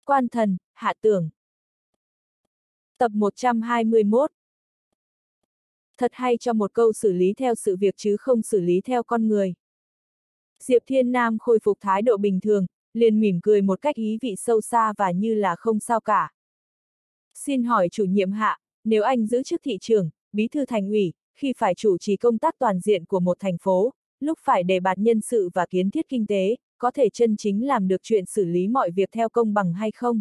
Quan thần, Hạ Tưởng. Tập 121. Thật hay cho một câu xử lý theo sự việc chứ không xử lý theo con người. Diệp Thiên Nam khôi phục thái độ bình thường, liền mỉm cười một cách ý vị sâu xa và như là không sao cả. Xin hỏi chủ nhiệm Hạ, nếu anh giữ chức thị trưởng, bí thư thành ủy, khi phải chủ trì công tác toàn diện của một thành phố, lúc phải đề bạt nhân sự và kiến thiết kinh tế, có thể chân chính làm được chuyện xử lý mọi việc theo công bằng hay không?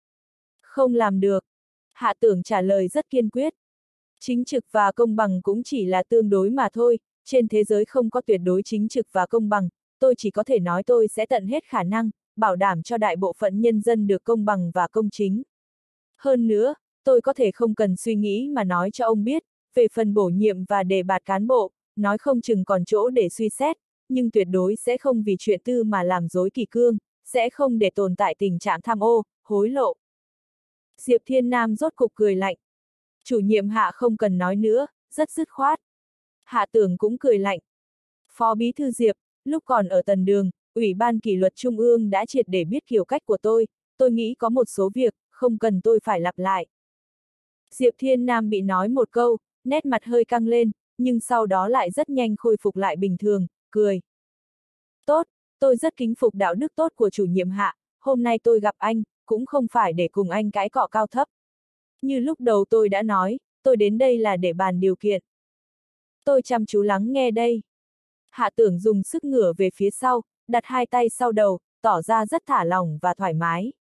Không làm được. Hạ Tưởng trả lời rất kiên quyết. Chính trực và công bằng cũng chỉ là tương đối mà thôi, trên thế giới không có tuyệt đối chính trực và công bằng, tôi chỉ có thể nói tôi sẽ tận hết khả năng, bảo đảm cho đại bộ phận nhân dân được công bằng và công chính. Hơn nữa, tôi có thể không cần suy nghĩ mà nói cho ông biết, về phần bổ nhiệm và đề bạt cán bộ, nói không chừng còn chỗ để suy xét, nhưng tuyệt đối sẽ không vì chuyện tư mà làm rối kỷ cương, sẽ không để tồn tại tình trạng tham ô, hối lộ. Diệp Thiên Nam rốt cục cười lạnh. Chủ nhiệm Hạ không cần nói nữa, rất dứt khoát. Hạ Tưởng cũng cười lạnh. Phó bí thư Diệp, lúc còn ở Tần Đường, Ủy ban kỷ luật Trung ương đã triệt để biết kiểu cách của tôi nghĩ có một số việc, không cần tôi phải lặp lại. Diệp Thiên Nam bị nói một câu, nét mặt hơi căng lên, nhưng sau đó lại rất nhanh khôi phục lại bình thường, cười. Tốt, tôi rất kính phục đạo đức tốt của chủ nhiệm Hạ, hôm nay tôi gặp anh, cũng không phải để cùng anh cãi cọ cao thấp. Như lúc đầu tôi đã nói, tôi đến đây là để bàn điều kiện. Tôi chăm chú lắng nghe đây. Hạ Tưởng dùng sức ngửa về phía sau, đặt hai tay sau đầu, tỏ ra rất thả lỏng và thoải mái.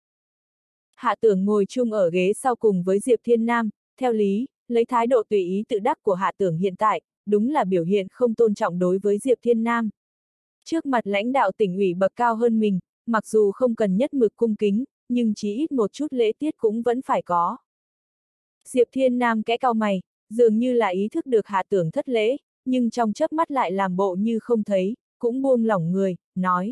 Hạ Tưởng ngồi chung ở ghế sau cùng với Diệp Thiên Nam, theo lý, lấy thái độ tùy ý tự đắc của Hạ Tưởng hiện tại, đúng là biểu hiện không tôn trọng đối với Diệp Thiên Nam. Trước mặt lãnh đạo tỉnh ủy bậc cao hơn mình, mặc dù không cần nhất mực cung kính, nhưng chí ít một chút lễ tiết cũng vẫn phải có. Diệp Thiên Nam kẽ cau mày, dường như là ý thức được Hạ Tưởng thất lễ, nhưng trong chớp mắt lại làm bộ như không thấy, cũng buông lỏng người, nói.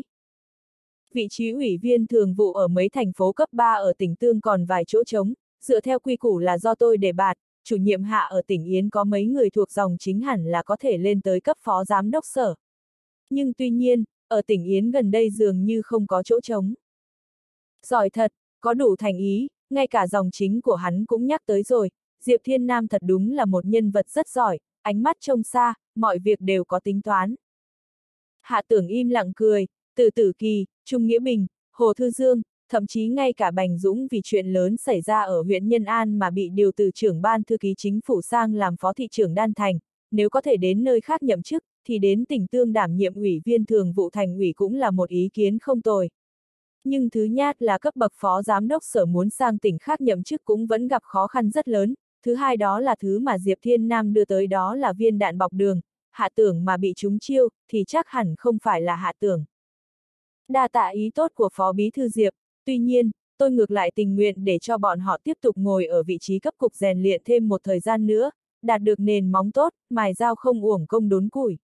Vị trí ủy viên thường vụ ở mấy thành phố cấp 3 ở tỉnh Tương còn vài chỗ trống, dựa theo quy củ là do tôi đề bạt, chủ nhiệm Hạ ở tỉnh Yến có mấy người thuộc dòng chính hẳn là có thể lên tới cấp phó giám đốc sở. Nhưng tuy nhiên, ở tỉnh Yến gần đây dường như không có chỗ trống. Giỏi thật, có đủ thành ý, ngay cả dòng chính của hắn cũng nhắc tới rồi, Diệp Thiên Nam thật đúng là một nhân vật rất giỏi, ánh mắt trông xa, mọi việc đều có tính toán. Hạ Tưởng im lặng cười, Từ Tử Kỳ, Trung Nghĩa Bình, Hồ Thư Dương, thậm chí ngay cả Bành Dũng vì chuyện lớn xảy ra ở huyện Nhân An mà bị điều từ trưởng ban thư ký chính phủ sang làm phó thị trưởng Đan Thành, nếu có thể đến nơi khác nhậm chức, thì đến tỉnh Tương đảm nhiệm ủy viên thường vụ thành ủy cũng là một ý kiến không tồi. Nhưng thứ nhát là cấp bậc phó giám đốc sở muốn sang tỉnh khác nhậm chức cũng vẫn gặp khó khăn rất lớn, thứ hai đó là thứ mà Diệp Thiên Nam đưa tới đó là viên đạn bọc đường, Hạ Tưởng mà bị trúng chiêu, thì chắc hẳn không phải là Hạ Tưởng. Đa tạ ý tốt của phó bí thư Diệp, tuy nhiên, tôi ngược lại tình nguyện để cho bọn họ tiếp tục ngồi ở vị trí cấp cục rèn luyện thêm một thời gian nữa, đạt được nền móng tốt, mài dao không uổng công đốn củi.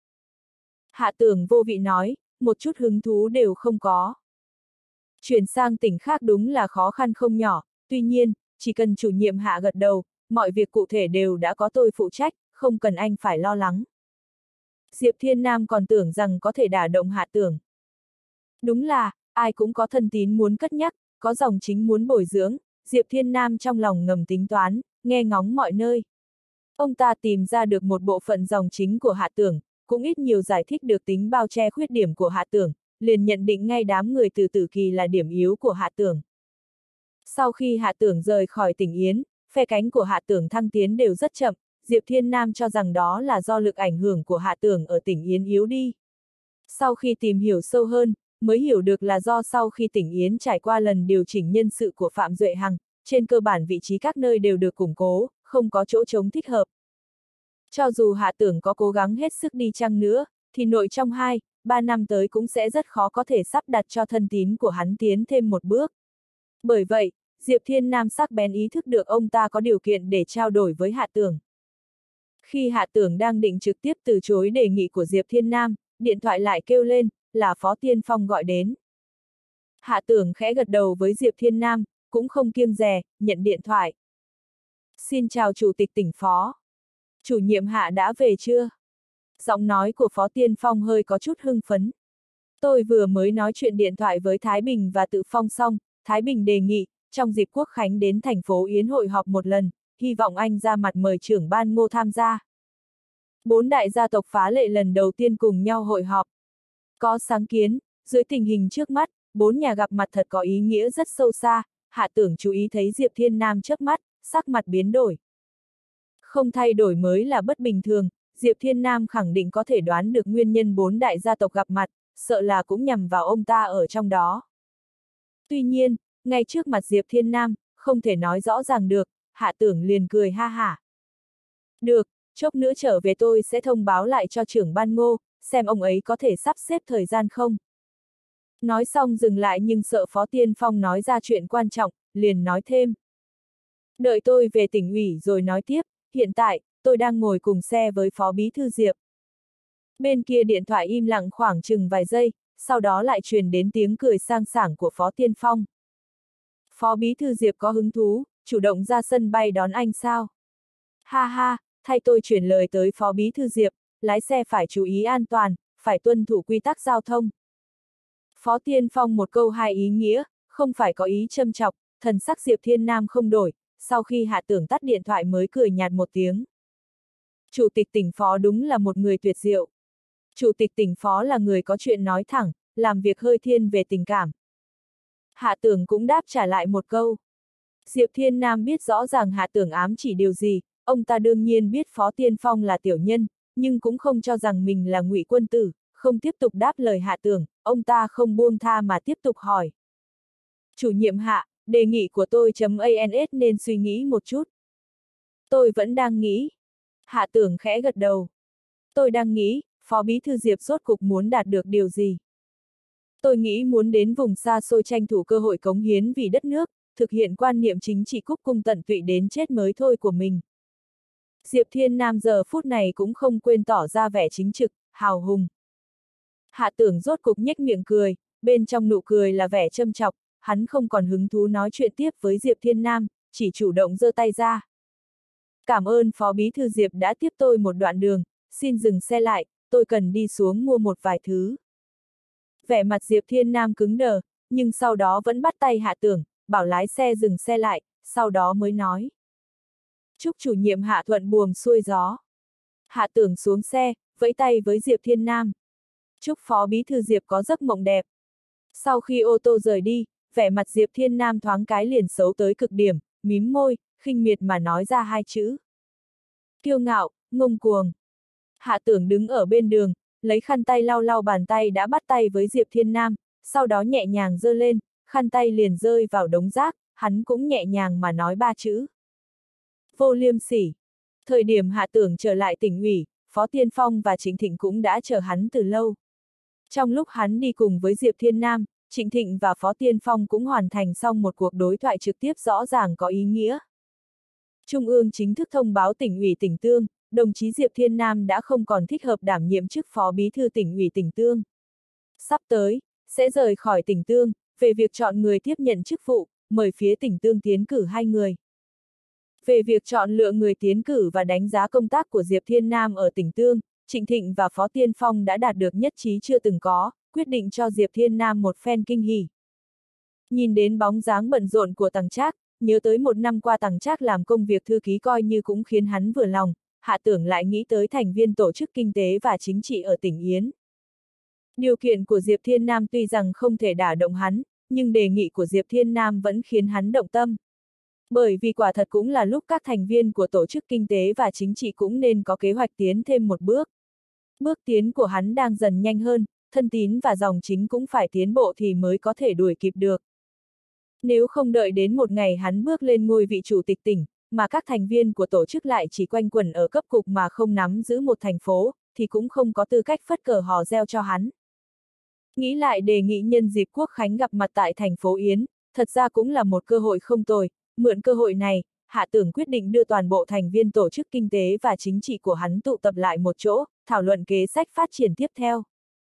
Hạ Tưởng vô vị nói, một chút hứng thú đều không có. Chuyển sang tỉnh khác đúng là khó khăn không nhỏ, tuy nhiên, chỉ cần chủ nhiệm Hạ gật đầu, mọi việc cụ thể đều đã có tôi phụ trách, không cần anh phải lo lắng. Diệp Thiên Nam còn tưởng rằng có thể đả động Hạ Tưởng. Đúng là, ai cũng có thân tín muốn cất nhắc, có dòng chính muốn bồi dưỡng, Diệp Thiên Nam trong lòng ngầm tính toán, nghe ngóng mọi nơi. Ông ta tìm ra được một bộ phận dòng chính của Hạ Tưởng, cũng ít nhiều giải thích được tính bao che khuyết điểm của Hạ Tưởng, liền nhận định ngay đám người Từ Tử Kỳ là điểm yếu của Hạ Tưởng. Sau khi Hạ Tưởng rời khỏi tỉnh Yến, phe cánh của Hạ Tưởng thăng tiến đều rất chậm, Diệp Thiên Nam cho rằng đó là do lực ảnh hưởng của Hạ Tưởng ở tỉnh Yến yếu đi. Sau khi tìm hiểu sâu hơn, mới hiểu được là do sau khi tỉnh Yến trải qua lần điều chỉnh nhân sự của Phạm Duệ Hằng, trên cơ bản vị trí các nơi đều được củng cố, không có chỗ trống thích hợp. Cho dù Hạ Tưởng có cố gắng hết sức đi chăng nữa, thì nội trong 2-3 năm tới cũng sẽ rất khó có thể sắp đặt cho thân tín của hắn tiến thêm một bước. Bởi vậy, Diệp Thiên Nam sắc bén ý thức được ông ta có điều kiện để trao đổi với Hạ Tưởng. Khi Hạ Tưởng đang định trực tiếp từ chối đề nghị của Diệp Thiên Nam, điện thoại lại kêu lên, là Phó Tiên Phong gọi đến. Hạ Tưởng khẽ gật đầu với Diệp Thiên Nam, cũng không kiêng dè, nhận điện thoại. Xin chào Chủ tịch tỉnh Phó. Chủ nhiệm Hạ đã về chưa? Giọng nói của Phó Tiên Phong hơi có chút hưng phấn. Tôi vừa mới nói chuyện điện thoại với Thái Bình và Tự Phong xong, Thái Bình đề nghị, trong dịp Quốc khánh đến thành phố Yến hội họp một lần, hy vọng anh ra mặt mời trưởng ban Ngô tham gia. 4 đại gia tộc phá lệ lần đầu tiên cùng nhau hội họp. Có sáng kiến, dưới tình hình trước mắt, 4 nhà gặp mặt thật có ý nghĩa rất sâu xa, Hạ Tưởng chú ý thấy Diệp Thiên Nam chớp mắt, sắc mặt biến đổi. Không thay đổi mới là bất bình thường, Diệp Thiên Nam khẳng định có thể đoán được nguyên nhân 4 đại gia tộc gặp mặt, sợ là cũng nhằm vào ông ta ở trong đó. Tuy nhiên, ngay trước mặt Diệp Thiên Nam, không thể nói rõ ràng được, Hạ Tưởng liền cười ha hả. Được, chốc nữa trở về tôi sẽ thông báo lại cho trưởng ban Ngô, xem ông ấy có thể sắp xếp thời gian không. Nói xong dừng lại nhưng sợ Phó Tiên Phong nói ra chuyện quan trọng, liền nói thêm. Đợi tôi về tỉnh ủy rồi nói tiếp, hiện tại, tôi đang ngồi cùng xe với Phó Bí Thư Diệp. Bên kia điện thoại im lặng khoảng chừng vài giây, sau đó lại truyền đến tiếng cười sang sảng của Phó Tiên Phong. Phó Bí Thư Diệp có hứng thú, chủ động ra sân bay đón anh sao? Ha ha, thay tôi chuyển lời tới Phó Bí Thư Diệp, lái xe phải chú ý an toàn, phải tuân thủ quy tắc giao thông. Phó Tiên Phong một câu hai ý nghĩa, không phải có ý châm chọc, thần sắc Diệp Thiên Nam không đổi, sau khi Hạ Tưởng tắt điện thoại mới cười nhạt một tiếng. Chủ tịch tỉnh Phó đúng là một người tuyệt diệu. Chủ tịch tỉnh Phó là người có chuyện nói thẳng, làm việc hơi thiên về tình cảm. Hạ Tưởng cũng đáp trả lại một câu. Diệp Thiên Nam biết rõ ràng Hạ Tưởng ám chỉ điều gì, ông ta đương nhiên biết Phó Tiên Phong là tiểu nhân, nhưng cũng không cho rằng mình là ngụy quân tử, không tiếp tục đáp lời Hạ Tưởng, ông ta không buông tha mà tiếp tục hỏi. Chủ nhiệm Hạ, đề nghị của tôi.ans nên suy nghĩ một chút. Tôi vẫn đang nghĩ. Hạ Tưởng khẽ gật đầu. Tôi đang nghĩ, Phó Bí Thư Diệp rốt cục muốn đạt được điều gì? Tôi nghĩ muốn đến vùng xa xôi tranh thủ cơ hội cống hiến vì đất nước, thực hiện quan niệm chính trị cúc cung tận tụy đến chết mới thôi của mình. Diệp Thiên Nam giờ phút này cũng không quên tỏ ra vẻ chính trực, hào hùng. Hạ Tưởng rốt cục nhếch miệng cười, bên trong nụ cười là vẻ châm chọc, hắn không còn hứng thú nói chuyện tiếp với Diệp Thiên Nam, chỉ chủ động giơ tay ra. Cảm ơn Phó Bí Thư Diệp đã tiếp tôi một đoạn đường, xin dừng xe lại, tôi cần đi xuống mua một vài thứ. Vẻ mặt Diệp Thiên Nam cứng đờ, nhưng sau đó vẫn bắt tay Hạ Tưởng, bảo lái xe dừng xe lại, sau đó mới nói. Chúc chủ nhiệm Hạ thuận buồm xuôi gió. Hạ Tưởng xuống xe, vẫy tay với Diệp Thiên Nam. Chúc Phó Bí Thư Diệp có giấc mộng đẹp. Sau khi ô tô rời đi, vẻ mặt Diệp Thiên Nam thoáng cái liền xấu tới cực điểm, mím môi, khinh miệt mà nói ra hai chữ. Kiêu ngạo, ngông cuồng. Hạ Tưởng đứng ở bên đường, lấy khăn tay lau lau bàn tay đã bắt tay với Diệp Thiên Nam, sau đó nhẹ nhàng giơ lên, khăn tay liền rơi vào đống rác, hắn cũng nhẹ nhàng mà nói ba chữ. Vô liêm sỉ. Thời điểm Hạ Tưởng trở lại tỉnh ủy, Phó Tiên Phong và Trịnh Thịnh cũng đã chờ hắn từ lâu. Trong lúc hắn đi cùng với Diệp Thiên Nam, Trịnh Thịnh và Phó Tiên Phong cũng hoàn thành xong một cuộc đối thoại trực tiếp rõ ràng có ý nghĩa. Trung ương chính thức thông báo tỉnh ủy Tỉnh Tương, đồng chí Diệp Thiên Nam đã không còn thích hợp đảm nhiệm chức Phó Bí Thư tỉnh ủy Tỉnh Tương. Sắp tới, sẽ rời khỏi Tỉnh Tương, về việc chọn người tiếp nhận chức vụ, mời phía Tỉnh Tương tiến cử 2 người. Về việc chọn lựa người tiến cử và đánh giá công tác của Diệp Thiên Nam ở Tỉnh Tương, Trịnh Thịnh và Phó Tiên Phong đã đạt được nhất trí chưa từng có, quyết định cho Diệp Thiên Nam một phen kinh hỉ. Nhìn đến bóng dáng bận rộn của Tằng Trác, nhớ tới một năm qua Tằng Trác làm công việc thư ký coi như cũng khiến hắn vừa lòng, Hạ Tưởng lại nghĩ tới thành viên tổ chức kinh tế và chính trị ở tỉnh Yến. Điều kiện của Diệp Thiên Nam tuy rằng không thể đả động hắn, nhưng đề nghị của Diệp Thiên Nam vẫn khiến hắn động tâm. Bởi vì quả thật cũng là lúc các thành viên của tổ chức kinh tế và chính trị cũng nên có kế hoạch tiến thêm một bước. Bước tiến của hắn đang dần nhanh hơn, thân tín và dòng chính cũng phải tiến bộ thì mới có thể đuổi kịp được. Nếu không đợi đến một ngày hắn bước lên ngôi vị chủ tịch tỉnh, mà các thành viên của tổ chức lại chỉ quanh quẩn ở cấp cục mà không nắm giữ một thành phố, thì cũng không có tư cách phất cờ hò reo cho hắn. Nghĩ lại đề nghị nhân dịp Quốc khánh gặp mặt tại thành phố Yến, thật ra cũng là một cơ hội không tồi, mượn cơ hội này, Hạ Tưởng quyết định đưa toàn bộ thành viên tổ chức kinh tế và chính trị của hắn tụ tập lại một chỗ, thảo luận kế sách phát triển tiếp theo.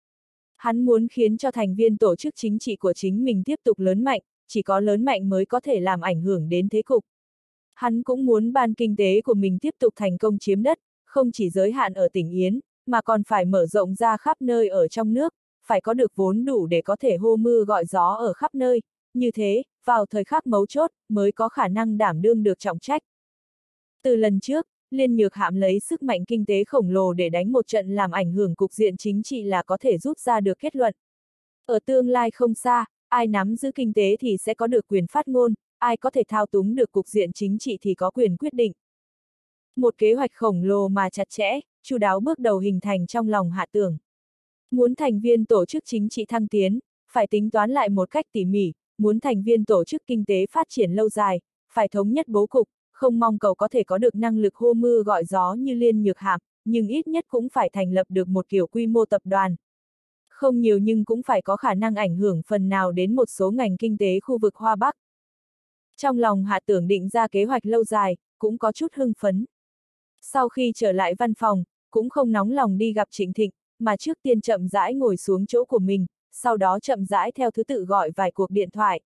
Hắn muốn khiến cho thành viên tổ chức chính trị của chính mình tiếp tục lớn mạnh, chỉ có lớn mạnh mới có thể làm ảnh hưởng đến thế cục. Hắn cũng muốn ban kinh tế của mình tiếp tục thành công chiếm đất, không chỉ giới hạn ở tỉnh Yến, mà còn phải mở rộng ra khắp nơi ở trong nước, phải có được vốn đủ để có thể hô mưa gọi gió ở khắp nơi, như thế, vào thời khắc mấu chốt, mới có khả năng đảm đương được trọng trách. Từ lần trước, Liên Nhược Hạm lấy sức mạnh kinh tế khổng lồ để đánh một trận làm ảnh hưởng cục diện chính trị là có thể rút ra được kết luận. Ở tương lai không xa, ai nắm giữ kinh tế thì sẽ có được quyền phát ngôn, ai có thể thao túng được cục diện chính trị thì có quyền quyết định. Một kế hoạch khổng lồ mà chặt chẽ, chu đáo bước đầu hình thành trong lòng Hạ Tưởng. Muốn thành viên tổ chức chính trị thăng tiến, phải tính toán lại một cách tỉ mỉ, muốn thành viên tổ chức kinh tế phát triển lâu dài, phải thống nhất bố cục, không mong cầu có thể có được năng lực hô mưa gọi gió như Liên Nhược Hạm, nhưng ít nhất cũng phải thành lập được một kiểu quy mô tập đoàn. Không nhiều nhưng cũng phải có khả năng ảnh hưởng phần nào đến một số ngành kinh tế khu vực Hoa Bắc. Trong lòng Hạ Tưởng định ra kế hoạch lâu dài, cũng có chút hưng phấn. Sau khi trở lại văn phòng, cũng không nóng lòng đi gặp Trịnh Thịnh, mà trước tiên chậm rãi ngồi xuống chỗ của mình, sau đó chậm rãi theo thứ tự gọi vài cuộc điện thoại.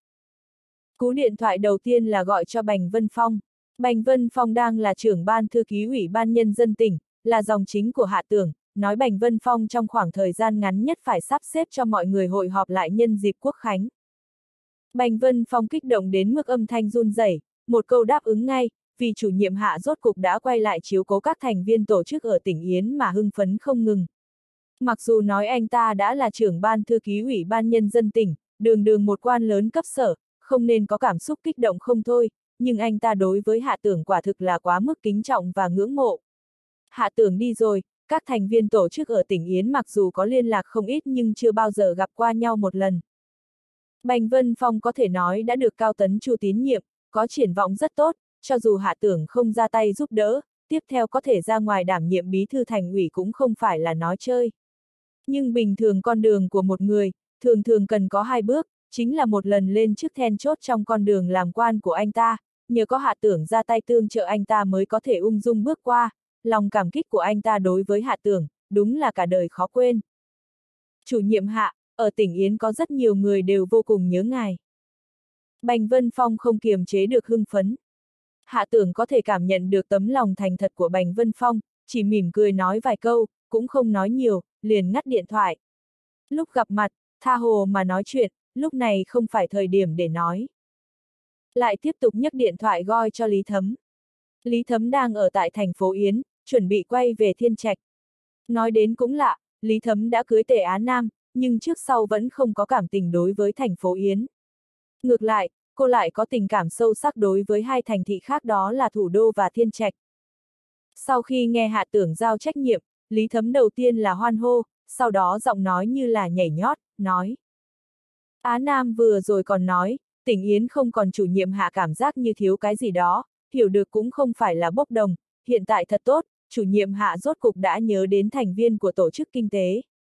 Cú điện thoại đầu tiên là gọi cho Bành Vân Phong. Bành Vân Phong đang là trưởng ban thư ký Ủy ban Nhân dân tỉnh, là dòng chính của Hạ Tưởng, nói Bành Vân Phong trong khoảng thời gian ngắn nhất phải sắp xếp cho mọi người hội họp lại nhân dịp Quốc khánh. Bành Vân Phong kích động đến mức âm thanh run rẩy, một câu đáp ứng ngay, vì chủ nhiệm Hạ rốt cục đã quay lại chiếu cố các thành viên tổ chức ở tỉnh Yến mà hưng phấn không ngừng. Mặc dù nói anh ta đã là trưởng ban thư ký Ủy ban Nhân dân tỉnh, đường một quan lớn cấp sở, không nên có cảm xúc kích động không thôi, nhưng anh ta đối với Hạ Tưởng quả thực là quá mức kính trọng và ngưỡng mộ. Hạ Tưởng đi rồi, các thành viên tổ chức ở tỉnh Yến mặc dù có liên lạc không ít nhưng chưa bao giờ gặp qua nhau một lần. Bành Vân Phong có thể nói đã được Cao Tấn Chu tín nhiệm, có triển vọng rất tốt, cho dù Hạ Tưởng không ra tay giúp đỡ, tiếp theo có thể ra ngoài đảm nhiệm bí thư thành ủy cũng không phải là nói chơi. Nhưng bình thường con đường của một người, thường thường cần có hai bước, chính là một lần lên chức then chốt trong con đường làm quan của anh ta, nhờ có Hạ Tưởng ra tay tương trợ anh ta mới có thể ung dung bước qua, lòng cảm kích của anh ta đối với Hạ Tưởng, đúng là cả đời khó quên. Chủ nhiệm Hạ, ở tỉnh Yến có rất nhiều người đều vô cùng nhớ ngài. Bành Vân Phong không kiềm chế được hưng phấn. Hạ Tưởng có thể cảm nhận được tấm lòng thành thật của Bành Vân Phong, chỉ mỉm cười nói vài câu, cũng không nói nhiều, liền ngắt điện thoại. Lúc gặp mặt, tha hồ mà nói chuyện, lúc này không phải thời điểm để nói. Lại tiếp tục nhấc điện thoại gọi cho Lý Thấm. Lý Thấm đang ở tại thành phố Yến, chuẩn bị quay về Thiên Trạch. Nói đến cũng lạ, Lý Thấm đã cưới Tề Á Nam, nhưng trước sau vẫn không có cảm tình đối với thành phố Yến. Ngược lại, cô lại có tình cảm sâu sắc đối với hai thành thị khác đó là Thủ Đô và Thiên Trạch. Sau khi nghe Hạ Tưởng giao trách nhiệm, Lý Thấm đầu tiên là hoan hô, sau đó giọng nói như là nhảy nhót, nói. Á Nam vừa rồi còn nói, tỉnh Yến không còn chủ nhiệm Hạ cảm giác như thiếu cái gì đó, hiểu được cũng không phải là bốc đồng, hiện tại thật tốt, chủ nhiệm Hạ rốt cục đã nhớ đến thành viên của tổ chức kinh tế.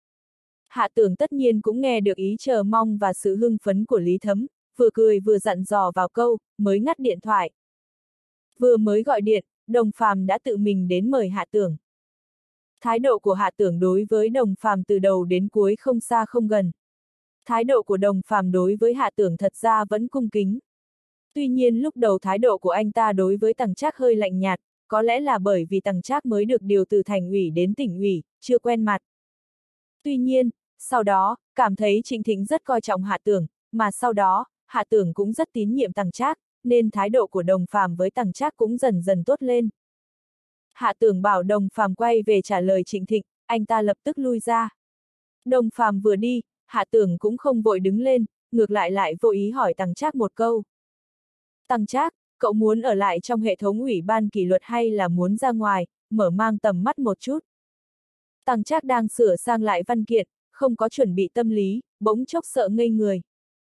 Hạ Tưởng tất nhiên cũng nghe được ý chờ mong và sự hưng phấn của Lý Thấm, vừa cười vừa dặn dò vào câu, mới ngắt điện thoại. Vừa mới gọi điện, Đồng Phàm đã tự mình đến mời Hạ Tưởng. Thái độ của Hạ Tưởng đối với Đồng Phàm từ đầu đến cuối không xa không gần. Thái độ của Đồng Phàm đối với Hạ Tưởng thật ra vẫn cung kính. Tuy nhiên lúc đầu thái độ của anh ta đối với Tằng Trác hơi lạnh nhạt, có lẽ là bởi vì Tằng Trác mới được điều từ thành ủy đến tỉnh ủy, chưa quen mặt. Tuy nhiên, sau đó, cảm thấy Trịnh Thịnh rất coi trọng Hạ Tưởng, mà sau đó, Hạ Tưởng cũng rất tín nhiệm Tằng Trác, nên thái độ của Đồng Phàm với Tằng Trác cũng dần dần tốt lên. Hạ Tưởng bảo Đồng Phàm quay về trả lời Trịnh Thịnh, anh ta lập tức lui ra. Đồng Phàm vừa đi, Hạ Tưởng cũng không vội đứng lên, ngược lại vô ý hỏi Tằng Trác một câu. Tằng Trác, cậu muốn ở lại trong hệ thống ủy ban kỷ luật hay là muốn ra ngoài, mở mang tầm mắt một chút? Tằng Trác đang sửa sang lại văn kiện, không có chuẩn bị tâm lý, bỗng chốc sợ ngây người.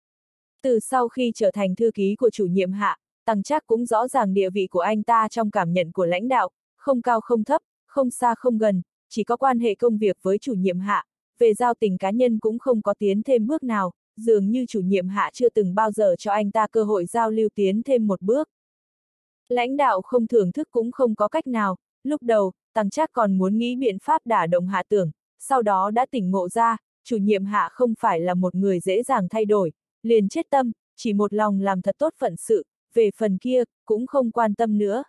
Từ sau khi trở thành thư ký của chủ nhiệm Hạ, Tằng Trác cũng rõ ràng địa vị của anh ta trong cảm nhận của lãnh đạo, không cao không thấp, không xa không gần, chỉ có quan hệ công việc với chủ nhiệm Hạ, về giao tình cá nhân cũng không có tiến thêm bước nào, dường như chủ nhiệm Hạ chưa từng bao giờ cho anh ta cơ hội giao lưu tiến thêm một bước. Lãnh đạo không thưởng thức cũng không có cách nào, lúc đầu, Tằng Trác còn muốn nghĩ biện pháp đả động Hạ Tưởng, sau đó đã tỉnh ngộ ra, chủ nhiệm Hạ không phải là một người dễ dàng thay đổi, liền chết tâm, chỉ một lòng làm thật tốt phận sự, về phần kia, cũng không quan tâm nữa.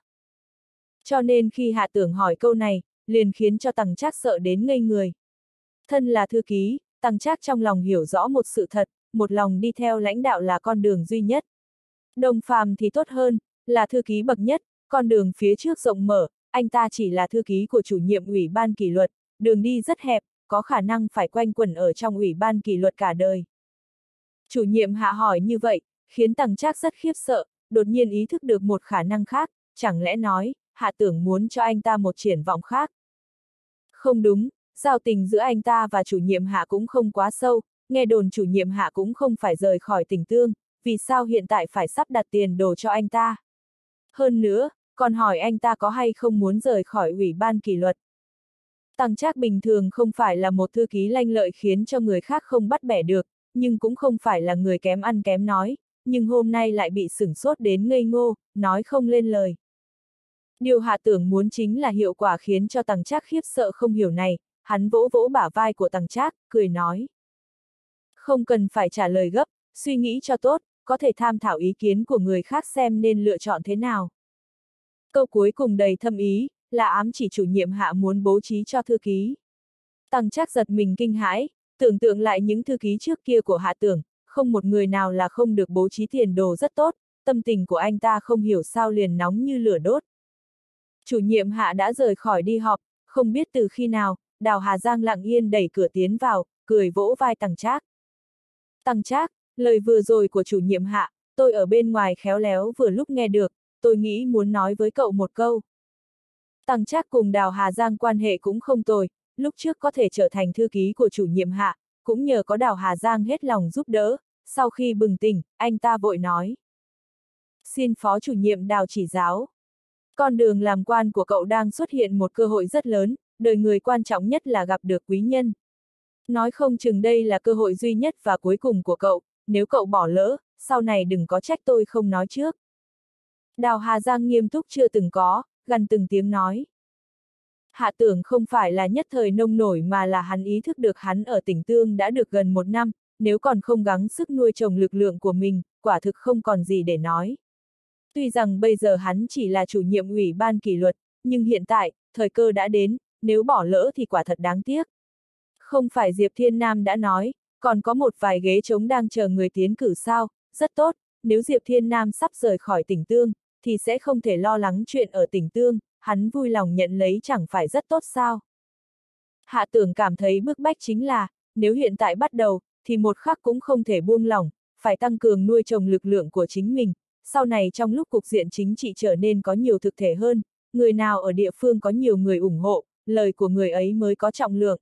Cho nên khi Hạ Tưởng hỏi câu này, liền khiến cho Tằng Trác sợ đến ngây người. Thân là thư ký, Tằng Trác trong lòng hiểu rõ một sự thật, một lòng đi theo lãnh đạo là con đường duy nhất. Đồng Phàm thì tốt hơn, là thư ký bậc nhất, con đường phía trước rộng mở, anh ta chỉ là thư ký của chủ nhiệm ủy ban kỷ luật, đường đi rất hẹp, có khả năng phải quanh quẩn ở trong ủy ban kỷ luật cả đời. Chủ nhiệm Hạ hỏi như vậy, khiến Tằng Trác rất khiếp sợ, đột nhiên ý thức được một khả năng khác, chẳng lẽ nói, Hạ tưởng muốn cho anh ta một triển vọng khác. Không đúng, giao tình giữa anh ta và chủ nhiệm Hạ cũng không quá sâu, nghe đồn chủ nhiệm Hạ cũng không phải rời khỏi Tỉnh Tương, vì sao hiện tại phải sắp đặt tiền đồ cho anh ta. Hơn nữa, còn hỏi anh ta có hay không muốn rời khỏi ủy ban kỷ luật. Tằng Trác bình thường không phải là một thư ký lanh lợi khiến cho người khác không bắt bẻ được, nhưng cũng không phải là người kém ăn kém nói, nhưng hôm nay lại bị sửng sốt đến ngây ngô, nói không lên lời. Điều Hạ tưởng muốn chính là hiệu quả khiến cho Tằng Trác khiếp sợ không hiểu này, hắn vỗ vỗ bả vai của Tằng Trác, cười nói. Không cần phải trả lời gấp, suy nghĩ cho tốt, có thể tham thảo ý kiến của người khác xem nên lựa chọn thế nào. Câu cuối cùng đầy thâm ý, là ám chỉ chủ nhiệm Hạ muốn bố trí cho thư ký. Tằng Trác giật mình kinh hãi, tưởng tượng lại những thư ký trước kia của Hạ tưởng, không một người nào là không được bố trí tiền đồ rất tốt, tâm tình của anh ta không hiểu sao liền nóng như lửa đốt. Chủ nhiệm Hạ đã rời khỏi đi họp, không biết từ khi nào, Đào Hà Giang lặng yên đẩy cửa tiến vào, cười vỗ vai Tằng Trác. Tằng Trác, lời vừa rồi của chủ nhiệm Hạ, tôi ở bên ngoài khéo léo vừa lúc nghe được, tôi nghĩ muốn nói với cậu một câu. Tằng Trác cùng Đào Hà Giang quan hệ cũng không tồi, lúc trước có thể trở thành thư ký của chủ nhiệm Hạ, cũng nhờ có Đào Hà Giang hết lòng giúp đỡ, sau khi bừng tỉnh, anh ta vội nói. Xin phó chủ nhiệm Đào chỉ giáo. Con đường làm quan của cậu đang xuất hiện một cơ hội rất lớn, đời người quan trọng nhất là gặp được quý nhân. Nói không chừng đây là cơ hội duy nhất và cuối cùng của cậu, nếu cậu bỏ lỡ, sau này đừng có trách tôi không nói trước. Đào Hà Giang nghiêm túc chưa từng có, gằn từng tiếng nói. Hạ tưởng không phải là nhất thời nông nổi mà là hắn ý thức được hắn ở Tỉnh Tương đã được gần 1 năm, nếu còn không gắng sức nuôi trồng lực lượng của mình, quả thực không còn gì để nói. Tuy rằng bây giờ hắn chỉ là chủ nhiệm ủy ban kỷ luật, nhưng hiện tại, thời cơ đã đến, nếu bỏ lỡ thì quả thật đáng tiếc. Không phải Diệp Thiên Nam đã nói, còn có một vài ghế trống đang chờ người tiến cử sao, rất tốt, nếu Diệp Thiên Nam sắp rời khỏi Tỉnh Tương, thì sẽ không thể lo lắng chuyện ở Tỉnh Tương, hắn vui lòng nhận lấy chẳng phải rất tốt sao. Hạ tưởng cảm thấy bức bách chính là, nếu hiện tại bắt đầu, thì một khắc cũng không thể buông lỏng, phải tăng cường nuôi trồng lực lượng của chính mình, sau này trong lúc cục diện chính trị trở nên có nhiều thực thể hơn, người nào ở địa phương có nhiều người ủng hộ, lời của người ấy mới có trọng lượng.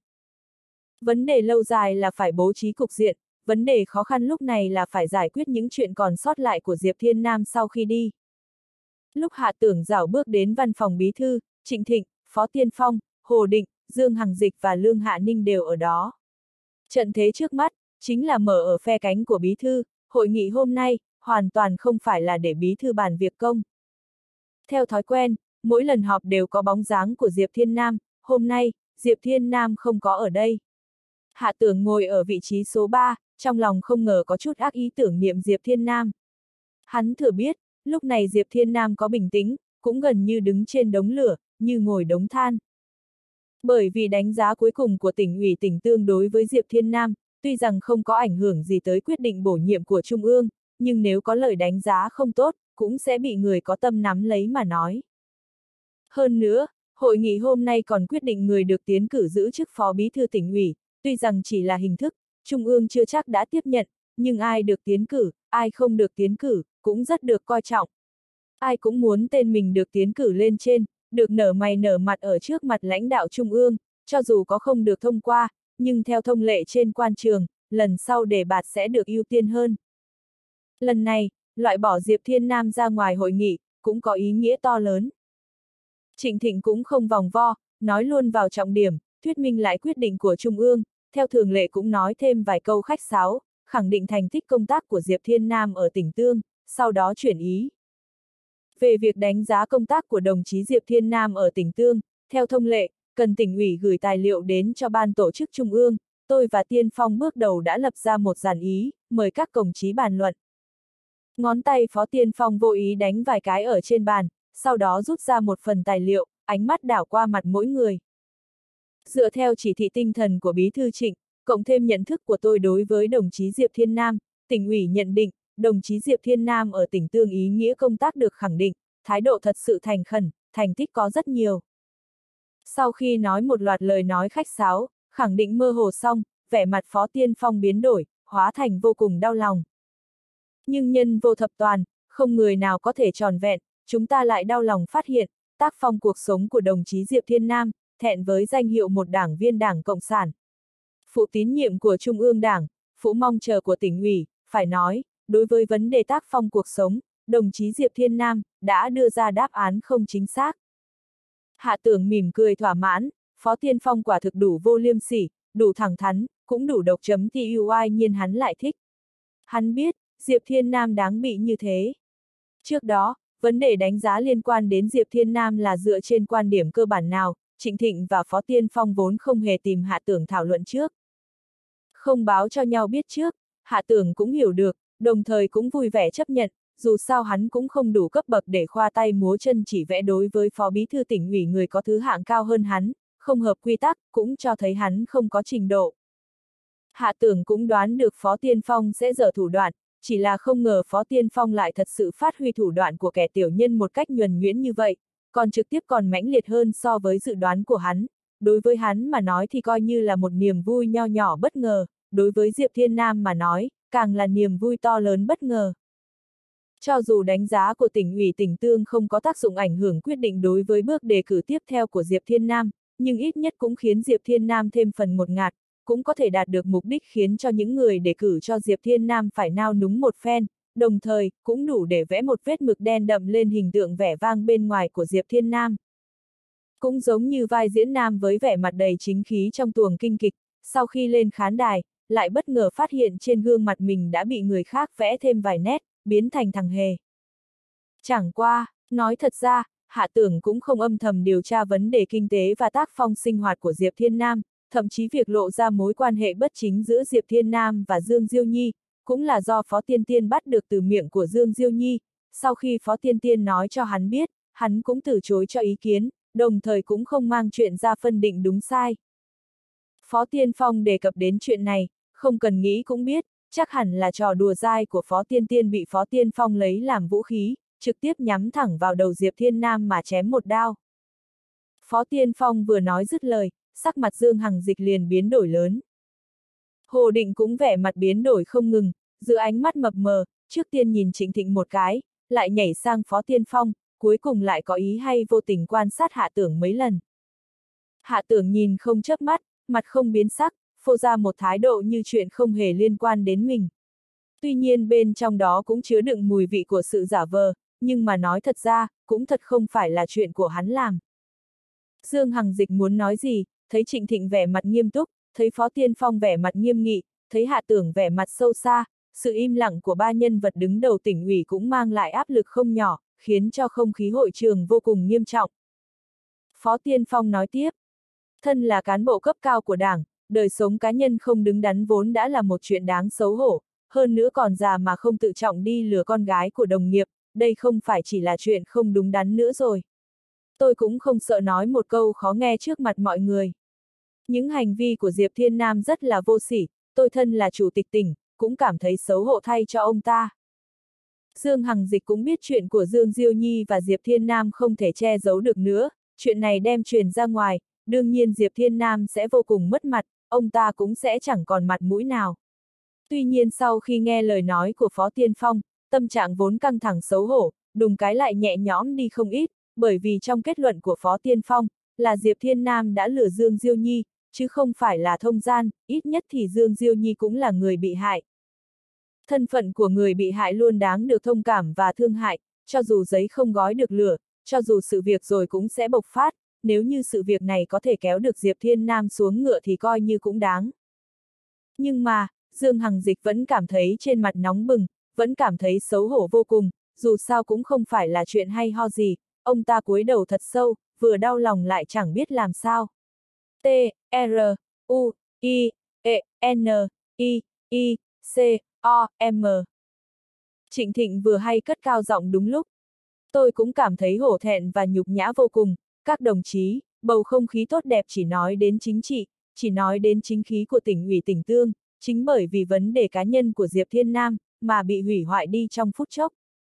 Vấn đề lâu dài là phải bố trí cục diện, vấn đề khó khăn lúc này là phải giải quyết những chuyện còn sót lại của Diệp Thiên Nam sau khi đi. Lúc Hạ tưởng rảo bước đến văn phòng bí thư, Trịnh Thịnh, Phó Tiên Phong, Hồ Định, Dương Hằng Dịch và Lương Hạ Ninh đều ở đó. Trận thế trước mắt, chính là mở ở phe cánh của bí thư, hội nghị hôm nay, hoàn toàn không phải là để bí thư bàn việc công. Theo thói quen, mỗi lần họp đều có bóng dáng của Diệp Thiên Nam, hôm nay, Diệp Thiên Nam không có ở đây. Hạ tưởng ngồi ở vị trí số 3, trong lòng không ngờ có chút ác ý tưởng niệm Diệp Thiên Nam. Hắn thừa biết, lúc này Diệp Thiên Nam có bình tĩnh, cũng gần như đứng trên đống lửa, như ngồi đống than. Bởi vì đánh giá cuối cùng của tỉnh ủy Tỉnh Tương đối với Diệp Thiên Nam, tuy rằng không có ảnh hưởng gì tới quyết định bổ nhiệm của Trung ương, nhưng nếu có lời đánh giá không tốt, cũng sẽ bị người có tâm nắm lấy mà nói. Hơn nữa, hội nghị hôm nay còn quyết định người được tiến cử giữ chức phó bí thư tỉnh ủy, tuy rằng chỉ là hình thức, Trung ương chưa chắc đã tiếp nhận, nhưng ai được tiến cử, ai không được tiến cử, cũng rất được coi trọng. Ai cũng muốn tên mình được tiến cử lên trên, được nở mày nở mặt ở trước mặt lãnh đạo Trung ương, cho dù có không được thông qua, nhưng theo thông lệ trên quan trường, lần sau đề bạt sẽ được ưu tiên hơn. Lần này, loại bỏ Diệp Thiên Nam ra ngoài hội nghị, cũng có ý nghĩa to lớn. Trịnh Thịnh cũng không vòng vo, nói luôn vào trọng điểm, thuyết minh lại quyết định của Trung ương, theo thường lệ cũng nói thêm vài câu khách sáo, khẳng định thành tích công tác của Diệp Thiên Nam ở Tỉnh Tương, sau đó chuyển ý. Về việc đánh giá công tác của đồng chí Diệp Thiên Nam ở Tỉnh Tương, theo thông lệ, cần tỉnh ủy gửi tài liệu đến cho ban tổ chức Trung ương, tôi và Tiên Phong bước đầu đã lập ra một dàn ý, mời các đồng chí bàn luận. Ngón tay Phó Tiên Phong vô ý đánh vài cái ở trên bàn, sau đó rút ra một phần tài liệu, ánh mắt đảo qua mặt mỗi người. Dựa theo chỉ thị tinh thần của Bí thư Trịnh, cộng thêm nhận thức của tôi đối với đồng chí Diệp Thiên Nam, tỉnh ủy nhận định, đồng chí Diệp Thiên Nam ở tỉnh Tương ý nghĩa công tác được khẳng định, thái độ thật sự thành khẩn, thành tích có rất nhiều. Sau khi nói một loạt lời nói khách sáo, khẳng định mơ hồ xong, vẻ mặt Phó Tiên Phong biến đổi, hóa thành vô cùng đau lòng. Nhưng nhân vô thập toàn, không người nào có thể tròn vẹn, chúng ta lại đau lòng phát hiện, tác phong cuộc sống của đồng chí Diệp Thiên Nam, thẹn với danh hiệu một đảng viên Đảng Cộng sản. Phụ tín nhiệm của Trung ương Đảng, phụ mong chờ của tỉnh ủy, phải nói, đối với vấn đề tác phong cuộc sống, đồng chí Diệp Thiên Nam đã đưa ra đáp án không chính xác. Hạ Tưởng mỉm cười thỏa mãn, Phó Tiên Phong quả thực đủ vô liêm sỉ, đủ thẳng thắn, cũng đủ độc chấm thì UI nhiên hắn lại thích. Hắn biết, Diệp Thiên Nam đáng bị như thế. Trước đó, vấn đề đánh giá liên quan đến Diệp Thiên Nam là dựa trên quan điểm cơ bản nào, Trịnh Thịnh và Phó Tiên Phong vốn không hề tìm Hạ Tưởng thảo luận trước. Không báo cho nhau biết trước, Hạ Tưởng cũng hiểu được, đồng thời cũng vui vẻ chấp nhận, dù sao hắn cũng không đủ cấp bậc để khoa tay múa chân chỉ vẽ đối với Phó Bí thư tỉnh ủy người có thứ hạng cao hơn hắn, không hợp quy tắc, cũng cho thấy hắn không có trình độ. Hạ Tưởng cũng đoán được Phó Tiên Phong sẽ dở thủ đoạn, chỉ là không ngờ Phó Tiên Phong lại thật sự phát huy thủ đoạn của kẻ tiểu nhân một cách nhuần nhuyễn như vậy, còn trực tiếp còn mãnh liệt hơn so với dự đoán của hắn. Đối với hắn mà nói thì coi như là một niềm vui nho nhỏ bất ngờ, đối với Diệp Thiên Nam mà nói, càng là niềm vui to lớn bất ngờ. Cho dù đánh giá của tỉnh ủy tỉnh Tương không có tác dụng ảnh hưởng quyết định đối với bước đề cử tiếp theo của Diệp Thiên Nam, nhưng ít nhất cũng khiến Diệp Thiên Nam thêm phần ngột ngạt, cũng có thể đạt được mục đích khiến cho những người đề cử cho Diệp Thiên Nam phải nao núng một phen, đồng thời, cũng đủ để vẽ một vết mực đen đậm lên hình tượng vẻ vang bên ngoài của Diệp Thiên Nam. Cũng giống như vai diễn nam với vẻ mặt đầy chính khí trong tuồng kinh kịch, sau khi lên khán đài, lại bất ngờ phát hiện trên gương mặt mình đã bị người khác vẽ thêm vài nét, biến thành thằng hề. Chẳng qua, nói thật ra, Hạ Tưởng cũng không âm thầm điều tra vấn đề kinh tế và tác phong sinh hoạt của Diệp Thiên Nam, thậm chí việc lộ ra mối quan hệ bất chính giữa Diệp Thiên Nam và Dương Diêu Nhi, cũng là do Phó Tiên Tiên bắt được từ miệng của Dương Diêu Nhi, sau khi Phó Tiên Tiên nói cho hắn biết, hắn cũng từ chối cho ý kiến, đồng thời cũng không mang chuyện ra phân định đúng sai. Phó Tiên Phong đề cập đến chuyện này, không cần nghĩ cũng biết, chắc hẳn là trò đùa dai của Phó Tiên Tiên bị Phó Tiên Phong lấy làm vũ khí, trực tiếp nhắm thẳng vào đầu Diệp Thiên Nam mà chém một đao. Phó Tiên Phong vừa nói dứt lời, sắc mặt Dương Hằng Dịch liền biến đổi lớn. Hồ Định cũng vẻ mặt biến đổi không ngừng, giữa ánh mắt mập mờ, trước tiên nhìn Trịnh Thịnh một cái, lại nhảy sang Phó Tiên Phong, cuối cùng lại có ý hay vô tình quan sát Hạ Tưởng mấy lần. Hạ Tưởng nhìn không chớp mắt, mặt không biến sắc, phô ra một thái độ như chuyện không hề liên quan đến mình. Tuy nhiên bên trong đó cũng chứa đựng mùi vị của sự giả vờ, nhưng mà nói thật ra, cũng thật không phải là chuyện của hắn làm. Dương Hằng Dịch muốn nói gì, thấy Trịnh Thịnh vẻ mặt nghiêm túc, thấy Phó Tiên Phong vẻ mặt nghiêm nghị, thấy Hạ Tưởng vẻ mặt sâu xa, sự im lặng của ba nhân vật đứng đầu tỉnh ủy cũng mang lại áp lực không nhỏ, khiến cho không khí hội trường vô cùng nghiêm trọng. Phó Tiên Phong nói tiếp, thân là cán bộ cấp cao của Đảng, đời sống cá nhân không đứng đắn vốn đã là một chuyện đáng xấu hổ, hơn nữa còn già mà không tự trọng đi lừa con gái của đồng nghiệp, đây không phải chỉ là chuyện không đúng đắn nữa rồi. Tôi cũng không sợ nói một câu khó nghe trước mặt mọi người. Những hành vi của Diệp Thiên Nam rất là vô sỉ, tôi thân là chủ tịch tỉnh, cũng cảm thấy xấu hổ thay cho ông ta. Dương Hằng Dịch cũng biết chuyện của Dương Diêu Nhi và Diệp Thiên Nam không thể che giấu được nữa, chuyện này đem truyền ra ngoài, đương nhiên Diệp Thiên Nam sẽ vô cùng mất mặt, ông ta cũng sẽ chẳng còn mặt mũi nào. Tuy nhiên sau khi nghe lời nói của Phó Tiên Phong, tâm trạng vốn căng thẳng xấu hổ, đùng cái lại nhẹ nhõm đi không ít, bởi vì trong kết luận của Phó Tiên Phong, là Diệp Thiên Nam đã lừa Dương Diêu Nhi, chứ không phải là thông gian, ít nhất thì Dương Diêu Nhi cũng là người bị hại. Thân phận của người bị hại luôn đáng được thông cảm và thương hại, cho dù giấy không gói được lửa, cho dù sự việc rồi cũng sẽ bộc phát, nếu như sự việc này có thể kéo được Diệp Thiên Nam xuống ngựa thì coi như cũng đáng. Nhưng mà, Dương Hằng Dịch vẫn cảm thấy trên mặt nóng bừng, vẫn cảm thấy xấu hổ vô cùng, dù sao cũng không phải là chuyện hay ho gì, ông ta cúi đầu thật sâu, vừa đau lòng lại chẳng biết làm sao. T, R, U, I, E, N, I, I, C, O, M. Trịnh Thịnh vừa hay cất cao giọng đúng lúc. Tôi cũng cảm thấy hổ thẹn và nhục nhã vô cùng, các đồng chí, bầu không khí tốt đẹp chỉ nói đến chính trị, chỉ nói đến chính khí của tỉnh ủy tỉnh Tương, chính bởi vì vấn đề cá nhân của Diệp Thiên Nam, mà bị hủy hoại đi trong phút chốc.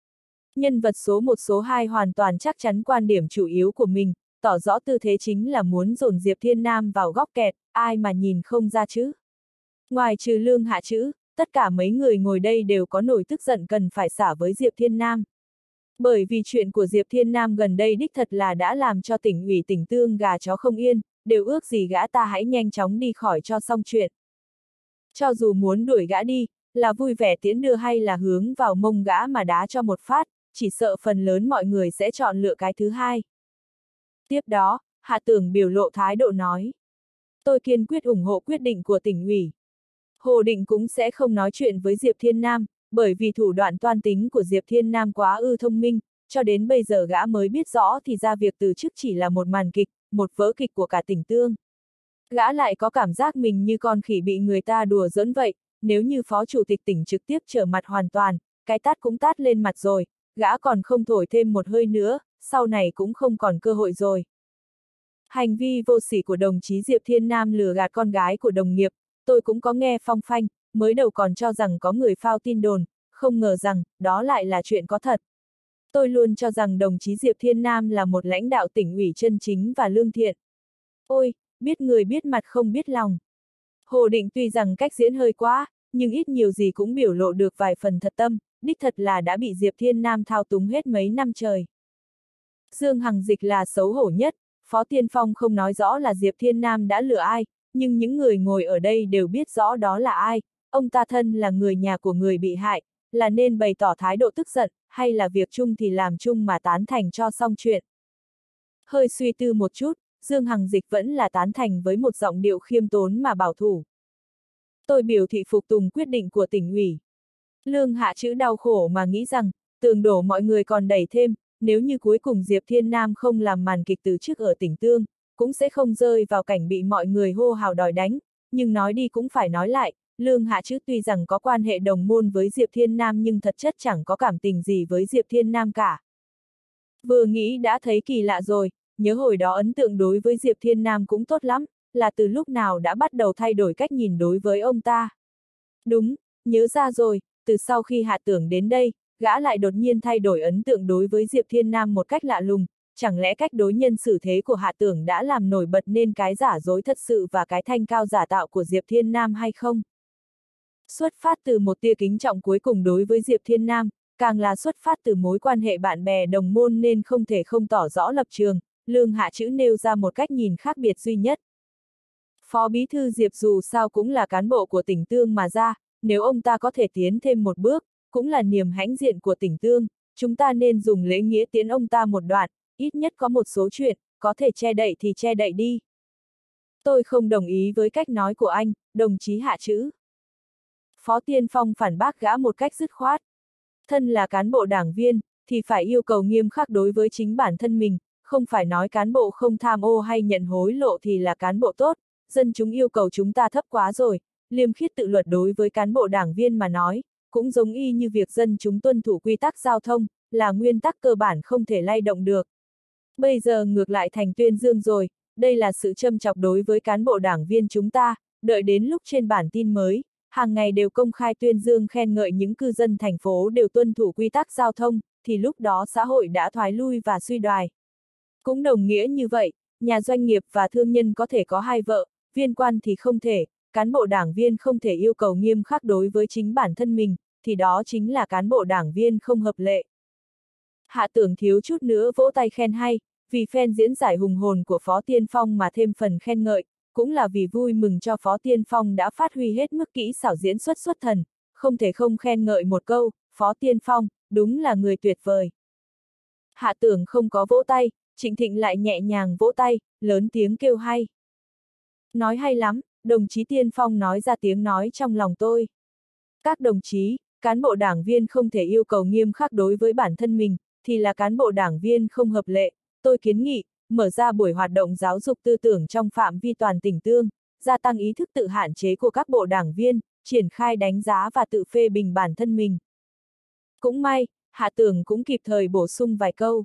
Nhân vật số 1 số 2 hoàn toàn chắc chắn quan điểm chủ yếu của mình, tỏ rõ tư thế chính là muốn dồn Diệp Thiên Nam vào góc kẹt, ai mà nhìn không ra chứ. Ngoài trừ Lương Hạ Trữ, tất cả mấy người ngồi đây đều có nổi tức giận cần phải xả với Diệp Thiên Nam. Bởi vì chuyện của Diệp Thiên Nam gần đây đích thật là đã làm cho tỉnh ủy Tỉnh Tương gà chó không yên, đều ước gì gã ta hãy nhanh chóng đi khỏi cho xong chuyện. Cho dù muốn đuổi gã đi, là vui vẻ tiễn đưa hay là hướng vào mông gã mà đá cho một phát, chỉ sợ phần lớn mọi người sẽ chọn lựa cái thứ hai. Tiếp đó, Hạ Tưởng biểu lộ thái độ nói. Tôi kiên quyết ủng hộ quyết định của tỉnh ủy. Hồ Định cũng sẽ không nói chuyện với Diệp Thiên Nam, bởi vì thủ đoạn toan tính của Diệp Thiên Nam quá thông minh, cho đến bây giờ gã mới biết rõ thì ra việc từ chức chỉ là một màn kịch, một vở kịch của cả tỉnh Tương. Gã lại có cảm giác mình như con khỉ bị người ta đùa giỡn vậy, nếu như phó chủ tịch tỉnh trực tiếp trở mặt hoàn toàn, cái tát cũng tát lên mặt rồi, gã còn không thổi thêm một hơi nữa, sau này cũng không còn cơ hội rồi. Hành vi vô sỉ của đồng chí Diệp Thiên Nam lừa gạt con gái của đồng nghiệp, tôi cũng có nghe phong phanh, mới đầu còn cho rằng có người phao tin đồn, không ngờ rằng, đó lại là chuyện có thật. Tôi luôn cho rằng đồng chí Diệp Thiên Nam là một lãnh đạo tỉnh ủy chân chính và lương thiện. Ôi, biết người biết mặt không biết lòng. Hồ Định tuy rằng cách diễn hơi quá, nhưng ít nhiều gì cũng biểu lộ được vài phần thật tâm, đích thật là đã bị Diệp Thiên Nam thao túng hết mấy năm trời. Dương Hằng Dịch là xấu hổ nhất, Phó Tiên Phong không nói rõ là Diệp Thiên Nam đã lừa ai, nhưng những người ngồi ở đây đều biết rõ đó là ai, ông ta thân là người nhà của người bị hại, là nên bày tỏ thái độ tức giận, hay là việc chung thì làm chung mà tán thành cho xong chuyện. Hơi suy tư một chút, Dương Hằng Dịch vẫn là tán thành với một giọng điệu khiêm tốn mà bảo thủ. Tôi biểu thị phục tùng quyết định của tỉnh ủy. Lương Hạ Trữ đau khổ mà nghĩ rằng, tường đổ mọi người còn đẩy thêm, nếu như cuối cùng Diệp Thiên Nam không làm màn kịch từ chức ở tỉnh Tương, cũng sẽ không rơi vào cảnh bị mọi người hô hào đòi đánh, nhưng nói đi cũng phải nói lại, Lương Hạ Trữ tuy rằng có quan hệ đồng môn với Diệp Thiên Nam nhưng thật chất chẳng có cảm tình gì với Diệp Thiên Nam cả. Vừa nghĩ đã thấy kỳ lạ rồi, nhớ hồi đó ấn tượng đối với Diệp Thiên Nam cũng tốt lắm, là từ lúc nào đã bắt đầu thay đổi cách nhìn đối với ông ta. Đúng, nhớ ra rồi, từ sau khi Hạ Tưởng đến đây, gã lại đột nhiên thay đổi ấn tượng đối với Diệp Thiên Nam một cách lạ lùng, chẳng lẽ cách đối nhân xử thế của Hạ Tưởng đã làm nổi bật nên cái giả dối thật sự và cái thanh cao giả tạo của Diệp Thiên Nam hay không? Xuất phát từ một tia kính trọng cuối cùng đối với Diệp Thiên Nam, càng là xuất phát từ mối quan hệ bạn bè đồng môn nên không thể không tỏ rõ lập trường, Lương Hạ Trữ nêu ra một cách nhìn khác biệt duy nhất. Phó Bí thư Diệp dù sao cũng là cán bộ của tỉnh Tương mà ra, nếu ông ta có thể tiến thêm một bước, cũng là niềm hãnh diện của tỉnh Tương, chúng ta nên dùng lễ nghĩa tiến ông ta một đoạn, ít nhất có một số chuyện, có thể che đậy thì che đậy đi. Tôi không đồng ý với cách nói của anh, đồng chí Hạ Trữ. Phó Tiên Phong phản bác gã một cách dứt khoát. Thân là cán bộ đảng viên, thì phải yêu cầu nghiêm khắc đối với chính bản thân mình, không phải nói cán bộ không tham ô hay nhận hối lộ thì là cán bộ tốt, dân chúng yêu cầu chúng ta thấp quá rồi, liêm khiết tự luật đối với cán bộ đảng viên mà nói, cũng giống y như việc dân chúng tuân thủ quy tắc giao thông, là nguyên tắc cơ bản không thể lay động được. Bây giờ ngược lại thành tuyên dương rồi, đây là sự châm chọc đối với cán bộ đảng viên chúng ta, đợi đến lúc trên bản tin mới, hàng ngày đều công khai tuyên dương khen ngợi những cư dân thành phố đều tuân thủ quy tắc giao thông, thì lúc đó xã hội đã thoái lui và suy đoài. Cũng đồng nghĩa như vậy, nhà doanh nghiệp và thương nhân có thể có hai vợ, viên quan thì không thể, cán bộ đảng viên không thể yêu cầu nghiêm khắc đối với chính bản thân mình, thì đó chính là cán bộ đảng viên không hợp lệ. Hạ Tưởng thiếu chút nữa vỗ tay khen hay, vì phen diễn giải hùng hồn của Phó Tiên Phong mà thêm phần khen ngợi, cũng là vì vui mừng cho Phó Tiên Phong đã phát huy hết mức kỹ xảo diễn xuất xuất thần, không thể không khen ngợi một câu, Phó Tiên Phong, đúng là người tuyệt vời. Hạ Tưởng không có vỗ tay, Trịnh Thịnh lại nhẹ nhàng vỗ tay, lớn tiếng kêu hay. Nói hay lắm, đồng chí Tiên Phong nói ra tiếng nói trong lòng tôi. Các đồng chí, cán bộ đảng viên không thể yêu cầu nghiêm khắc đối với bản thân mình, thì là cán bộ đảng viên không hợp lệ, tôi kiến nghị, mở ra buổi hoạt động giáo dục tư tưởng trong phạm vi toàn tỉnh Tương, gia tăng ý thức tự hạn chế của các bộ đảng viên, triển khai đánh giá và tự phê bình bản thân mình. Cũng may, Hạ Tưởng cũng kịp thời bổ sung vài câu.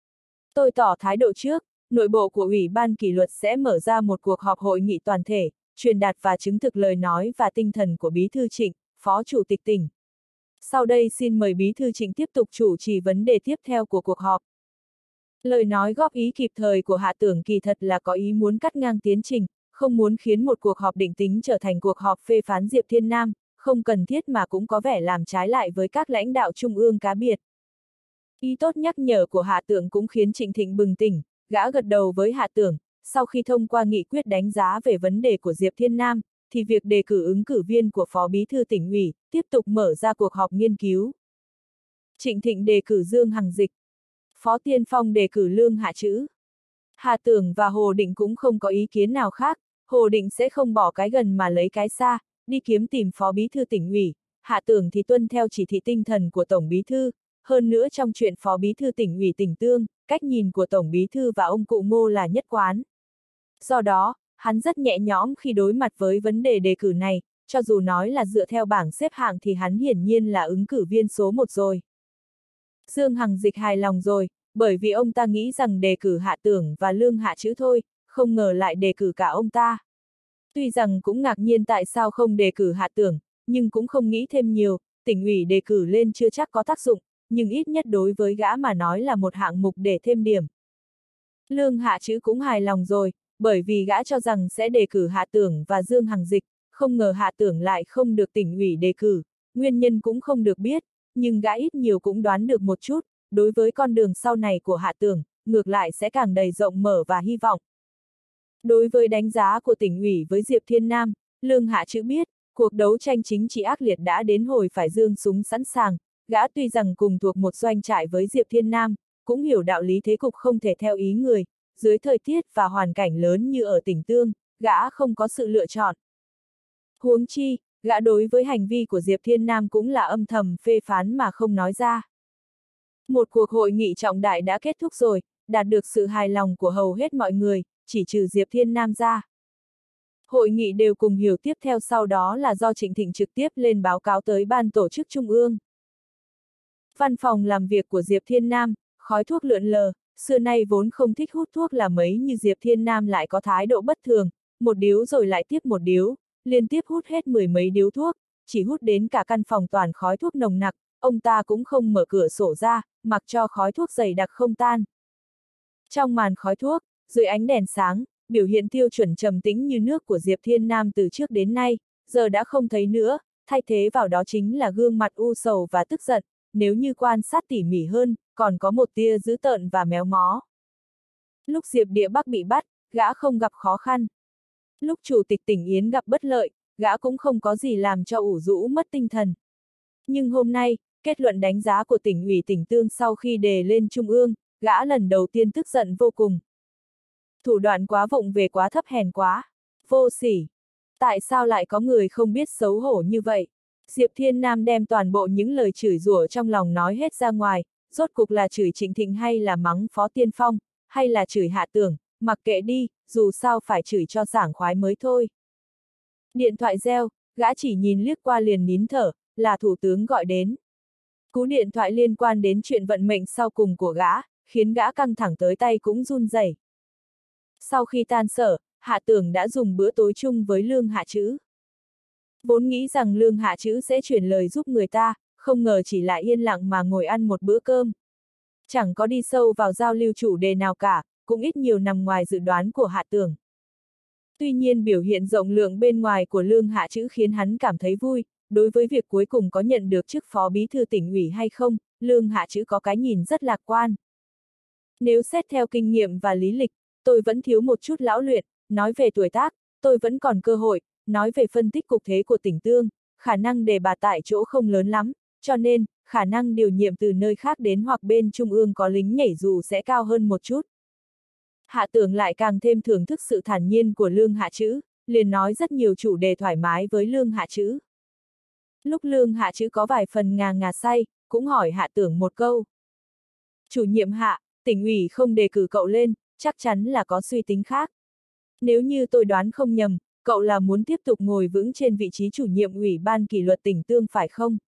Tôi tỏ thái độ trước, nội bộ của Ủy ban kỷ luật sẽ mở ra một cuộc họp hội nghị toàn thể, truyền đạt và chứng thực lời nói và tinh thần của Bí thư Trịnh, Phó Chủ tịch tỉnh. Sau đây xin mời Bí thư Trịnh tiếp tục chủ trì vấn đề tiếp theo của cuộc họp. Lời nói góp ý kịp thời của Hạ Tưởng kỳ thật là có ý muốn cắt ngang tiến trình, không muốn khiến một cuộc họp định tính trở thành cuộc họp phê phán Diệp Thiên Nam, không cần thiết mà cũng có vẻ làm trái lại với các lãnh đạo trung ương cá biệt. Ý tốt nhắc nhở của Hạ Tưởng cũng khiến Trịnh Thịnh bừng tỉnh, gã gật đầu với Hạ Tưởng, sau khi thông qua nghị quyết đánh giá về vấn đề của Diệp Thiên Nam, thì việc đề cử ứng cử viên của Phó Bí thư tỉnh ủy, tiếp tục mở ra cuộc họp nghiên cứu. Trịnh Thịnh đề cử Dương Hằng Dịch, Phó Tiên Phong đề cử Lương Hạ Trữ. Hạ Tưởng và Hồ Định cũng không có ý kiến nào khác, Hồ Định sẽ không bỏ cái gần mà lấy cái xa, đi kiếm tìm Phó Bí thư tỉnh ủy, Hạ Tưởng thì tuân theo chỉ thị tinh thần của Tổng Bí thư, hơn nữa trong chuyện Phó Bí thư tỉnh ủy Tỉnh Tương, cách nhìn của Tổng Bí thư và ông cụ Ngô là nhất quán. Do đó, hắn rất nhẹ nhõm khi đối mặt với vấn đề đề cử này, cho dù nói là dựa theo bảng xếp hạng thì hắn hiển nhiên là ứng cử viên số 1 rồi. Dương Hằng Dịch hài lòng rồi, bởi vì ông ta nghĩ rằng đề cử Hạ Tưởng và Lương Hạ Trữ thôi, không ngờ lại đề cử cả ông ta. Tuy rằng cũng ngạc nhiên tại sao không đề cử Hạ Tưởng, nhưng cũng không nghĩ thêm nhiều, tỉnh ủy đề cử lên chưa chắc có tác dụng, nhưng ít nhất đối với gã mà nói là một hạng mục để thêm điểm. Lương Hạ Trữ cũng hài lòng rồi, bởi vì gã cho rằng sẽ đề cử Hạ Tưởng và Dương Hằng Dịch, không ngờ Hạ Tưởng lại không được tỉnh ủy đề cử, nguyên nhân cũng không được biết, nhưng gã ít nhiều cũng đoán được một chút, đối với con đường sau này của Hạ Tưởng, ngược lại sẽ càng đầy rộng mở và hy vọng. Đối với đánh giá của tỉnh ủy với Diệp Thiên Nam, Lương Hạ Trữ biết, cuộc đấu tranh chính trị ác liệt đã đến hồi phải giương súng sẵn sàng, gã tuy rằng cùng thuộc một doanh trại với Diệp Thiên Nam, cũng hiểu đạo lý thế cục không thể theo ý người, dưới thời tiết và hoàn cảnh lớn như ở tỉnh Tương, gã không có sự lựa chọn. Huống chi, gã đối với hành vi của Diệp Thiên Nam cũng là âm thầm phê phán mà không nói ra. Một cuộc hội nghị trọng đại đã kết thúc rồi, đạt được sự hài lòng của hầu hết mọi người, chỉ trừ Diệp Thiên Nam ra. Hội nghị đều cùng hiểu tiếp theo sau đó là do Trịnh Thịnh trực tiếp lên báo cáo tới Ban Tổ chức Trung ương. Văn phòng làm việc của Diệp Thiên Nam, khói thuốc lượn lờ, xưa nay vốn không thích hút thuốc là mấy như Diệp Thiên Nam lại có thái độ bất thường, một điếu rồi lại tiếp một điếu, liên tiếp hút hết 10 mấy điếu thuốc, chỉ hút đến cả căn phòng toàn khói thuốc nồng nặc, ông ta cũng không mở cửa sổ ra, mặc cho khói thuốc dày đặc không tan. Trong màn khói thuốc, dưới ánh đèn sáng, biểu hiện tiêu chuẩn trầm tĩnh như nước của Diệp Thiên Nam từ trước đến nay, giờ đã không thấy nữa, thay thế vào đó chính là gương mặt u sầu và tức giận, nếu như quan sát tỉ mỉ hơn, còn có một tia dữ tợn và méo mó. Lúc Diệp Địa Bắc bị bắt, gã không gặp khó khăn. Lúc Chủ tịch tỉnh Yến gặp bất lợi, gã cũng không có gì làm cho ủ rũ mất tinh thần. Nhưng hôm nay, kết luận đánh giá của tỉnh ủy Tỉnh Tương sau khi đề lên Trung ương, gã lần đầu tiên tức giận vô cùng. Thủ đoạn quá vụng về quá thấp hèn quá, vô sỉ. Tại sao lại có người không biết xấu hổ như vậy? Diệp Thiên Nam đem toàn bộ những lời chửi rủa trong lòng nói hết ra ngoài, rốt cục là chửi Trịnh Thịnh hay là mắng Phó Tiên Phong, hay là chửi Hạ Tưởng, mặc kệ đi, dù sao phải chửi cho sảng khoái mới thôi. Điện thoại reo, gã chỉ nhìn liếc qua liền nín thở, là thủ tướng gọi đến. Cú điện thoại liên quan đến chuyện vận mệnh sau cùng của gã, khiến gã căng thẳng tới tay cũng run rẩy. Sau khi tan sở, Hạ Tưởng đã dùng bữa tối chung với Lương Hạ Trữ. Vốn nghĩ rằng Lương Hạ Trữ sẽ chuyển lời giúp người ta, không ngờ chỉ là yên lặng mà ngồi ăn một bữa cơm. Chẳng có đi sâu vào giao lưu chủ đề nào cả, cũng ít nhiều nằm ngoài dự đoán của Hạ Tưởng. Tuy nhiên biểu hiện rộng lượng bên ngoài của Lương Hạ Trữ khiến hắn cảm thấy vui, đối với việc cuối cùng có nhận được chức Phó Bí thư tỉnh ủy hay không, Lương Hạ Trữ có cái nhìn rất lạc quan. Nếu xét theo kinh nghiệm và lý lịch, tôi vẫn thiếu một chút lão luyện, nói về tuổi tác, tôi vẫn còn cơ hội, nói về phân tích cục thế của tỉnh Tương, khả năng đề bạt tại chỗ không lớn lắm, cho nên, khả năng điều nhiệm từ nơi khác đến hoặc bên Trung ương có lính nhảy dù sẽ cao hơn một chút. Hạ Tưởng lại càng thêm thưởng thức sự thản nhiên của Lương Hạ Trữ, liền nói rất nhiều chủ đề thoải mái với Lương Hạ Trữ. Lúc Lương Hạ Trữ có vài phần ngà ngà say, cũng hỏi Hạ Tưởng một câu. Chủ nhiệm Hạ, tỉnh ủy không đề cử cậu lên, chắc chắn là có suy tính khác. Nếu như tôi đoán không nhầm, cậu là muốn tiếp tục ngồi vững trên vị trí chủ nhiệm ủy ban kỷ luật tỉnh Tương phải không?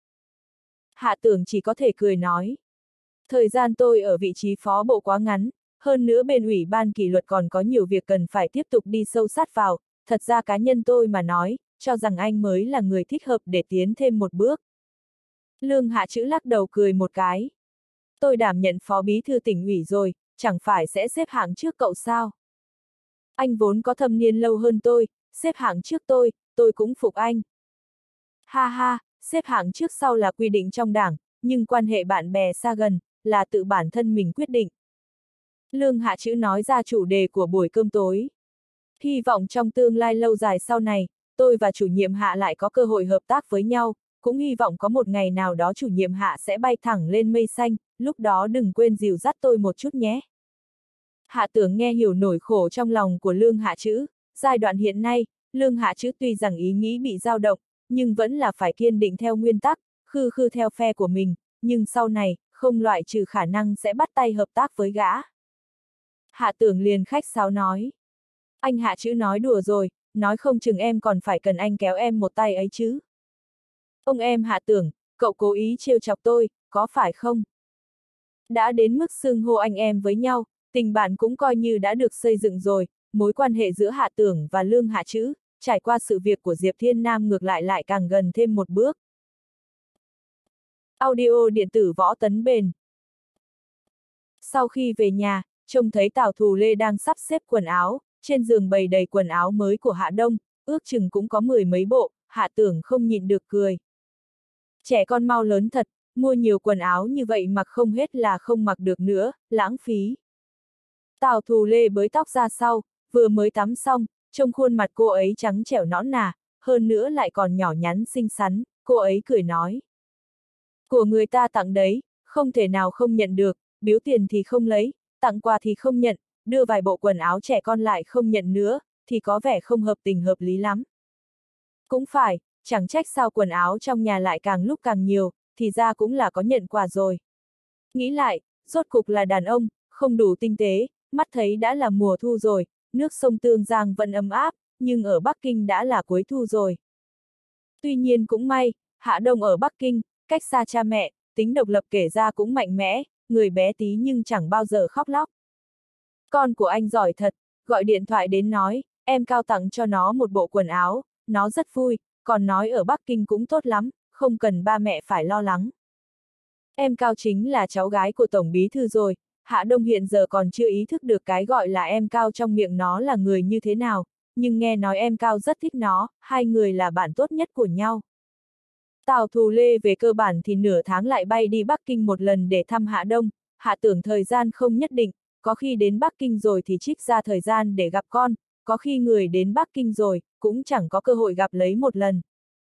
Hạ Tưởng chỉ có thể cười nói. Thời gian tôi ở vị trí phó bộ quá ngắn, hơn nữa bên ủy ban kỷ luật còn có nhiều việc cần phải tiếp tục đi sâu sát vào, thật ra cá nhân tôi mà nói, cho rằng anh mới là người thích hợp để tiến thêm một bước. Lương Hạ Trữ lắc đầu cười một cái. Tôi đảm nhận phó bí thư tỉnh ủy rồi, chẳng phải sẽ xếp hạng trước cậu sao? Anh vốn có thâm niên lâu hơn tôi, xếp hạng trước tôi cũng phục anh. Ha ha, xếp hạng trước sau là quy định trong đảng, nhưng quan hệ bạn bè xa gần, là tự bản thân mình quyết định. Lương Hạ Trữ nói ra chủ đề của buổi cơm tối. Hy vọng trong tương lai lâu dài sau này, tôi và chủ nhiệm Hạ lại có cơ hội hợp tác với nhau, cũng hy vọng có một ngày nào đó chủ nhiệm Hạ sẽ bay thẳng lên mây xanh, lúc đó đừng quên dìu dắt tôi một chút nhé. Hạ Tưởng nghe hiểu nỗi khổ trong lòng của Lương Hạ Trữ, giai đoạn hiện nay, Lương Hạ Trữ tuy rằng ý nghĩ bị dao động, nhưng vẫn là phải kiên định theo nguyên tắc, khư khư theo phe của mình, nhưng sau này, không loại trừ khả năng sẽ bắt tay hợp tác với gã. Hạ Tưởng liền khách sáo nói. Anh Hạ Trữ nói đùa rồi, nói không chừng em còn phải cần anh kéo em một tay ấy chứ. Ông em Hạ Tưởng, cậu cố ý trêu chọc tôi, có phải không? Đã đến mức xưng hô anh em với nhau, tình bạn cũng coi như đã được xây dựng rồi, mối quan hệ giữa Hạ Tưởng và Lương Hạ Trữ, trải qua sự việc của Diệp Thiên Nam ngược lại càng gần thêm một bước. Audio điện tử Võ Tấn Bền. Sau khi về nhà, trông thấy Tào Thù Lê đang sắp xếp quần áo, trên giường bày đầy quần áo mới của Hạ Đông, ước chừng cũng có 10 mấy bộ, Hạ Tưởng không nhịn được cười. Trẻ con mau lớn thật, mua nhiều quần áo như vậy mặc không hết là không mặc được nữa, lãng phí. Tào Thù Lê bới tóc ra sau, vừa mới tắm xong, trông khuôn mặt cô ấy trắng trẻo nõn nà, hơn nữa lại còn nhỏ nhắn xinh xắn, cô ấy cười nói. Của người ta tặng đấy, không thể nào không nhận được, biếu tiền thì không lấy, tặng quà thì không nhận, đưa vài bộ quần áo trẻ con lại không nhận nữa, thì có vẻ không hợp tình hợp lý lắm. Cũng phải, chẳng trách sao quần áo trong nhà lại càng lúc càng nhiều, thì ra cũng là có nhận quà rồi. Nghĩ lại, rốt cục là đàn ông, không đủ tinh tế, mắt thấy đã là mùa thu rồi, nước sông Tương Giang vẫn ấm áp, nhưng ở Bắc Kinh đã là cuối thu rồi. Tuy nhiên cũng may, Hạ Đông ở Bắc Kinh, cách xa cha mẹ, tính độc lập kể ra cũng mạnh mẽ, người bé tí nhưng chẳng bao giờ khóc lóc. Con của anh giỏi thật, gọi điện thoại đến nói, em Cao tặng cho nó một bộ quần áo, nó rất vui, còn nói ở Bắc Kinh cũng tốt lắm, không cần ba mẹ phải lo lắng. Em Cao chính là cháu gái của Tổng Bí Thư rồi, Hạ Đông hiện giờ còn chưa ý thức được cái gọi là em Cao trong miệng nó là người như thế nào, nhưng nghe nói em Cao rất thích nó, hai người là bạn tốt nhất của nhau. Tào Thù Lê về cơ bản thì nửa tháng lại bay đi Bắc Kinh một lần để thăm Hạ Đông, Hạ Tưởng thời gian không nhất định, có khi đến Bắc Kinh rồi thì trích ra thời gian để gặp con, có khi người đến Bắc Kinh rồi, cũng chẳng có cơ hội gặp lấy một lần.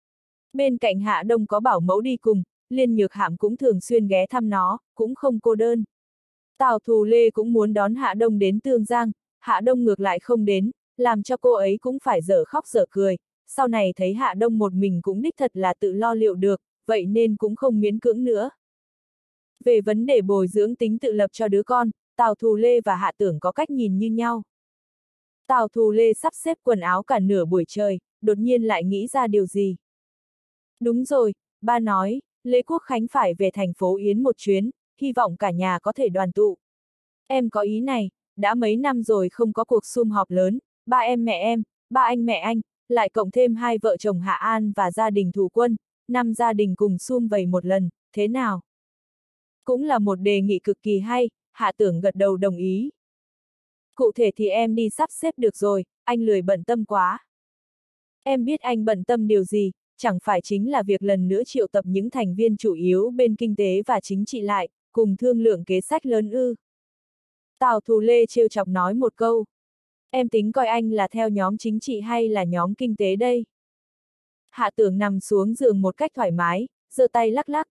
Bên cạnh Hạ Đông có bảo mẫu đi cùng, Liên Nhược Hạm cũng thường xuyên ghé thăm nó, cũng không cô đơn. Tào Thù Lê cũng muốn đón Hạ Đông đến Tương Giang, Hạ Đông ngược lại không đến, làm cho cô ấy cũng phải dở khóc dở cười, sau này thấy Hạ Đông một mình cũng đích thật là tự lo liệu được, vậy nên cũng không miễn cưỡng nữa. Về vấn đề bồi dưỡng tính tự lập cho đứa con, Tào Thù Lê và Hạ Tưởng có cách nhìn như nhau. Tào Thù Lê sắp xếp quần áo cả nửa buổi trời, đột nhiên lại nghĩ ra điều gì. Đúng rồi, ba nói, Lê Quốc Khánh phải về thành phố Yến một chuyến, hy vọng cả nhà có thể đoàn tụ. Em có ý này, đã mấy năm rồi không có cuộc sum họp lớn, ba em, ba anh mẹ anh, lại cộng thêm hai vợ chồng Hạ An và gia đình Thủ Quân, 5 gia đình cùng sum vầy một lần, thế nào? Cũng là một đề nghị cực kỳ hay, Hạ Tưởng gật đầu đồng ý. Cụ thể thì em đi sắp xếp được rồi, anh lười bận tâm quá. Em biết anh bận tâm điều gì, chẳng phải chính là việc lần nữa triệu tập những thành viên chủ yếu bên kinh tế và chính trị lại, cùng thương lượng kế sách lớn ư. Tào Thù Lê trêu chọc nói một câu. Em tính coi anh là theo nhóm chính trị hay là nhóm kinh tế đây? Hạ Tưởng nằm xuống giường một cách thoải mái, giơ tay lắc lắc.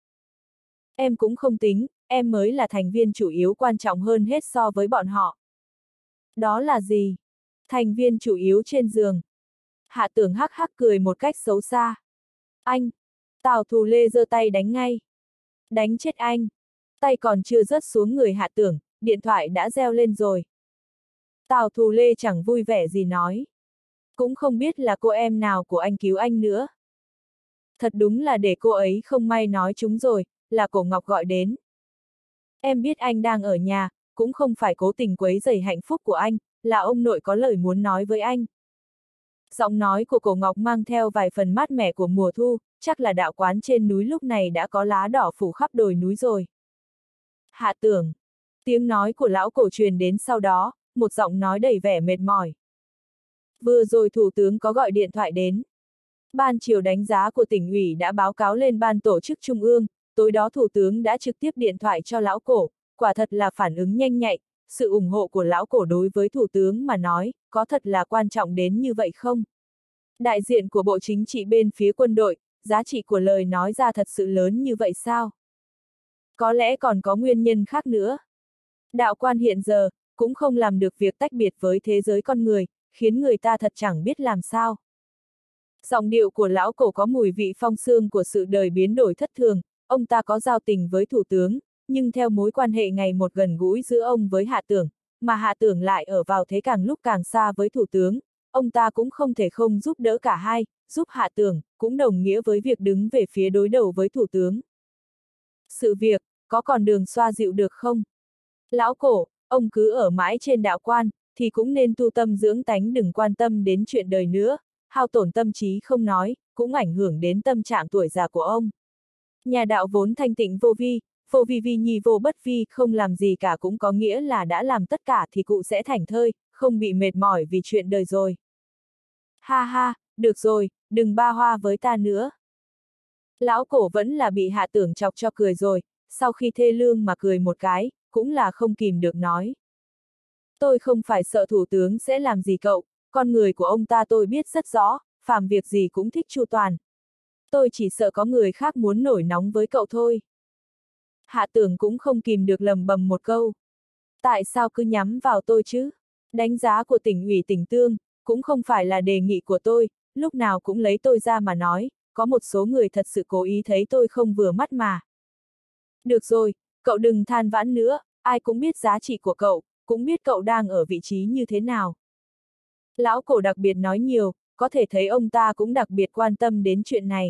Em cũng không tính, em mới là thành viên chủ yếu quan trọng hơn hết so với bọn họ. Đó là gì? Thành viên chủ yếu trên giường. Hạ Tưởng hắc hắc cười một cách xấu xa. Anh! Tào Thù Lê giơ tay đánh ngay. Đánh chết anh! Tay còn chưa rớt xuống người Hạ Tưởng, điện thoại đã reo lên rồi. Tào Thù Lê chẳng vui vẻ gì nói. Cũng không biết là cô em nào của anh cứu anh nữa. Thật đúng là để cô ấy không may nói chúng rồi, là Cổ Ngọc gọi đến. Em biết anh đang ở nhà, cũng không phải cố tình quấy rầy hạnh phúc của anh, là ông nội có lời muốn nói với anh. Giọng nói của Cổ Ngọc mang theo vài phần mát mẻ của mùa thu, chắc là đạo quán trên núi lúc này đã có lá đỏ phủ khắp đồi núi rồi. Hạ Tưởng. Tiếng nói của lão Cổ truyền đến sau đó, một giọng nói đầy vẻ mệt mỏi. Vừa rồi thủ tướng có gọi điện thoại đến. Ban chiều đánh giá của tỉnh ủy đã báo cáo lên ban tổ chức trung ương, tối đó thủ tướng đã trực tiếp điện thoại cho lão Cổ, quả thật là phản ứng nhanh nhạy, sự ủng hộ của lão Cổ đối với thủ tướng mà nói, có thật là quan trọng đến như vậy không? Đại diện của Bộ Chính trị bên phía quân đội, giá trị của lời nói ra thật sự lớn như vậy sao? Có lẽ còn có nguyên nhân khác nữa. Đạo quan hiện giờ, cũng không làm được việc tách biệt với thế giới con người, khiến người ta thật chẳng biết làm sao. Giọng điệu của lão Cổ có mùi vị phong sương của sự đời biến đổi thất thường, ông ta có giao tình với thủ tướng, nhưng theo mối quan hệ ngày một gần gũi giữa ông với Hạ Tưởng, mà Hạ Tưởng lại ở vào thế càng lúc càng xa với thủ tướng, ông ta cũng không thể không giúp đỡ cả hai, giúp Hạ Tưởng, cũng đồng nghĩa với việc đứng về phía đối đầu với thủ tướng. Sự việc, có còn đường xoa dịu được không? Lão Cổ, ông cứ ở mãi trên đạo quan, thì cũng nên tu tâm dưỡng tánh, đừng quan tâm đến chuyện đời nữa, hao tổn tâm trí không nói, cũng ảnh hưởng đến tâm trạng tuổi già của ông. Nhà đạo vốn thanh tịnh vô vi vi nhi vô bất vi, không làm gì cả cũng có nghĩa là đã làm tất cả thì cụ sẽ thảnh thơi, không bị mệt mỏi vì chuyện đời rồi. Ha ha, được rồi, đừng ba hoa với ta nữa. Lão Cổ vẫn là bị Hạ Tưởng chọc cho cười rồi, sau khi thê lương mà cười một cái, cũng là không kìm được nói. Tôi không phải sợ thủ tướng sẽ làm gì cậu, con người của ông ta tôi biết rất rõ, phàm việc gì cũng thích chu toàn. Tôi chỉ sợ có người khác muốn nổi nóng với cậu thôi. Hạ Tưởng cũng không kìm được lầm bầm một câu. Tại sao cứ nhắm vào tôi chứ? Đánh giá của tỉnh ủy tỉnh Tương, cũng không phải là đề nghị của tôi, lúc nào cũng lấy tôi ra mà nói, có một số người thật sự cố ý thấy tôi không vừa mắt mà. Được rồi, cậu đừng than vãn nữa, ai cũng biết giá trị của cậu, cũng biết cậu đang ở vị trí như thế nào. Lão Cổ đặc biệt nói nhiều, có thể thấy ông ta cũng đặc biệt quan tâm đến chuyện này.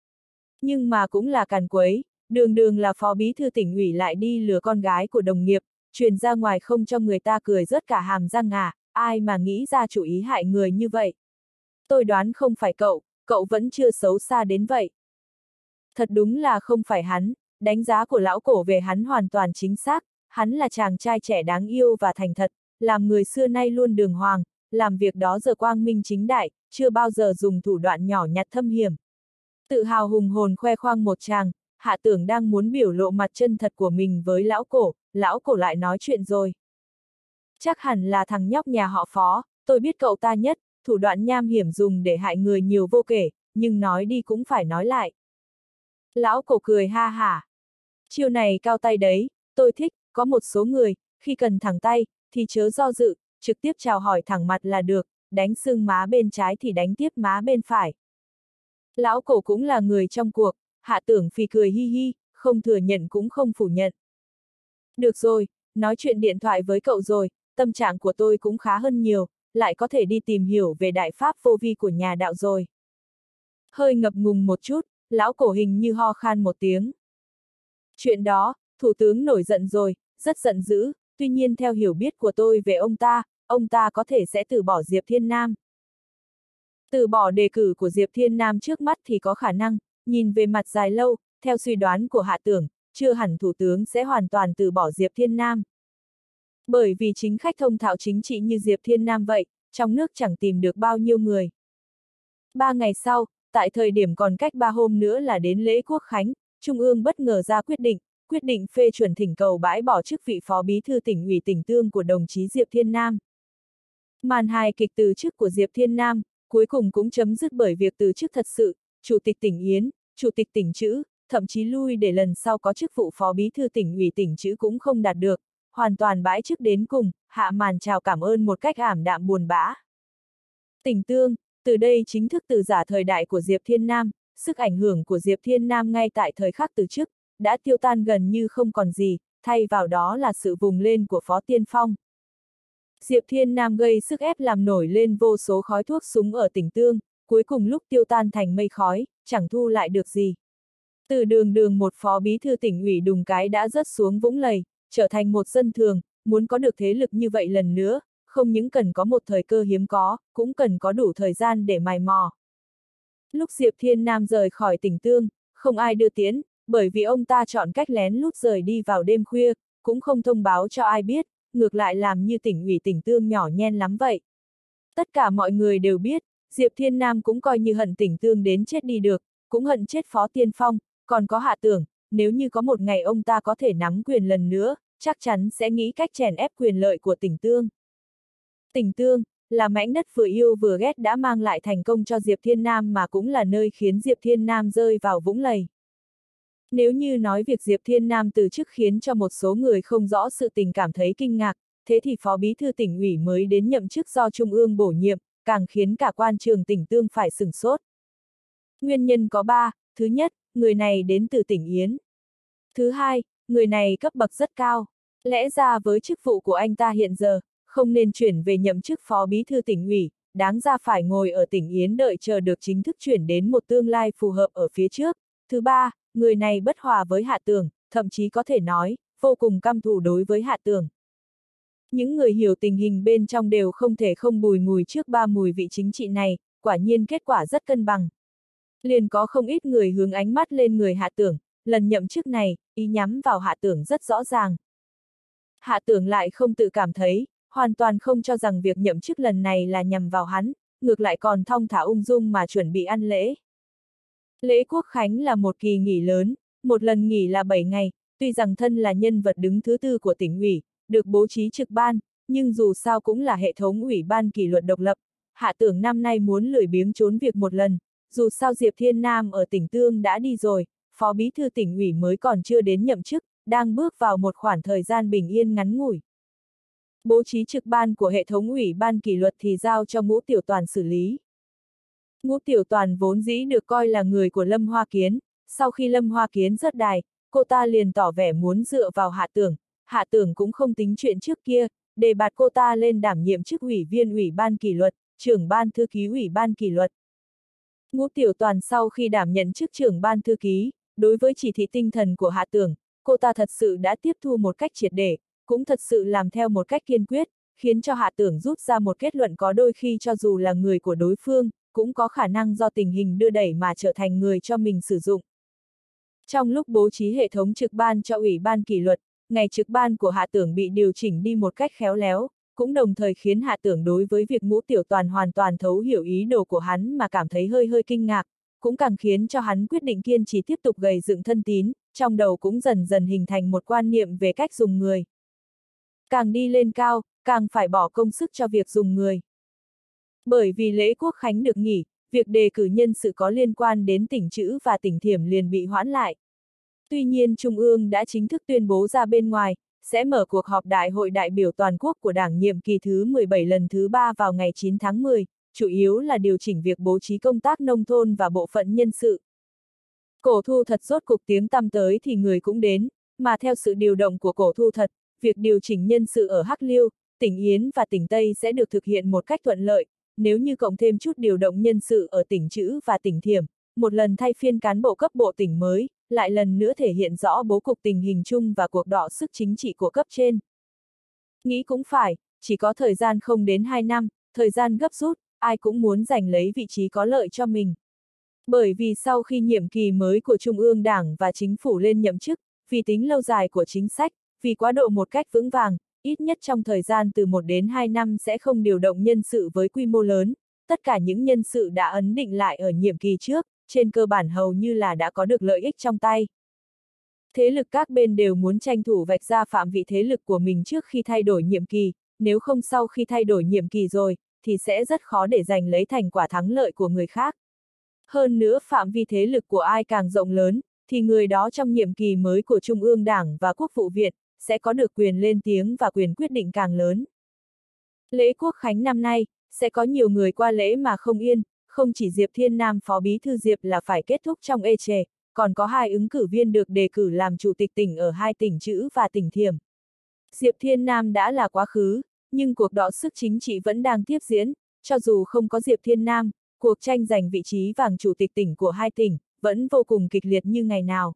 Nhưng mà cũng là càn quấy, đường đường là phó bí thư tỉnh ủy lại đi lừa con gái của đồng nghiệp, truyền ra ngoài không cho người ta cười rớt cả hàm răng à, ai mà nghĩ ra chủ ý hại người như vậy. Tôi đoán không phải cậu vẫn chưa xấu xa đến vậy. Thật đúng là không phải hắn, đánh giá của lão Cổ về hắn hoàn toàn chính xác, hắn là chàng trai trẻ đáng yêu và thành thật, làm người xưa nay luôn đường hoàng, làm việc đó giờ quang minh chính đại, chưa bao giờ dùng thủ đoạn nhỏ nhặt thâm hiểm. Tự hào hùng hồn khoe khoang một chàng, Hạ Tưởng đang muốn biểu lộ mặt chân thật của mình với lão Cổ lại nói chuyện rồi. Chắc hẳn là thằng nhóc nhà họ Phó, tôi biết cậu ta nhất, thủ đoạn nham hiểm dùng để hại người nhiều vô kể, nhưng nói đi cũng phải nói lại. Lão Cổ cười ha hả. Chiêu này cao tay đấy, tôi thích, có một số người, khi cần thẳng tay, thì chớ do dự, trực tiếp chào hỏi thẳng mặt là được, đánh sưng má bên trái thì đánh tiếp má bên phải. Lão Cổ cũng là người trong cuộc, Hạ Tưởng phì cười hi hi, không thừa nhận cũng không phủ nhận. Được rồi, nói chuyện điện thoại với cậu rồi, tâm trạng của tôi cũng khá hơn nhiều, lại có thể đi tìm hiểu về đại pháp vô vi của nhà đạo rồi. Hơi ngập ngùng một chút, lão Cổ hình như ho khan một tiếng. Chuyện đó, thủ tướng nổi giận rồi, rất giận dữ, tuy nhiên theo hiểu biết của tôi về ông ta có thể sẽ từ bỏ Diệp Thiên Nam. Từ bỏ đề cử của Diệp Thiên Nam trước mắt thì có khả năng, nhìn về mặt dài lâu, theo suy đoán của Hạ Tưởng, chưa hẳn thủ tướng sẽ hoàn toàn từ bỏ Diệp Thiên Nam. Bởi vì chính khách thông thạo chính trị như Diệp Thiên Nam vậy, trong nước chẳng tìm được bao nhiêu người. 3 ngày sau, tại thời điểm còn cách 3 hôm nữa là đến lễ Quốc Khánh, Trung ương bất ngờ ra quyết định phê chuẩn thỉnh cầu bãi bỏ chức vị phó bí thư tỉnh ủy tỉnh Tương của đồng chí Diệp Thiên Nam. Màn hài kịch từ chức của Diệp Thiên Nam, cuối cùng cũng chấm dứt bởi việc từ chức thật sự, chủ tịch tỉnh Yến, chủ tịch tỉnh Trữ, thậm chí lui để lần sau có chức vụ phó bí thư tỉnh ủy tỉnh Trữ cũng không đạt được, hoàn toàn bãi chức đến cùng, hạ màn chào cảm ơn một cách ảm đạm buồn bã. Tỉnh Tương, từ đây chính thức từ giả thời đại của Diệp Thiên Nam, sức ảnh hưởng của Diệp Thiên Nam ngay tại thời khắc từ chức, đã tiêu tan gần như không còn gì, thay vào đó là sự vùng lên của Phó Tiên Phong. Diệp Thiên Nam gây sức ép làm nổi lên vô số khói thuốc súng ở tỉnh Tương, cuối cùng lúc tiêu tan thành mây khói, chẳng thu lại được gì. Từ đường một phó bí thư tỉnh ủy đùng cái đã rớt xuống vũng lầy, trở thành một dân thường, muốn có được thế lực như vậy lần nữa, không những cần có một thời cơ hiếm có, cũng cần có đủ thời gian để mài mò. Lúc Diệp Thiên Nam rời khỏi Tỉnh Tương, không ai đưa tiễn, bởi vì ông ta chọn cách lén lút rời đi vào đêm khuya, cũng không thông báo cho ai biết, ngược lại làm như tỉnh ủy Tỉnh Tương nhỏ nhen lắm vậy. Tất cả mọi người đều biết, Diệp Thiên Nam cũng coi như hận Tỉnh Tương đến chết đi được, cũng hận chết Phó Tiên Phong, còn có Hạ Tưởng, nếu như có một ngày ông ta có thể nắm quyền lần nữa, chắc chắn sẽ nghĩ cách chèn ép quyền lợi của Tỉnh Tương. Tỉnh Tương là mảnh đất vừa yêu vừa ghét đã mang lại thành công cho Diệp Thiên Nam mà cũng là nơi khiến Diệp Thiên Nam rơi vào vũng lầy. Nếu như nói việc Diệp Thiên Nam từ chức khiến cho một số người không rõ sự tình cảm thấy kinh ngạc, thế thì Phó Bí thư Tỉnh ủy mới đến nhậm chức do Trung ương bổ nhiệm, càng khiến cả quan trường Tỉnh Tương phải sửng sốt. Nguyên nhân có 3, thứ nhất, người này đến từ tỉnh Yến. Thứ hai, người này cấp bậc rất cao. Lẽ ra với chức vụ của anh ta hiện giờ, không nên chuyển về nhậm chức Phó Bí thư Tỉnh ủy, đáng ra phải ngồi ở tỉnh Yến đợi chờ được chính thức chuyển đến một tương lai phù hợp ở phía trước. Thứ ba, người này bất hòa với Hạ Tường, thậm chí có thể nói, vô cùng căm thù đối với Hạ Tường. Những người hiểu tình hình bên trong đều không thể không bùi ngùi trước 3 mùi vị chính trị này, quả nhiên kết quả rất cân bằng. Liền có không ít người hướng ánh mắt lên người Hạ Tưởng, lần nhậm chức này, ý nhắm vào Hạ Tưởng rất rõ ràng. Hạ Tưởng lại không tự cảm thấy, hoàn toàn không cho rằng việc nhậm chức lần này là nhằm vào hắn, ngược lại còn thong thả ung dung mà chuẩn bị ăn lễ. Lễ Quốc Khánh là một kỳ nghỉ lớn, một lần nghỉ là 7 ngày, tuy rằng thân là nhân vật đứng thứ tư của tỉnh ủy, được bố trí trực ban, nhưng dù sao cũng là hệ thống ủy ban kỷ luật độc lập. Hạ Tưởng năm nay muốn lười biếng trốn việc một lần, dù sao Diệp Thiên Nam ở tỉnh Tương đã đi rồi, Phó Bí thư Tỉnh ủy mới còn chưa đến nhậm chức, đang bước vào một khoảng thời gian bình yên ngắn ngủi. Bố trí trực ban của hệ thống ủy ban kỷ luật thì giao cho Ngũ Tiểu Toàn xử lý. Ngũ Tiểu Toàn vốn dĩ được coi là người của Lâm Hoa Kiến, sau khi Lâm Hoa Kiến rớt đài, cô ta liền tỏ vẻ muốn dựa vào Hạ Tưởng, Hạ Tưởng cũng không tính chuyện trước kia, đề bạt cô ta lên đảm nhiệm chức ủy viên ủy ban kỷ luật, trưởng ban thư ký ủy ban kỷ luật. Ngũ Tiểu Toàn sau khi đảm nhận chức trưởng ban thư ký, đối với chỉ thị tinh thần của Hạ Tưởng, cô ta thật sự đã tiếp thu một cách triệt để, cũng thật sự làm theo một cách kiên quyết, khiến cho Hạ Tưởng rút ra một kết luận có đôi khi cho dù là người của đối phương, cũng có khả năng do tình hình đưa đẩy mà trở thành người cho mình sử dụng. Trong lúc bố trí hệ thống trực ban cho ủy ban kỷ luật, ngày trực ban của Hạ Tưởng bị điều chỉnh đi một cách khéo léo, cũng đồng thời khiến Hạ Tưởng đối với việc Ngũ Tiểu Toàn hoàn toàn thấu hiểu ý đồ của hắn mà cảm thấy hơi kinh ngạc, cũng càng khiến cho hắn quyết định kiên trì tiếp tục gầy dựng thân tín, trong đầu cũng dần dần hình thành một quan niệm về cách dùng người. Càng đi lên cao, càng phải bỏ công sức cho việc dùng người. Bởi vì lễ Quốc Khánh được nghỉ, việc đề cử nhân sự có liên quan đến tỉnh Trữ và tỉnh Thiểm liền bị hoãn lại. Tuy nhiên Trung ương đã chính thức tuyên bố ra bên ngoài, sẽ mở cuộc họp Đại hội đại biểu toàn quốc của Đảng nhiệm kỳ thứ 17 lần thứ 3 vào ngày 9 tháng 10, chủ yếu là điều chỉnh việc bố trí công tác nông thôn và bộ phận nhân sự. Cổ Thu Thật rốt cục tiếng tăm tới thì người cũng đến, mà theo sự điều động của Cổ Thu Thật, việc điều chỉnh nhân sự ở Hắc Liêu, tỉnh Yến và tỉnh Tây sẽ được thực hiện một cách thuận lợi, nếu như cộng thêm chút điều động nhân sự ở tỉnh Trữ và tỉnh Thiểm, một lần thay phiên cán bộ cấp bộ tỉnh mới, lại lần nữa thể hiện rõ bố cục tình hình chung và cuộc đọ sức chính trị của cấp trên. Nghĩ cũng phải, chỉ có thời gian không đến 2 năm, thời gian gấp rút, ai cũng muốn giành lấy vị trí có lợi cho mình. Bởi vì sau khi nhiệm kỳ mới của Trung ương Đảng và Chính phủ lên nhậm chức, vì tính lâu dài của chính sách, vì quá độ một cách vững vàng, ít nhất trong thời gian từ 1 đến 2 năm sẽ không điều động nhân sự với quy mô lớn, tất cả những nhân sự đã ấn định lại ở nhiệm kỳ trước, trên cơ bản hầu như là đã có được lợi ích trong tay. Thế lực các bên đều muốn tranh thủ vạch ra phạm vị thế lực của mình trước khi thay đổi nhiệm kỳ, nếu không sau khi thay đổi nhiệm kỳ rồi, thì sẽ rất khó để giành lấy thành quả thắng lợi của người khác. Hơn nữa phạm vi thế lực của ai càng rộng lớn, thì người đó trong nhiệm kỳ mới của Trung ương Đảng và Quốc vụ viện, sẽ có được quyền lên tiếng và quyền quyết định càng lớn. Lễ Quốc Khánh năm nay, sẽ có nhiều người qua lễ mà không yên, không chỉ Diệp Thiên Nam Phó Bí thư Diệp là phải kết thúc trong ê chề, còn có 2 ứng cử viên được đề cử làm chủ tịch tỉnh ở 2 tỉnh Trữ và tỉnh Thiểm. Diệp Thiên Nam đã là quá khứ, nhưng cuộc đọ sức chính trị vẫn đang tiếp diễn, cho dù không có Diệp Thiên Nam, cuộc tranh giành vị trí vàng chủ tịch tỉnh của 2 tỉnh, vẫn vô cùng kịch liệt như ngày nào.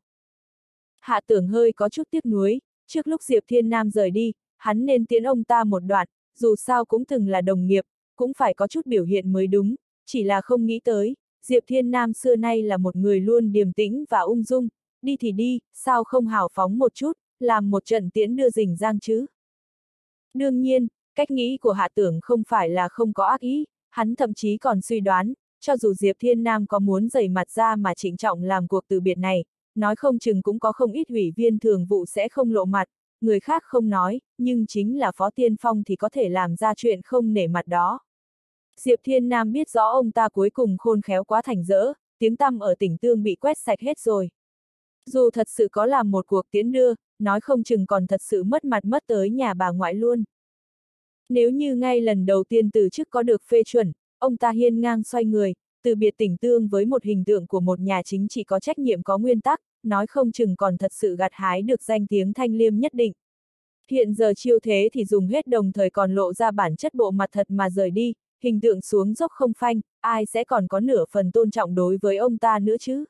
Hạ Tưởng hơi có chút tiếc nuối, trước lúc Diệp Thiên Nam rời đi, hắn nên tiễn ông ta một đoạn, dù sao cũng từng là đồng nghiệp, cũng phải có chút biểu hiện mới đúng, chỉ là không nghĩ tới, Diệp Thiên Nam xưa nay là một người luôn điềm tĩnh và ung dung, đi thì đi, sao không hào phóng một chút, làm một trận tiễn đưa Dình Giang chứ. Đương nhiên, cách nghĩ của Hạ Tưởng không phải là không có ác ý, hắn thậm chí còn suy đoán, cho dù Diệp Thiên Nam có muốn dày mặt ra mà trịnh trọng làm cuộc từ biệt này, nói không chừng cũng có không ít ủy viên thường vụ sẽ không lộ mặt, người khác không nói, nhưng chính là Phó Tiên Phong thì có thể làm ra chuyện không nể mặt đó. Diệp Thiên Nam biết rõ ông ta cuối cùng khôn khéo quá thành dỡ, tiếng tăm ở tỉnh Tương bị quét sạch hết rồi. Dù thật sự có làm một cuộc tiễn đưa, nói không chừng còn thật sự mất mặt mất tới nhà bà ngoại luôn. Nếu như ngay lần đầu tiên từ chức có được phê chuẩn, ông ta hiên ngang xoay người, từ biệt tỉnh Tương với một hình tượng của một nhà chính trị có trách nhiệm có nguyên tắc, nói không chừng còn thật sự gặt hái được danh tiếng thanh liêm nhất định. Hiện giờ chiêu thế thì dùng hết đồng thời còn lộ ra bản chất bộ mặt thật mà rời đi, hình tượng xuống dốc không phanh, ai sẽ còn có nửa phần tôn trọng đối với ông ta nữa chứ?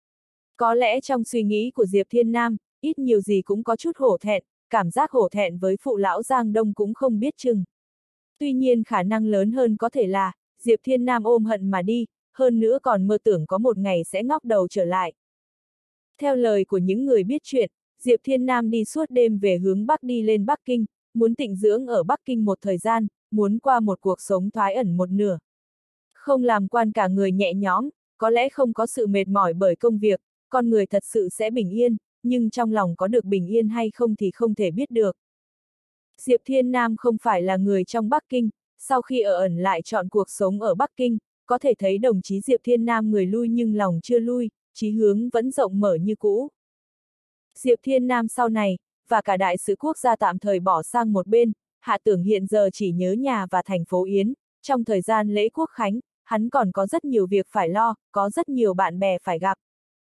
Có lẽ trong suy nghĩ của Diệp Thiên Nam, ít nhiều gì cũng có chút hổ thẹn, cảm giác hổ thẹn với phụ lão Giang Đông cũng không biết chừng. Tuy nhiên khả năng lớn hơn có thể là, Diệp Thiên Nam ôm hận mà đi, hơn nữa còn mơ tưởng có một ngày sẽ ngóc đầu trở lại. Theo lời của những người biết chuyện, Diệp Thiên Nam đi suốt đêm về hướng Bắc đi lên Bắc Kinh, muốn tịnh dưỡng ở Bắc Kinh một thời gian, muốn qua một cuộc sống thoái ẩn một nửa. Không làm quan cả người nhẹ nhõm, có lẽ không có sự mệt mỏi bởi công việc, con người thật sự sẽ bình yên, nhưng trong lòng có được bình yên hay không thì không thể biết được. Diệp Thiên Nam không phải là người trong Bắc Kinh, sau khi ở ẩn lại chọn cuộc sống ở Bắc Kinh, có thể thấy đồng chí Diệp Thiên Nam người lui nhưng lòng chưa lui, chí hướng vẫn rộng mở như cũ. Diệp Thiên Nam sau này, và cả đại sứ quốc gia tạm thời bỏ sang một bên, Hạ Tưởng hiện giờ chỉ nhớ nhà và thành phố Yến, trong thời gian lễ quốc khánh, hắn còn có rất nhiều việc phải lo, có rất nhiều bạn bè phải gặp.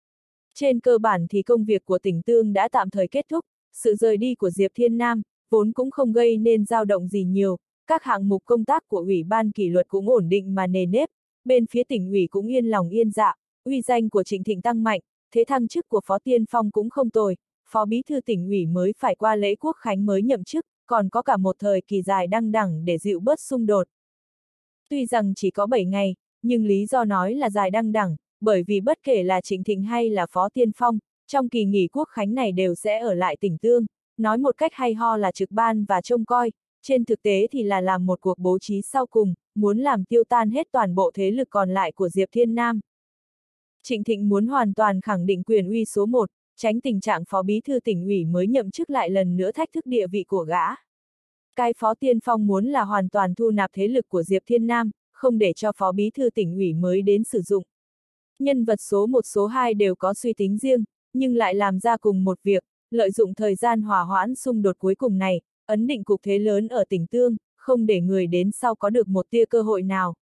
Trên cơ bản thì công việc của tỉnh Tương đã tạm thời kết thúc, sự rời đi của Diệp Thiên Nam, vốn cũng không gây nên dao động gì nhiều, các hạng mục công tác của Ủy ban kỷ luật cũng ổn định mà nề nếp, bên phía tỉnh ủy cũng yên lòng yên dạ, uy danh của Trịnh Thịnh tăng mạnh, thế thăng chức của Phó Tiên Phong cũng không tồi, Phó Bí thư tỉnh ủy mới phải qua lễ quốc khánh mới nhậm chức, còn có cả một thời kỳ dài đăng đẳng để dịu bớt xung đột. Tuy rằng chỉ có 7 ngày, nhưng lý do nói là dài đăng đẳng, bởi vì bất kể là Trịnh Thịnh hay là Phó Tiên Phong, trong kỳ nghỉ quốc khánh này đều sẽ ở lại tỉnh Tương, nói một cách hay ho là trực ban và trông coi, trên thực tế thì là làm một cuộc bố trí sau cùng, muốn làm tiêu tan hết toàn bộ thế lực còn lại của Diệp Thiên Nam. Trịnh Thịnh muốn hoàn toàn khẳng định quyền uy số 1, tránh tình trạng Phó Bí thư tỉnh ủy mới nhậm chức lại lần nữa thách thức địa vị của gã. Cái Phó Tiên Phong muốn là hoàn toàn thu nạp thế lực của Diệp Thiên Nam, không để cho Phó Bí thư tỉnh ủy mới đến sử dụng. Nhân vật số 1 số 2 đều có suy tính riêng, nhưng lại làm ra cùng một việc, lợi dụng thời gian hòa hoãn xung đột cuối cùng này, ấn định cục thế lớn ở tỉnh Tương, không để người đến sau có được một tia cơ hội nào.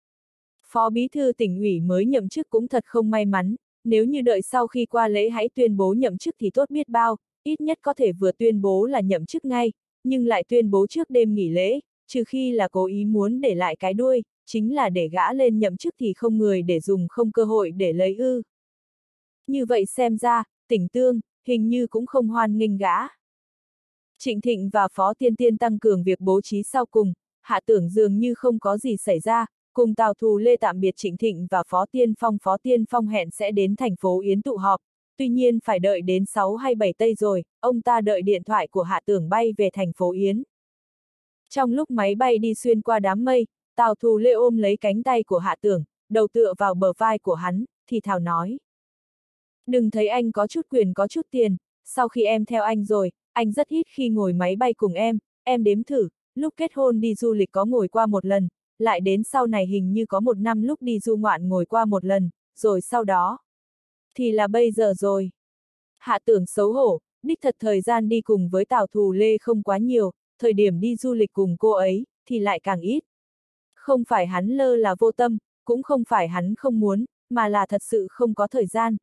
Phó Bí thư tỉnh ủy mới nhậm chức cũng thật không may mắn, nếu như đợi sau khi qua lễ hãy tuyên bố nhậm chức thì tốt biết bao, ít nhất có thể vừa tuyên bố là nhậm chức ngay, nhưng lại tuyên bố trước đêm nghỉ lễ, trừ khi là cố ý muốn để lại cái đuôi, chính là để gã lên nhậm chức thì không người để dùng không cơ hội để lấy ư. Như vậy xem ra, tỉnh Tương, hình như cũng không hoan nghênh gã. Trịnh Thịnh và Phó Tiên Tiên tăng cường việc bố trí sau cùng, Hạ Tưởng dường như không có gì xảy ra, cùng Tào Thù Lê tạm biệt Trịnh Thịnh và Phó Tiên Phong hẹn sẽ đến thành phố Yến tụ họp, tuy nhiên phải đợi đến 6 hay 7 tây rồi, ông ta đợi điện thoại của Hạ Tưởng bay về thành phố Yến. Trong lúc máy bay đi xuyên qua đám mây, Tào Thù Lê ôm lấy cánh tay của Hạ Tưởng, đầu tựa vào bờ vai của hắn, thì thào nói. Đừng thấy anh có chút quyền có chút tiền, sau khi em theo anh rồi, anh rất ít khi ngồi máy bay cùng em đếm thử, lúc kết hôn đi du lịch có ngồi qua một lần, lại đến sau này hình như có 1 năm lúc đi du ngoạn ngồi qua một lần, rồi sau đó. Thì là bây giờ rồi. Hạ Tưởng xấu hổ, đích thật thời gian đi cùng với Tào Thù Lê không quá nhiều, thời điểm đi du lịch cùng cô ấy, thì lại càng ít. Không phải hắn lơ là vô tâm, cũng không phải hắn không muốn, mà là thật sự không có thời gian.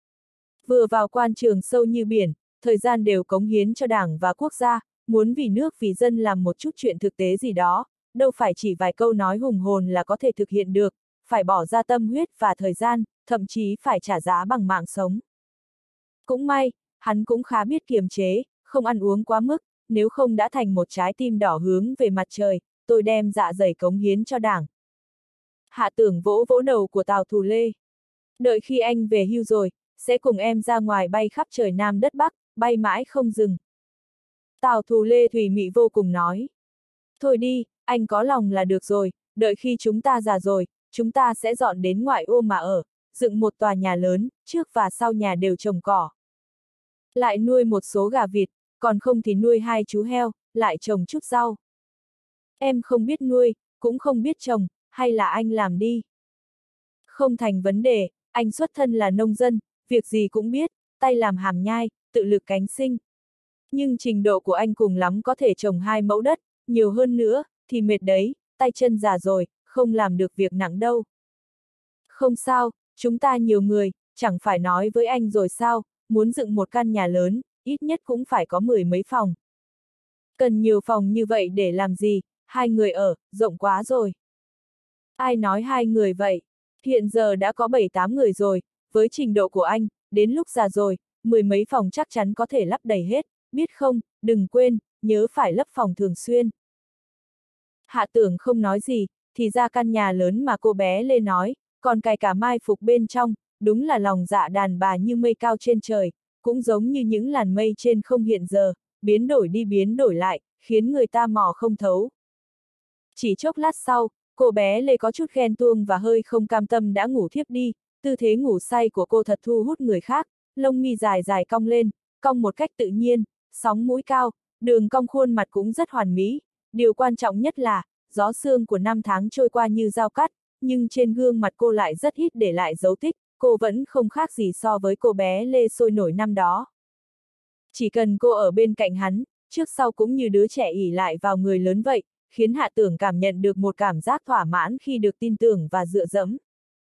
Vừa vào quan trường sâu như biển, thời gian đều cống hiến cho đảng và quốc gia, muốn vì nước vì dân làm một chút chuyện thực tế gì đó, đâu phải chỉ vài câu nói hùng hồn là có thể thực hiện được, phải bỏ ra tâm huyết và thời gian, thậm chí phải trả giá bằng mạng sống. Cũng may, hắn cũng khá biết kiềm chế, không ăn uống quá mức, nếu không đã thành một trái tim đỏ hướng về mặt trời, tôi đem dạ dày cống hiến cho Đảng. Hạ Tưởng vỗ vỗ đầu của Tào Thù Lê. Đợi khi anh về hưu rồi, sẽ cùng em ra ngoài bay khắp trời Nam đất Bắc, bay mãi không dừng. Tào Thù Lê thủy mị vô cùng nói. Thôi đi, anh có lòng là được rồi, đợi khi chúng ta già rồi, chúng ta sẽ dọn đến ngoại ô mà ở, dựng một tòa nhà lớn, trước và sau nhà đều trồng cỏ. Lại nuôi một số gà vịt, còn không thì nuôi 2 chú heo, lại trồng chút rau. Em không biết nuôi, cũng không biết trồng, hay là anh làm đi. Không thành vấn đề, anh xuất thân là nông dân, việc gì cũng biết, tay làm hàm nhai, tự lực cánh sinh. Nhưng trình độ của anh cùng lắm có thể trồng 2 mẫu đất, nhiều hơn nữa, thì mệt đấy, tay chân già rồi, không làm được việc nặng đâu. Không sao, chúng ta nhiều người, chẳng phải nói với anh rồi sao, muốn dựng một căn nhà lớn, ít nhất cũng phải có 10 mấy phòng. Cần nhiều phòng như vậy để làm gì, 2 người ở, rộng quá rồi. Ai nói 2 người vậy? Hiện giờ đã có 7-8 người rồi, với trình độ của anh, đến lúc già rồi, 10 mấy phòng chắc chắn có thể lắp đầy hết, biết không, đừng quên, nhớ phải lấp phòng thường xuyên. Hạ Tưởng không nói gì, thì ra căn nhà lớn mà cô bé Lê nói, còn cài cả mai phục bên trong, đúng là lòng dạ đàn bà như mây cao trên trời, cũng giống như những làn mây trên không hiện giờ, biến đổi đi biến đổi lại, khiến người ta mò không thấu. Chỉ chốc lát sau, cô bé Lê có chút ghen tuông và hơi không cam tâm đã ngủ thiếp đi, tư thế ngủ say của cô thật thu hút người khác, lông mi dài dài cong lên, cong một cách tự nhiên, sóng mũi cao, đường cong khuôn mặt cũng rất hoàn mỹ. Điều quan trọng nhất là, gió sương của 5 tháng trôi qua như dao cắt, nhưng trên gương mặt cô lại rất ít để lại dấu tích, cô vẫn không khác gì so với cô bé Lê sôi nổi năm đó. Chỉ cần cô ở bên cạnh hắn, trước sau cũng như đứa trẻ ỷ lại vào người lớn vậy, khiến Hạ Tưởng cảm nhận được một cảm giác thỏa mãn khi được tin tưởng và dựa dẫm.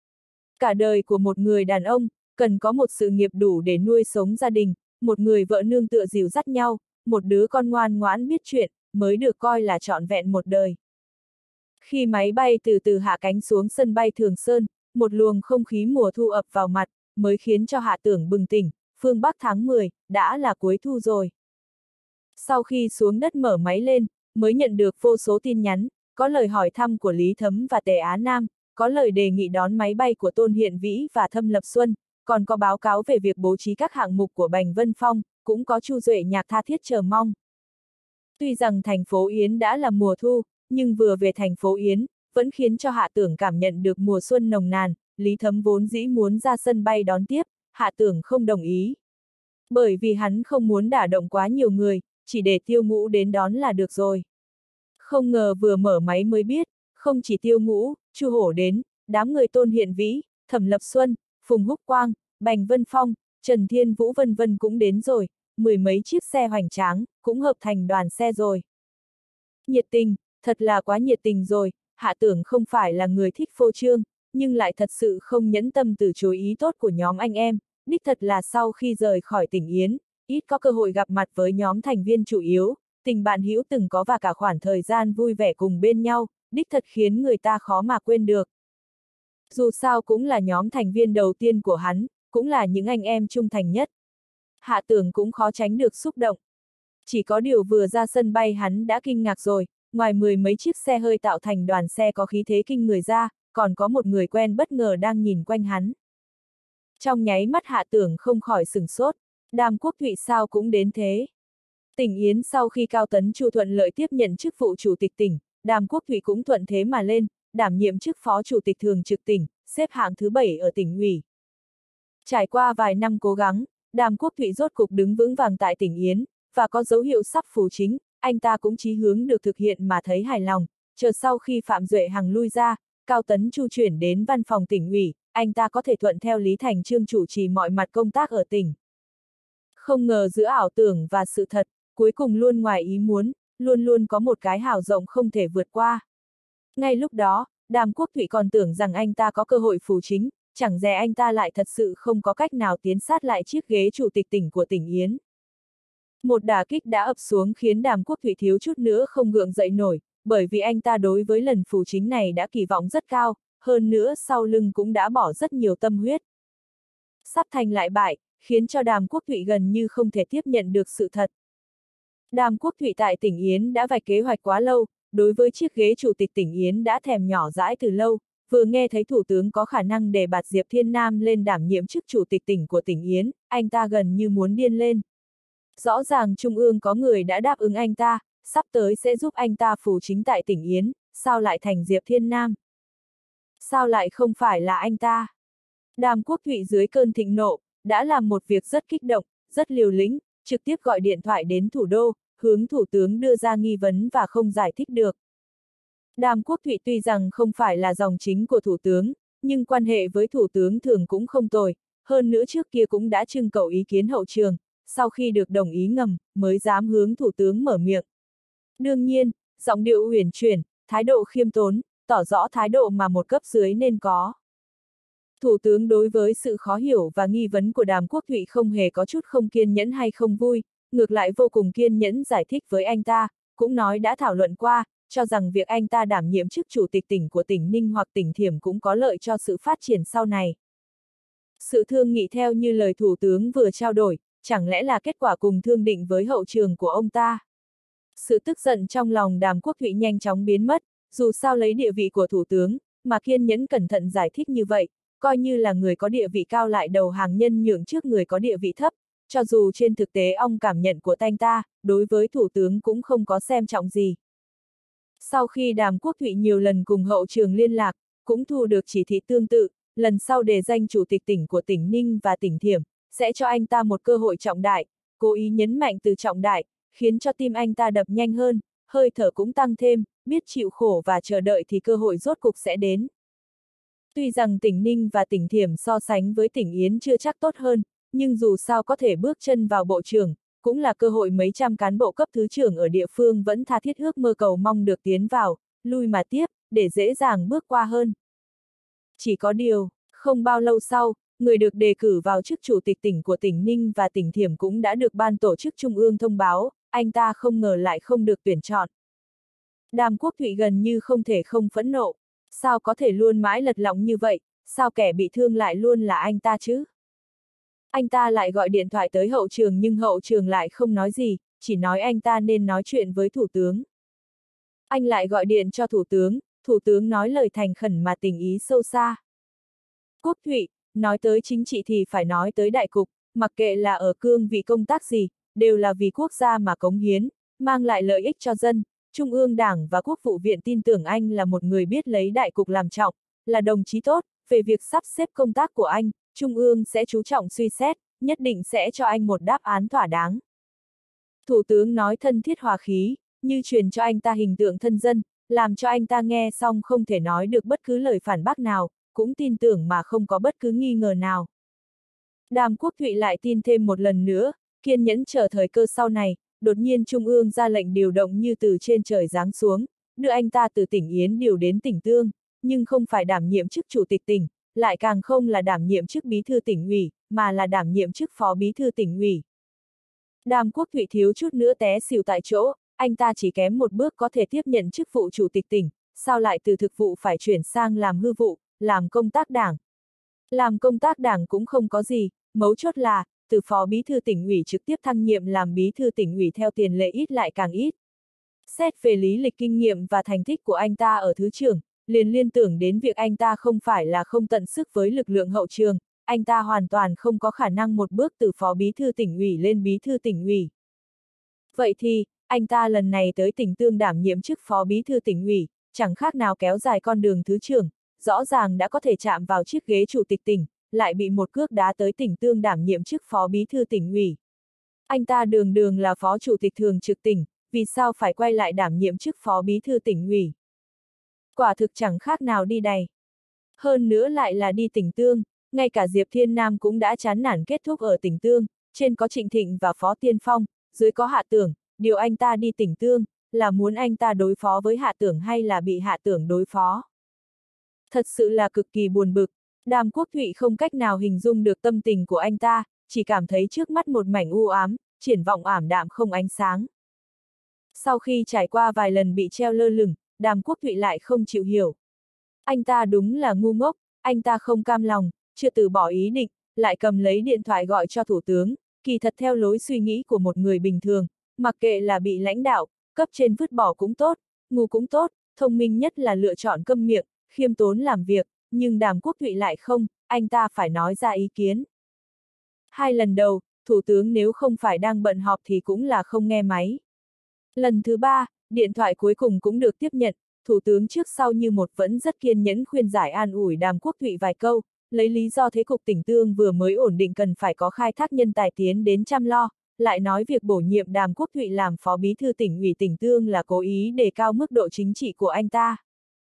Cả đời của một người đàn ông, cần có một sự nghiệp đủ để nuôi sống gia đình, một người vợ nương tựa dìu dắt nhau, một đứa con ngoan ngoãn biết chuyện, mới được coi là trọn vẹn một đời. Khi máy bay từ từ hạ cánh xuống sân bay Thường Sơn, một luồng không khí mùa thu ập vào mặt, mới khiến cho Hạ Tưởng bừng tỉnh, phương Bắc tháng 10, đã là cuối thu rồi. Sau khi xuống đất mở máy lên, mới nhận được vô số tin nhắn, có lời hỏi thăm của Lý Thấm và Tề Á Nam, có lời đề nghị đón máy bay của Tôn Hiện Vĩ và Thâm Lập Xuân, còn có báo cáo về việc bố trí các hạng mục của Bành Vân Phong, cũng có Chu Duệ Nhạc tha thiết chờ mong. Tuy rằng thành phố Yến đã là mùa thu, nhưng vừa về thành phố Yến, vẫn khiến cho Hạ Tưởng cảm nhận được mùa xuân nồng nàn. Lý Thấm vốn dĩ muốn ra sân bay đón tiếp, Hạ Tưởng không đồng ý. Bởi vì hắn không muốn đả động quá nhiều người, chỉ để Tiêu Ngũ đến đón là được rồi. Không ngờ vừa mở máy mới biết, không chỉ Tiêu Ngũ, Chu Hổ đến, đám người Tôn Hiện Vĩ, Thẩm Lập Xuân, Phùng Húc Quang, Bành Vân Phong, Trần Thiên Vũ vân vân cũng đến rồi, 10 mấy chiếc xe hoành tráng, cũng hợp thành đoàn xe rồi. Nhiệt tình, thật là quá nhiệt tình rồi, Hạ Tưởng không phải là người thích phô trương, nhưng lại thật sự không nhẫn tâm từ chối ý tốt của nhóm anh em, đích thật là sau khi rời khỏi tỉnh Yến, ít có cơ hội gặp mặt với nhóm thành viên chủ yếu, tình bạn hữu từng có và cả khoảng thời gian vui vẻ cùng bên nhau, đích thật khiến người ta khó mà quên được. Dù sao cũng là nhóm thành viên đầu tiên của hắn, cũng là những anh em trung thành nhất. Hạ Tưởng cũng khó tránh được xúc động. Chỉ có điều vừa ra sân bay hắn đã kinh ngạc rồi, ngoài 10 mấy chiếc xe hơi tạo thành đoàn xe có khí thế kinh người ra, còn có một người quen bất ngờ đang nhìn quanh hắn. Trong nháy mắt Hạ Tưởng không khỏi sửng sốt, Đàm Quốc Thụy sao cũng đến thế. Tỉnh Yến sau khi Cao Tấn Chu thuận lợi tiếp nhận chức vụ chủ tịch tỉnh, Đàm Quốc Thụy cũng thuận thế mà lên, đảm nhiệm chức phó chủ tịch thường trực tỉnh, xếp hạng thứ 7 ở tỉnh ủy. Trải qua vài năm cố gắng, Đàm Quốc Thụy rốt cục đứng vững vàng tại tỉnh Yến, và có dấu hiệu sắp phủ chính, anh ta cũng chí hướng được thực hiện mà thấy hài lòng, chờ sau khi Phạm Duệ Hằng lui ra, Cao Tấn Chu chuyển đến văn phòng tỉnh ủy, anh ta có thể thuận theo Lý Thành Chương chủ trì mọi mặt công tác ở tỉnh. Không ngờ giữa ảo tưởng và sự thật, cuối cùng luôn ngoài ý muốn, luôn luôn có một cái hào rộng không thể vượt qua. Ngay lúc đó, Đàm Quốc Thụy còn tưởng rằng anh ta có cơ hội phủ chính, chẳng dè anh ta lại thật sự không có cách nào tiến sát lại chiếc ghế chủ tịch tỉnh của tỉnh Yến. Một đả kích đã ập xuống khiến Đàm Quốc Thụy thiếu chút nữa không gượng dậy nổi, bởi vì anh ta đối với lần phủ chính này đã kỳ vọng rất cao, hơn nữa sau lưng cũng đã bỏ rất nhiều tâm huyết. Sắp thành lại bại, khiến cho Đàm Quốc Thụy gần như không thể tiếp nhận được sự thật. Đàm Quốc Thụy tại tỉnh Yến đã vạch kế hoạch quá lâu, đối với chiếc ghế chủ tịch tỉnh Yến đã thèm nhỏ dãi từ lâu, vừa nghe thấy thủ tướng có khả năng đề bạt Diệp Thiên Nam lên đảm nhiệm chức chủ tịch tỉnh của tỉnh Yến, anh ta gần như muốn điên lên. Rõ ràng Trung ương có người đã đáp ứng anh ta, sắp tới sẽ giúp anh ta phủ chính tại tỉnh Yến, sao lại thành Diệp Thiên Nam? Sao lại không phải là anh ta? Đàm Quốc Thụy dưới cơn thịnh nộ, đã làm một việc rất kích động, rất liều lĩnh, trực tiếp gọi điện thoại đến thủ đô, hướng thủ tướng đưa ra nghi vấn và không giải thích được. Đàm Quốc Thụy tuy rằng không phải là dòng chính của thủ tướng, nhưng quan hệ với thủ tướng thường cũng không tồi, hơn nữa trước kia cũng đã trưng cầu ý kiến hậu trường, sau khi được đồng ý ngầm, mới dám hướng thủ tướng mở miệng. Đương nhiên, giọng điệu uyển chuyển, thái độ khiêm tốn, tỏ rõ thái độ mà một cấp dưới nên có. Thủ tướng đối với sự khó hiểu và nghi vấn của Đàm Quốc Thụy không hề có chút không kiên nhẫn hay không vui, ngược lại vô cùng kiên nhẫn giải thích với anh ta, cũng nói đã thảo luận qua, cho rằng việc anh ta đảm nhiệm chức chủ tịch tỉnh của tỉnh Ninh hoặc tỉnh Thiểm cũng có lợi cho sự phát triển sau này. Sự thương nghị theo như lời thủ tướng vừa trao đổi, chẳng lẽ là kết quả cùng thương định với hậu trường của ông ta? Sự tức giận trong lòng Đàm Quốc Thụy nhanh chóng biến mất, dù sao lấy địa vị của thủ tướng, mà kiên nhẫn cẩn thận giải thích như vậy, coi như là người có địa vị cao lại đầu hàng nhân nhượng trước người có địa vị thấp, cho dù trên thực tế ông cảm nhận của anh ta, đối với thủ tướng cũng không có xem trọng gì. Sau khi Đàm Quốc Thụy nhiều lần cùng hậu trường liên lạc, cũng thu được chỉ thị tương tự, lần sau đề danh chủ tịch tỉnh của tỉnh Ninh và tỉnh Thiểm, sẽ cho anh ta một cơ hội trọng đại, cố ý nhấn mạnh từ trọng đại, khiến cho tim anh ta đập nhanh hơn, hơi thở cũng tăng thêm, biết chịu khổ và chờ đợi thì cơ hội rốt cục sẽ đến. Tuy rằng tỉnh Ninh và tỉnh Thiểm so sánh với tỉnh Yến chưa chắc tốt hơn, nhưng dù sao có thể bước chân vào bộ trưởng, cũng là cơ hội mấy trăm cán bộ cấp thứ trưởng ở địa phương vẫn tha thiết ước mơ cầu mong được tiến vào, lui mà tiếp, để dễ dàng bước qua hơn. Chỉ có điều, không bao lâu sau, người được đề cử vào chức chủ tịch tỉnh của tỉnh Ninh và tỉnh Thiểm cũng đã được ban tổ chức trung ương thông báo, anh ta không ngờ lại không được tuyển chọn. Đàm Quốc Thụy gần như không thể không phẫn nộ, sao có thể luôn mãi lật lọng như vậy, sao kẻ bị thương lại luôn là anh ta chứ? Anh ta lại gọi điện thoại tới hậu trường nhưng hậu trường lại không nói gì, chỉ nói anh ta nên nói chuyện với thủ tướng. Anh lại gọi điện cho thủ tướng nói lời thành khẩn mà tình ý sâu xa. Quốc Thụy, nói tới chính trị thì phải nói tới đại cục, mặc kệ là ở cương vị công tác gì, đều là vì quốc gia mà cống hiến, mang lại lợi ích cho dân. Trung ương Đảng và Quốc vụ viện tin tưởng anh là một người biết lấy đại cục làm trọng, là đồng chí tốt, về việc sắp xếp công tác của anh, Trung ương sẽ chú trọng suy xét, nhất định sẽ cho anh một đáp án thỏa đáng. Thủ tướng nói thân thiết hòa khí, như truyền cho anh ta hình tượng thân dân, làm cho anh ta nghe xong không thể nói được bất cứ lời phản bác nào, cũng tin tưởng mà không có bất cứ nghi ngờ nào. Đàm Quốc Thụy lại tin thêm một lần nữa, kiên nhẫn chờ thời cơ sau này, đột nhiên Trung ương ra lệnh điều động như từ trên trời giáng xuống, đưa anh ta từ tỉnh Yến điều đến tỉnh Tương, nhưng không phải đảm nhiệm chức chủ tịch tỉnh, lại càng không là đảm nhiệm chức bí thư tỉnh ủy, mà là đảm nhiệm chức phó bí thư tỉnh ủy. Đàm Quốc Thụy thiếu chút nữa té xỉu tại chỗ, anh ta chỉ kém một bước có thể tiếp nhận chức vụ chủ tịch tỉnh, sao lại từ thực vụ phải chuyển sang làm hư vụ, làm công tác đảng. Làm công tác đảng cũng không có gì, mấu chốt là, từ phó bí thư tỉnh ủy trực tiếp thăng nhiệm làm bí thư tỉnh ủy theo tiền lệ ít lại càng ít. Xét về lý lịch kinh nghiệm và thành tích của anh ta ở thứ trưởng, liền liên tưởng đến việc anh ta không phải là không tận sức với lực lượng hậu trường, anh ta hoàn toàn không có khả năng một bước từ phó bí thư tỉnh ủy lên bí thư tỉnh ủy. Vậy thì, anh ta lần này tới tỉnh Tương đảm nhiệm chức phó bí thư tỉnh ủy, chẳng khác nào kéo dài con đường thứ trưởng, rõ ràng đã có thể chạm vào chiếc ghế chủ tịch tỉnh, lại bị một cước đá tới tỉnh Tương đảm nhiệm chức phó bí thư tỉnh ủy. Anh ta đường đường là phó chủ tịch thường trực tỉnh, vì sao phải quay lại đảm nhiệm chức phó bí thư tỉnh ủy? Quả thực chẳng khác nào đi đày. Hơn nữa lại là đi tỉnh Tương, ngay cả Diệp Thiên Nam cũng đã chán nản kết thúc ở tỉnh Tương, trên có Trịnh Thịnh và Phó Tiên Phong, dưới có Hạ Tưởng, điều anh ta đi tỉnh Tương, là muốn anh ta đối phó với Hạ Tưởng hay là bị Hạ Tưởng đối phó? Thật sự là cực kỳ buồn bực, Đàm Quốc Thụy không cách nào hình dung được tâm tình của anh ta, chỉ cảm thấy trước mắt một mảnh u ám, triển vọng ảm đạm không ánh sáng. Sau khi trải qua vài lần bị treo lơ lửng, Đàm Quốc Thụy lại không chịu hiểu. Anh ta đúng là ngu ngốc, anh ta không cam lòng, chưa từ bỏ ý định, lại cầm lấy điện thoại gọi cho thủ tướng, kỳ thật theo lối suy nghĩ của một người bình thường, mặc kệ là bị lãnh đạo, cấp trên vứt bỏ cũng tốt, ngu cũng tốt, thông minh nhất là lựa chọn câm miệng, khiêm tốn làm việc, nhưng Đàm Quốc Thụy lại không, anh ta phải nói ra ý kiến. 2 lần đầu, thủ tướng nếu không phải đang bận họp thì cũng là không nghe máy. Lần thứ 3, điện thoại cuối cùng cũng được tiếp nhận, thủ tướng trước sau như một vẫn rất kiên nhẫn khuyên giải an ủi Đàm Quốc Thụy vài câu, lấy lý do thế cục Tỉnh Tương vừa mới ổn định cần phải có khai thác nhân tài tiến đến chăm lo, lại nói việc bổ nhiệm Đàm Quốc Thụy làm phó bí thư tỉnh ủy Tỉnh Tương là cố ý đề cao mức độ chính trị của anh ta.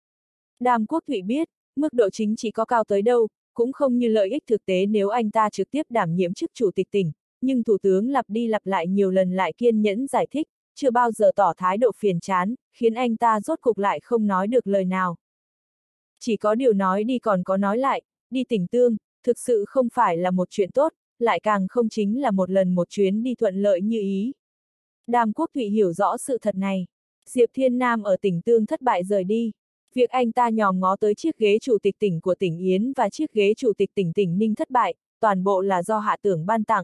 Đàm Quốc Thụy biết, mức độ chính trị có cao tới đâu, cũng không như lợi ích thực tế nếu anh ta trực tiếp đảm nhiệm chức chủ tịch tỉnh, nhưng thủ tướng lặp đi lặp lại nhiều lần lại kiên nhẫn giải thích, chưa bao giờ tỏ thái độ phiền chán, khiến anh ta rốt cục lại không nói được lời nào. Chỉ có điều nói đi còn có nói lại, đi Tỉnh Tương, thực sự không phải là một chuyện tốt, lại càng không chính là một lần một chuyến đi thuận lợi như ý. Đàm Quốc Thụy hiểu rõ sự thật này. Diệp Thiên Nam ở Tỉnh Tương thất bại rời đi. Việc anh ta nhòm ngó tới chiếc ghế chủ tịch tỉnh của tỉnh Yến và chiếc ghế chủ tịch tỉnh tỉnh Ninh thất bại, toàn bộ là do Hạ Tưởng ban tặng.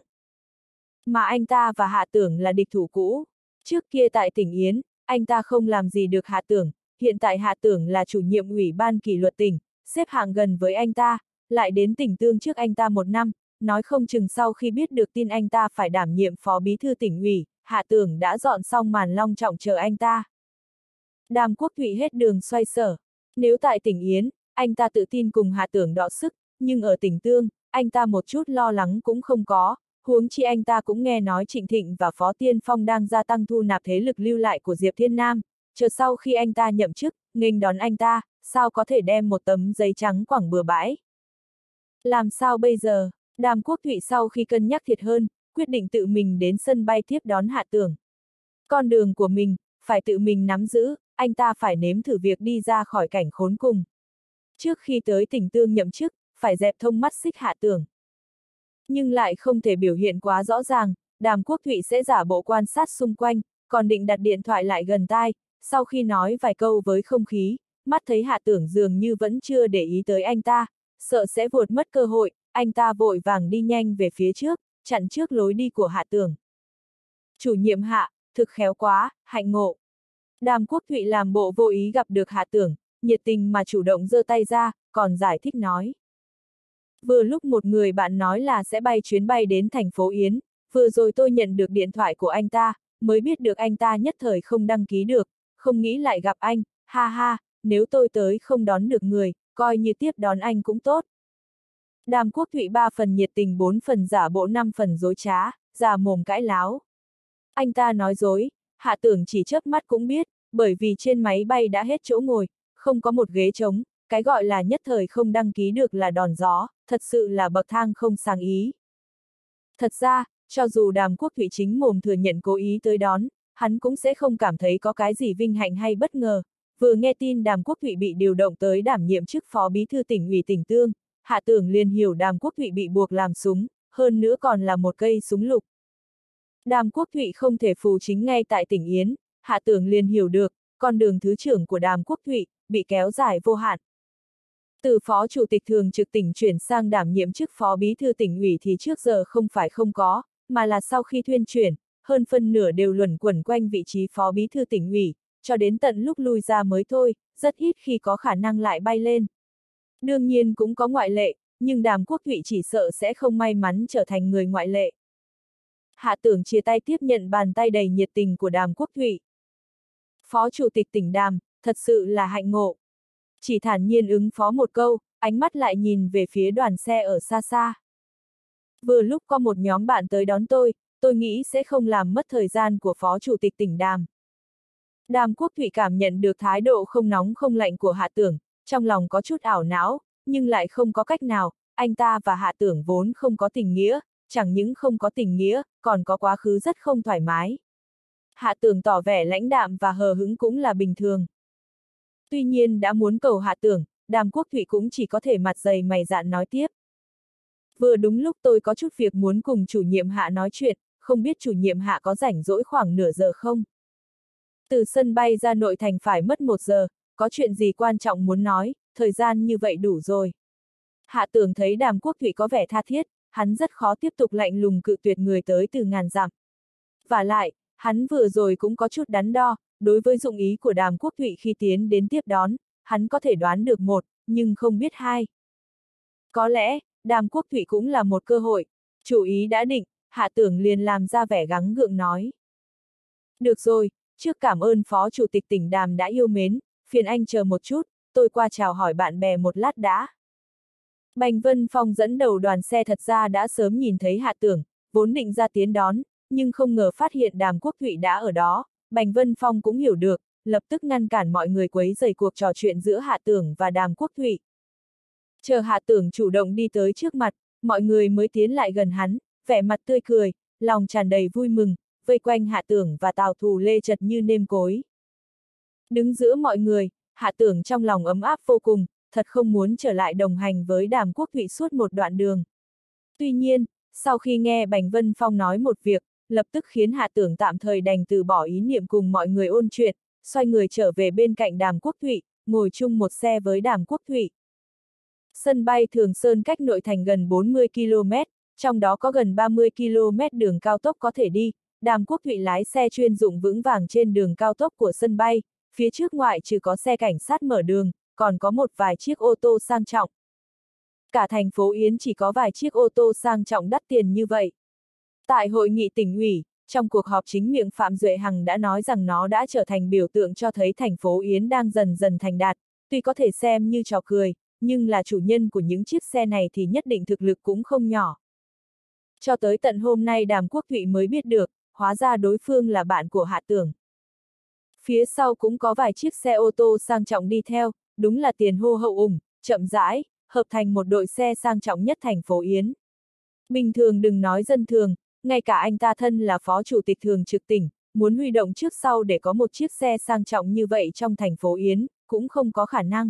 Mà anh ta và Hạ Tưởng là địch thủ cũ. Trước kia tại tỉnh Yến, anh ta không làm gì được Hạ Tưởng, hiện tại Hạ Tưởng là chủ nhiệm ủy ban kỷ luật tỉnh, xếp hạng gần với anh ta, lại đến Tỉnh Tương trước anh ta 1 năm, nói không chừng sau khi biết được tin anh ta phải đảm nhiệm phó bí thư tỉnh ủy, Hạ Tưởng đã dọn xong màn long trọng chờ anh ta. Đàm Quốc Thụy hết đường xoay sở. Nếu tại tỉnh Yến, anh ta tự tin cùng Hạ Tưởng đọ sức, nhưng ở Tỉnh Tương, anh ta một chút lo lắng cũng không có, huống chi anh ta cũng nghe nói Trịnh Thịnh và Phó Tiên Phong đang gia tăng thu nạp thế lực lưu lại của Diệp Thiên Nam, chờ sau khi anh ta nhậm chức, nghênh đón anh ta, sao có thể đem một tấm giấy trắng quẳng bừa bãi. Làm sao bây giờ? Đàm Quốc Thụy sau khi cân nhắc thiệt hơn, quyết định tự mình đến sân bay tiếp đón Hạ Tưởng. Con đường của mình, phải tự mình nắm giữ, anh ta phải nếm thử việc đi ra khỏi cảnh khốn cùng. Trước khi tới Tỉnh Tương nhậm chức, phải dẹp thông mắt xích Hạ Tưởng. Nhưng lại không thể biểu hiện quá rõ ràng, Đàm Quốc Thụy sẽ giả bộ quan sát xung quanh, còn định đặt điện thoại lại gần tai, sau khi nói vài câu với không khí, mắt thấy Hạ Tưởng dường như vẫn chưa để ý tới anh ta, sợ sẽ vụt mất cơ hội, anh ta vội vàng đi nhanh về phía trước, chặn trước lối đi của Hạ Tưởng. Chủ nhiệm Hạ, thực khéo quá, hạnh ngộ. Đàm Quốc Thụy làm bộ vô ý gặp được Hạ Tưởng, nhiệt tình mà chủ động giơ tay ra, còn giải thích nói. Vừa lúc một người bạn nói là sẽ bay chuyến bay đến thành phố Yến, vừa rồi tôi nhận được điện thoại của anh ta, mới biết được anh ta nhất thời không đăng ký được, không nghĩ lại gặp anh, ha ha, nếu tôi tới không đón được người, coi như tiếp đón anh cũng tốt. Đàm Quốc Thụy 3 phần nhiệt tình 4 phần giả bộ 5 phần dối trá, già mồm cãi láo. Anh ta nói dối, Hạ Tưởng chỉ chớp mắt cũng biết, bởi vì trên máy bay đã hết chỗ ngồi, không có một ghế trống, cái gọi là nhất thời không đăng ký được là đòn gió, thật sự là bậc thang không sáng ý. Thật ra, cho dù Đàm Quốc Thụy chính mồm thừa nhận cố ý tới đón, hắn cũng sẽ không cảm thấy có cái gì vinh hạnh hay bất ngờ. Vừa nghe tin Đàm Quốc Thụy bị điều động tới đảm nhiệm chức phó bí thư tỉnh ủy Tỉnh Tương, Hạ Tưởng liền hiểu Đàm Quốc Thụy bị buộc làm súng, hơn nữa còn là một cây súng lục. Đàm Quốc Thụy không thể phù chính ngay tại tỉnh Yến, Hạ Tưởng liền hiểu được, con đường thứ trưởng của Đàm Quốc Thụy bị kéo dài vô hạn. Từ phó chủ tịch thường trực tỉnh chuyển sang đảm nhiệm chức phó bí thư tỉnh ủy thì trước giờ không phải không có, mà là sau khi thuyên chuyển, hơn phân nửa đều luẩn quẩn quanh vị trí phó bí thư tỉnh ủy, cho đến tận lúc lui ra mới thôi, rất ít khi có khả năng lại bay lên. Đương nhiên cũng có ngoại lệ, nhưng Đàm Quốc Thụy chỉ sợ sẽ không may mắn trở thành người ngoại lệ. Hạ Tưởng chia tay tiếp nhận bàn tay đầy nhiệt tình của Đàm Quốc Thụy. Phó chủ tịch tỉnh Đàm, thật sự là hạnh ngộ. Chỉ thản nhiên ứng phó một câu, ánh mắt lại nhìn về phía đoàn xe ở xa xa. Vừa lúc có một nhóm bạn tới đón tôi nghĩ sẽ không làm mất thời gian của phó chủ tịch tỉnh Đàm. Đàm Quốc Thụy cảm nhận được thái độ không nóng không lạnh của Hạ Tưởng, trong lòng có chút ảo não, nhưng lại không có cách nào, anh ta và Hạ Tưởng vốn không có tình nghĩa, chẳng những không có tình nghĩa, còn có quá khứ rất không thoải mái. Hạ Tưởng tỏ vẻ lãnh đạm và hờ hững cũng là bình thường. Tuy nhiên đã muốn cầu Hạ Tưởng, Đàm Quốc Thụy cũng chỉ có thể mặt dày mày dạn nói tiếp. Vừa đúng lúc tôi có chút việc muốn cùng chủ nhiệm Hạ nói chuyện, không biết chủ nhiệm Hạ có rảnh rỗi khoảng nửa giờ không? Từ sân bay ra nội thành phải mất 1 giờ, có chuyện gì quan trọng muốn nói, thời gian như vậy đủ rồi. Hạ Tưởng thấy Đàm Quốc Thụy có vẻ tha thiết, hắn rất khó tiếp tục lạnh lùng cự tuyệt người tới từ ngàn dặm. Vả lại, Hắn vừa rồi cũng có chút đắn đo, đối với dụng ý của Đàm Quốc Thụy khi tiến đến tiếp đón, hắn có thể đoán được một, nhưng không biết hai. Có lẽ, Đàm Quốc Thụy cũng là một cơ hội, chủ ý đã định, Hạ Tưởng liền làm ra vẻ gắng gượng nói. Được rồi, trước cảm ơn Phó Chủ tịch tỉnh Đàm đã yêu mến, phiền anh chờ một chút, tôi qua chào hỏi bạn bè một lát đã. Bành Vân Phong dẫn đầu đoàn xe thật ra đã sớm nhìn thấy Hạ Tưởng, vốn định ra tiến đón, nhưng không ngờ phát hiện Đàm Quốc Thụy đã ở đó, Bành Vân Phong cũng hiểu được, lập tức ngăn cản mọi người quấy rầy cuộc trò chuyện giữa Hạ Tưởng và Đàm Quốc Thụy. Chờ Hạ Tưởng chủ động đi tới trước mặt, mọi người mới tiến lại gần hắn, vẻ mặt tươi cười, lòng tràn đầy vui mừng, vây quanh Hạ Tưởng và Tào Thù Lê chật như nêm cối. Đứng giữa mọi người, Hạ Tưởng trong lòng ấm áp vô cùng, thật không muốn trở lại đồng hành với Đàm Quốc Thụy suốt một đoạn đường. Tuy nhiên, sau khi nghe Bành Vân Phong nói một việc, lập tức khiến Hạ Tưởng tạm thời đành từ bỏ ý niệm cùng mọi người ôn chuyện, xoay người trở về bên cạnh Đàm Quốc Thụy, ngồi chung một xe với Đàm Quốc Thụy. Sân bay Thường Sơn cách nội thành gần 40 km, trong đó có gần 30 km đường cao tốc có thể đi, Đàm Quốc Thụy lái xe chuyên dụng vững vàng trên đường cao tốc của sân bay, phía trước ngoại trừ có xe cảnh sát mở đường, còn có một vài chiếc ô tô sang trọng. Cả thành phố Yến chỉ có vài chiếc ô tô sang trọng đắt tiền như vậy. Tại hội nghị tỉnh ủy, trong cuộc họp chính miệng Phạm Duệ Hằng đã nói rằng nó đã trở thành biểu tượng cho thấy thành phố Yến đang dần dần thành đạt, tuy có thể xem như trò cười, nhưng là chủ nhân của những chiếc xe này thì nhất định thực lực cũng không nhỏ. Cho tới tận hôm nay Đàm Quốc Thụy mới biết được, hóa ra đối phương là bạn của Hạ Tưởng. Phía sau cũng có vài chiếc xe ô tô sang trọng đi theo, đúng là tiền hô hậu ủng, chậm rãi, hợp thành một đội xe sang trọng nhất thành phố Yến. Bình thường đừng nói dân thường, ngay cả anh ta thân là phó chủ tịch thường trực tỉnh, muốn huy động trước sau để có một chiếc xe sang trọng như vậy trong thành phố Yến, cũng không có khả năng.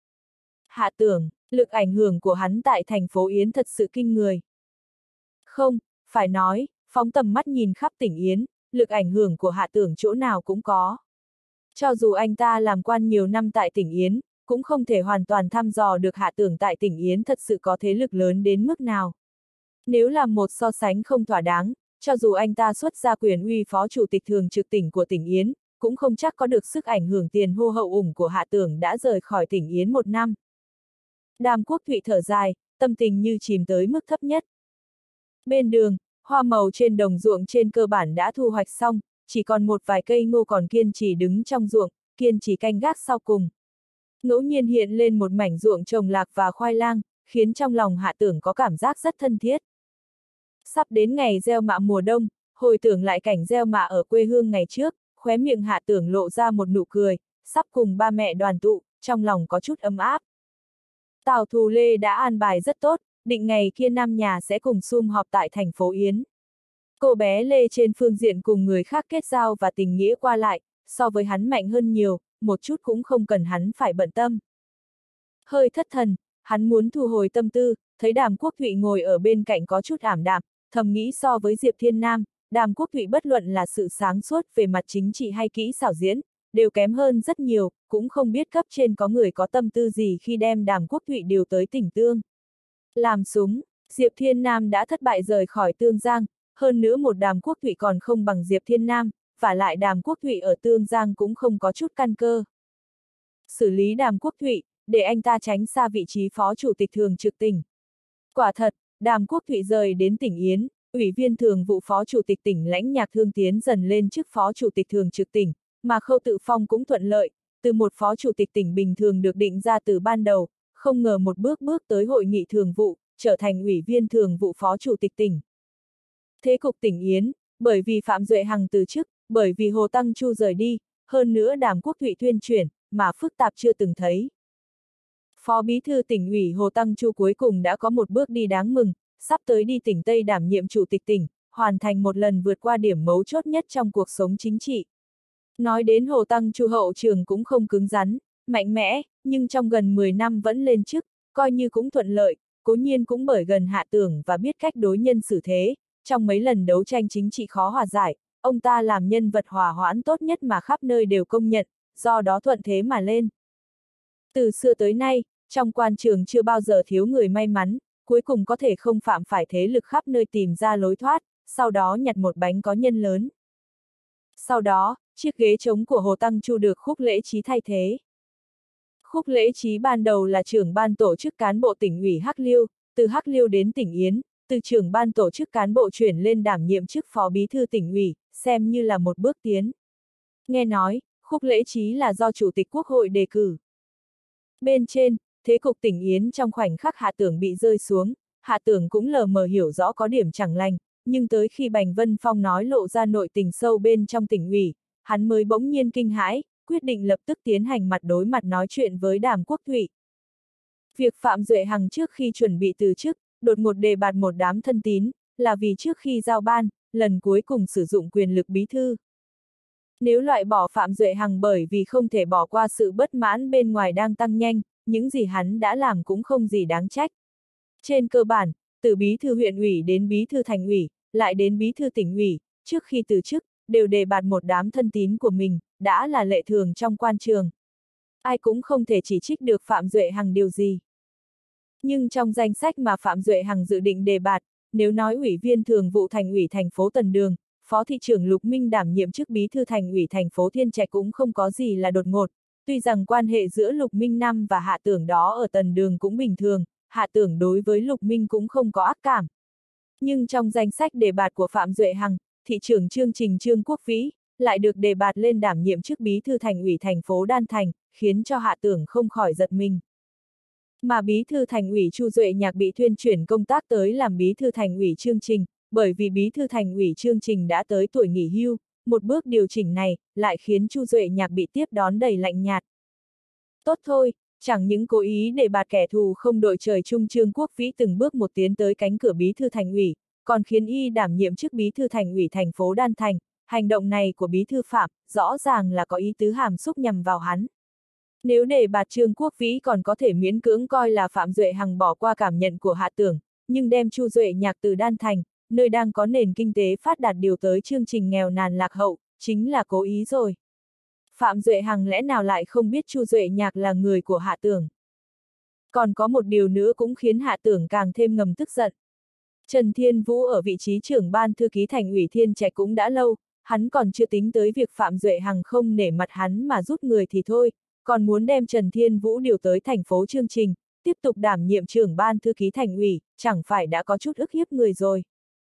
Hạ Tưởng, lực ảnh hưởng của hắn tại thành phố Yến thật sự kinh người. Không, phải nói, phóng tầm mắt nhìn khắp tỉnh Yến, lực ảnh hưởng của Hạ Tưởng chỗ nào cũng có. Cho dù anh ta làm quan nhiều năm tại tỉnh Yến, cũng không thể hoàn toàn thăm dò được Hạ Tưởng tại tỉnh Yến thật sự có thế lực lớn đến mức nào. Nếu làm một so sánh không thỏa đáng, cho dù anh ta xuất ra quyền uy phó chủ tịch thường trực tỉnh của tỉnh Yến, cũng không chắc có được sức ảnh hưởng tiền hô hậu ủng của Hạ Tưởng đã rời khỏi tỉnh Yến một năm. Đàm Quốc Thụy thở dài, tâm tình như chìm tới mức thấp nhất. Bên đường, hoa màu trên đồng ruộng trên cơ bản đã thu hoạch xong, chỉ còn một vài cây ngô còn kiên trì đứng trong ruộng, kiên trì canh gác sau cùng. Ngẫu nhiên hiện lên một mảnh ruộng trồng lạc và khoai lang, khiến trong lòng Hạ Tưởng có cảm giác rất thân thiết. Sắp đến ngày gieo mạ mùa đông, hồi tưởng lại cảnh gieo mạ ở quê hương ngày trước, khóe miệng Hạ Tưởng lộ ra một nụ cười, sắp cùng ba mẹ đoàn tụ, trong lòng có chút ấm áp. Tào Thù Lê đã an bài rất tốt, định ngày kia năm nhà sẽ cùng sum họp tại thành phố Yến. Cô bé Lê trên phương diện cùng người khác kết giao và tình nghĩa qua lại, so với hắn mạnh hơn nhiều, một chút cũng không cần hắn phải bận tâm. Hơi thất thần, hắn muốn thu hồi tâm tư, thấy Đàm Quốc Thụy ngồi ở bên cạnh có chút ảm đạm, thầm nghĩ so với Diệp Thiên Nam, Đàm Quốc Thụy bất luận là sự sáng suốt về mặt chính trị hay kỹ xảo diễn, đều kém hơn rất nhiều, cũng không biết cấp trên có người có tâm tư gì khi đem Đàm Quốc Thụy điều tới tỉnh Tương. Làm súng, Diệp Thiên Nam đã thất bại rời khỏi Tương Giang, hơn nữa một Đàm Quốc Thụy còn không bằng Diệp Thiên Nam, vả lại Đàm Quốc Thụy ở Tương Giang cũng không có chút căn cơ. Xử lý Đàm Quốc Thụy, để anh ta tránh xa vị trí phó chủ tịch thường trực tỉnh. Quả thật, Đàm Quốc Thụy rời đến tỉnh Yến, ủy viên thường vụ phó chủ tịch tỉnh Lãnh Nhạc Thương tiến dần lên chức phó chủ tịch thường trực tỉnh, mà Khâu Tự Phong cũng thuận lợi, từ một phó chủ tịch tỉnh bình thường được định ra từ ban đầu, không ngờ một bước bước tới hội nghị thường vụ, trở thành ủy viên thường vụ phó chủ tịch tỉnh. Thế cục tỉnh Yến, bởi vì Phạm Duệ Hằng từ chức, bởi vì Hồ Tăng Chu rời đi, hơn nữa Đàm Quốc Thụy tuyên chuyển, mà phức tạp chưa từng thấy. Phó Bí thư tỉnh ủy Hồ Tăng Chu cuối cùng đã có một bước đi đáng mừng, sắp tới đi tỉnh Tây đảm nhiệm chủ tịch tỉnh, hoàn thành một lần vượt qua điểm mấu chốt nhất trong cuộc sống chính trị. Nói đến Hồ Tăng Chu hậu trường cũng không cứng rắn, mạnh mẽ, nhưng trong gần 10 năm vẫn lên chức, coi như cũng thuận lợi, cố nhiên cũng bởi gần Hạ Tưởng và biết cách đối nhân xử thế, trong mấy lần đấu tranh chính trị khó hòa giải, ông ta làm nhân vật hòa hoãn tốt nhất mà khắp nơi đều công nhận, do đó thuận thế mà lên. Từ xưa tới nay, trong quan trường chưa bao giờ thiếu người may mắn, cuối cùng có thể không phạm phải thế lực khắp nơi tìm ra lối thoát, sau đó nhặt một bánh có nhân lớn. Sau đó, chiếc ghế trống của Hồ Tăng Chu được Khúc Lễ Chí thay thế. Khúc Lễ Chí ban đầu là trưởng ban tổ chức cán bộ tỉnh ủy Hắc Liêu, từ Hắc Liêu đến tỉnh Yến, từ trưởng ban tổ chức cán bộ chuyển lên đảm nhiệm chức phó bí thư tỉnh ủy, xem như là một bước tiến. Nghe nói, Khúc Lễ Chí là do Chủ tịch Quốc hội đề cử. Bên trên, thế cục tỉnh Yến trong khoảnh khắc Hạ Tưởng bị rơi xuống, Hạ Tưởng cũng lờ mờ hiểu rõ có điểm chẳng lành, nhưng tới khi Bành Vân Phong nói lộ ra nội tình sâu bên trong tỉnh ủy, hắn mới bỗng nhiên kinh hãi, quyết định lập tức tiến hành mặt đối mặt nói chuyện với Đàm Quốc Thụy. Việc Phạm Duệ Hằng trước khi chuẩn bị từ chức, đột ngột đề bạt một đám thân tín, là vì trước khi giao ban, lần cuối cùng sử dụng quyền lực bí thư. Nếu loại bỏ Phạm Duệ Hằng bởi vì không thể bỏ qua sự bất mãn bên ngoài đang tăng nhanh, những gì hắn đã làm cũng không gì đáng trách. Trên cơ bản, từ bí thư huyện ủy đến bí thư thành ủy, lại đến bí thư tỉnh ủy, trước khi từ chức, đều đề bạt một đám thân tín của mình, đã là lệ thường trong quan trường. Ai cũng không thể chỉ trích được Phạm Duệ Hằng điều gì. Nhưng trong danh sách mà Phạm Duệ Hằng dự định đề bạt, nếu nói ủy viên thường vụ thành ủy thành phố Tần Đường, phó thị trưởng Lục Minh đảm nhiệm chức bí thư thành ủy thành phố Thiên Trạch cũng không có gì là đột ngột, tuy rằng quan hệ giữa Lục Minh Năm và Hạ Tưởng đó ở Tần Đường cũng bình thường, Hạ Tưởng đối với Lục Minh cũng không có ác cảm. Nhưng trong danh sách đề bạt của Phạm Duệ Hằng, thị trưởng chương trình Trương Quốc Vĩ lại được đề bạt lên đảm nhiệm chức bí thư thành ủy thành phố Đan Thành, khiến cho Hạ Tưởng không khỏi giật mình. Mà bí thư thành ủy Chu Duệ Nhạc bị thuyên chuyển công tác tới làm bí thư thành ủy chương trình, bởi vì bí thư thành ủy chương trình đã tới tuổi nghỉ hưu, một bước điều chỉnh này lại khiến Chu Duệ Nhạc bị tiếp đón đầy lạnh nhạt. Tốt thôi, chẳng những cố ý để bạt kẻ thù không đội trời chung Trương Quốc Vĩ từng bước một tiến tới cánh cửa bí thư thành ủy, còn khiến y đảm nhiệm chức bí thư thành ủy thành phố Đan Thành, hành động này của bí thư Phạm, rõ ràng là có ý tứ hàm xúc nhằm vào hắn. Nếu để bạt Trương Quốc Vĩ còn có thể miễn cưỡng coi là Phạm Duệ Hằng bỏ qua cảm nhận của Hạ Tưởng, nhưng đem Chu Duệ Nhạc từ Đan Thành, nơi đang có nền kinh tế phát đạt điều tới chương trình nghèo nàn lạc hậu, chính là cố ý rồi. Phạm Duệ Hằng lẽ nào lại không biết Chu Duệ Nhạc là người của Hạ Tưởng. Còn có một điều nữa cũng khiến Hạ Tưởng càng thêm ngầm tức giận. Trần Thiên Vũ ở vị trí trưởng ban thư ký thành ủy Thiên Trạch cũng đã lâu, hắn còn chưa tính tới việc Phạm Duệ Hằng không nể mặt hắn mà rút người thì thôi, còn muốn đem Trần Thiên Vũ điều tới thành phố chương trình, tiếp tục đảm nhiệm trưởng ban thư ký thành ủy, chẳng phải đã có chút ức hiếp người rồi.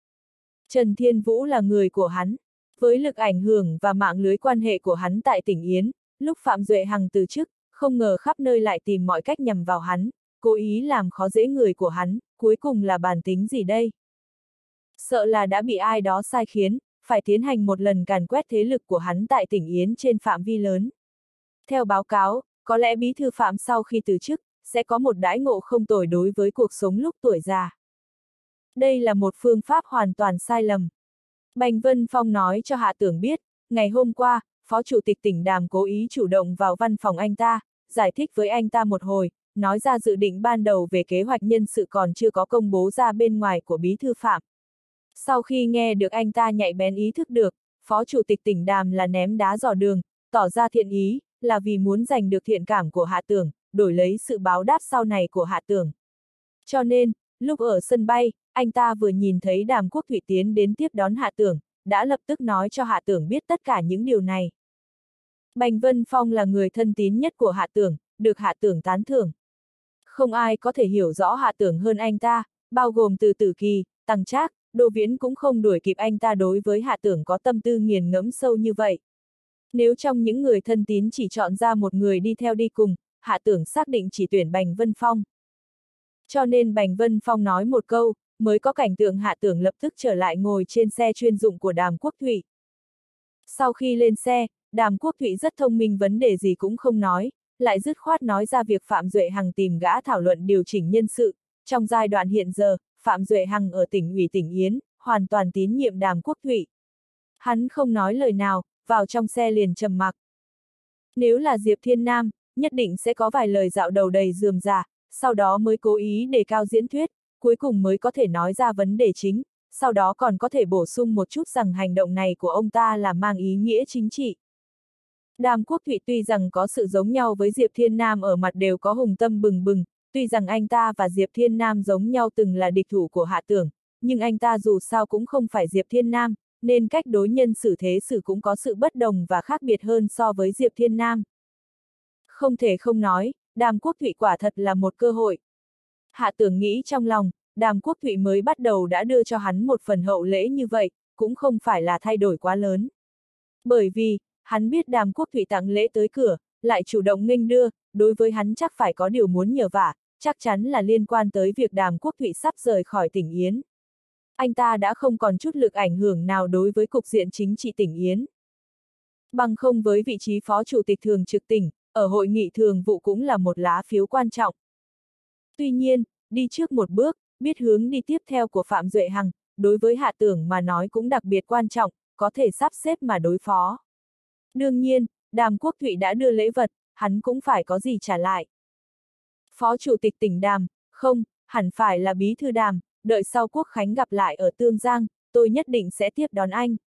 Trần Thiên Vũ là người của hắn, với lực ảnh hưởng và mạng lưới quan hệ của hắn tại tỉnh Yến, lúc Phạm Duệ Hằng từ chức, không ngờ khắp nơi lại tìm mọi cách nhằm vào hắn, cố ý làm khó dễ người của hắn, cuối cùng là bản tính gì đây? Sợ là đã bị ai đó sai khiến, phải tiến hành một lần càn quét thế lực của hắn tại tỉnh Yến trên phạm vi lớn. Theo báo cáo, có lẽ bí thư Phạm sau khi từ chức, sẽ có một đãi ngộ không tồi đối với cuộc sống lúc tuổi già. Đây là một phương pháp hoàn toàn sai lầm. Bành Vân Phong nói cho Hạ Tưởng biết, ngày hôm qua, Phó Chủ tịch tỉnh Đàm cố ý chủ động vào văn phòng anh ta, giải thích với anh ta một hồi, nói ra dự định ban đầu về kế hoạch nhân sự còn chưa có công bố ra bên ngoài của bí thư Phạm. Sau khi nghe được anh ta nhạy bén ý thức được, Phó Chủ tịch tỉnh Đàm là ném đá dò đường, tỏ ra thiện ý, là vì muốn giành được thiện cảm của Hạ Tưởng, đổi lấy sự báo đáp sau này của Hạ Tưởng. Cho nên, lúc ở sân bay, anh ta vừa nhìn thấy Đàm Quốc Thụy tiến đến tiếp đón Hạ Tưởng, đã lập tức nói cho Hạ Tưởng biết tất cả những điều này. Bành Vân Phong là người thân tín nhất của Hạ Tưởng, được Hạ Tưởng tán thưởng. Không ai có thể hiểu rõ Hạ Tưởng hơn anh ta, bao gồm từ Tử Kỳ, Tăng Trác, Đỗ Viễn cũng không đuổi kịp anh ta đối với Hạ Tưởng có tâm tư nghiền ngẫm sâu như vậy. Nếu trong những người thân tín chỉ chọn ra một người đi theo đi cùng, Hạ Tưởng xác định chỉ tuyển Bành Vân Phong. Cho nên Bành Vân Phong nói một câu, mới có cảnh tượng Hạ Tưởng lập tức trở lại ngồi trên xe chuyên dụng của Đàm Quốc Thụy. Sau khi lên xe, Đàm Quốc Thụy rất thông minh, vấn đề gì cũng không nói, lại dứt khoát nói ra việc Phạm Duệ Hằng tìm gã thảo luận điều chỉnh nhân sự. Trong giai đoạn hiện giờ, Phạm Duệ Hằng ở tỉnh ủy tỉnh Yến, hoàn toàn tín nhiệm Đàm Quốc Thụy. Hắn không nói lời nào, vào trong xe liền trầm mặc. Nếu là Diệp Thiên Nam, nhất định sẽ có vài lời dạo đầu đầy rườm rà, sau đó mới cố ý đề cao diễn thuyết, cuối cùng mới có thể nói ra vấn đề chính, sau đó còn có thể bổ sung một chút rằng hành động này của ông ta là mang ý nghĩa chính trị. Đàm Quốc Thụy tuy rằng có sự giống nhau với Diệp Thiên Nam ở mặt đều có hùng tâm bừng bừng, tuy rằng anh ta và Diệp Thiên Nam giống nhau từng là địch thủ của Hạ Tưởng, nhưng anh ta dù sao cũng không phải Diệp Thiên Nam, nên cách đối nhân xử thế xử cũng có sự bất đồng và khác biệt hơn so với Diệp Thiên Nam. Không thể không nói, Đàm Quốc Thụy quả thật là một cơ hội. Hạ Tưởng nghĩ trong lòng, Đàm Quốc Thụy mới bắt đầu đã đưa cho hắn một phần hậu lễ như vậy, cũng không phải là thay đổi quá lớn. Bởi vì, hắn biết Đàm Quốc Thụy tặng lễ tới cửa, lại chủ động nghênh đưa, đối với hắn chắc phải có điều muốn nhờ vả, chắc chắn là liên quan tới việc Đàm Quốc Thụy sắp rời khỏi tỉnh Yến. Anh ta đã không còn chút lực ảnh hưởng nào đối với cục diện chính trị tỉnh Yến. Bằng không với vị trí phó chủ tịch thường trực tỉnh, ở hội nghị thường vụ cũng là một lá phiếu quan trọng. Tuy nhiên, đi trước một bước, biết hướng đi tiếp theo của Phạm Duệ Hằng, đối với Hạ Tưởng mà nói cũng đặc biệt quan trọng, có thể sắp xếp mà đối phó. Đương nhiên, Đàm Quốc Thụy đã đưa lễ vật, hắn cũng phải có gì trả lại. Phó chủ tịch tỉnh Đàm, không, hẳn phải là bí thư Đàm, đợi sau Quốc khánh gặp lại ở Tương Giang, tôi nhất định sẽ tiếp đón anh.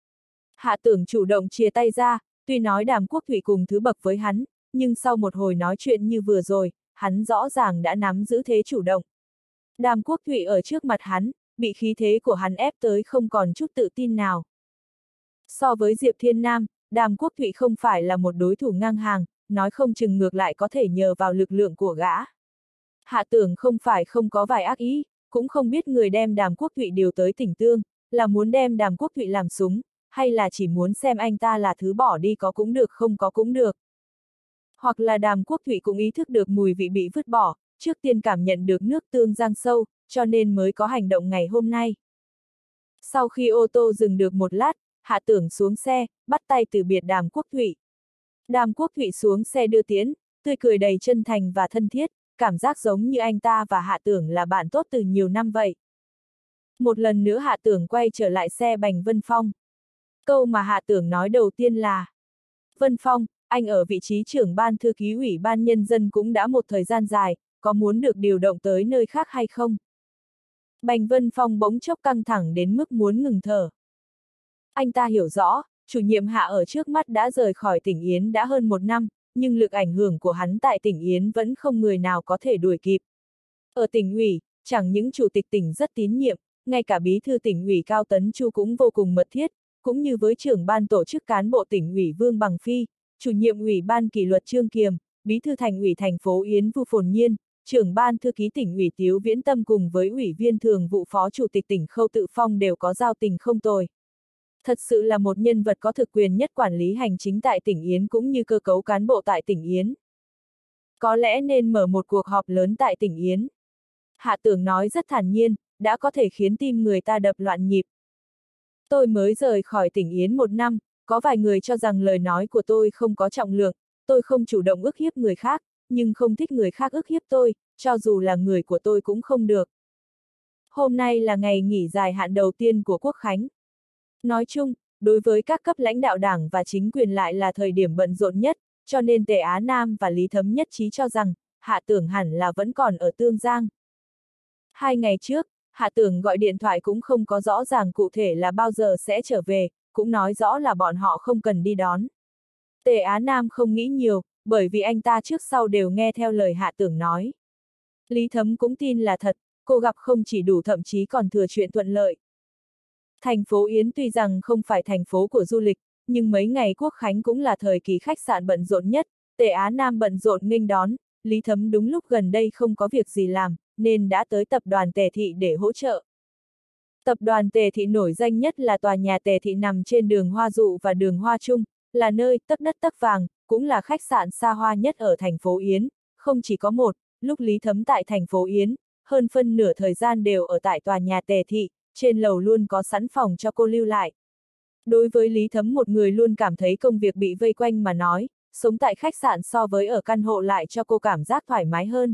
Hạ Tưởng chủ động chia tay ra, tuy nói Đàm Quốc Thụy cùng thứ bậc với hắn, nhưng sau một hồi nói chuyện như vừa rồi, hắn rõ ràng đã nắm giữ thế chủ động. Đàm Quốc Thụy ở trước mặt hắn, bị khí thế của hắn ép tới không còn chút tự tin nào. So với Diệp Thiên Nam, Đàm Quốc Thụy không phải là một đối thủ ngang hàng, nói không chừng ngược lại có thể nhờ vào lực lượng của gã. Hạ Tưởng không phải không có vài ác ý, cũng không biết người đem Đàm Quốc Thụy điều tới tỉnh Tương, là muốn đem Đàm Quốc Thụy làm súng, hay là chỉ muốn xem anh ta là thứ bỏ đi có cũng được không có cũng được. Hoặc là Đàm Quốc Thụy cũng ý thức được mùi vị bị vứt bỏ, trước tiên cảm nhận được nước Tương Giang sâu, cho nên mới có hành động ngày hôm nay. Sau khi ô tô dừng được một lát, Hạ Tưởng xuống xe, bắt tay từ biệt Đàm Quốc Thụy. Đàm Quốc Thụy xuống xe đưa tiễn, tươi cười đầy chân thành và thân thiết, cảm giác giống như anh ta và Hạ Tưởng là bạn tốt từ nhiều năm vậy. Một lần nữa Hạ Tưởng quay trở lại xe Bành Vân Phong. Câu mà Hạ Tưởng nói đầu tiên là: Vân Phong, anh ở vị trí trưởng ban thư ký Ủy ban Nhân dân cũng đã một thời gian dài, có muốn được điều động tới nơi khác hay không? Bành Vân Phong bỗng chốc căng thẳng đến mức muốn ngừng thở. Anh ta hiểu rõ, chủ nhiệm Hạ ở trước mắt đã rời khỏi tỉnh Yến đã hơn một năm, nhưng lực ảnh hưởng của hắn tại tỉnh Yến vẫn không người nào có thể đuổi kịp. Ở tỉnh ủy, chẳng những chủ tịch tỉnh rất tín nhiệm, ngay cả bí thư tỉnh ủy Cao Tấn Chu cũng vô cùng mật thiết, cũng như với trưởng ban tổ chức cán bộ tỉnh ủy Vương Bằng Phi, chủ nhiệm ủy ban kỷ luật Trương Kiềm, bí thư thành ủy thành phố Yến Vu Phồn Nhiên, trưởng ban thư ký tỉnh ủy Tiếu Viễn Tâm cùng với ủy viên thường vụ phó chủ tịch tỉnh Khâu Tự Phong đều có giao tình không tồi. Thật sự là một nhân vật có thực quyền nhất quản lý hành chính tại tỉnh Yến cũng như cơ cấu cán bộ tại tỉnh Yến. Có lẽ nên mở một cuộc họp lớn tại tỉnh Yến. Hạ Tưởng nói rất thản nhiên, đã có thể khiến tim người ta đập loạn nhịp. Tôi mới rời khỏi tỉnh Yến một năm, có vài người cho rằng lời nói của tôi không có trọng lượng, tôi không chủ động ức hiếp người khác, nhưng không thích người khác ức hiếp tôi, cho dù là người của tôi cũng không được. Hôm nay là ngày nghỉ dài hạn đầu tiên của Quốc khánh. Nói chung, đối với các cấp lãnh đạo đảng và chính quyền lại là thời điểm bận rộn nhất, cho nên Tề Á Nam và Lý Thấm nhất trí cho rằng, Hạ Tưởng hẳn là vẫn còn ở Tương Giang. 2 ngày trước, Hạ Tưởng gọi điện thoại cũng không có rõ ràng cụ thể là bao giờ sẽ trở về, cũng nói rõ là bọn họ không cần đi đón. Tề Á Nam không nghĩ nhiều, bởi vì anh ta trước sau đều nghe theo lời Hạ Tưởng nói. Lý Thấm cũng tin là thật, cô gặp không chỉ đủ thậm chí còn thừa chuyện thuận lợi. Thành phố Yến tuy rằng không phải thành phố của du lịch, nhưng mấy ngày Quốc khánh cũng là thời kỳ khách sạn bận rộn nhất, Tề Á Nam bận rộn nghênh đón, Lý Thấm đúng lúc gần đây không có việc gì làm, nên đã tới tập đoàn Tề Thị để hỗ trợ. Tập đoàn Tề Thị nổi danh nhất là tòa nhà Tề Thị nằm trên đường Hoa Dụ và đường Hoa Trung, là nơi tấc đất tấc vàng, cũng là khách sạn xa hoa nhất ở thành phố Yến, không chỉ có một, lúc Lý Thấm tại thành phố Yến, hơn phân nửa thời gian đều ở tại tòa nhà Tề Thị, trên lầu luôn có sẵn phòng cho cô lưu lại. Đối với Lý Thấm một người luôn cảm thấy công việc bị vây quanh mà nói, sống tại khách sạn so với ở căn hộ lại cho cô cảm giác thoải mái hơn.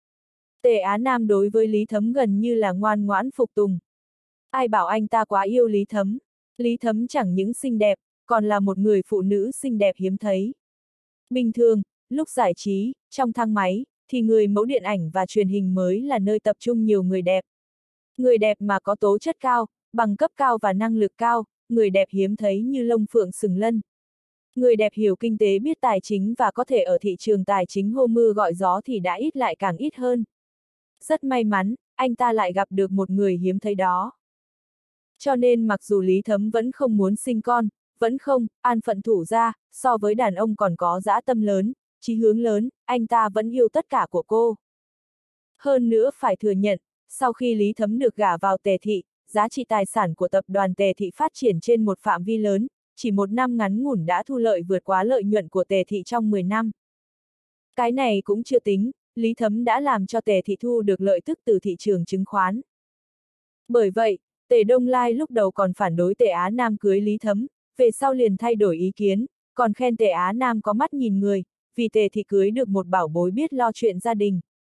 Tề Á Nam đối với Lý Thấm gần như là ngoan ngoãn phục tùng. Ai bảo anh ta quá yêu Lý Thấm. Lý Thấm chẳng những xinh đẹp, còn là một người phụ nữ xinh đẹp hiếm thấy. Bình thường, lúc giải trí, trong thang máy, thì người mẫu điện ảnh và truyền hình mới là nơi tập trung nhiều người đẹp. Người đẹp mà có tố chất cao, bằng cấp cao và năng lực cao, người đẹp hiếm thấy như lông phượng sừng lân. Người đẹp hiểu kinh tế biết tài chính và có thể ở thị trường tài chính hô mưa gọi gió thì đã ít lại càng ít hơn. Rất may mắn, anh ta lại gặp được một người hiếm thấy đó. Cho nên mặc dù Lý Thấm vẫn không muốn sinh con, vẫn không an phận thủ ra, so với đàn ông còn có dã tâm lớn, chí hướng lớn, anh ta vẫn yêu tất cả của cô. Hơn nữa phải thừa nhận, sau khi Lý Thấm được gả vào Tề Thị, giá trị tài sản của tập đoàn Tề Thị phát triển trên một phạm vi lớn, chỉ một năm ngắn ngủn đã thu lợi vượt quá lợi nhuận của Tề Thị trong 10 năm. Cái này cũng chưa tính, Lý Thấm đã làm cho Tề Thị thu được lợi tức từ thị trường chứng khoán. Bởi vậy, Tề Đông Lai lúc đầu còn phản đối Tề Á Nam cưới Lý Thấm, về sau liền thay đổi ý kiến, còn khen Tề Á Nam có mắt nhìn người, vì Tề Thị cưới được một bảo bối biết lo chuyện gia đình.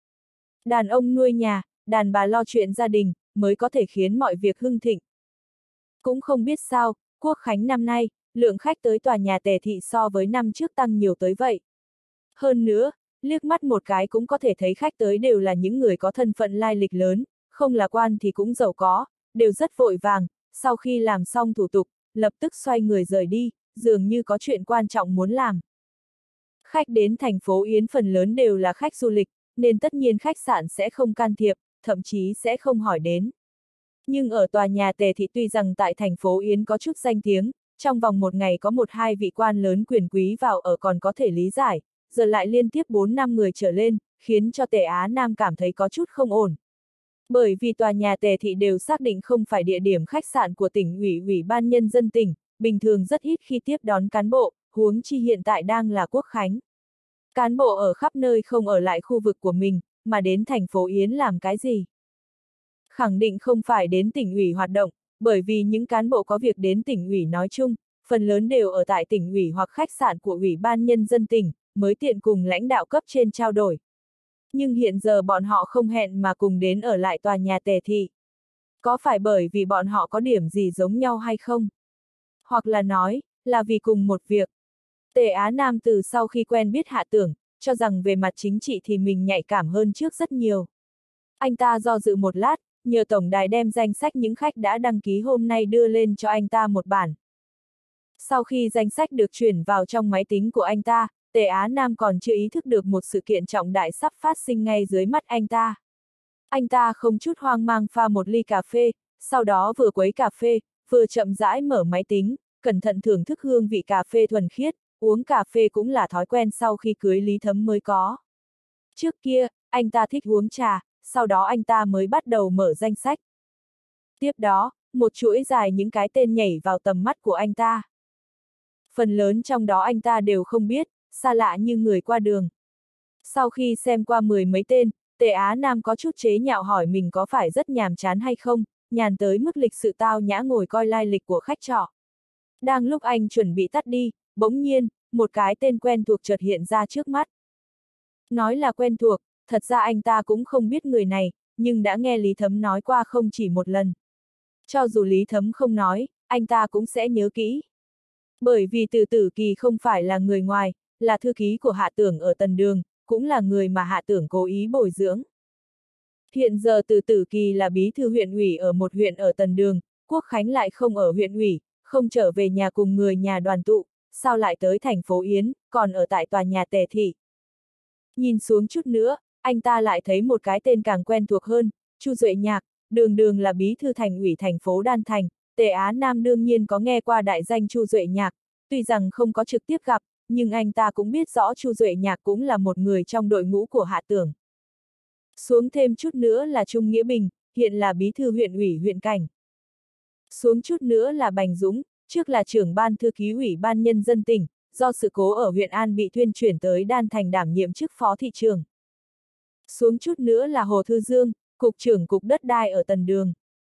Đàn ông nuôi nhà, đàn bà lo chuyện gia đình, mới có thể khiến mọi việc hưng thịnh. Cũng không biết sao, Quốc khánh năm nay, lượng khách tới tòa nhà Tề Thị so với năm trước tăng nhiều tới vậy. Hơn nữa, liếc mắt một cái cũng có thể thấy khách tới đều là những người có thân phận lai lịch lớn, không là quan thì cũng giàu có, đều rất vội vàng, sau khi làm xong thủ tục, lập tức xoay người rời đi, dường như có chuyện quan trọng muốn làm. Khách đến thành phố Yến phần lớn đều là khách du lịch, nên tất nhiên khách sạn sẽ không can thiệp, thậm chí sẽ không hỏi đến. Nhưng ở tòa nhà Tề Thị tuy rằng tại thành phố Yến có chút danh tiếng, trong vòng một ngày có một hai vị quan lớn quyền quý vào ở còn có thể lý giải, giờ lại liên tiếp 4-5 người trở lên, khiến cho Tề Á Nam cảm thấy có chút không ổn. Bởi vì tòa nhà Tề Thị đều xác định không phải địa điểm khách sạn của tỉnh ủy Ủy ban Nhân dân tỉnh, bình thường rất ít khi tiếp đón cán bộ, huống chi hiện tại đang là Quốc khánh. Cán bộ ở khắp nơi không ở lại khu vực của mình, mà đến thành phố Yến làm cái gì? Khẳng định không phải đến tỉnh ủy hoạt động, bởi vì những cán bộ có việc đến tỉnh ủy nói chung, phần lớn đều ở tại tỉnh ủy hoặc khách sạn của Ủy ban Nhân dân tỉnh, mới tiện cùng lãnh đạo cấp trên trao đổi. Nhưng hiện giờ bọn họ không hẹn mà cùng đến ở lại tòa nhà Tề Thị. Có phải bởi vì bọn họ có điểm gì giống nhau hay không? Hoặc là nói, là vì cùng một việc. Tề Á Nam từ sau khi quen biết Hạ Tưởng, cho rằng về mặt chính trị thì mình nhạy cảm hơn trước rất nhiều. Anh ta do dự một lát, nhờ tổng đài đem danh sách những khách đã đăng ký hôm nay đưa lên cho anh ta một bản. Sau khi danh sách được chuyển vào trong máy tính của anh ta, Tề Á Nam còn chưa ý thức được một sự kiện trọng đại sắp phát sinh ngay dưới mắt anh ta. Anh ta không chút hoang mang pha một ly cà phê, sau đó vừa quấy cà phê, vừa chậm rãi mở máy tính, cẩn thận thưởng thức hương vị cà phê thuần khiết, uống cà phê cũng là thói quen sau khi cưới Lý Thấm mới có. Trước kia, anh ta thích uống trà, sau đó anh ta mới bắt đầu mở danh sách. Tiếp đó, một chuỗi dài những cái tên nhảy vào tầm mắt của anh ta. Phần lớn trong đó anh ta đều không biết, xa lạ như người qua đường. Sau khi xem qua 10 mấy tên, Tề Á Nam có chút chế nhạo hỏi mình có phải rất nhàm chán hay không, nhàn tới mức lịch sự tao nhã ngồi coi lai lịch của khách trọ. Đang lúc anh chuẩn bị tắt đi, bỗng nhiên, một cái tên quen thuộc chợt hiện ra trước mắt. Nói là quen thuộc, thật ra anh ta cũng không biết người này, nhưng đã nghe Lý Thấm nói qua không chỉ một lần. Cho dù Lý Thấm không nói, anh ta cũng sẽ nhớ kỹ. Bởi vì Từ Tử Kỳ không phải là người ngoài, là thư ký của Hạ Tưởng ở Tần Đường, cũng là người mà Hạ Tưởng cố ý bồi dưỡng. Hiện giờ Từ Tử Kỳ là bí thư huyện ủy ở một huyện ở Tần Đường, Quốc khánh lại không ở huyện ủy, không trở về nhà cùng người nhà đoàn tụ, sao lại tới thành phố Yến, còn ở tại tòa nhà Tề Thị. Nhìn xuống chút nữa, anh ta lại thấy một cái tên càng quen thuộc hơn, Chu Duệ Nhạc, đường đường là bí thư thành ủy thành phố Đan Thành, Tề Á Nam đương nhiên có nghe qua đại danh Chu Duệ Nhạc, tuy rằng không có trực tiếp gặp, nhưng anh ta cũng biết rõ Chu Duệ Nhạc cũng là một người trong đội ngũ của Hạ Tưởng. Xuống thêm chút nữa là Trung Nghĩa Bình, hiện là bí thư huyện ủy huyện Cảnh. Xuống chút nữa là Bành Dũng, trước là trưởng ban thư ký Ủy ban Nhân dân tỉnh, do sự cố ở huyện An bị thuyên chuyển tới Đan Thành đảm nhiệm chức phó thị trưởng. Xuống chút nữa là Hồ Thư Dương, cục trưởng cục đất đai ở Tần Đường.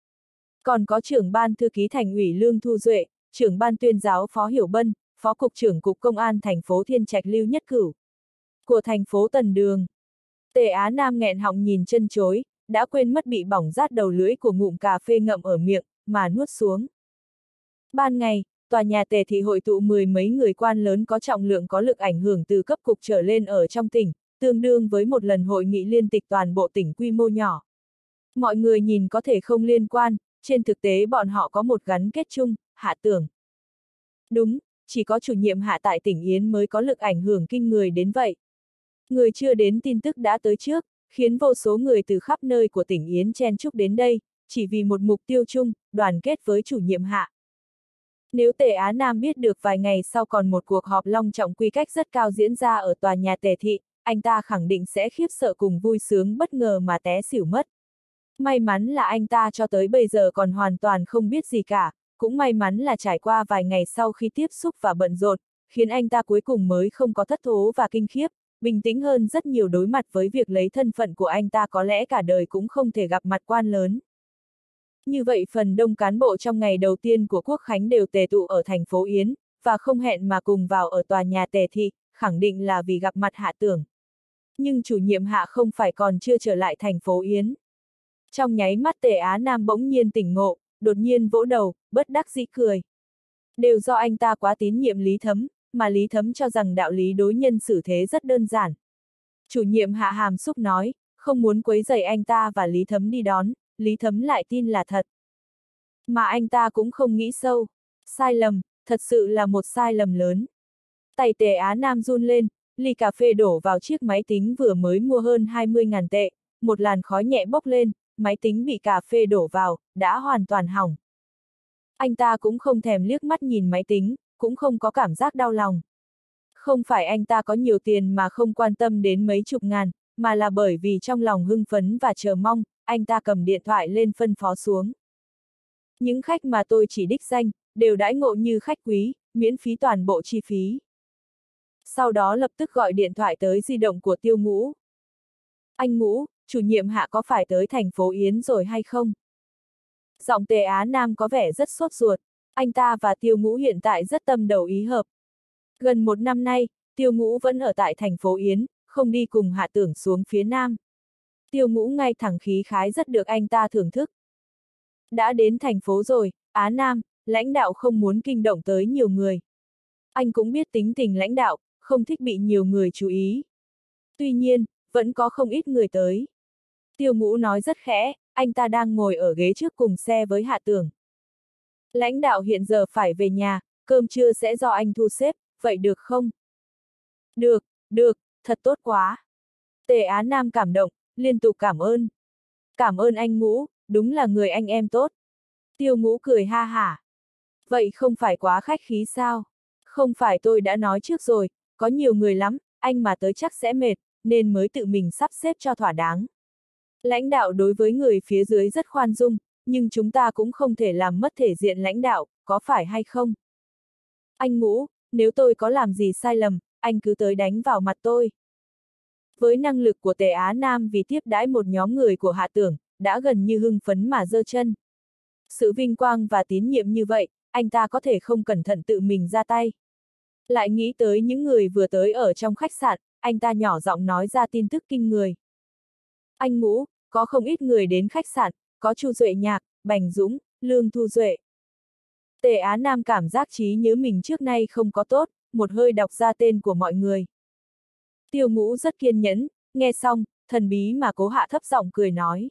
Còn có trưởng ban thư ký thành ủy Lương Thu Duệ, trưởng ban tuyên giáo Phó Hiểu Bân, phó cục trưởng cục công an thành phố Thiên Trạch Lưu Nhất Cửu. Của thành phố Tần Đường. Tề Á Nam nghẹn họng nhìn chân chối, đã quên mất bị bỏng rát đầu lưỡi của ngụm cà phê ngậm ở miệng, mà nuốt xuống. Ban ngày, tòa nhà Tề Thị hội tụ 10 mấy người quan lớn có trọng lượng có lực ảnh hưởng từ cấp cục trở lên ở trong tỉnh, tương đương với một lần hội nghị liên tịch toàn bộ tỉnh quy mô nhỏ. Mọi người nhìn có thể không liên quan, trên thực tế bọn họ có một gắn kết chung, Hạ Tưởng. Đúng, chỉ có chủ nhiệm Hạ tại tỉnh Yến mới có lực ảnh hưởng kinh người đến vậy. Người chưa đến tin tức đã tới trước, khiến vô số người từ khắp nơi của tỉnh Yến chen chúc đến đây, chỉ vì một mục tiêu chung, đoàn kết với chủ nhiệm Hạ. Nếu Tề Á Nam biết được vài ngày sau còn một cuộc họp long trọng quy cách rất cao diễn ra ở tòa nhà Tề thị, anh ta khẳng định sẽ khiếp sợ cùng vui sướng bất ngờ mà té xỉu mất. May mắn là anh ta cho tới bây giờ còn hoàn toàn không biết gì cả, cũng may mắn là trải qua vài ngày sau khi tiếp xúc và bận rộn, khiến anh ta cuối cùng mới không có thất thố và kinh khiếp, bình tĩnh hơn rất nhiều đối mặt với việc lấy thân phận của anh ta có lẽ cả đời cũng không thể gặp mặt quan lớn. Như vậy phần đông cán bộ trong ngày đầu tiên của Quốc khánh đều tề tụ ở thành phố Yến, và không hẹn mà cùng vào ở tòa nhà Tề thị, khẳng định là vì gặp mặt Hạ Tưởng. Nhưng chủ nhiệm Hạ không phải còn chưa trở lại thành phố Yến. Trong nháy mắt Tề Á Nam bỗng nhiên tỉnh ngộ, đột nhiên vỗ đầu, bất đắc dĩ cười. Đều do anh ta quá tín nhiệm Lý Thấm, mà Lý Thấm cho rằng đạo lý đối nhân xử thế rất đơn giản. Chủ nhiệm Hạ hàm xúc nói, không muốn quấy rầy anh ta và Lý Thấm đi đón, Lý Thấm lại tin là thật. Mà anh ta cũng không nghĩ sâu. Sai lầm, thật sự là một sai lầm lớn. Tay Tề Á Nam run lên, ly cà phê đổ vào chiếc máy tính vừa mới mua hơn 20.000 tệ, một làn khói nhẹ bốc lên, máy tính bị cà phê đổ vào, đã hoàn toàn hỏng. Anh ta cũng không thèm liếc mắt nhìn máy tính, cũng không có cảm giác đau lòng. Không phải anh ta có nhiều tiền mà không quan tâm đến mấy chục ngàn, mà là bởi vì trong lòng hưng phấn và chờ mong, anh ta cầm điện thoại lên phân phó xuống. Những khách mà tôi chỉ đích danh, đều đãi ngộ như khách quý, miễn phí toàn bộ chi phí. Sau đó lập tức gọi điện thoại tới di động của Tiêu Ngũ. Anh Ngũ, chủ nhiệm Hạ có phải tới thành phố Yến rồi hay không? Giọng Tề Á Nam có vẻ rất sốt ruột, anh ta và Tiêu Ngũ hiện tại rất tâm đầu ý hợp. Gần một năm nay, Tiêu Ngũ vẫn ở tại thành phố Yến, không đi cùng Hạ Tưởng xuống phía Nam. Tiêu Ngũ ngay thẳng khí khái rất được anh ta thưởng thức. Đã đến thành phố rồi, Á Nam, lãnh đạo không muốn kinh động tới nhiều người. Anh cũng biết tính tình lãnh đạo, không thích bị nhiều người chú ý. Tuy nhiên, vẫn có không ít người tới. Tiêu Ngũ nói rất khẽ, anh ta đang ngồi ở ghế trước cùng xe với Hạ Tưởng. Lãnh đạo hiện giờ phải về nhà, cơm trưa sẽ do anh thu xếp, vậy được không? Được, thật tốt quá. Tề Á Nam cảm động, liên tục cảm ơn. Cảm ơn anh Ngũ, đúng là người anh em tốt. Tiêu Ngũ cười ha hả. Vậy không phải quá khách khí sao? Không phải tôi đã nói trước rồi, có nhiều người lắm, anh mà tới chắc sẽ mệt, nên mới tự mình sắp xếp cho thỏa đáng. Lãnh đạo đối với người phía dưới rất khoan dung, nhưng chúng ta cũng không thể làm mất thể diện lãnh đạo, có phải hay không? Anh Ngũ, nếu tôi có làm gì sai lầm, anh cứ tới đánh vào mặt tôi. Với năng lực của Tề Á Nam vì tiếp đãi một nhóm người của Hạ Tưởng, đã gần như hưng phấn mà giơ chân. Sự vinh quang và tín nhiệm như vậy, anh ta có thể không cẩn thận tự mình ra tay. Lại nghĩ tới những người vừa tới ở trong khách sạn, anh ta nhỏ giọng nói ra tin tức kinh người. Anh Ngũ, có không ít người đến khách sạn, có Chu Duệ Nhạc, Bành Dũng, Lương Thu Duệ. Tề Á Nam cảm giác trí nhớ mình trước nay không có tốt, một hơi đọc ra tên của mọi người. Tiêu Ngũ rất kiên nhẫn, nghe xong, thần bí mà cố hạ thấp giọng cười nói.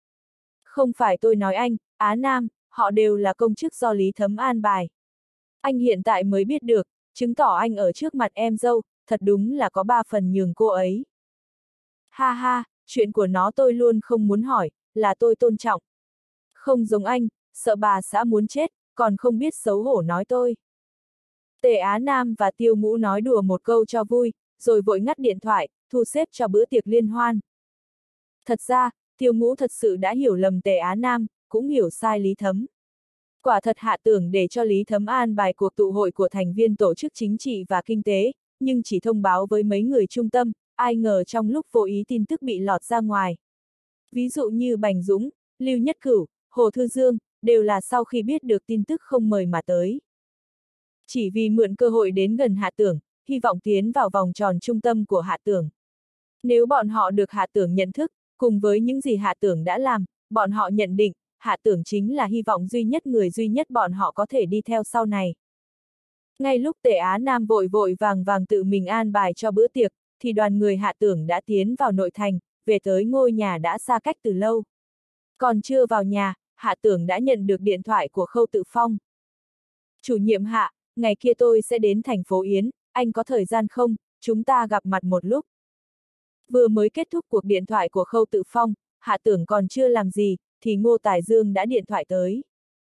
Không phải tôi nói anh, Á Nam, họ đều là công chức do Lý Thấm an bài. Anh hiện tại mới biết được, chứng tỏ anh ở trước mặt em dâu, thật đúng là có 3 phần nhường cô ấy. Ha ha, chuyện của nó tôi luôn không muốn hỏi, là tôi tôn trọng. Không giống anh, sợ bà xã muốn chết, còn không biết xấu hổ nói tôi. Tề Á Nam và Tiêu Ngũ nói đùa một câu cho vui, rồi vội ngắt điện thoại, thu xếp cho bữa tiệc liên hoan. Thật ra, Tiêu Ngũ thật sự đã hiểu lầm Tề Á Nam, cũng hiểu sai Lý Thấm. Quả thật Hạ Tưởng để cho Lý Thấm an bài cuộc tụ hội của thành viên tổ chức chính trị và kinh tế, nhưng chỉ thông báo với mấy người trung tâm, ai ngờ trong lúc vô ý tin tức bị lọt ra ngoài. Ví dụ như Bành Dũng, Lưu Nhất Cửu, Hồ Thư Dương, đều là sau khi biết được tin tức không mời mà tới. Chỉ vì mượn cơ hội đến gần Hạ Tưởng, hy vọng tiến vào vòng tròn trung tâm của Hạ Tưởng. Nếu bọn họ được Hạ Tưởng nhận thức, cùng với những gì Hạ Tưởng đã làm, bọn họ nhận định, Hạ Tưởng chính là hy vọng duy nhất người duy nhất bọn họ có thể đi theo sau này. Ngay lúc Tề Á Nam vội vội vàng vàng tự mình an bài cho bữa tiệc, thì đoàn người Hạ Tưởng đã tiến vào nội thành, về tới ngôi nhà đã xa cách từ lâu. Còn chưa vào nhà, Hạ Tưởng đã nhận được điện thoại của Khâu Tự Phong. Chủ nhiệm Hạ, ngày kia tôi sẽ đến thành phố Yến, anh có thời gian không, chúng ta gặp mặt một lúc. Vừa mới kết thúc cuộc điện thoại của Khâu Tự Phong, Hạ Tưởng còn chưa làm gì, thì Ngô Tài Dương đã điện thoại tới.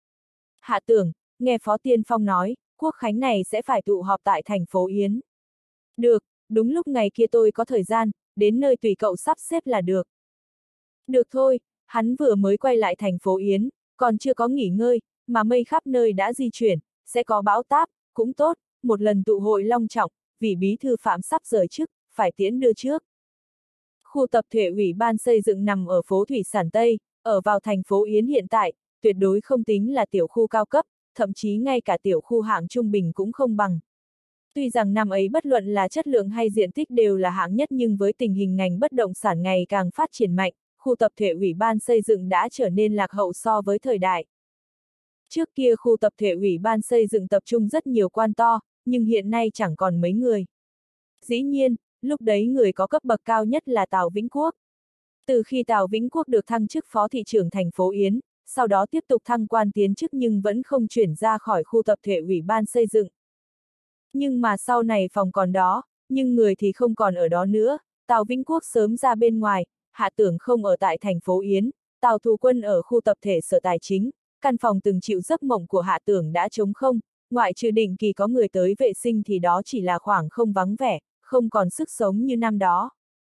Hạ Tưởng, nghe Phó Tiên Phong nói, quốc khánh này sẽ phải tụ họp tại thành phố Yến. Được, đúng lúc ngày kia tôi có thời gian, đến nơi tùy cậu sắp xếp là được. Được thôi, hắn vừa mới quay lại thành phố Yến, còn chưa có nghỉ ngơi, mà mây khắp nơi đã di chuyển, sẽ có bão táp, cũng tốt, một lần tụ hội long trọng, vì bí thư Phạm sắp rời chức, phải tiễn đưa trước. Khu tập thể ủy ban xây dựng nằm ở phố Thủy Sản Tây, ở vào thành phố Yến hiện tại, tuyệt đối không tính là tiểu khu cao cấp, thậm chí ngay cả tiểu khu hạng trung bình cũng không bằng. Tuy rằng năm ấy bất luận là chất lượng hay diện tích đều là hạng nhất nhưng với tình hình ngành bất động sản ngày càng phát triển mạnh, khu tập thể ủy ban xây dựng đã trở nên lạc hậu so với thời đại. Trước kia khu tập thể ủy ban xây dựng tập trung rất nhiều quan to, nhưng hiện nay chẳng còn mấy người. Dĩ nhiên, lúc đấy người có cấp bậc cao nhất là Tào Vĩnh Quốc. Từ khi Tào Vĩnh Quốc được thăng chức phó thị trưởng thành phố Yến, sau đó tiếp tục thăng quan tiến chức nhưng vẫn không chuyển ra khỏi khu tập thể ủy ban xây dựng. Nhưng mà sau này phòng còn đó, nhưng người thì không còn ở đó nữa, Tào Vĩnh Quốc sớm ra bên ngoài, Hạ Tưởng không ở tại thành phố Yến, Tào Thù Quân ở khu tập thể Sở Tài chính, căn phòng từng chịu giấc mộng của Hạ Tưởng đã trống không, ngoại trừ định kỳ có người tới vệ sinh thì đó chỉ là khoảng không vắng vẻ, không còn sức sống như năm đó.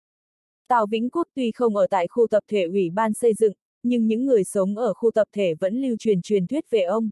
Tào Vĩnh Quốc tuy không ở tại khu tập thể ủy ban xây dựng, nhưng những người sống ở khu tập thể vẫn lưu truyền truyền thuyết về ông.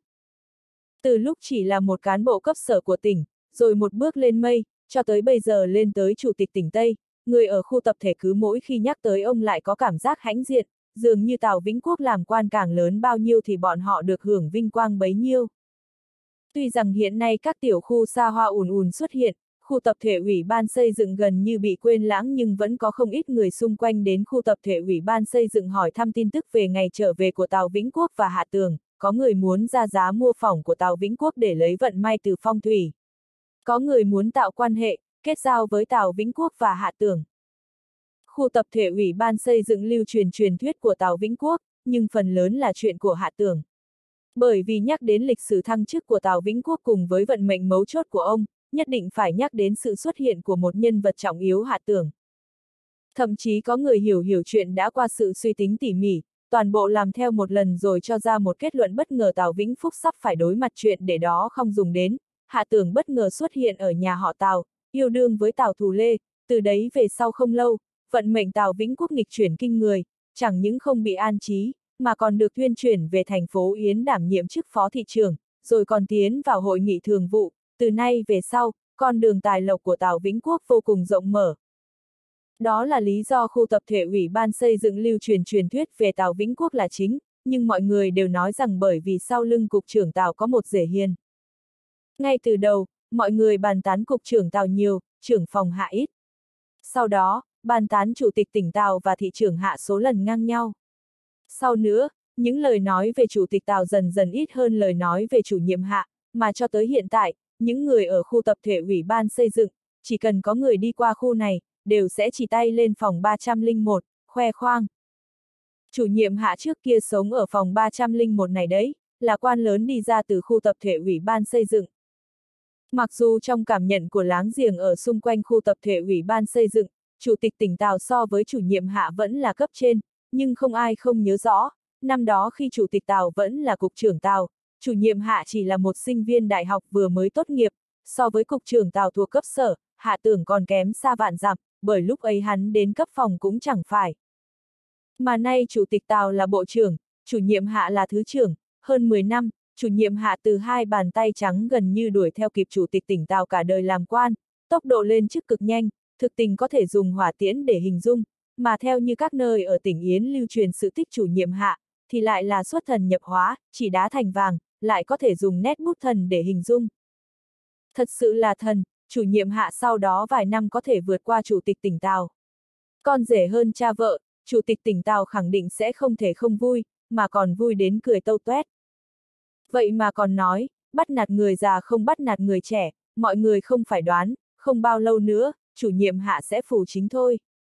Từ lúc chỉ là một cán bộ cấp sở của tỉnh, rồi một bước lên mây, cho tới bây giờ lên tới chủ tịch tỉnh Tây, người ở khu tập thể cứ mỗi khi nhắc tới ông lại có cảm giác hãnh diện, dường như Tào Vĩnh Quốc làm quan càng lớn bao nhiêu thì bọn họ được hưởng vinh quang bấy nhiêu. Tuy rằng hiện nay các tiểu khu xa hoa ùn ùn xuất hiện, khu tập thể ủy ban xây dựng gần như bị quên lãng nhưng vẫn có không ít người xung quanh đến khu tập thể ủy ban xây dựng hỏi thăm tin tức về ngày trở về của Tào Vĩnh Quốc và Hạ Tưởng, có người muốn ra giá mua phòng của Tào Vĩnh Quốc để lấy vận may từ phong thủy. Có người muốn tạo quan hệ, kết giao với Tào Vĩnh Quốc và Hạ Tưởng. Khu tập thể ủy ban xây dựng lưu truyền truyền thuyết của Tào Vĩnh Quốc, nhưng phần lớn là chuyện của Hạ Tưởng. Bởi vì nhắc đến lịch sử thăng chức của Tào Vĩnh Quốc cùng với vận mệnh mấu chốt của ông, nhất định phải nhắc đến sự xuất hiện của một nhân vật trọng yếu Hạ Tưởng. Thậm chí có người hiểu chuyện đã qua sự suy tính tỉ mỉ, toàn bộ làm theo một lần rồi cho ra một kết luận bất ngờ Tào Vĩnh Phúc sắp phải đối mặt chuyện để đó không dùng đến. Hạ Tưởng bất ngờ xuất hiện ở nhà họ Tào, yêu đương với Tào Thù Lê, từ đấy về sau không lâu, vận mệnh Tào Vĩnh Quốc nghịch chuyển kinh người, chẳng những không bị an trí, mà còn được tuyên chuyển về thành phố Yến đảm nhiệm chức phó thị trưởng, rồi còn tiến vào hội nghị thường vụ, từ nay về sau, con đường tài lộc của Tào Vĩnh Quốc vô cùng rộng mở. Đó là lý do khu tập thể ủy ban xây dựng lưu truyền truyền thuyết về Tào Vĩnh Quốc là chính, nhưng mọi người đều nói rằng bởi vì sau lưng cục trưởng Tào có một rể hiền. Ngay từ đầu, mọi người bàn tán cục trưởng Tào nhiều, trưởng phòng Hạ ít. Sau đó, bàn tán chủ tịch tỉnh Tào và thị trưởng Hạ số lần ngang nhau. Sau nữa, những lời nói về chủ tịch Tào dần dần ít hơn lời nói về chủ nhiệm Hạ, mà cho tới hiện tại, những người ở khu tập thể ủy ban xây dựng, chỉ cần có người đi qua khu này, đều sẽ chỉ tay lên phòng 301, khoe khoang. Chủ nhiệm Hạ trước kia sống ở phòng 301 này đấy, là quan lớn đi ra từ khu tập thể ủy ban xây dựng. Mặc dù trong cảm nhận của láng giềng ở xung quanh khu tập thể ủy ban xây dựng, chủ tịch tỉnh Tào so với chủ nhiệm Hạ vẫn là cấp trên, nhưng không ai không nhớ rõ, năm đó khi chủ tịch Tào vẫn là cục trưởng Tào, chủ nhiệm Hạ chỉ là một sinh viên đại học vừa mới tốt nghiệp, so với cục trưởng Tào thuộc cấp sở, Hạ Tưởng còn kém xa vạn dặm, bởi lúc ấy hắn đến cấp phòng cũng chẳng phải. Mà nay chủ tịch Tào là bộ trưởng, chủ nhiệm Hạ là thứ trưởng, hơn 10 năm, chủ nhiệm Hạ từ hai bàn tay trắng gần như đuổi theo kịp chủ tịch tỉnh Tào cả đời làm quan, tốc độ lên chức cực nhanh, thực tình có thể dùng hỏa tiễn để hình dung, mà theo như các nơi ở tỉnh Yến lưu truyền sự tích chủ nhiệm Hạ, thì lại là xuất thần nhập hóa, chỉ đá thành vàng, lại có thể dùng nét bút thần để hình dung. Thật sự là thần, chủ nhiệm Hạ sau đó vài năm có thể vượt qua chủ tịch tỉnh Tào. Con rể hơn cha vợ, chủ tịch tỉnh Tào khẳng định sẽ không thể không vui, mà còn vui đến cười tâu toét. Vậy mà còn nói, bắt nạt người già không bắt nạt người trẻ, mọi người không phải đoán, không bao lâu nữa, chủ nhiệm Hạ sẽ phủ chính thôi.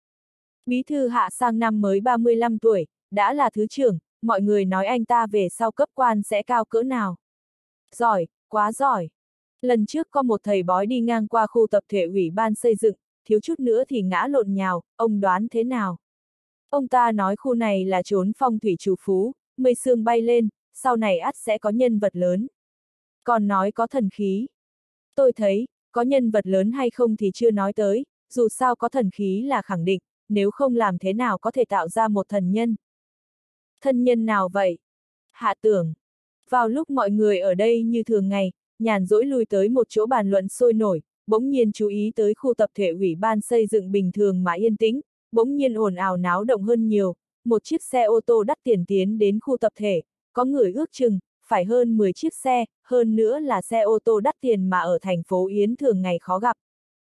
Bí thư Hạ sang năm mới 35 tuổi, đã là thứ trưởng, mọi người nói anh ta về sau cấp quan sẽ cao cỡ nào. Giỏi, quá giỏi. Lần trước có một thầy bói đi ngang qua khu tập thể ủy ban xây dựng, thiếu chút nữa thì ngã lộn nhào, ông đoán thế nào? Ông ta nói khu này là chốn phong thủy chủ phú, mây sương bay lên, sau này ắt sẽ có nhân vật lớn. Còn nói có thần khí. Tôi thấy, có nhân vật lớn hay không thì chưa nói tới, dù sao có thần khí là khẳng định, nếu không làm thế nào có thể tạo ra một thần nhân. Thần nhân nào vậy? Hạ Tưởng. Vào lúc mọi người ở đây như thường ngày, nhàn rỗi lui tới một chỗ bàn luận sôi nổi, bỗng nhiên chú ý tới khu tập thể ủy ban xây dựng bình thường mà yên tĩnh, bỗng nhiên ồn ào náo động hơn nhiều, một chiếc xe ô tô đắt tiền tiến đến khu tập thể, có người ước chừng, phải hơn 10 chiếc xe, hơn nữa là xe ô tô đắt tiền mà ở thành phố Yến thường ngày khó gặp.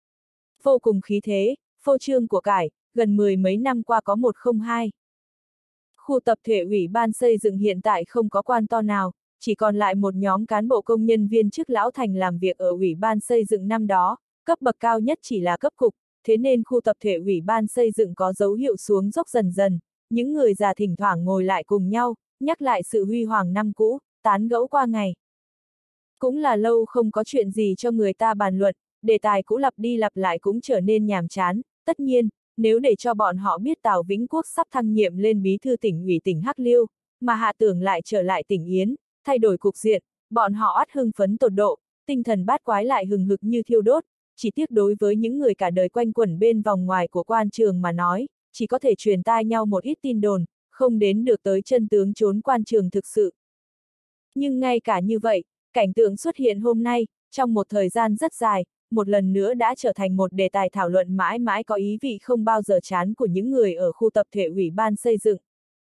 Vô cùng khí thế, phô trương của cải, gần 10 mấy năm qua có một không hai. Khu tập thể ủy ban xây dựng hiện tại không có quan to nào, chỉ còn lại một nhóm cán bộ công nhân viên chức lão thành làm việc ở ủy ban xây dựng năm đó, cấp bậc cao nhất chỉ là cấp cục, thế nên khu tập thể ủy ban xây dựng có dấu hiệu xuống dốc dần dần, những người già thỉnh thoảng ngồi lại cùng nhau, nhắc lại sự huy hoàng năm cũ, tán gẫu qua ngày. Cũng là lâu không có chuyện gì cho người ta bàn luận, đề tài cũ lặp đi lặp lại cũng trở nên nhàm chán, tất nhiên, nếu để cho bọn họ biết Tào Vĩnh Quốc sắp thăng nhiệm lên bí thư tỉnh ủy tỉnh Hắc Liêu, mà Hạ Tưởng lại trở lại tỉnh Yến, thay đổi cục diện, bọn họ ắt hưng phấn tột độ, tinh thần bát quái lại hừng hực như thiêu đốt, chỉ tiếc đối với những người cả đời quanh quẩn bên vòng ngoài của quan trường mà nói, chỉ có thể truyền tai nhau một ít tin đồn, không đến được tới chân tướng chốn quan trường thực sự. Nhưng ngay cả như vậy, cảnh tượng xuất hiện hôm nay, trong một thời gian rất dài, một lần nữa đã trở thành một đề tài thảo luận mãi mãi có ý vị không bao giờ chán của những người ở khu tập thể ủy ban xây dựng.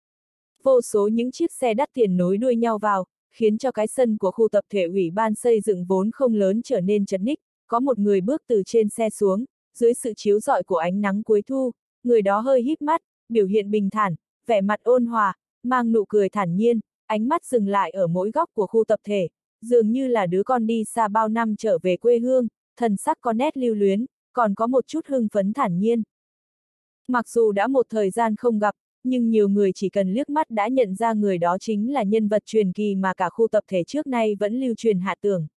Vô số những chiếc xe đắt tiền nối đuôi nhau vào, khiến cho cái sân của khu tập thể ủy ban xây dựng vốn không lớn trở nên chật ních, có một người bước từ trên xe xuống, dưới sự chiếu rọi của ánh nắng cuối thu, người đó hơi híp mắt, biểu hiện bình thản, vẻ mặt ôn hòa, mang nụ cười thản nhiên, ánh mắt dừng lại ở mỗi góc của khu tập thể, dường như là đứa con đi xa bao năm trở về quê hương, thần sắc có nét lưu luyến, còn có một chút hưng phấn thản nhiên. Mặc dù đã một thời gian không gặp, nhưng nhiều người chỉ cần liếc mắt đã nhận ra người đó chính là nhân vật truyền kỳ mà cả khu tập thể trước nay vẫn lưu truyền Hạ Tưởng.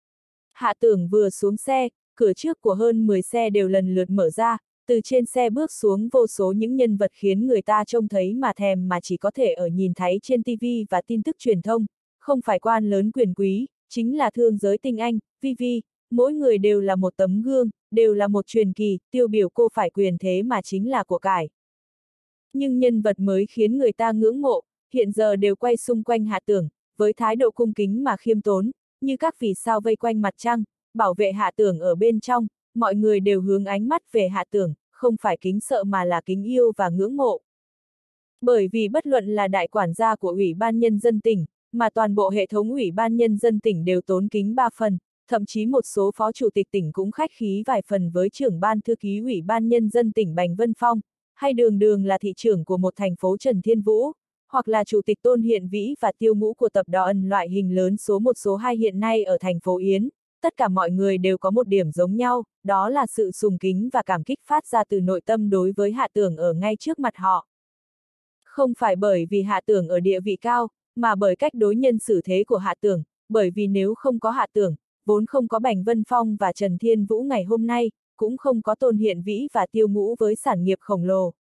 Hạ Tưởng vừa xuống xe, cửa trước của hơn 10 xe đều lần lượt mở ra, từ trên xe bước xuống vô số những nhân vật khiến người ta trông thấy mà thèm mà chỉ có thể ở nhìn thấy trên TV và tin tức truyền thông, không phải quan lớn quyền quý, chính là thương giới tinh anh, VV, mỗi người đều là một tấm gương, đều là một truyền kỳ, tiêu biểu cô phải quyền thế mà chính là của cải. Nhưng nhân vật mới khiến người ta ngưỡng mộ, hiện giờ đều quay xung quanh Hạ Tưởng, với thái độ cung kính mà khiêm tốn, như các vì sao vây quanh mặt trăng, bảo vệ Hạ Tưởng ở bên trong, mọi người đều hướng ánh mắt về Hạ Tưởng, không phải kính sợ mà là kính yêu và ngưỡng mộ. Bởi vì bất luận là đại quản gia của Ủy ban Nhân dân tỉnh, mà toàn bộ hệ thống Ủy ban Nhân dân tỉnh đều tốn kính 3 phần, thậm chí một số phó chủ tịch tỉnh cũng khách khí vài phần với trưởng ban thư ký Ủy ban Nhân dân tỉnh Bành Vân Phong, hay đường đường là thị trưởng của một thành phố Trần Thiên Vũ, hoặc là chủ tịch Tôn Hiện Vĩ và Tiêu Ngũ của tập đoàn loại hình lớn số 1 số 2 hiện nay ở thành phố Yến, tất cả mọi người đều có một điểm giống nhau, đó là sự sùng kính và cảm kích phát ra từ nội tâm đối với Hạ Tưởng ở ngay trước mặt họ. Không phải bởi vì Hạ Tưởng ở địa vị cao, mà bởi cách đối nhân xử thế của Hạ Tưởng, bởi vì nếu không có Hạ Tưởng, vốn không có Bành Vân Phong và Trần Thiên Vũ ngày hôm nay, cũng không có Tôn Hiện Vĩ và Tiêu Ngũ với sản nghiệp khổng lồ.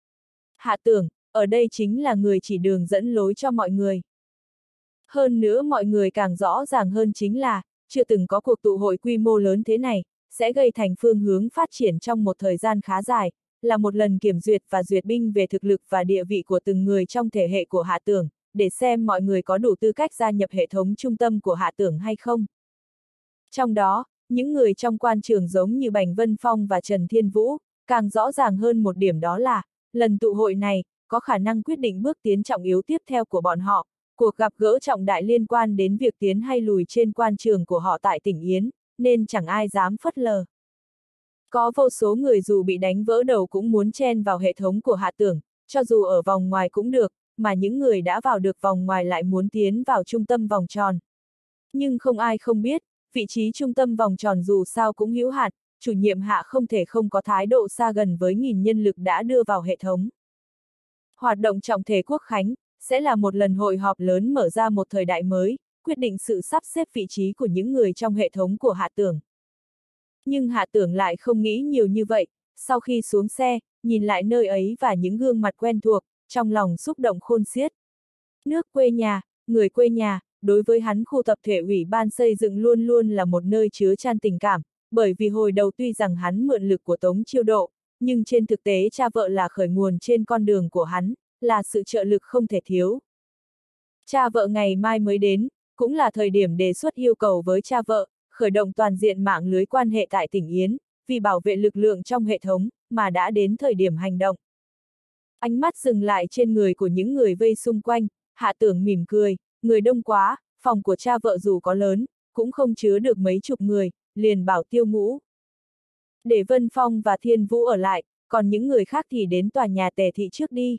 Hạ Tưởng, ở đây chính là người chỉ đường dẫn lối cho mọi người. Hơn nữa mọi người càng rõ ràng hơn chính là, chưa từng có cuộc tụ hội quy mô lớn thế này, sẽ gây thành phương hướng phát triển trong một thời gian khá dài, là một lần kiểm duyệt và duyệt binh về thực lực và địa vị của từng người trong thể hệ của Hạ Tưởng, để xem mọi người có đủ tư cách gia nhập hệ thống trung tâm của Hạ Tưởng hay không. Trong đó, những người trong quan trường giống như Bành Vân Phong và Trần Thiên Vũ, càng rõ ràng hơn một điểm đó là, lần tụ hội này, có khả năng quyết định bước tiến trọng yếu tiếp theo của bọn họ, cuộc gặp gỡ trọng đại liên quan đến việc tiến hay lùi trên quan trường của họ tại tỉnh Yến, nên chẳng ai dám phớt lờ. Có vô số người dù bị đánh vỡ đầu cũng muốn chen vào hệ thống của Hạ Tưởng, cho dù ở vòng ngoài cũng được, mà những người đã vào được vòng ngoài lại muốn tiến vào trung tâm vòng tròn. Nhưng không ai không biết, vị trí trung tâm vòng tròn dù sao cũng hữu hạn, chủ nhiệm Hạ không thể không có thái độ xa gần với nghìn nhân lực đã đưa vào hệ thống. Hoạt động trọng thể Quốc khánh, sẽ là một lần hội họp lớn mở ra một thời đại mới, quyết định sự sắp xếp vị trí của những người trong hệ thống của Hạ Tưởng. Nhưng Hạ Tưởng lại không nghĩ nhiều như vậy, sau khi xuống xe, nhìn lại nơi ấy và những gương mặt quen thuộc, trong lòng xúc động khôn xiết. Nước quê nhà, người quê nhà, đối với hắn khu tập thể ủy ban xây dựng luôn luôn là một nơi chứa chan tình cảm, bởi vì hồi đầu tuy rằng hắn mượn lực của Tống Chiêu Độ, nhưng trên thực tế cha vợ là khởi nguồn trên con đường của hắn, là sự trợ lực không thể thiếu. Cha vợ ngày mai mới đến, cũng là thời điểm đề xuất yêu cầu với cha vợ, khởi động toàn diện mạng lưới quan hệ tại tỉnh Yến, vì bảo vệ lực lượng trong hệ thống, mà đã đến thời điểm hành động. Ánh mắt dừng lại trên người của những người vây xung quanh, Hạ Tưởng mỉm cười, người đông quá, phòng của cha vợ dù có lớn, cũng không chứa được mấy chục người, liền bảo Tiêu Ngũ. Để Vân Phong và Thiên Vũ ở lại, còn những người khác thì đến tòa nhà Tề thị trước đi.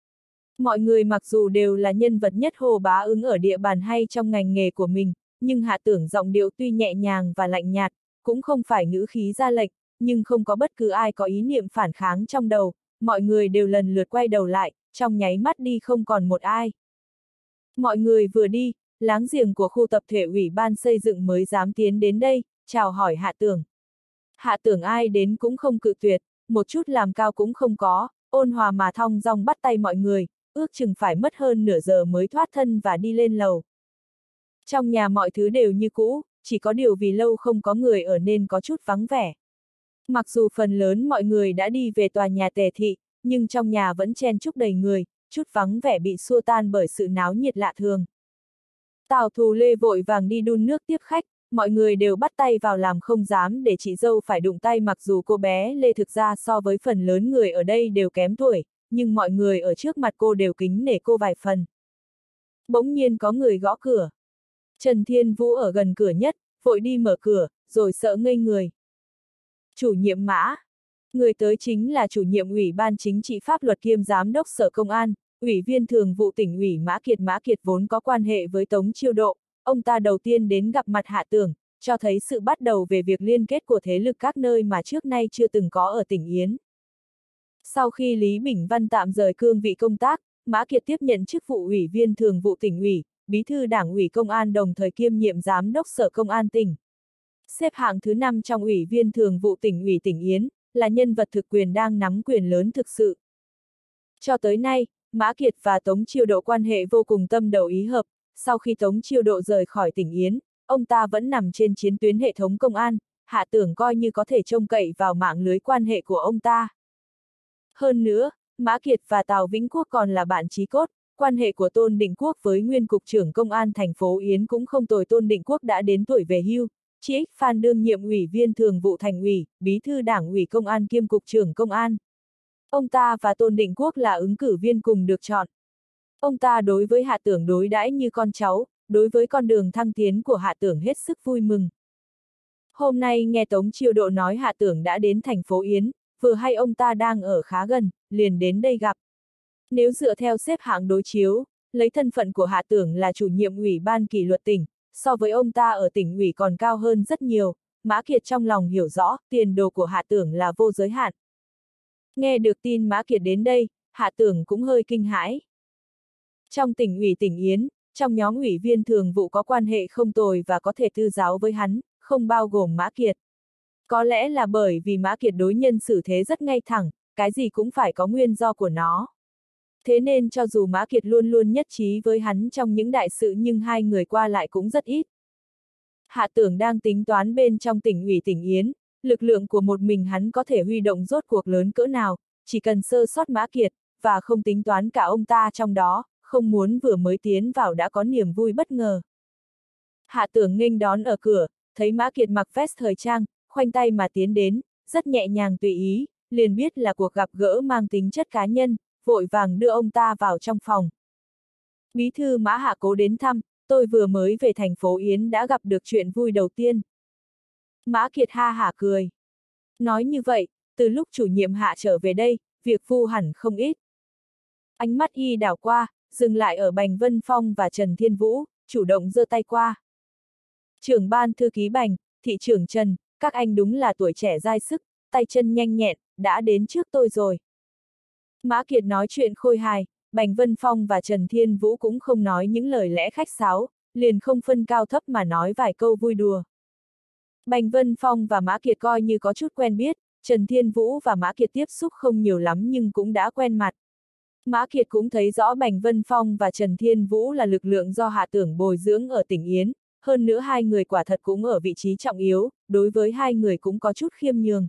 Mọi người mặc dù đều là nhân vật nhất Hồ Bá Ứng ở địa bàn hay trong ngành nghề của mình, nhưng Hạ Tưởng giọng điệu tuy nhẹ nhàng và lạnh nhạt, cũng không phải ngữ khí ra lệnh, nhưng không có bất cứ ai có ý niệm phản kháng trong đầu, mọi người đều lần lượt quay đầu lại, trong nháy mắt đi không còn một ai. Mọi người vừa đi, láng giềng của khu tập thể ủy ban xây dựng mới dám tiến đến đây, chào hỏi Hạ Tưởng. Hạ Tưởng ai đến cũng không cự tuyệt, một chút làm cao cũng không có, ôn hòa mà thong dong bắt tay mọi người, ước chừng phải mất hơn nửa giờ mới thoát thân và đi lên lầu. Trong nhà mọi thứ đều như cũ, chỉ có điều vì lâu không có người ở nên có chút vắng vẻ. Mặc dù phần lớn mọi người đã đi về tòa nhà Tề thị, nhưng trong nhà vẫn chen chúc đầy người, chút vắng vẻ bị xua tan bởi sự náo nhiệt lạ thường. Tào Thù Lê vội vàng đi đun nước tiếp khách, mọi người đều bắt tay vào làm không dám để chị dâu phải đụng tay, mặc dù cô bé Lê thực ra so với phần lớn người ở đây đều kém tuổi, nhưng mọi người ở trước mặt cô đều kính nể cô vài phần. Bỗng nhiên có người gõ cửa. Trần Thiên Vũ ở gần cửa nhất, vội đi mở cửa, rồi sợ ngây người. Chủ nhiệm Mã. Người tới chính là chủ nhiệm Ủy ban Chính trị Pháp luật kiêm Giám đốc Sở Công an, Ủy viên Thường vụ Tỉnh ủy Mã Kiệt. Mã Kiệt vốn có quan hệ với Tống Chiêu Độ, ông ta đầu tiên đến gặp mặt Hạ Tưởng, cho thấy sự bắt đầu về việc liên kết của thế lực các nơi mà trước nay chưa từng có ở tỉnh Yến. Sau khi Lý Bình Văn tạm rời cương vị công tác, Mã Kiệt tiếp nhận chức vụ Ủy viên Thường vụ Tỉnh ủy, Bí thư Đảng ủy Công an, đồng thời kiêm nhiệm Giám đốc Sở Công an tỉnh. Xếp hạng thứ 5 trong Ủy viên Thường vụ Tỉnh ủy tỉnh Yến, là nhân vật thực quyền đang nắm quyền lớn thực sự. Cho tới nay, Mã Kiệt và Tống Chiêu Độ quan hệ vô cùng tâm đầu ý hợp, sau khi Tống Chiêu Độ rời khỏi tỉnh Yến, ông ta vẫn nằm trên chiến tuyến hệ thống công an, Hạ Tưởng coi như có thể trông cậy vào mạng lưới quan hệ của ông ta. Hơn nữa, Mã Kiệt và Tào Vĩnh Quốc còn là bạn chí cốt, quan hệ của Tôn Định Quốc với nguyên cục trưởng công an thành phố Yến cũng không tồi. Tôn Định Quốc đã đến tuổi về hưu, Chi Ích Phan đương nhiệm Ủy viên Thường vụ Thành ủy, Bí thư Đảng ủy Công an kiêm cục trưởng công an. Ông ta và Tôn Định Quốc là ứng cử viên cùng được chọn. Ông ta đối với Hạ Tưởng đối đãi như con cháu, đối với con đường thăng tiến của Hạ Tưởng hết sức vui mừng. Hôm nay nghe Tống Chiêu Độ nói Hạ Tưởng đã đến thành phố Yến, vừa hay ông ta đang ở khá gần, liền đến đây gặp. Nếu dựa theo xếp hạng đối chiếu, lấy thân phận của Hạ Tưởng là chủ nhiệm Ủy ban kỷ luật tỉnh, so với ông ta ở tỉnh ủy còn cao hơn rất nhiều, Mã Kiệt trong lòng hiểu rõ, tiền đồ của Hạ Tưởng là vô giới hạn. Nghe được tin Mã Kiệt đến đây, Hạ Tưởng cũng hơi kinh hãi. Trong tỉnh ủy tỉnh Yến, trong nhóm ủy viên thường vụ có quan hệ không tồi và có thể tư giáo với hắn, không bao gồm Mã Kiệt. Có lẽ là bởi vì Mã Kiệt đối nhân xử thế rất ngay thẳng, cái gì cũng phải có nguyên do của nó. Thế nên cho dù Mã Kiệt luôn luôn nhất trí với hắn trong những đại sự nhưng hai người qua lại cũng rất ít. Hạ Tưởng đang tính toán bên trong tỉnh ủy tỉnh Yến, lực lượng của một mình hắn có thể huy động rốt cuộc lớn cỡ nào, chỉ cần sơ sót Mã Kiệt, và không tính toán cả ông ta trong đó, không muốn vừa mới tiến vào đã có niềm vui bất ngờ. Hạ Tưởng nghênh đón ở cửa, thấy Mã Kiệt mặc vest thời trang, khoanh tay mà tiến đến, rất nhẹ nhàng tùy ý, liền biết là cuộc gặp gỡ mang tính chất cá nhân, vội vàng đưa ông ta vào trong phòng. Bí thư Mã Hạ cố đến thăm, tôi vừa mới về thành phố Yến đã gặp được chuyện vui đầu tiên. Mã Kiệt ha hả cười. Nói như vậy, từ lúc chủ nhiệm Hạ trở về đây, việc vu hẳn không ít. Ánh mắt y đảo qua, dừng lại ở Bành Vân Phong và Trần Thiên Vũ, chủ động giơ tay qua. Trưởng ban thư ký Bành, thị trưởng Trần, các anh đúng là tuổi trẻ dai sức, tay chân nhanh nhẹn, đã đến trước tôi rồi. Mã Kiệt nói chuyện khôi hài, Bành Vân Phong và Trần Thiên Vũ cũng không nói những lời lẽ khách sáo, liền không phân cao thấp mà nói vài câu vui đùa. Bành Vân Phong và Mã Kiệt coi như có chút quen biết, Trần Thiên Vũ và Mã Kiệt tiếp xúc không nhiều lắm nhưng cũng đã quen mặt. Mã Kiệt cũng thấy rõ Bành Vân Phong và Trần Thiên Vũ là lực lượng do Hạ Tưởng bồi dưỡng ở tỉnh Yến, hơn nữa hai người quả thật cũng ở vị trí trọng yếu, đối với hai người cũng có chút khiêm nhường.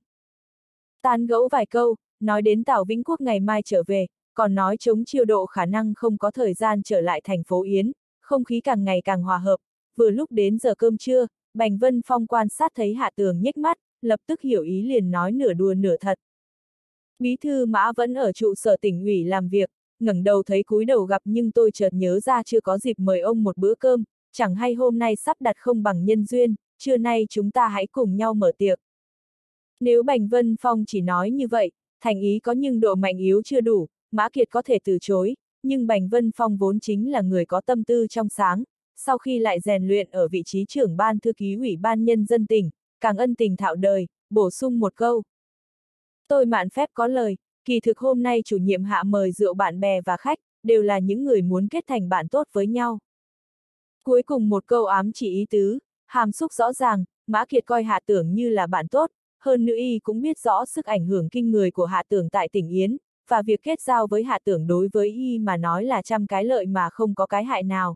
Tán gẫu vài câu, nói đến Tào Vĩnh Quốc ngày mai trở về, còn nói Tống Chiêu Độ khả năng không có thời gian trở lại thành phố Yến, không khí càng ngày càng hòa hợp, vừa lúc đến giờ cơm trưa, Bành Vân Phong quan sát thấy Hạ Tường nhếch mắt, lập tức hiểu ý liền nói nửa đùa nửa thật. Bí thư Mã vẫn ở trụ sở tỉnh ủy làm việc, ngẩng đầu thấy cúi đầu gặp nhưng tôi chợt nhớ ra chưa có dịp mời ông một bữa cơm, chẳng hay hôm nay sắp đặt không bằng nhân duyên, trưa nay chúng ta hãy cùng nhau mở tiệc. Nếu Bành Vân Phong chỉ nói như vậy, thành ý có nhưng độ mạnh yếu chưa đủ, Mã Kiệt có thể từ chối, nhưng Bành Vân Phong vốn chính là người có tâm tư trong sáng, sau khi lại rèn luyện ở vị trí trưởng ban thư ký ủy ban nhân dân tỉnh, càng ân tình thạo đời, bổ sung một câu. Tôi mạn phép có lời, kỳ thực hôm nay chủ nhiệm Hạ mời rượu bạn bè và khách, đều là những người muốn kết thành bạn tốt với nhau. Cuối cùng một câu ám chỉ ý tứ, hàm xúc rõ ràng, Mã Kiệt coi Hạ Tưởng như là bạn tốt, hơn nữa y cũng biết rõ sức ảnh hưởng kinh người của Hạ Tưởng tại tỉnh Yến, và việc kết giao với Hạ Tưởng đối với y mà nói là trăm cái lợi mà không có cái hại nào.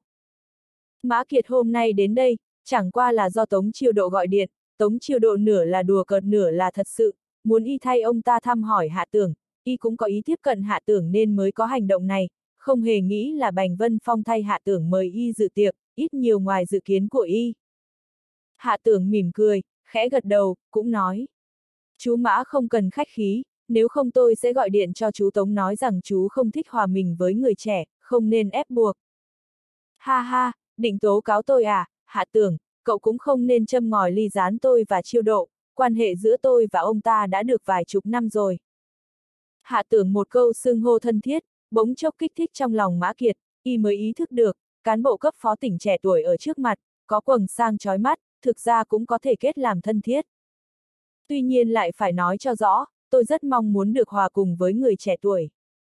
Mã Kiệt hôm nay đến đây, chẳng qua là do Tống Chiêu Độ gọi điện, Tống Chiêu Độ nửa là đùa cợt nửa là thật sự, muốn y thay ông ta thăm hỏi Hạ Tưởng, y cũng có ý tiếp cận Hạ Tưởng nên mới có hành động này, không hề nghĩ là Bành Vân Phong thay Hạ Tưởng mời y dự tiệc, ít nhiều ngoài dự kiến của y. Hạ Tưởng mỉm cười, khẽ gật đầu, cũng nói. Chú Mã không cần khách khí, nếu không tôi sẽ gọi điện cho chú Tống nói rằng chú không thích hòa mình với người trẻ, không nên ép buộc. Ha ha, định tố cáo tôi à, Hạ Tưởng, cậu cũng không nên châm ngòi ly gián tôi và Chiêu Độ, quan hệ giữa tôi và ông ta đã được vài chục năm rồi. Hạ Tưởng một câu xưng hô thân thiết, bỗng chốc kích thích trong lòng Mã Kiệt, y mới ý thức được, cán bộ cấp phó tỉnh trẻ tuổi ở trước mặt, có quầng sang chói mắt, thực ra cũng có thể kết làm thân thiết. Tuy nhiên lại phải nói cho rõ, tôi rất mong muốn được hòa cùng với người trẻ tuổi.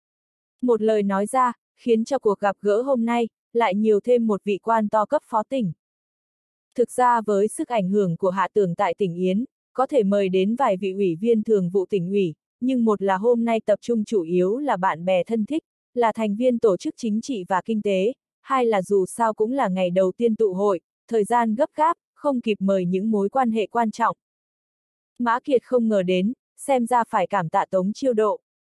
Một lời nói ra, khiến cho cuộc gặp gỡ hôm nay, lại nhiều thêm một vị quan to cấp phó tỉnh. Thực ra với sức ảnh hưởng của Hạ Tưởng tại tỉnh Yến, có thể mời đến vài vị ủy viên thường vụ tỉnh ủy, nhưng một là hôm nay tập trung chủ yếu là bạn bè thân thích, là thành viên tổ chức chính trị và kinh tế, hai là dù sao cũng là ngày đầu tiên tụ hội, thời gian gấp gáp, không kịp mời những mối quan hệ quan trọng. Mã Kiệt không ngờ đến, xem ra phải cảm tạ Tống Chiêu Độ.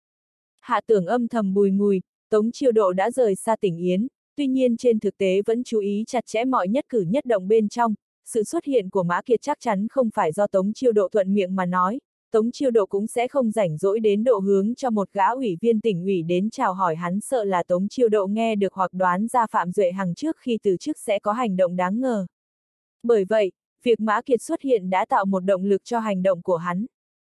Hạ Tưởng âm thầm bùi ngùi, Tống Chiêu Độ đã rời xa tỉnh Yến, tuy nhiên trên thực tế vẫn chú ý chặt chẽ mọi nhất cử nhất động bên trong, sự xuất hiện của Mã Kiệt chắc chắn không phải do Tống Chiêu Độ thuận miệng mà nói, Tống Chiêu Độ cũng sẽ không rảnh rỗi đến độ hướng cho một gã ủy viên tỉnh ủy đến chào hỏi hắn, sợ là Tống Chiêu Độ nghe được hoặc đoán ra Phạm Duệ Hằng trước khi từ chức sẽ có hành động đáng ngờ. Bởi vậy, việc Mã Kiệt xuất hiện đã tạo một động lực cho hành động của hắn.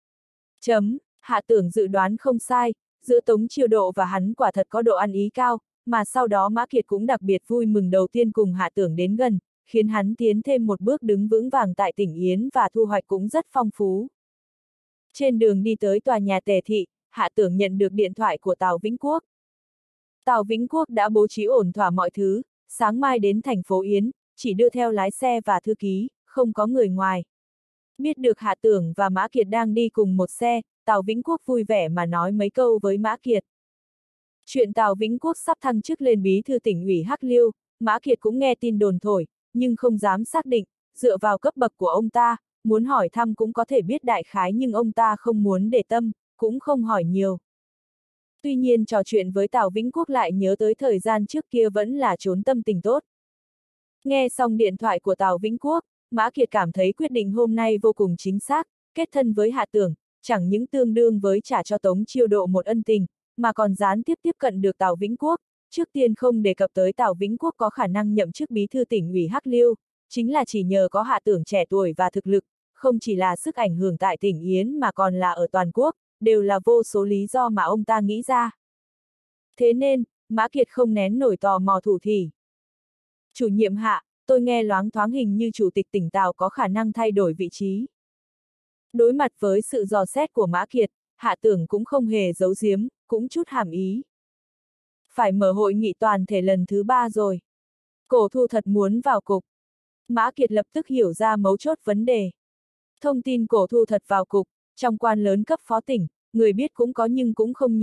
Hạ Tưởng dự đoán không sai, giữa Tống Chiêu Độ và hắn quả thật có độ ăn ý cao, mà sau đó Mã Kiệt cũng đặc biệt vui mừng đầu tiên cùng Hạ Tưởng đến gần, khiến hắn tiến thêm một bước đứng vững vàng tại tỉnh Yến và thu hoạch cũng rất phong phú. Trên đường đi tới tòa nhà Tề Thị, Hạ Tưởng nhận được điện thoại của Tào Vĩnh Quốc. Tào Vĩnh Quốc đã bố trí ổn thỏa mọi thứ, sáng mai đến thành phố Yến, chỉ đưa theo lái xe và thư ký, không có người ngoài. Biết được Hạ Tưởng và Mã Kiệt đang đi cùng một xe, Tào Vĩnh Quốc vui vẻ mà nói mấy câu với Mã Kiệt. Chuyện Tào Vĩnh Quốc sắp thăng chức lên bí thư tỉnh ủy Hắc Liêu, Mã Kiệt cũng nghe tin đồn thổi, nhưng không dám xác định, dựa vào cấp bậc của ông ta, muốn hỏi thăm cũng có thể biết đại khái nhưng ông ta không muốn để tâm, cũng không hỏi nhiều. Tuy nhiên trò chuyện với Tào Vĩnh Quốc lại nhớ tới thời gian trước kia vẫn là trốn tâm tình tốt. Nghe xong điện thoại của Tào Vĩnh Quốc, Mã Kiệt cảm thấy quyết định hôm nay vô cùng chính xác, kết thân với Hạ Tưởng, chẳng những tương đương với trả cho Tống Chiêu Độ một ân tình, mà còn gián tiếp tiếp cận được Tào Vĩnh Quốc. Trước tiên không đề cập tới Tào Vĩnh Quốc có khả năng nhậm chức bí thư tỉnh ủy Hắc Liêu, chính là chỉ nhờ có Hạ Tưởng trẻ tuổi và thực lực, không chỉ là sức ảnh hưởng tại tỉnh Yến mà còn là ở toàn quốc, đều là vô số lý do mà ông ta nghĩ ra. Thế nên, Mã Kiệt không nén nổi tò mò thủ thỉ. Chủ nhiệm Hạ, tôi nghe loáng thoáng hình như chủ tịch tỉnh Tào có khả năng thay đổi vị trí. Đối mặt với sự dò xét của Mã Kiệt, Hạ Tưởng cũng không hề giấu giếm, cũng chút hàm ý. Phải mở hội nghị toàn thể lần thứ 3 rồi. Cổ Thu thật muốn vào cục. Mã Kiệt lập tức hiểu ra mấu chốt vấn đề. Thông tin Cổ Thu thật vào cục, trong quan lớn cấp phó tỉnh, người biết cũng có nhưng cũng không nhiều,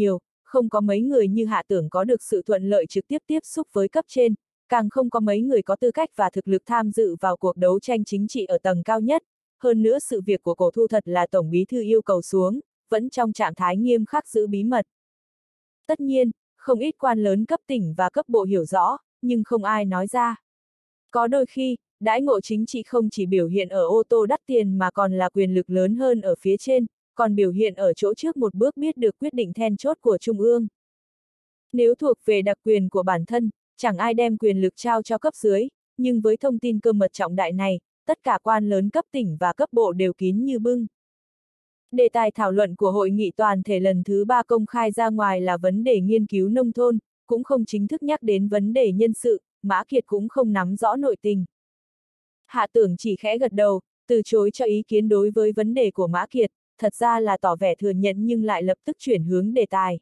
không có mấy người như Hạ Tưởng có được sự thuận lợi trực tiếp tiếp xúc với cấp trên, càng không có mấy người có tư cách và thực lực tham dự vào cuộc đấu tranh chính trị ở tầng cao nhất. Hơn nữa sự việc của Cổ Thu thật là Tổng Bí Thư yêu cầu xuống, vẫn trong trạng thái nghiêm khắc giữ bí mật. Tất nhiên, không ít quan lớn cấp tỉnh và cấp bộ hiểu rõ, nhưng không ai nói ra. Có đôi khi, đãi ngộ chính trị không chỉ biểu hiện ở ô tô đắt tiền mà còn là quyền lực lớn hơn ở phía trên, còn biểu hiện ở chỗ trước một bước biết được quyết định then chốt của Trung ương. Nếu thuộc về đặc quyền của bản thân, chẳng ai đem quyền lực trao cho cấp dưới, nhưng với thông tin cơ mật trọng đại này, tất cả quan lớn cấp tỉnh và cấp bộ đều kín như bưng. Đề tài thảo luận của hội nghị toàn thể lần thứ 3 công khai ra ngoài là vấn đề nghiên cứu nông thôn, cũng không chính thức nhắc đến vấn đề nhân sự, Mã Kiệt cũng không nắm rõ nội tình. Hạ Tưởng chỉ khẽ gật đầu, từ chối cho ý kiến đối với vấn đề của Mã Kiệt, thật ra là tỏ vẻ thừa nhận nhưng lại lập tức chuyển hướng đề tài.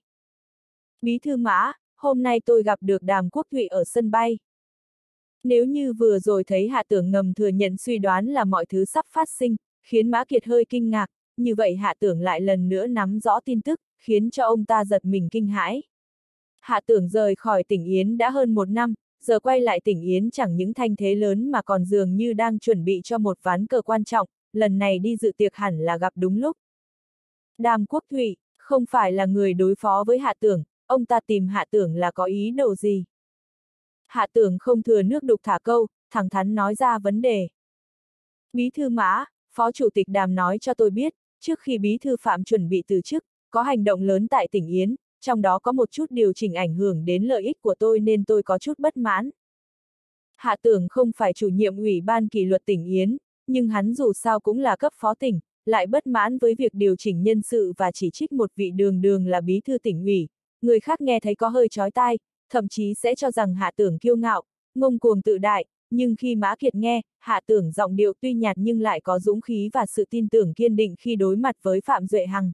Bí thư Mã, hôm nay tôi gặp được Đàm Quốc Thụy ở sân bay. Nếu như vừa rồi thấy Hạ Tưởng ngầm thừa nhận suy đoán là mọi thứ sắp phát sinh, khiến Mã Kiệt hơi kinh ngạc, như vậy Hạ Tưởng lại lần nữa nắm rõ tin tức, khiến cho ông ta giật mình kinh hãi. Hạ Tưởng rời khỏi tỉnh Yến đã hơn 1 năm, giờ quay lại tỉnh Yến chẳng những thanh thế lớn mà còn dường như đang chuẩn bị cho một ván cờ quan trọng, lần này đi dự tiệc hẳn là gặp đúng lúc. Đàm Quốc Thụy, không phải là người đối phó với Hạ Tưởng, ông ta tìm Hạ Tưởng là có ý đồ gì? Hạ Tưởng không thừa nước đục thả câu, thẳng thắn nói ra vấn đề. Bí thư Mã, Phó Chủ tịch Đàm nói cho tôi biết, trước khi Bí thư Phạm chuẩn bị từ chức, có hành động lớn tại tỉnh Yến, trong đó có một chút điều chỉnh ảnh hưởng đến lợi ích của tôi nên tôi có chút bất mãn. Hạ Tưởng không phải chủ nhiệm ủy ban kỷ luật tỉnh Yến, nhưng hắn dù sao cũng là cấp phó tỉnh, lại bất mãn với việc điều chỉnh nhân sự và chỉ trích một vị đường đường là bí thư tỉnh ủy. Người khác nghe thấy có hơi chói tai, thậm chí sẽ cho rằng Hạ Tưởng kiêu ngạo, ngông cuồng tự đại, nhưng khi Mã Kiệt nghe, Hạ Tưởng giọng điệu tuy nhạt nhưng lại có dũng khí và sự tin tưởng kiên định khi đối mặt với Phạm Duệ Hằng.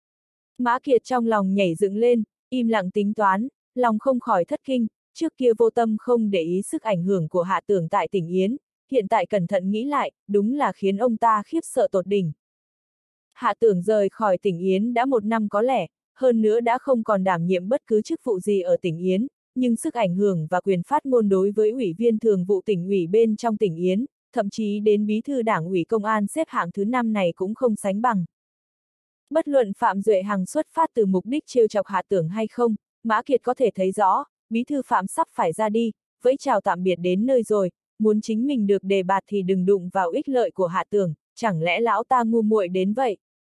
Mã Kiệt trong lòng nhảy dựng lên, im lặng tính toán, lòng không khỏi thất kinh, trước kia vô tâm không để ý sức ảnh hưởng của Hạ Tưởng tại tỉnh Yến, hiện tại cẩn thận nghĩ lại, đúng là khiến ông ta khiếp sợ tột đỉnh. Hạ Tưởng rời khỏi tỉnh Yến đã 1 năm có lẽ, hơn nữa đã không còn đảm nhiệm bất cứ chức vụ gì ở tỉnh Yến, nhưng sức ảnh hưởng và quyền phát ngôn đối với ủy viên thường vụ tỉnh ủy bên trong tỉnh Yến, thậm chí đến bí thư đảng ủy công an xếp hạng thứ 5 này cũng không sánh bằng. Bất luận Phạm Duệ Hằng xuất phát từ mục đích trêu chọc Hạ Tưởng hay không, Mã Kiệt có thể thấy rõ, bí thư Phạm sắp phải ra đi, vẫy chào tạm biệt đến nơi rồi, muốn chính mình được đề bạt thì đừng đụng vào ích lợi của Hạ Tưởng, chẳng lẽ lão ta ngu muội đến vậy?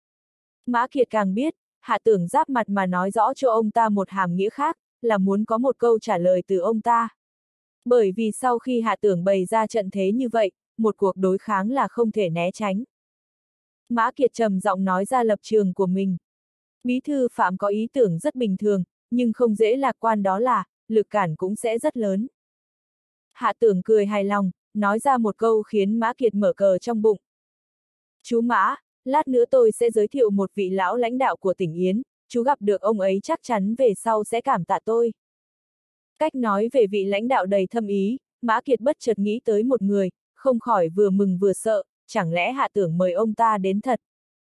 Mã Kiệt càng biết, Hạ Tưởng giáp mặt mà nói rõ cho ông ta một hàm nghĩa khác, là muốn có một câu trả lời từ ông ta. Bởi vì sau khi Hạ Tưởng bày ra trận thế như vậy, một cuộc đối kháng là không thể né tránh. Mã Kiệt trầm giọng nói ra lập trường của mình. Bí thư Phạm có ý tưởng rất bình thường, nhưng không dễ lạc quan, đó là, lực cản cũng sẽ rất lớn. Hạ Tưởng cười hài lòng, nói ra một câu khiến Mã Kiệt mở cờ trong bụng. Chú Mã, lát nữa tôi sẽ giới thiệu một vị lão lãnh đạo của tỉnh Yến, chú gặp được ông ấy chắc chắn về sau sẽ cảm tạ tôi. Cách nói về vị lãnh đạo đầy thâm ý, Mã Kiệt bất chợt nghĩ tới một người, không khỏi vừa mừng vừa sợ, chẳng lẽ Hạ Tưởng mời ông ta đến thật.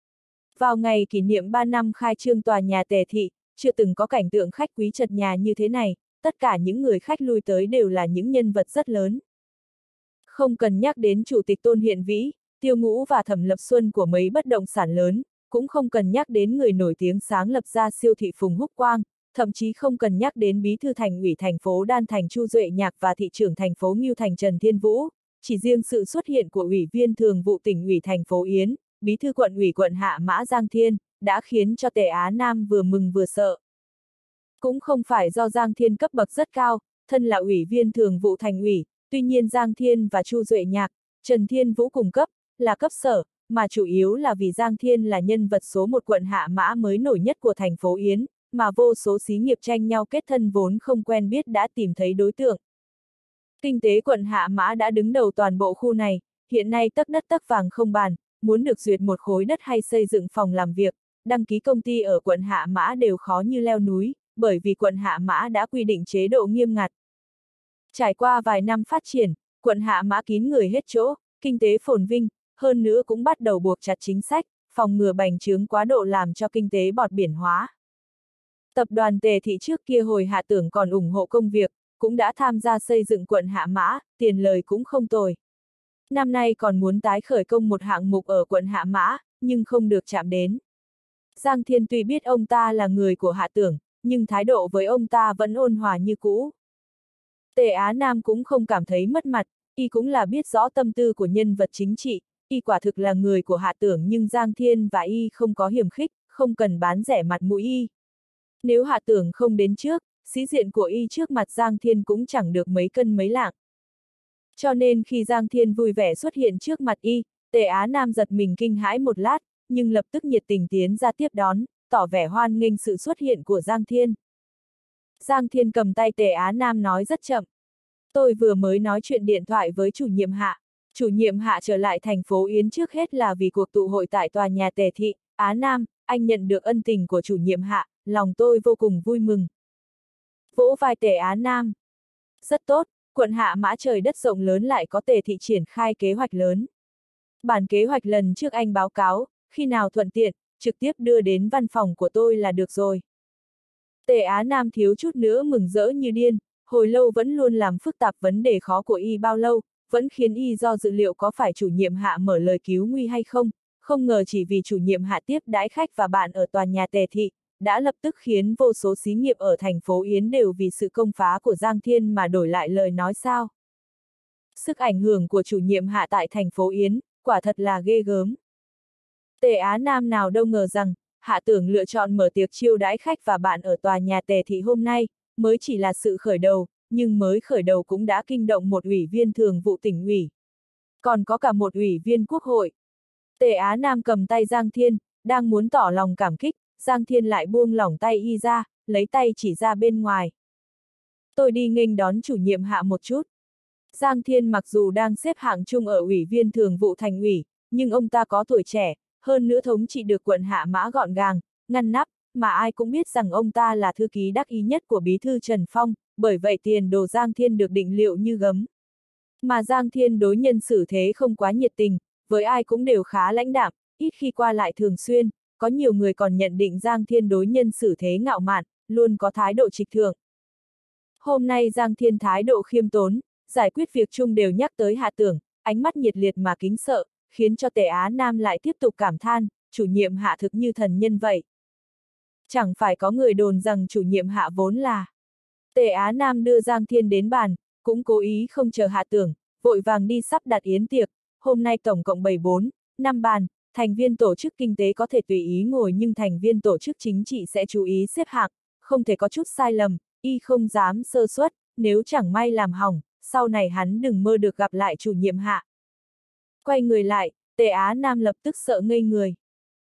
Vào ngày kỷ niệm 3 năm khai trương tòa nhà Tề Thị, chưa từng có cảnh tượng khách quý chật nhà như thế này, tất cả những người khách lui tới đều là những nhân vật rất lớn. Không cần nhắc đến Chủ tịch Tôn Hiện Vĩ, Tiêu Ngũ và Thẩm Lập Xuân của mấy bất động sản lớn, cũng không cần nhắc đến người nổi tiếng sáng lập ra siêu thị Phùng Húc Quang, thậm chí không cần nhắc đến bí thư thành ủy thành phố Đan Thành Chu Duệ Nhạc và thị trưởng thành phố Ngưu Thành Trần Thiên Vũ, chỉ riêng sự xuất hiện của ủy viên thường vụ tỉnh ủy thành phố Yến, bí thư quận ủy quận Hạ Mã Giang Thiên, đã khiến cho Tề Á Nam vừa mừng vừa sợ. Cũng không phải do Giang Thiên cấp bậc rất cao, thân là ủy viên thường vụ thành ủy, tuy nhiên Giang Thiên và Chu Duệ Nhạc, Trần Thiên Vũ cùng cấp, là cấp sở, mà chủ yếu là vì Giang Thiên là nhân vật số 1 quận Hạ Mã mới nổi nhất của thành phố Yến, mà vô số xí nghiệp tranh nhau kết thân vốn không quen biết đã tìm thấy đối tượng. Kinh tế quận Hạ Mã đã đứng đầu toàn bộ khu này, hiện nay tấc đất tấc vàng không bàn, muốn được duyệt một khối đất hay xây dựng phòng làm việc, đăng ký công ty ở quận Hạ Mã đều khó như leo núi, bởi vì quận Hạ Mã đã quy định chế độ nghiêm ngặt. Trải qua vài năm phát triển, quận Hạ Mã kín người hết chỗ, kinh tế phồn vinh, hơn nữa cũng bắt đầu buộc chặt chính sách, phòng ngừa bành trướng quá độ làm cho kinh tế bọt biển hóa. Tập đoàn Tề Thị trước kia hồi Hạ Tưởng còn ủng hộ công việc, cũng đã tham gia xây dựng quận Hạ Mã, tiền lời cũng không tồi. Năm nay còn muốn tái khởi công một hạng mục ở quận Hạ Mã, nhưng không được chạm đến. Giang Thiên tuy biết ông ta là người của Hạ Tưởng, nhưng thái độ với ông ta vẫn ôn hòa như cũ. Tề Á Nam cũng không cảm thấy mất mặt, y cũng là biết rõ tâm tư của nhân vật chính trị, y quả thực là người của Hạ Tưởng nhưng Giang Thiên và y không có hiềm khích, không cần bán rẻ mặt mũi y. Nếu Hạ Tưởng không đến trước, sĩ diện của y trước mặt Giang Thiên cũng chẳng được mấy cân mấy lạng. Cho nên khi Giang Thiên vui vẻ xuất hiện trước mặt y, Tề Á Nam giật mình kinh hãi một lát, nhưng lập tức nhiệt tình tiến ra tiếp đón, tỏ vẻ hoan nghênh sự xuất hiện của Giang Thiên. Giang Thiên cầm tay Tề Á Nam nói rất chậm. Tôi vừa mới nói chuyện điện thoại với chủ nhiệm Hạ. Chủ nhiệm Hạ trở lại thành phố Yến trước hết là vì cuộc tụ hội tại tòa nhà Tề Thị. Á Nam, anh nhận được ân tình của chủ nhiệm Hạ, lòng tôi vô cùng vui mừng. Vỗ vai Tề Á Nam. Rất tốt, quận Hạ Mã trời đất rộng lớn lại có Tề Thị triển khai kế hoạch lớn. Bản kế hoạch lần trước anh báo cáo, khi nào thuận tiện, trực tiếp đưa đến văn phòng của tôi là được rồi. Tề Á Nam thiếu chút nữa mừng rỡ như điên, hồi lâu vẫn luôn làm phức tạp vấn đề khó của y bao lâu, vẫn khiến y do dự liệu có phải chủ nhiệm Hạ mở lời cứu nguy hay không, không ngờ chỉ vì chủ nhiệm Hạ tiếp đãi khách và bạn ở tòa nhà Tề Thị, đã lập tức khiến vô số xí nghiệp ở thành phố Yến đều vì sự công phá của Giang Thiên mà đổi lại lời nói sao. Sức ảnh hưởng của chủ nhiệm Hạ tại thành phố Yến, quả thật là ghê gớm. Tề Á Nam nào đâu ngờ rằng, Hạ Tưởng lựa chọn mở tiệc chiêu đãi khách và bạn ở tòa nhà Tề Thị hôm nay, mới chỉ là sự khởi đầu, nhưng mới khởi đầu cũng đã kinh động một ủy viên thường vụ tỉnh ủy. Còn có cả một ủy viên quốc hội. Tề Á Nam cầm tay Giang Thiên, đang muốn tỏ lòng cảm kích, Giang Thiên lại buông lỏng tay y ra, lấy tay chỉ ra bên ngoài. Tôi đi nghênh đón chủ nhiệm Hạ một chút. Giang Thiên mặc dù đang xếp hạng chung ở ủy viên thường vụ thành ủy, nhưng ông ta có tuổi trẻ, hơn nữa thống trị được quận Hạ Mã gọn gàng, ngăn nắp, mà ai cũng biết rằng ông ta là thư ký đắc ý nhất của bí thư Trần Phong, bởi vậy tiền đồ Giang Thiên được định liệu như gấm. Mà Giang Thiên đối nhân xử thế không quá nhiệt tình, với ai cũng đều khá lãnh đạm, ít khi qua lại thường xuyên, có nhiều người còn nhận định Giang Thiên đối nhân xử thế ngạo mạn, luôn có thái độ trịch thượng. Hôm nay Giang Thiên thái độ khiêm tốn, giải quyết việc chung đều nhắc tới Hạ Tưởng, ánh mắt nhiệt liệt mà kính sợ, khiến cho Tề Á Nam lại tiếp tục cảm than, chủ nhiệm Hạ thực như thần nhân vậy. Chẳng phải có người đồn rằng chủ nhiệm Hạ vốn là. Tề Á Nam đưa Giang Thiên đến bàn, cũng cố ý không chờ Hạ Tưởng, vội vàng đi sắp đặt yến tiệc, hôm nay tổng cộng 74, 5 bàn, thành viên tổ chức kinh tế có thể tùy ý ngồi nhưng thành viên tổ chức chính trị sẽ chú ý xếp hạng, không thể có chút sai lầm, y không dám sơ suất, nếu chẳng may làm hỏng, sau này hắn đừng mơ được gặp lại chủ nhiệm Hạ. Quay người lại, Tề Á Nam lập tức sợ ngây người.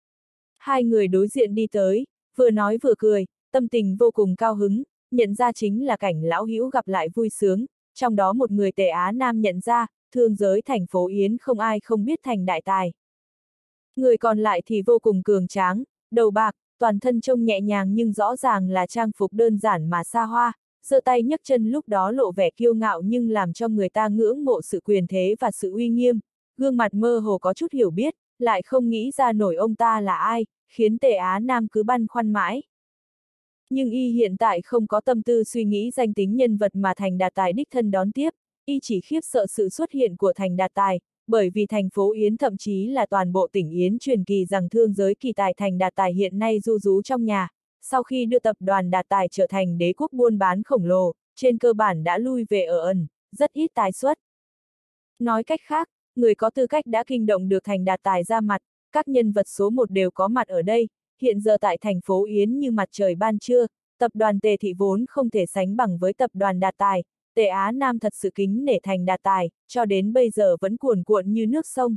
Hai người đối diện đi tới, vừa nói vừa cười, tâm tình vô cùng cao hứng, nhận ra chính là cảnh lão hữu gặp lại vui sướng, trong đó một người Tề Á Nam nhận ra, thương giới thành phố Yến không ai không biết Thành đại tài. Người còn lại thì vô cùng cường tráng, đầu bạc, toàn thân trông nhẹ nhàng nhưng rõ ràng là trang phục đơn giản mà xa hoa, giơ tay nhấc chân lúc đó lộ vẻ kiêu ngạo nhưng làm cho người ta ngưỡng mộ sự quyền thế và sự uy nghiêm, gương mặt mơ hồ có chút hiểu biết, lại không nghĩ ra nổi ông ta là ai, khiến Tề Á Nam cứ băn khoăn mãi. Nhưng y hiện tại không có tâm tư suy nghĩ danh tính nhân vật mà Thành Đạt Tài đích thân đón tiếp, y chỉ khiếp sợ sự xuất hiện của Thành Đạt Tài, bởi vì thành phố Yến thậm chí là toàn bộ tỉnh Yến truyền kỳ rằng thương giới kỳ tài Thành Đạt Tài hiện nay ru rú trong nhà, sau khi đưa tập đoàn Đạt Tài trở thành đế quốc buôn bán khổng lồ, trên cơ bản đã lui về ở ẩn, rất ít tái xuất. Nói cách khác, người có tư cách đã kinh động được Thành Đạt Tài ra mặt, các nhân vật số 1 đều có mặt ở đây, hiện giờ tại thành phố Yến như mặt trời ban trưa, tập đoàn Tề Thị vốn không thể sánh bằng với tập đoàn Đạt Tài, Tề Á Nam thật sự kính nể Thành Đạt Tài, cho đến bây giờ vẫn cuồn cuộn như nước sông.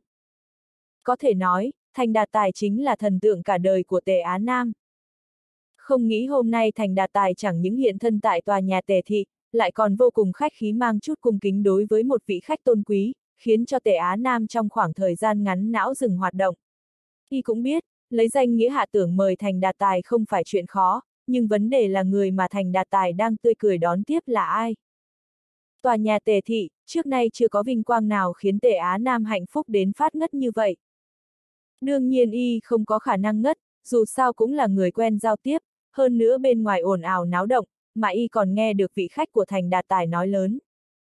Có thể nói, Thành Đạt Tài chính là thần tượng cả đời của Tề Á Nam. Không nghĩ hôm nay Thành Đạt Tài chẳng những hiện thân tại tòa nhà Tề Thị, lại còn vô cùng khách khí mang chút cung kính đối với một vị khách tôn quý, khiến cho Tề Á Nam trong khoảng thời gian ngắn não dừng hoạt động. Y cũng biết, lấy danh nghĩa Hạ Tưởng mời Thành Đạt Tài không phải chuyện khó, nhưng vấn đề là người mà Thành Đạt Tài đang tươi cười đón tiếp là ai. Tòa nhà Tề Thị, trước nay chưa có vinh quang nào khiến Tề Á Nam hạnh phúc đến phát ngất như vậy. Đương nhiên y không có khả năng ngất, dù sao cũng là người quen giao tiếp, hơn nữa bên ngoài ồn ào náo động, mà y còn nghe được vị khách của Thành Đạt Tài nói lớn.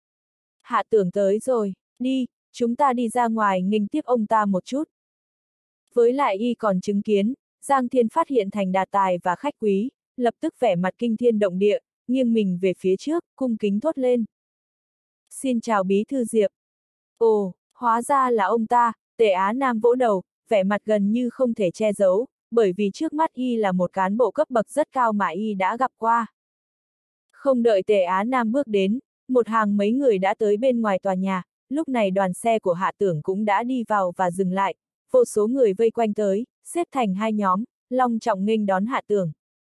Hạ Tưởng tới rồi, đi, chúng ta đi ra ngoài nghênh tiếp ông ta một chút. Với lại y còn chứng kiến, Giang Thiên phát hiện Thành Đạt Tài và khách quý, lập tức vẻ mặt kinh thiên động địa, nghiêng mình về phía trước, cung kính thốt lên. Xin chào bí thư Diệp. Ồ, hóa ra là ông ta, Tề Á Nam vỗ đầu, vẻ mặt gần như không thể che giấu, bởi vì trước mắt y là một cán bộ cấp bậc rất cao mà y đã gặp qua. Không đợi Tề Á Nam bước đến, một hàng mấy người đã tới bên ngoài tòa nhà, lúc này đoàn xe của Hạ Tưởng cũng đã đi vào và dừng lại, vô số người vây quanh tới, xếp thành hai nhóm, long trọng nghênh đón Hạ Tưởng.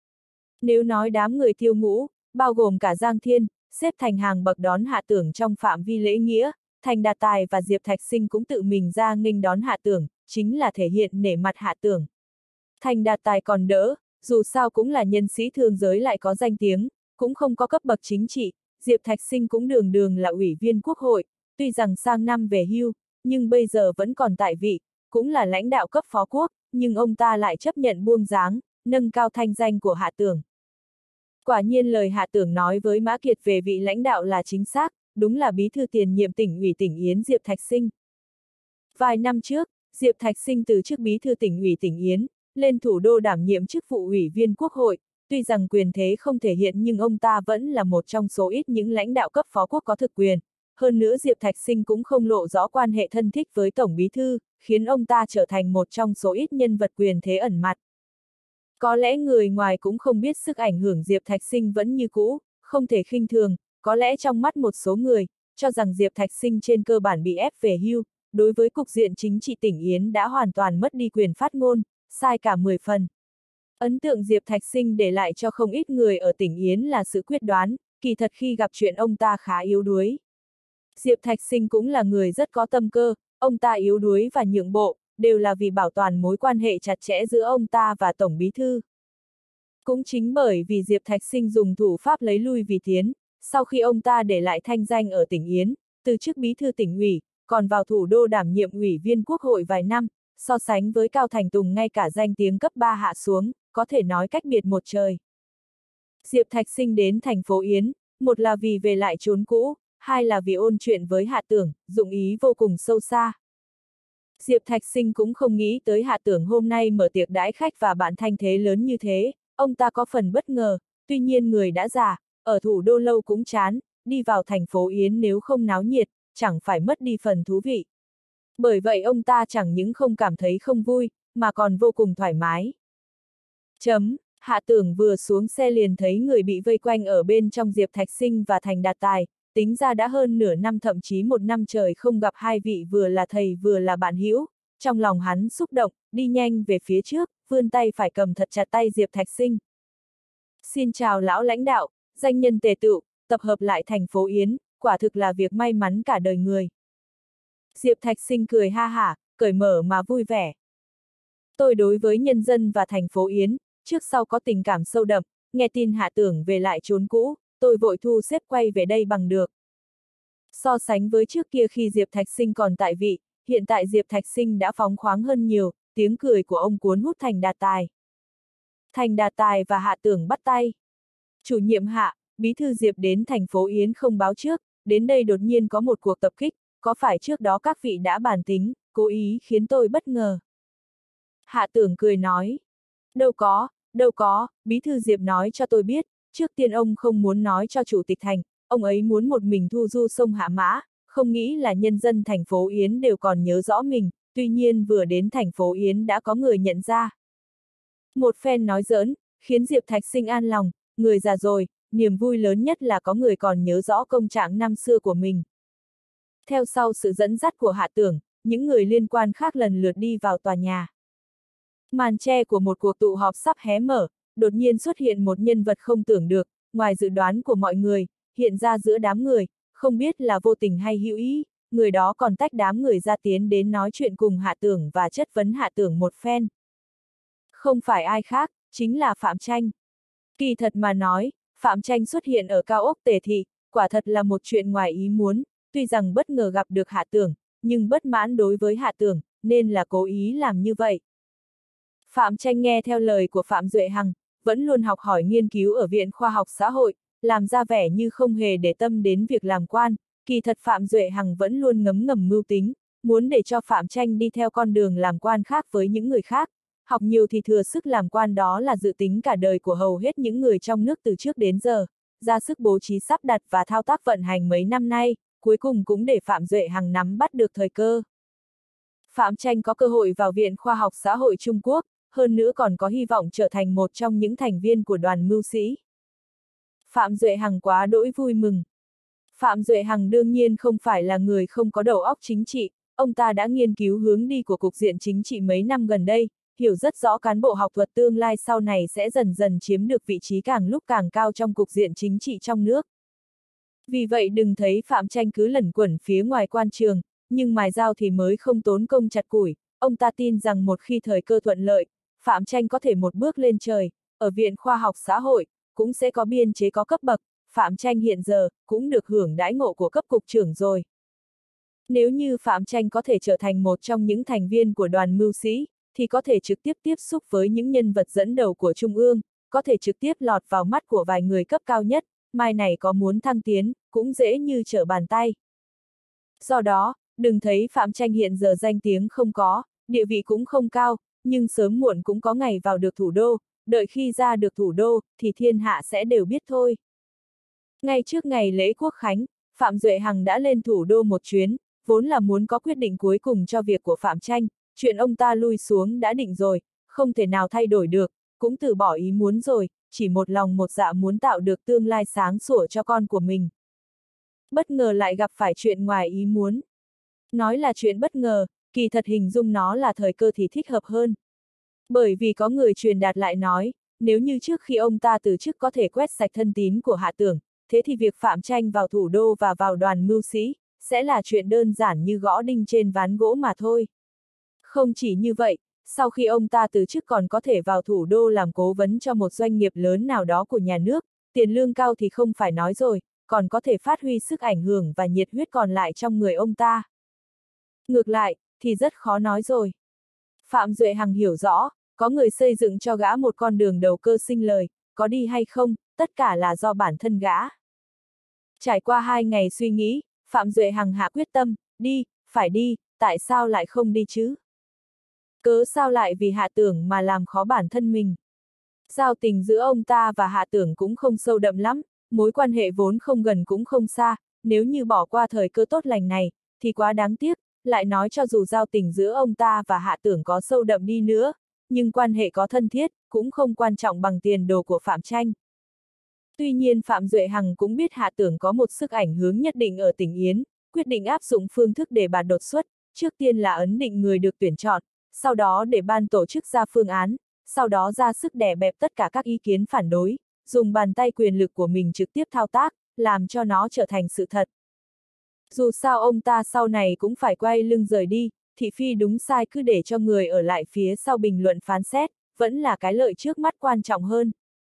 Nếu nói đám người Tiêu Ngũ, bao gồm cả Giang Thiên, xếp thành hàng bậc đón Hạ Tưởng trong phạm vi lễ nghĩa, Thành Đạt Tài và Diệp Thạch Sinh cũng tự mình ra nghênh đón Hạ Tưởng, chính là thể hiện nể mặt Hạ Tưởng. Thành Đạt Tài còn đỡ, dù sao cũng là nhân sĩ thương giới lại có danh tiếng, cũng không có cấp bậc chính trị, Diệp Thạch Sinh cũng đường đường là ủy viên quốc hội, tuy rằng sang năm về hưu, nhưng bây giờ vẫn còn tại vị, cũng là lãnh đạo cấp phó quốc, nhưng ông ta lại chấp nhận buông dáng, nâng cao thanh danh của Hạ Tưởng. Quả nhiên lời Hạ Tưởng nói với Mã Kiệt về vị lãnh đạo là chính xác, đúng là bí thư tiền nhiệm tỉnh ủy tỉnh Yến Diệp Thạch Sinh. Vài năm trước, Diệp Thạch Sinh từ chức bí thư tỉnh ủy tỉnh Yến, lên thủ đô đảm nhiệm chức vụ ủy viên quốc hội, tuy rằng quyền thế không thể hiện nhưng ông ta vẫn là một trong số ít những lãnh đạo cấp phó quốc có thực quyền. Hơn nữa Diệp Thạch Sinh cũng không lộ rõ quan hệ thân thích với Tổng Bí thư, khiến ông ta trở thành một trong số ít nhân vật quyền thế ẩn mặt. Có lẽ người ngoài cũng không biết sức ảnh hưởng Diệp Thạch Sinh vẫn như cũ, không thể khinh thường, có lẽ trong mắt một số người, cho rằng Diệp Thạch Sinh trên cơ bản bị ép về hưu, đối với cục diện chính trị tỉnh Yến đã hoàn toàn mất đi quyền phát ngôn, sai cả 10 phần. Ấn tượng Diệp Thạch Sinh để lại cho không ít người ở tỉnh Yến là sự quyết đoán, kỳ thật khi gặp chuyện ông ta khá yếu đuối. Diệp Thạch Sinh cũng là người rất có tâm cơ, ông ta yếu đuối và nhượng bộ, đều là vì bảo toàn mối quan hệ chặt chẽ giữa ông ta và Tổng Bí thư. Cũng chính bởi vì Diệp Thạch Sinh dùng thủ pháp lấy lui vì tiến, sau khi ông ta để lại thanh danh ở tỉnh Yến, từ chức bí thư tỉnh ủy, còn vào thủ đô đảm nhiệm ủy viên quốc hội vài năm, so sánh với Cao Thành Tùng ngay cả danh tiếng cấp 3 hạ xuống, có thể nói cách biệt một trời. Diệp Thạch Sinh đến thành phố Yến, một là vì về lại chốn cũ, hai là vì ôn chuyện với Hạ Tưởng, dụng ý vô cùng sâu xa. Diệp Thạch Sinh cũng không nghĩ tới Hạ Tưởng hôm nay mở tiệc đãi khách và bạn thanh thế lớn như thế, ông ta có phần bất ngờ, tuy nhiên người đã già, ở thủ đô lâu cũng chán, đi vào thành phố Yến nếu không náo nhiệt, chẳng phải mất đi phần thú vị. Bởi vậy ông ta chẳng những không cảm thấy không vui, mà còn vô cùng thoải mái. Hạ Tưởng vừa xuống xe liền thấy người bị vây quanh ở bên trong Diệp Thạch Sinh và Thành Đạt Tài, tính ra đã hơn nửa năm thậm chí một năm trời không gặp hai vị vừa là thầy vừa là bạn hữu, trong lòng hắn xúc động, đi nhanh về phía trước, vươn tay phải cầm thật chặt tay Diệp Thạch Sinh. Xin chào lão lãnh đạo, danh nhân tề tựu, tập hợp lại thành phố Yến, quả thực là việc may mắn cả đời người. Diệp Thạch Sinh cười ha hả, cởi mở mà vui vẻ. Tôi đối với nhân dân và thành phố Yến, trước sau có tình cảm sâu đậm, nghe tin Hạ Tưởng về lại chốn cũ, tôi vội thu xếp quay về đây bằng được. So sánh với trước kia khi Diệp Thạch Sinh còn tại vị, hiện tại Diệp Thạch Sinh đã phóng khoáng hơn nhiều, tiếng cười của ông cuốn hút Thành Đạt Tài. Thành Đạt Tài và Hạ Tưởng bắt tay. Chủ nhiệm Hạ, bí thư Diệp đến thành phố Yến không báo trước, đến đây đột nhiên có một cuộc tập kích, có phải trước đó các vị đã bàn tính, cố ý khiến tôi bất ngờ. Hạ Tưởng cười nói. Đâu có, bí thư Diệp nói cho tôi biết, trước tiên ông không muốn nói cho chủ tịch thành, ông ấy muốn một mình thu du sông Hạ Mã, không nghĩ là nhân dân thành phố Yến đều còn nhớ rõ mình, tuy nhiên vừa đến thành phố Yến đã có người nhận ra. Một phen nói giỡn, khiến Diệp Thạch Sinh an lòng, người già rồi, niềm vui lớn nhất là có người còn nhớ rõ công trạng năm xưa của mình. Theo sau sự dẫn dắt của Hạ Tưởng, những người liên quan khác lần lượt đi vào tòa nhà. Màn che của một cuộc tụ họp sắp hé mở, đột nhiên xuất hiện một nhân vật không tưởng được, ngoài dự đoán của mọi người, hiện ra giữa đám người, không biết là vô tình hay hữu ý, người đó còn tách đám người ra tiến đến nói chuyện cùng Hạ Tưởng và chất vấn Hạ Tưởng một phen. Không phải ai khác, chính là Phạm Tranh. Kỳ thật mà nói, Phạm Tranh xuất hiện ở cao ốc Tề Thị, quả thật là một chuyện ngoài ý muốn, tuy rằng bất ngờ gặp được Hạ Tưởng, nhưng bất mãn đối với Hạ Tưởng, nên là cố ý làm như vậy. Phạm Tranh nghe theo lời của Phạm Duệ Hằng, vẫn luôn học hỏi nghiên cứu ở Viện Khoa học Xã hội, làm ra vẻ như không hề để tâm đến việc làm quan, kỳ thật Phạm Duệ Hằng vẫn luôn ngấm ngầm mưu tính, muốn để cho Phạm Tranh đi theo con đường làm quan khác với những người khác. Học nhiều thì thừa sức làm quan, đó là dự tính cả đời của hầu hết những người trong nước từ trước đến giờ, ra sức bố trí sắp đặt và thao tác vận hành mấy năm nay, cuối cùng cũng để Phạm Duệ Hằng nắm bắt được thời cơ. Phạm Tranh có cơ hội vào Viện Khoa học Xã hội Trung Quốc, hơn nữa còn có hy vọng trở thành một trong những thành viên của đoàn mưu sĩ. Phạm Duệ Hằng quá đỗi vui mừng. Phạm Duệ Hằng đương nhiên không phải là người không có đầu óc chính trị, ông ta đã nghiên cứu hướng đi của cục diện chính trị mấy năm gần đây, hiểu rất rõ cán bộ học thuật tương lai sau này sẽ dần dần chiếm được vị trí càng lúc càng cao trong cục diện chính trị trong nước. Vì vậy đừng thấy Phạm Tranh cứ lẩn quẩn phía ngoài quan trường, nhưng mài dao thì mới không tốn công chặt củi, ông ta tin rằng một khi thời cơ thuận lợi, Phạm Tranh có thể một bước lên trời, ở Viện Khoa học Xã hội, cũng sẽ có biên chế có cấp bậc, Phạm Tranh hiện giờ, cũng được hưởng đãi ngộ của cấp cục trưởng rồi. Nếu như Phạm Tranh có thể trở thành một trong những thành viên của đoàn mưu sĩ, thì có thể trực tiếp tiếp xúc với những nhân vật dẫn đầu của Trung ương, có thể trực tiếp lọt vào mắt của vài người cấp cao nhất, mai này có muốn thăng tiến, cũng dễ như trở bàn tay. Do đó, đừng thấy Phạm Tranh hiện giờ danh tiếng không có, địa vị cũng không cao, nhưng sớm muộn cũng có ngày vào được thủ đô, đợi khi ra được thủ đô, thì thiên hạ sẽ đều biết thôi. Ngay trước ngày lễ Quốc khánh, Phạm Duệ Hằng đã lên thủ đô một chuyến, vốn là muốn có quyết định cuối cùng cho việc của Phạm Tranh, chuyện ông ta lui xuống đã định rồi, không thể nào thay đổi được, cũng từ bỏ ý muốn rồi, chỉ một lòng một dạ muốn tạo được tương lai sáng sủa cho con của mình. Bất ngờ lại gặp phải chuyện ngoài ý muốn. Nói là chuyện bất ngờ, kỳ thật hình dung nó là thời cơ thì thích hợp hơn. Bởi vì có người truyền đạt lại nói, nếu như trước khi ông ta từ chức có thể quét sạch thân tín của Hạ Tưởng, thế thì việc Phạm Tranh vào thủ đô và vào đoàn mưu sĩ, sẽ là chuyện đơn giản như gõ đinh trên ván gỗ mà thôi. Không chỉ như vậy, sau khi ông ta từ chức còn có thể vào thủ đô làm cố vấn cho một doanh nghiệp lớn nào đó của nhà nước, tiền lương cao thì không phải nói rồi, còn có thể phát huy sức ảnh hưởng và nhiệt huyết còn lại trong người ông ta. Ngược lại, thì rất khó nói rồi. Phạm Duệ Hằng hiểu rõ, có người xây dựng cho gã một con đường đầu cơ sinh lời, có đi hay không, tất cả là do bản thân gã. Trải qua 2 ngày suy nghĩ, Phạm Duệ Hằng hạ quyết tâm, đi, phải đi, tại sao lại không đi chứ? Cớ sao lại vì Hạ Tưởng mà làm khó bản thân mình? Giao tình giữa ông ta và Hạ Tưởng cũng không sâu đậm lắm, mối quan hệ vốn không gần cũng không xa, nếu như bỏ qua thời cơ tốt lành này, thì quá đáng tiếc, lại nói cho dù giao tình giữa ông ta và Hạ Tưởng có sâu đậm đi nữa, nhưng quan hệ có thân thiết, cũng không quan trọng bằng tiền đồ của Phạm Tranh. Tuy nhiên Phạm Duệ Hằng cũng biết Hạ Tưởng có một sức ảnh hưởng nhất định ở tỉnh Yến, quyết định áp dụng phương thức đề bạt đột xuất, trước tiên là ấn định người được tuyển chọn, sau đó để ban tổ chức ra phương án, sau đó ra sức đè bẹp tất cả các ý kiến phản đối, dùng bàn tay quyền lực của mình trực tiếp thao tác, làm cho nó trở thành sự thật. Dù sao ông ta sau này cũng phải quay lưng rời đi, thị phi đúng sai cứ để cho người ở lại phía sau bình luận phán xét, vẫn là cái lợi trước mắt quan trọng hơn.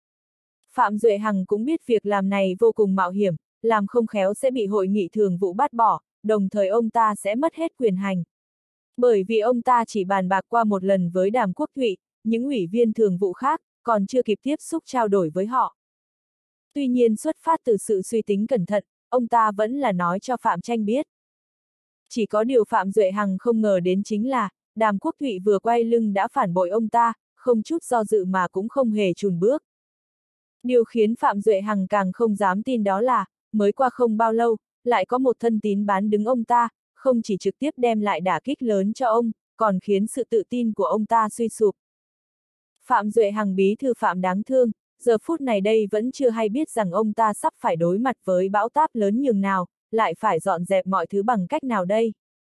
Phạm Duệ Hằng cũng biết việc làm này vô cùng mạo hiểm, làm không khéo sẽ bị hội nghị thường vụ bác bỏ, đồng thời ông ta sẽ mất hết quyền hành. Bởi vì ông ta chỉ bàn bạc qua một lần với Đàm Quốc Thụy, những ủy viên thường vụ khác, còn chưa kịp tiếp xúc trao đổi với họ. Tuy nhiên xuất phát từ sự suy tính cẩn thận, ông ta vẫn là nói cho Phạm Tranh biết. Chỉ có điều Phạm Duệ Hằng không ngờ đến chính là, Đàm Quốc Thụy vừa quay lưng đã phản bội ông ta, không chút do dự mà cũng không hề chùn bước. Điều khiến Phạm Duệ Hằng càng không dám tin đó là, mới qua không bao lâu, lại có một thân tín bán đứng ông ta, không chỉ trực tiếp đem lại đả kích lớn cho ông, còn khiến sự tự tin của ông ta suy sụp. Phạm Duệ Hằng bí thư Phạm đáng thương, giờ phút này đây vẫn chưa hay biết rằng ông ta sắp phải đối mặt với bão táp lớn nhường nào, lại phải dọn dẹp mọi thứ bằng cách nào đây.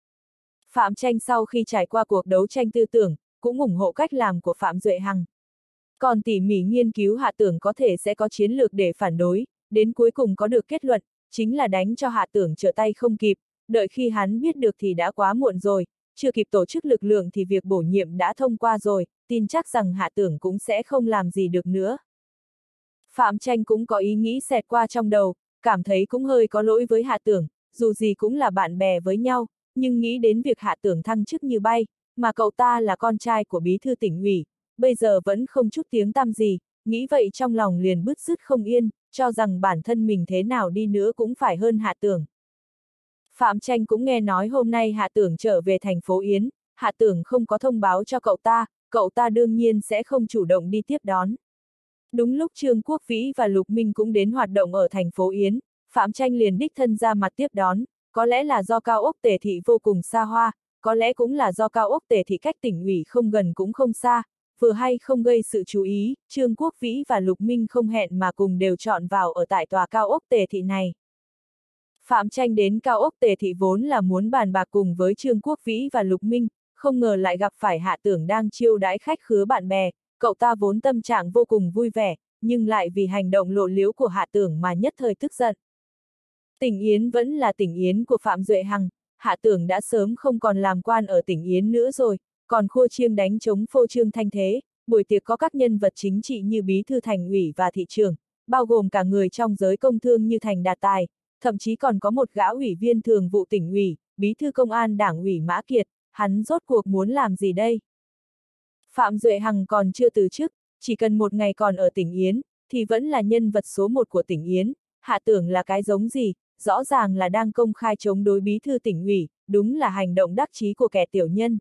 Phạm Tranh sau khi trải qua cuộc đấu tranh tư tưởng, cũng ủng hộ cách làm của Phạm Duệ Hằng. Còn tỉ mỉ nghiên cứu Hạ Tưởng có thể sẽ có chiến lược để phản đối, đến cuối cùng có được kết luận, chính là đánh cho Hạ Tưởng trở tay không kịp, đợi khi hắn biết được thì đã quá muộn rồi, chưa kịp tổ chức lực lượng thì việc bổ nhiệm đã thông qua rồi, tin chắc rằng Hạ Tưởng cũng sẽ không làm gì được nữa. Phạm Tranh cũng có ý nghĩ xẹt qua trong đầu, cảm thấy cũng hơi có lỗi với Hạ Tưởng, dù gì cũng là bạn bè với nhau, nhưng nghĩ đến việc Hạ Tưởng thăng chức như bay, mà cậu ta là con trai của bí thư tỉnh ủy, bây giờ vẫn không chút tiếng tăm gì, nghĩ vậy trong lòng liền bứt rứt không yên, cho rằng bản thân mình thế nào đi nữa cũng phải hơn Hạ Tưởng. Phạm Tranh cũng nghe nói hôm nay Hạ Tưởng trở về thành phố Yến, Hạ Tưởng không có thông báo cho cậu ta đương nhiên sẽ không chủ động đi tiếp đón. Đúng lúc Trương Quốc Vĩ và Lục Minh cũng đến hoạt động ở thành phố Yến, Phạm Tranh liền đích thân ra mặt tiếp đón, có lẽ là do cao ốc Tề Thị vô cùng xa hoa, có lẽ cũng là do cao ốc Tề Thị cách tỉnh ủy không gần cũng không xa, vừa hay không gây sự chú ý, Trương Quốc Vĩ và Lục Minh không hẹn mà cùng đều chọn vào ở tại tòa cao ốc Tề Thị này. Phạm Tranh đến cao ốc Tề Thị vốn là muốn bàn bạc cùng với Trương Quốc Vĩ và Lục Minh, không ngờ lại gặp phải Hạ Tưởng đang chiêu đãi khách khứa bạn bè, cậu ta vốn tâm trạng vô cùng vui vẻ, nhưng lại vì hành động lộ liễu của Hạ Tưởng mà nhất thời tức giận. Tỉnh Yến vẫn là tỉnh Yến của Phạm Duệ Hằng, Hạ Tưởng đã sớm không còn làm quan ở tỉnh Yến nữa rồi, còn khua chiêng đánh trống phô trương thanh thế, buổi tiệc có các nhân vật chính trị như bí thư thành ủy và thị trưởng, bao gồm cả người trong giới công thương như Thành Đạt Tài, thậm chí còn có một gã ủy viên thường vụ tỉnh ủy, bí thư công an đảng ủy Mã Kiệt, hắn rốt cuộc muốn làm gì đây? Phạm Duệ Hằng còn chưa từ chức, chỉ cần một ngày còn ở tỉnh Yến, thì vẫn là nhân vật số 1 của tỉnh Yến, Hạ Tưởng là cái giống gì, rõ ràng là đang công khai chống đối bí thư tỉnh ủy, đúng là hành động đắc chí của kẻ tiểu nhân.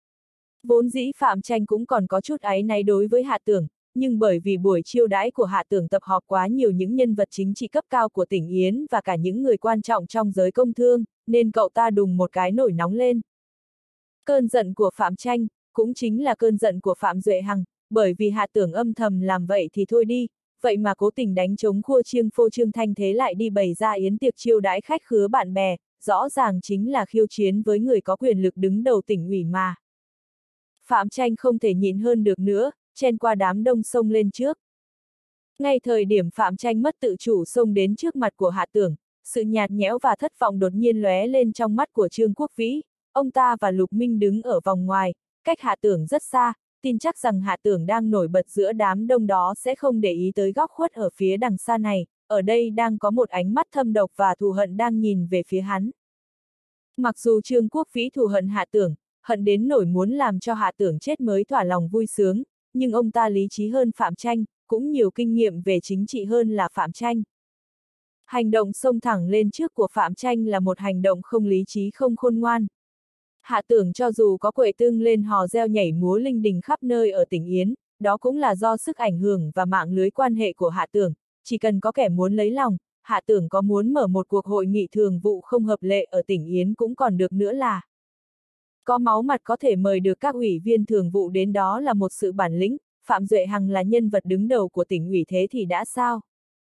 Vốn dĩ Phạm Tranh cũng còn có chút áy náy đối với Hạ Tưởng, nhưng bởi vì buổi chiêu đãi của Hạ Tưởng tập họp quá nhiều những nhân vật chính trị cấp cao của tỉnh Yến và cả những người quan trọng trong giới công thương, nên cậu ta đùng một cái nổi nóng lên. Cơn giận của Phạm Tranh, cũng chính là cơn giận của Phạm Duệ Hằng, bởi vì Hạ Tưởng âm thầm làm vậy thì thôi đi, vậy mà cố tình đánh trống khua chiêng phô trương thanh thế lại đi bày ra yến tiệc chiêu đãi khách khứa bạn bè, rõ ràng chính là khiêu chiến với người có quyền lực đứng đầu tỉnh ủy mà. Phạm Tranh không thể nhịn hơn được nữa, chen qua đám đông xông lên trước. Ngay thời điểm Phạm Tranh mất tự chủ xông đến trước mặt của Hạ Tưởng, sự nhạt nhẽo và thất vọng đột nhiên lóe lên trong mắt của Trương Quốc Vĩ, ông ta và Lục Minh đứng ở vòng ngoài, cách Hạ Tưởng rất xa, tin chắc rằng Hạ Tưởng đang nổi bật giữa đám đông đó sẽ không để ý tới góc khuất ở phía đằng xa này, ở đây đang có một ánh mắt thâm độc và thù hận đang nhìn về phía hắn. Mặc dù Trương Quốc Vĩ thù hận Hạ Tưởng, hận đến nỗi muốn làm cho Hạ Tưởng chết mới thỏa lòng vui sướng, nhưng ông ta lý trí hơn Phạm Tranh, cũng nhiều kinh nghiệm về chính trị hơn là Phạm Tranh. Hành động xông thẳng lên trước của Phạm Tranh là một hành động không lý trí không khôn ngoan. Hạ Tưởng cho dù có quậy tưng lên hò reo nhảy múa linh đình khắp nơi ở tỉnh Yến, đó cũng là do sức ảnh hưởng và mạng lưới quan hệ của Hạ Tưởng, chỉ cần có kẻ muốn lấy lòng, Hạ Tưởng có muốn mở một cuộc hội nghị thường vụ không hợp lệ ở tỉnh Yến cũng còn được nữa là. Có máu mặt có thể mời được các ủy viên thường vụ đến đó là một sự bản lĩnh, Phạm Duệ Hằng là nhân vật đứng đầu của tỉnh ủy thế thì đã sao?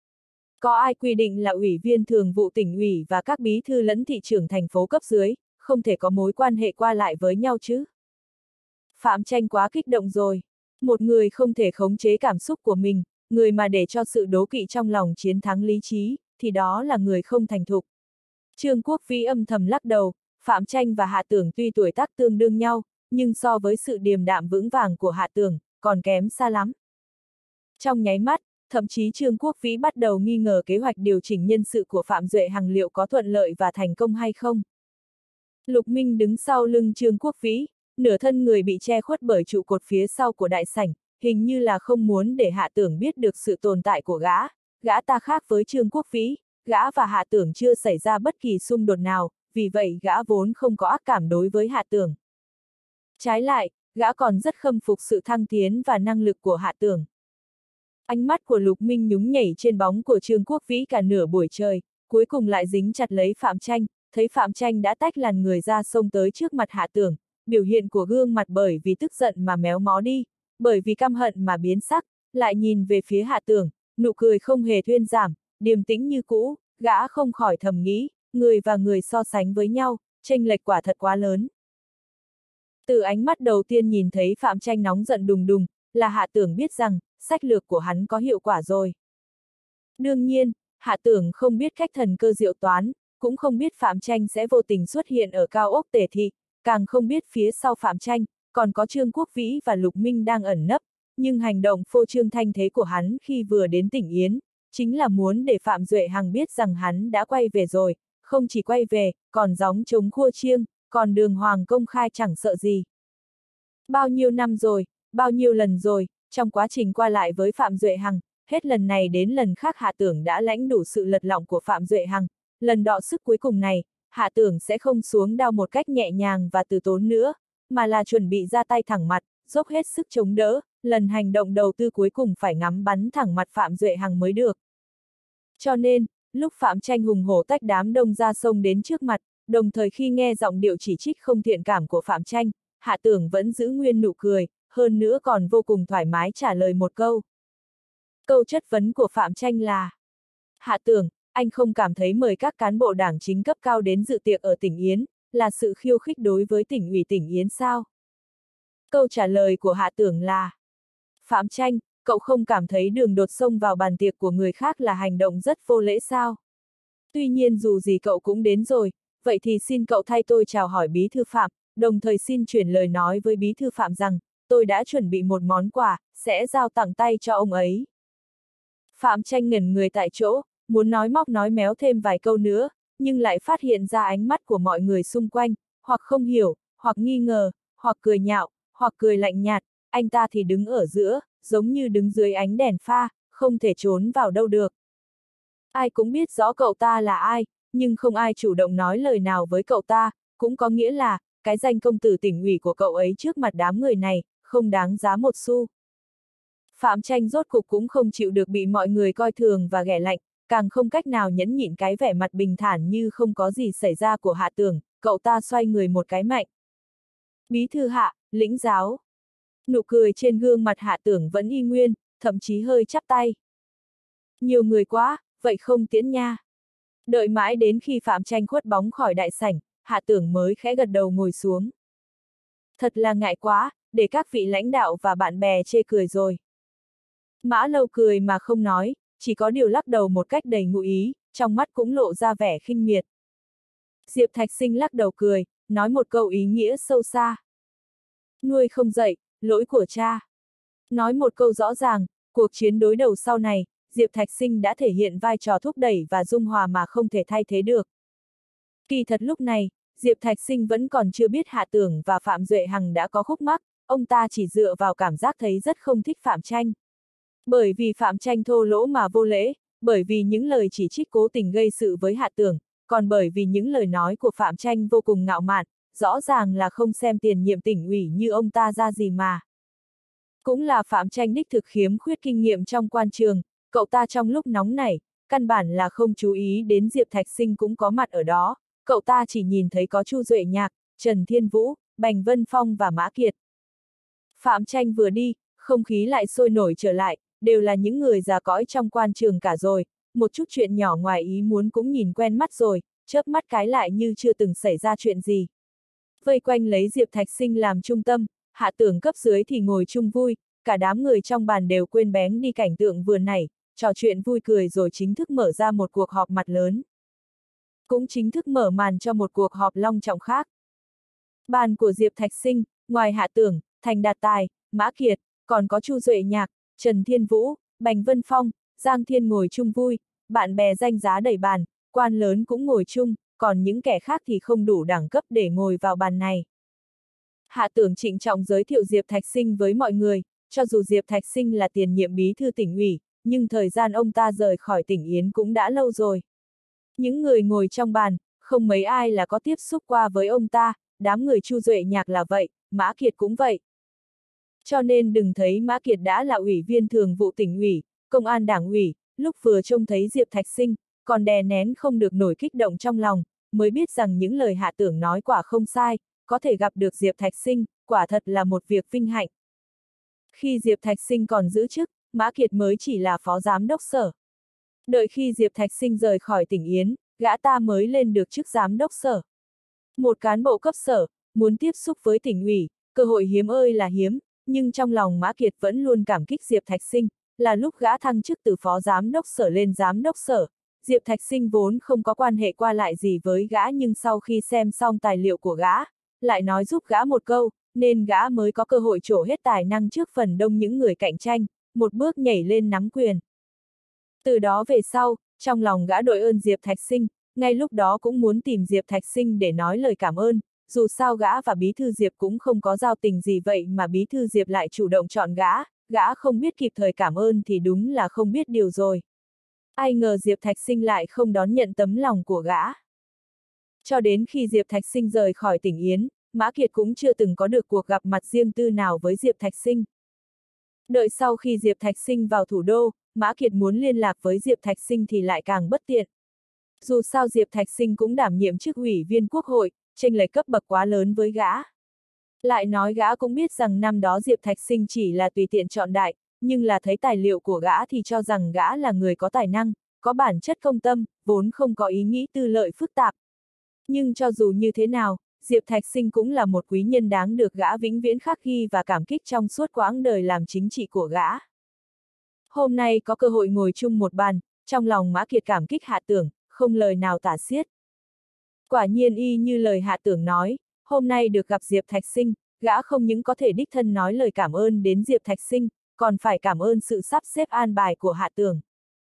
Có ai quy định là ủy viên thường vụ tỉnh ủy và các bí thư lẫn thị trưởng thành phố cấp dưới, không thể có mối quan hệ qua lại với nhau chứ? Phạm Tranh quá kích động rồi. Một người không thể khống chế cảm xúc của mình, người mà để cho sự đố kỵ trong lòng chiến thắng lý trí, thì đó là người không thành thục. Trương Quốc Vĩ âm thầm lắc đầu, Phạm Tranh và Hạ Tưởng tuy tuổi tác tương đương nhau, nhưng so với sự điềm đạm vững vàng của Hạ Tưởng, còn kém xa lắm. Trong nháy mắt, thậm chí Trương Quốc Vĩ bắt đầu nghi ngờ kế hoạch điều chỉnh nhân sự của Phạm Duệ Hằng liệu có thuận lợi và thành công hay không. Lục Minh đứng sau lưng Trương Quốc Vĩ, nửa thân người bị che khuất bởi trụ cột phía sau của đại sảnh, hình như là không muốn để Hạ Tưởng biết được sự tồn tại của gã ta khác với Trương Quốc Vĩ, gã và Hạ Tưởng chưa xảy ra bất kỳ xung đột nào, vì vậy gã vốn không có ác cảm đối với Hạ Tưởng. Trái lại, gã còn rất khâm phục sự thăng tiến và năng lực của Hạ Tưởng. Ánh mắt của Lục Minh nhúng nhảy trên bóng của Trương Quốc Vĩ cả nửa buổi trời, cuối cùng lại dính chặt lấy Phạm Tranh, thấy Phạm Tranh đã tách làn người ra xông tới trước mặt Hạ Tưởng, biểu hiện của gương mặt bởi vì tức giận mà méo mó đi, bởi vì căm hận mà biến sắc, lại nhìn về phía Hạ Tưởng, nụ cười không hề thuyên giảm, điềm tĩnh như cũ, gã không khỏi thầm nghĩ, người và người so sánh với nhau, chênh lệch quả thật quá lớn. Từ ánh mắt đầu tiên nhìn thấy Phạm Tranh nóng giận đùng đùng, là Hạ Tưởng biết rằng, sách lược của hắn có hiệu quả rồi. Đương nhiên, Hạ Tưởng không biết cách thần cơ diệu toán, cũng không biết Phạm Tranh sẽ vô tình xuất hiện ở cao ốc Tề Thị, càng không biết phía sau Phạm Tranh, còn có Trương Quốc Vĩ và Lục Minh đang ẩn nấp, nhưng hành động phô trương thanh thế của hắn khi vừa đến tỉnh Yến, chính là muốn để Phạm Duệ Hằng biết rằng hắn đã quay về rồi, không chỉ quay về, còn gióng trống khua chiêng, còn đường hoàng công khai chẳng sợ gì. Bao nhiêu năm rồi, bao nhiêu lần rồi, trong quá trình qua lại với Phạm Duệ Hằng, hết lần này đến lần khác Hạ Tưởng đã lãnh đủ sự lật lọng của Phạm Duệ Hằng, lần đọ sức cuối cùng này, Hạ Tưởng sẽ không xuống đao một cách nhẹ nhàng và từ tốn nữa, mà là chuẩn bị ra tay thẳng mặt, dốc hết sức chống đỡ, lần hành động đầu tư cuối cùng phải ngắm bắn thẳng mặt Phạm Duệ Hằng mới được. Cho nên, lúc Phạm Tranh hùng hổ tách đám đông ra sông đến trước mặt, đồng thời khi nghe giọng điệu chỉ trích không thiện cảm của Phạm Tranh, Hạ Tưởng vẫn giữ nguyên nụ cười, hơn nữa còn vô cùng thoải mái trả lời một câu. Câu chất vấn của Phạm Tranh là: Hạ Tưởng, anh không cảm thấy mời các cán bộ đảng chính cấp cao đến dự tiệc ở tỉnh Yến, là sự khiêu khích đối với tỉnh ủy tỉnh Yến sao? Câu trả lời của Hạ Tưởng là: Phạm Tranh, cậu không cảm thấy đường đột xông vào bàn tiệc của người khác là hành động rất vô lễ sao? Tuy nhiên dù gì cậu cũng đến rồi, vậy thì xin cậu thay tôi chào hỏi Bí thư Phạm, đồng thời xin chuyển lời nói với Bí thư Phạm rằng, tôi đã chuẩn bị một món quà, sẽ giao tặng tay cho ông ấy. Phạm Tranh ngẩn người tại chỗ, muốn nói móc nói méo thêm vài câu nữa, nhưng lại phát hiện ra ánh mắt của mọi người xung quanh, hoặc không hiểu, hoặc nghi ngờ, hoặc cười nhạo, hoặc cười lạnh nhạt, anh ta thì đứng ở giữa, giống như đứng dưới ánh đèn pha, không thể trốn vào đâu được. Ai cũng biết rõ cậu ta là ai, nhưng không ai chủ động nói lời nào với cậu ta, cũng có nghĩa là, cái danh công tử tỉnh ủy của cậu ấy trước mặt đám người này, không đáng giá một xu. Phạm Tranh rốt cục cũng không chịu được bị mọi người coi thường và ghẻ lạnh, càng không cách nào nhẫn nhịn cái vẻ mặt bình thản như không có gì xảy ra của Hạ Tưởng, cậu ta xoay người một cái mạnh. Bí thư Hạ, lĩnh giáo. Nụ cười trên gương mặt Hạ Tưởng vẫn y nguyên, thậm chí hơi chắp tay. Nhiều người quá, vậy không tiễn nha. Đợi mãi đến khi Phạm Tranh khuất bóng khỏi đại sảnh, Hạ Tưởng mới khẽ gật đầu ngồi xuống. Thật là ngại quá, để các vị lãnh đạo và bạn bè chê cười rồi. Mã Lâu cười mà không nói, chỉ có điều lắc đầu một cách đầy ngụ ý, trong mắt cũng lộ ra vẻ khinh miệt. Diệp Thạch Sinh lắc đầu cười, nói một câu ý nghĩa sâu xa. Nuôi không dậy, lỗi của cha. Nói một câu rõ ràng, cuộc chiến đối đầu sau này, Diệp Thạch Sinh đã thể hiện vai trò thúc đẩy và dung hòa mà không thể thay thế được. Kỳ thật lúc này, Diệp Thạch Sinh vẫn còn chưa biết Hạ Tưởng và Phạm Duệ Hằng đã có khúc mắc, ông ta chỉ dựa vào cảm giác thấy rất không thích Phạm Tranh. Bởi vì Phạm Tranh thô lỗ mà vô lễ, bởi vì những lời chỉ trích cố tình gây sự với Hạ Tưởng, còn bởi vì những lời nói của Phạm Tranh vô cùng ngạo mạn, rõ ràng là không xem tiền nhiệm tỉnh ủy như ông ta ra gì mà. Cũng là Phạm Tranh đích thực khiếm khuyết kinh nghiệm trong quan trường, cậu ta trong lúc nóng nảy, căn bản là không chú ý đến Diệp Thạch Sinh cũng có mặt ở đó, cậu ta chỉ nhìn thấy có Chu Duệ Nhạc, Trần Thiên Vũ, Bành Vân Phong và Mã Kiệt. Phạm Tranh vừa đi, không khí lại sôi nổi trở lại, đều là những người già cõi trong quan trường cả rồi, một chút chuyện nhỏ ngoài ý muốn cũng nhìn quen mắt rồi, chớp mắt cái lại như chưa từng xảy ra chuyện gì. Vây quanh lấy Diệp Thạch Sinh làm trung tâm, Hạ Tưởng cấp dưới thì ngồi chung vui, cả đám người trong bàn đều quên bén đi cảnh tượng vừa nãy, trò chuyện vui cười rồi chính thức mở ra một cuộc họp mặt lớn. Cũng chính thức mở màn cho một cuộc họp long trọng khác. Bàn của Diệp Thạch Sinh, ngoài Hạ Tưởng, Thành Đạt Tài, Mã Kiệt, còn có Chu Duệ Nhạc, Trần Thiên Vũ, Bành Vân Phong, Giang Thiên ngồi chung vui, bạn bè danh giá đầy bàn, quan lớn cũng ngồi chung, còn những kẻ khác thì không đủ đẳng cấp để ngồi vào bàn này. Hạ Tưởng trịnh trọng giới thiệu Diệp Thạch Sinh với mọi người, cho dù Diệp Thạch Sinh là tiền nhiệm bí thư tỉnh ủy, nhưng thời gian ông ta rời khỏi tỉnh Yến cũng đã lâu rồi. Những người ngồi trong bàn, không mấy ai là có tiếp xúc qua với ông ta, đám người Chu Duệ Nhạc là vậy, Mã Kiệt cũng vậy. Cho nên đừng thấy Mã Kiệt đã là ủy viên thường vụ tỉnh ủy, công an đảng ủy, lúc vừa trông thấy Diệp Thạch Sinh, còn đè nén không được nổi kích động trong lòng, mới biết rằng những lời Hạ Tưởng nói quả không sai, có thể gặp được Diệp Thạch Sinh, quả thật là một việc vinh hạnh. Khi Diệp Thạch Sinh còn giữ chức, Mã Kiệt mới chỉ là phó giám đốc sở. Đợi khi Diệp Thạch Sinh rời khỏi tỉnh Yến, gã ta mới lên được chức giám đốc sở. Một cán bộ cấp sở, muốn tiếp xúc với tỉnh ủy, cơ hội hiếm ơi là hiếm, nhưng trong lòng Mã Kiệt vẫn luôn cảm kích Diệp Thạch Sinh, là lúc gã thăng chức từ phó giám đốc sở lên giám đốc sở. Diệp Thạch Sinh vốn không có quan hệ qua lại gì với gã nhưng sau khi xem xong tài liệu của gã, lại nói giúp gã một câu, nên gã mới có cơ hội trổ hết tài năng trước phần đông những người cạnh tranh, một bước nhảy lên nắm quyền. Từ đó về sau, trong lòng gã đội ơn Diệp Thạch Sinh, ngay lúc đó cũng muốn tìm Diệp Thạch Sinh để nói lời cảm ơn, dù sao gã và Bí thư Diệp cũng không có giao tình gì vậy mà Bí thư Diệp lại chủ động chọn gã, gã không biết kịp thời cảm ơn thì đúng là không biết điều rồi. Ai ngờ Diệp Thạch Sinh lại không đón nhận tấm lòng của gã. Cho đến khi Diệp Thạch Sinh rời khỏi tỉnh Yến, Mã Kiệt cũng chưa từng có được cuộc gặp mặt riêng tư nào với Diệp Thạch Sinh. Đợi sau khi Diệp Thạch Sinh vào thủ đô, Mã Kiệt muốn liên lạc với Diệp Thạch Sinh thì lại càng bất tiện. Dù sao Diệp Thạch Sinh cũng đảm nhiệm chức ủy viên quốc hội, chênh lệch cấp bậc quá lớn với gã. Lại nói gã cũng biết rằng năm đó Diệp Thạch Sinh chỉ là tùy tiện chọn đại, nhưng là thấy tài liệu của gã thì cho rằng gã là người có tài năng, có bản chất công tâm, vốn không có ý nghĩ tư lợi phức tạp. Nhưng cho dù như thế nào, Diệp Thạch Sinh cũng là một quý nhân đáng được gã vĩnh viễn khắc ghi và cảm kích trong suốt quãng đời làm chính trị của gã. Hôm nay có cơ hội ngồi chung một bàn, trong lòng Mã Kiệt cảm kích Hạ Tưởng, không lời nào tả xiết. Quả nhiên y như lời Hạ Tưởng nói, hôm nay được gặp Diệp Thạch Sinh, gã không những có thể đích thân nói lời cảm ơn đến Diệp Thạch Sinh, còn phải cảm ơn sự sắp xếp an bài của Hạ Tưởng.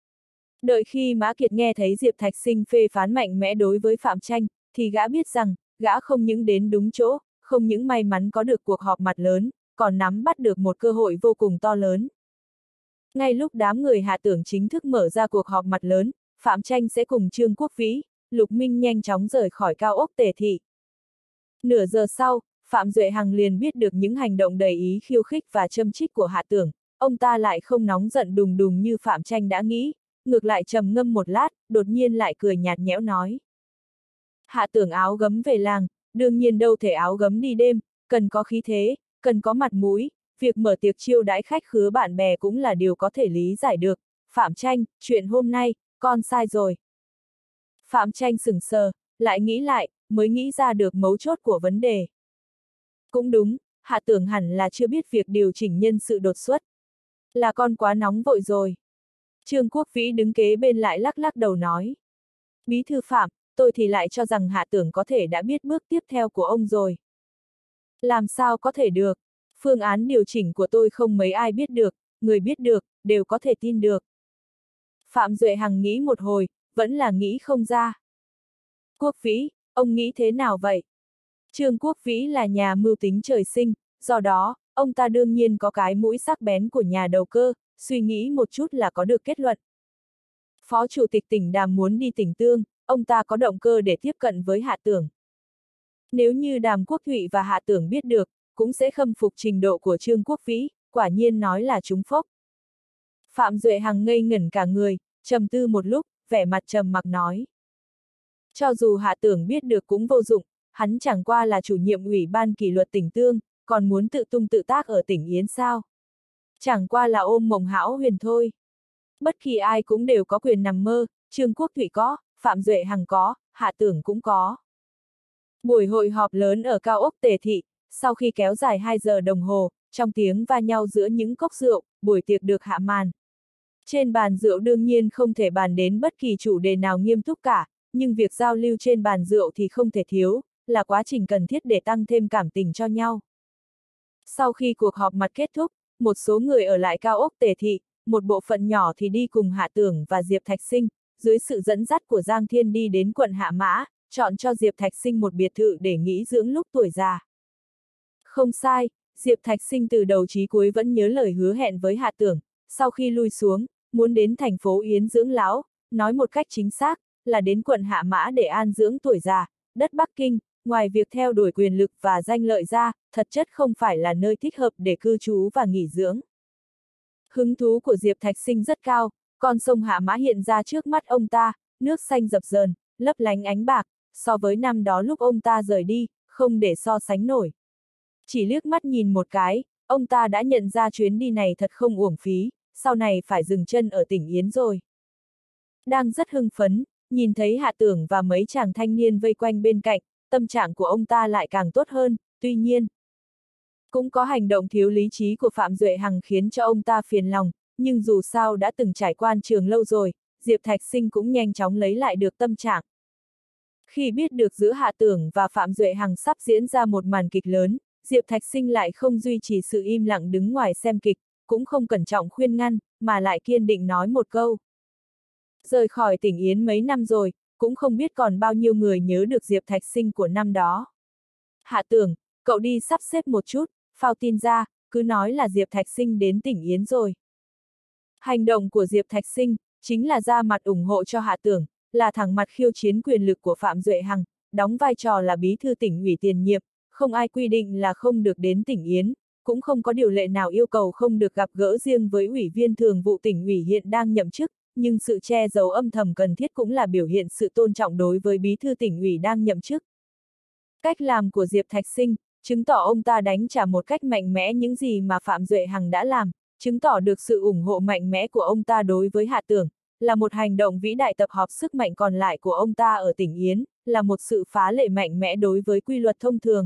Đợi khi Mã Kiệt nghe thấy Diệp Thạch Sinh phê phán mạnh mẽ đối với Phạm Tranh, thì gã biết rằng, gã không những đến đúng chỗ, không những may mắn có được cuộc họp mặt lớn, còn nắm bắt được một cơ hội vô cùng to lớn. Ngay lúc đám người Hạ Tưởng chính thức mở ra cuộc họp mặt lớn, Phạm Tranh sẽ cùng Trương Quốc Vĩ, Lục Minh nhanh chóng rời khỏi cao ốc Tề Thị. Nửa giờ sau, Phạm Duệ Hằng liền biết được những hành động đầy ý khiêu khích và châm chích của Hạ Tưởng, ông ta lại không nóng giận đùng đùng như Phạm Tranh đã nghĩ, ngược lại trầm ngâm một lát, đột nhiên lại cười nhạt nhẽo nói. Hạ Tưởng áo gấm về làng, đương nhiên đâu thể áo gấm đi đêm, cần có khí thế, cần có mặt mũi, việc mở tiệc chiêu đãi khách khứa bạn bè cũng là điều có thể lý giải được. Phạm Tranh, chuyện hôm nay, con sai rồi. Phạm Tranh sững sờ, lại nghĩ lại, mới nghĩ ra được mấu chốt của vấn đề. Cũng đúng, Hạ Tưởng hẳn là chưa biết việc điều chỉnh nhân sự đột xuất. Là con quá nóng vội rồi. Trương Quốc Vĩ đứng kế bên lại lắc lắc đầu nói. Bí thư Phạm, tôi thì lại cho rằng Hạ Tưởng có thể đã biết bước tiếp theo của ông rồi. Làm sao có thể được? Phương án điều chỉnh của tôi không mấy ai biết được, người biết được, đều có thể tin được. Phạm Duệ Hằng nghĩ một hồi, vẫn là nghĩ không ra. Quốc Vĩ, ông nghĩ thế nào vậy? Trương Quốc Vĩ là nhà mưu tính trời sinh, do đó, ông ta đương nhiên có cái mũi sắc bén của nhà đầu cơ, suy nghĩ một chút là có được kết luận. Phó Chủ tịch tỉnh Đàm muốn đi tỉnh Tương, ông ta có động cơ để tiếp cận với Hạ Tưởng. Nếu như Đàm Quốc Thụy và Hạ Tưởng biết được, cũng sẽ khâm phục trình độ của Trương Quốc Vĩ, quả nhiên nói là trúng phốc. Phạm Duệ Hằng ngây ngẩn cả người, trầm tư một lúc, vẻ mặt trầm mặc nói. Cho dù Hạ Tưởng biết được cũng vô dụng, hắn chẳng qua là chủ nhiệm ủy ban kỷ luật tỉnh Tương, còn muốn tự tung tự tác ở tỉnh Yến sao? Chẳng qua là ôm mộng hão huyền thôi. Bất kỳ ai cũng đều có quyền nằm mơ, Trương Quốc Thụy có, Phạm Duệ Hằng có, Hạ Tưởng cũng có. Buổi hội họp lớn ở cao ốc Tề Thị, sau khi kéo dài 2 giờ đồng hồ, trong tiếng va nhau giữa những cốc rượu, buổi tiệc được hạ màn. Trên bàn rượu đương nhiên không thể bàn đến bất kỳ chủ đề nào nghiêm túc cả, nhưng việc giao lưu trên bàn rượu thì không thể thiếu, là quá trình cần thiết để tăng thêm cảm tình cho nhau. Sau khi cuộc họp mặt kết thúc, một số người ở lại cao ốc Tề Thị, một bộ phận nhỏ thì đi cùng Hạ Tưởng và Diệp Thạch Sinh, dưới sự dẫn dắt của Giang Thiên đi đến quận Hạ Mã, chọn cho Diệp Thạch Sinh một biệt thự để nghỉ dưỡng lúc tuổi già. Không sai, Diệp Thạch Sinh từ đầu chí cuối vẫn nhớ lời hứa hẹn với Hạ Tưởng, sau khi lui xuống, muốn đến thành phố Yến dưỡng lão, nói một cách chính xác, là đến quận Hạ Mã để an dưỡng tuổi già, đất Bắc Kinh, ngoài việc theo đuổi quyền lực và danh lợi ra, thật chất không phải là nơi thích hợp để cư trú và nghỉ dưỡng. Hứng thú của Diệp Thạch Sinh rất cao, con sông Hạ Mã hiện ra trước mắt ông ta, nước xanh dập dờn, lấp lánh ánh bạc, so với năm đó lúc ông ta rời đi, không để so sánh nổi. Chỉ liếc mắt nhìn một cái, ông ta đã nhận ra chuyến đi này thật không uổng phí, sau này phải dừng chân ở tỉnh Yến rồi. Đang rất hưng phấn, nhìn thấy Hạ Tưởng và mấy chàng thanh niên vây quanh bên cạnh, tâm trạng của ông ta lại càng tốt hơn, tuy nhiên. Cũng có hành động thiếu lý trí của Phạm Duệ Hằng khiến cho ông ta phiền lòng, nhưng dù sao đã từng trải quan trường lâu rồi, Diệp Thạch Sinh cũng nhanh chóng lấy lại được tâm trạng. Khi biết được giữa Hạ Tưởng và Phạm Duệ Hằng sắp diễn ra một màn kịch lớn, Diệp Thạch Sinh lại không duy trì sự im lặng đứng ngoài xem kịch, cũng không cẩn trọng khuyên ngăn, mà lại kiên định nói một câu. Rời khỏi tỉnh Yến mấy năm rồi, cũng không biết còn bao nhiêu người nhớ được Diệp Thạch Sinh của năm đó. Hạ Tưởng, cậu đi sắp xếp một chút, phao tin ra, cứ nói là Diệp Thạch Sinh đến tỉnh Yến rồi. Hành động của Diệp Thạch Sinh chính là ra mặt ủng hộ cho Hạ Tưởng, là thẳng mặt khiêu chiến quyền lực của Phạm Duệ Hằng, đóng vai trò là bí thư tỉnh ủy tiền nhiệm, không ai quy định là không được đến tỉnh Yến, cũng không có điều lệ nào yêu cầu không được gặp gỡ riêng với ủy viên thường vụ tỉnh ủy hiện đang nhậm chức, nhưng sự che giấu âm thầm cần thiết cũng là biểu hiện sự tôn trọng đối với bí thư tỉnh ủy đang nhậm chức. Cách làm của Diệp Thạch Sinh chứng tỏ ông ta đánh trả một cách mạnh mẽ những gì mà Phạm Duệ Hằng đã làm, chứng tỏ được sự ủng hộ mạnh mẽ của ông ta đối với Hạ Tưởng, là một hành động vĩ đại tập hợp sức mạnh còn lại của ông ta ở tỉnh Yến, là một sự phá lệ mạnh mẽ đối với quy luật thông thường.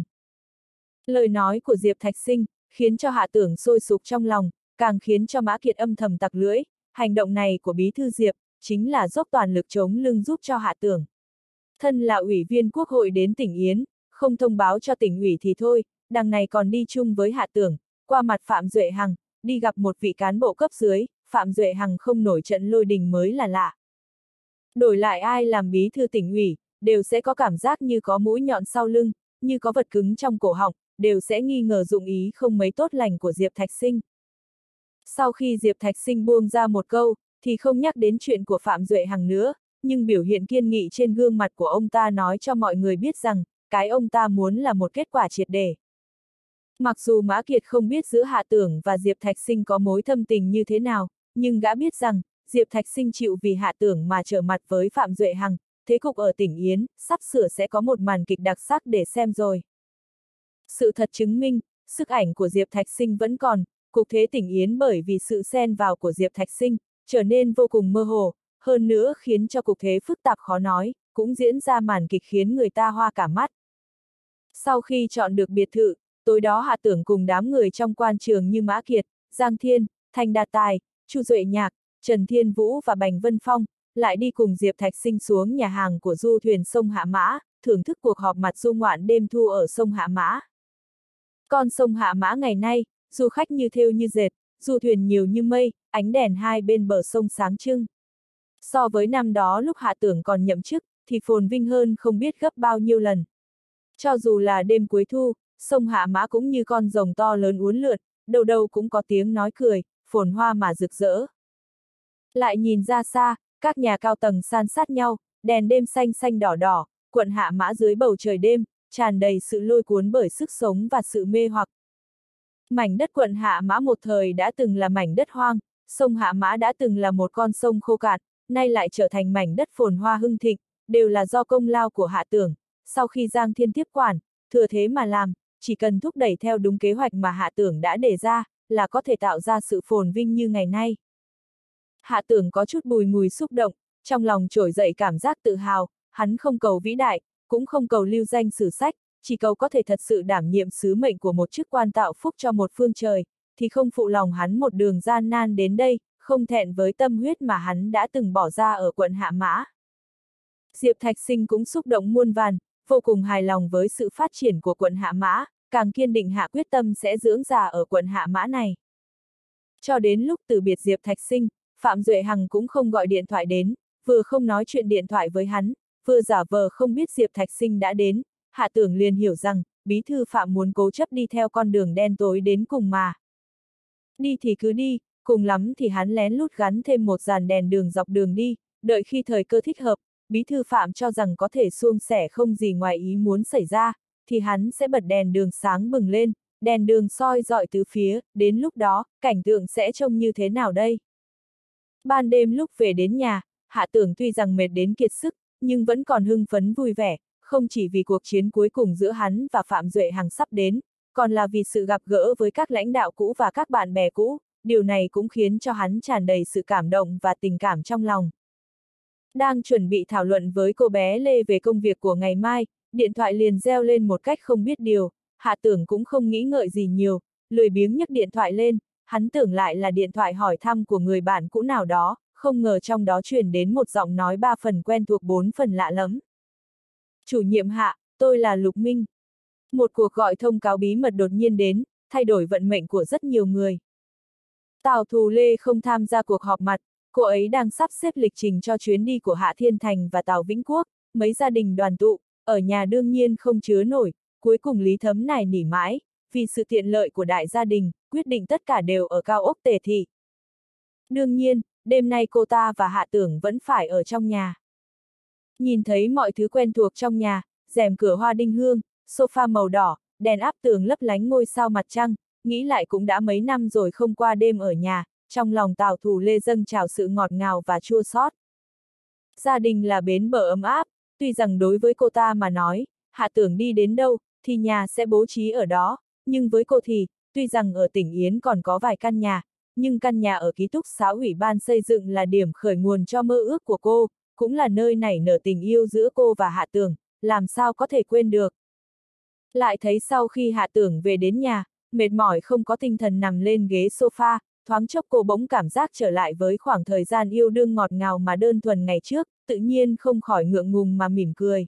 Lời nói của Diệp Thạch Sinh khiến cho Hạ Tưởng sôi sục trong lòng, càng khiến cho Mã Kiệt âm thầm tặc lưỡi, hành động này của bí thư Diệp chính là dốc toàn lực chống lưng giúp cho Hạ Tưởng. Thân là ủy viên quốc hội đến tỉnh Yến, không thông báo cho tỉnh ủy thì thôi, đằng này còn đi chung với Hạ Tưởng, qua mặt Phạm Duệ Hằng, đi gặp một vị cán bộ cấp dưới, Phạm Duệ Hằng không nổi trận lôi đình mới là lạ. Đổi lại ai làm bí thư tỉnh ủy, đều sẽ có cảm giác như có mũi nhọn sau lưng, như có vật cứng trong cổ họng, đều sẽ nghi ngờ dụng ý không mấy tốt lành của Diệp Thạch Sinh. Sau khi Diệp Thạch Sinh buông ra một câu, thì không nhắc đến chuyện của Phạm Duệ Hằng nữa, nhưng biểu hiện kiên nghị trên gương mặt của ông ta nói cho mọi người biết rằng, cái ông ta muốn là một kết quả triệt để. Mặc dù Mã Kiệt không biết giữa Hạ Tưởng và Diệp Thạch Sinh có mối thâm tình như thế nào, nhưng gã biết rằng, Diệp Thạch Sinh chịu vì Hạ Tưởng mà trở mặt với Phạm Duệ Hằng, thế cục ở tỉnh Yến, sắp sửa sẽ có một màn kịch đặc sắc để xem rồi. Sự thật chứng minh, sức ảnh của Diệp Thạch Sinh vẫn còn, cục thế tỉnh Yến bởi vì sự xen vào của Diệp Thạch Sinh, trở nên vô cùng mơ hồ, hơn nữa khiến cho cục thế phức tạp khó nói, cũng diễn ra màn kịch khiến người ta hoa cả mắt. Sau khi chọn được biệt thự, tối đó Hạ Tưởng cùng đám người trong quan trường như Mã Kiệt, Giang Thiên, Thành Đạt Tài, Chu Duệ Nhạc, Trần Thiên Vũ và Bành Vân Phong, lại đi cùng Diệp Thạch Sinh xuống nhà hàng của du thuyền sông Hạ Mã, thưởng thức cuộc họp mặt du ngoạn đêm thu ở sông Hạ Mã. Con sông Hạ Mã ngày nay, du khách như thêu như dệt, du thuyền nhiều như mây, ánh đèn hai bên bờ sông sáng trưng. So với năm đó lúc Hạ Tưởng còn nhậm chức, thì phồn vinh hơn không biết gấp bao nhiêu lần. Cho dù là đêm cuối thu, sông Hạ Mã cũng như con rồng to lớn uốn lượn, đâu đâu cũng có tiếng nói cười, phồn hoa mà rực rỡ. Lại nhìn ra xa, các nhà cao tầng san sát nhau, đèn đêm xanh xanh đỏ đỏ, quận Hạ Mã dưới bầu trời đêm, tràn đầy sự lôi cuốn bởi sức sống và sự mê hoặc. Mảnh đất quận Hạ Mã một thời đã từng là mảnh đất hoang, sông Hạ Mã đã từng là một con sông khô cạn, nay lại trở thành mảnh đất phồn hoa hưng thịnh, đều là do công lao của Hạ Tưởng. Sau khi Giang Thiên tiếp quản, thừa thế mà làm, chỉ cần thúc đẩy theo đúng kế hoạch mà Hạ Tưởng đã đề ra, là có thể tạo ra sự phồn vinh như ngày nay. Hạ Tưởng có chút bùi ngùi xúc động, trong lòng trỗi dậy cảm giác tự hào, hắn không cầu vĩ đại, cũng không cầu lưu danh sử sách, chỉ cầu có thể thật sự đảm nhiệm sứ mệnh của một chức quan tạo phúc cho một phương trời, thì không phụ lòng hắn một đường gian nan đến đây, không thẹn với tâm huyết mà hắn đã từng bỏ ra ở quận Hạ Mã. Diệp Thạch Sinh cũng xúc động muôn vàn, vô cùng hài lòng với sự phát triển của quận Hạ Mã, càng kiên định hạ quyết tâm sẽ dưỡng già ở quận Hạ Mã này. Cho đến lúc từ biệt Diệp Thạch Sinh, Phạm Duệ Hằng cũng không gọi điện thoại đến, vừa không nói chuyện điện thoại với hắn, vừa giả vờ không biết Diệp Thạch Sinh đã đến, Hạ Tưởng liền hiểu rằng, bí thư Phạm muốn cố chấp đi theo con đường đen tối đến cùng mà. Đi thì cứ đi, cùng lắm thì hắn lén lút gắn thêm một dàn đèn đường dọc đường đi, đợi khi thời cơ thích hợp, bí thư Phạm cho rằng có thể suôn sẻ không gì ngoài ý muốn xảy ra, thì hắn sẽ bật đèn đường sáng bừng lên, đèn đường soi rọi tứ phía, đến lúc đó, cảnh tượng sẽ trông như thế nào đây? Ban đêm lúc về đến nhà, Hạ Tưởng tuy rằng mệt đến kiệt sức, nhưng vẫn còn hưng phấn vui vẻ, không chỉ vì cuộc chiến cuối cùng giữa hắn và Phạm Duệ Hằng sắp đến, còn là vì sự gặp gỡ với các lãnh đạo cũ và các bạn bè cũ, điều này cũng khiến cho hắn tràn đầy sự cảm động và tình cảm trong lòng. Đang chuẩn bị thảo luận với cô bé Lê về công việc của ngày mai, điện thoại liền reo lên một cách không biết điều, Hạ Tưởng cũng không nghĩ ngợi gì nhiều, lười biếng nhấc điện thoại lên, hắn tưởng lại là điện thoại hỏi thăm của người bạn cũ nào đó, không ngờ trong đó truyền đến một giọng nói 3 phần quen thuộc 4 phần lạ lẫm. Chủ nhiệm Hạ, tôi là Lục Minh. Một cuộc gọi thông cáo bí mật đột nhiên đến, thay đổi vận mệnh của rất nhiều người. Tào Thù Lê không tham gia cuộc họp mặt, cô ấy đang sắp xếp lịch trình cho chuyến đi của Hạ Thiên Thành và Tào Vĩnh Quốc, mấy gia đình đoàn tụ, ở nhà đương nhiên không chứa nổi, cuối cùng Lý Thấm nài nỉ mãi, vì sự tiện lợi của đại gia đình, quyết định tất cả đều ở cao ốc Tề Thị. Đương nhiên, đêm nay cô ta và Hạ Tưởng vẫn phải ở trong nhà. Nhìn thấy mọi thứ quen thuộc trong nhà, rèm cửa hoa đinh hương, sofa màu đỏ, đèn áp tường lấp lánh ngôi sao mặt trăng, nghĩ lại cũng đã mấy năm rồi không qua đêm ở nhà, trong lòng Tào Thù Lê dâng trào sự ngọt ngào và chua xót. Gia đình là bến bờ ấm áp, tuy rằng đối với cô ta mà nói, Hạ Tưởng đi đến đâu, thì nhà sẽ bố trí ở đó, nhưng với cô thì, tuy rằng ở tỉnh Yến còn có vài căn nhà, nhưng căn nhà ở ký túc xá ủy ban xây dựng là điểm khởi nguồn cho mơ ước của cô, cũng là nơi nảy nở tình yêu giữa cô và Hạ Tưởng, làm sao có thể quên được. Lại thấy sau khi Hạ Tưởng về đến nhà, mệt mỏi không có tinh thần nằm lên ghế sofa, thoáng chốc cô bỗng cảm giác trở lại với khoảng thời gian yêu đương ngọt ngào mà đơn thuần ngày trước, tự nhiên không khỏi ngượng ngùng mà mỉm cười.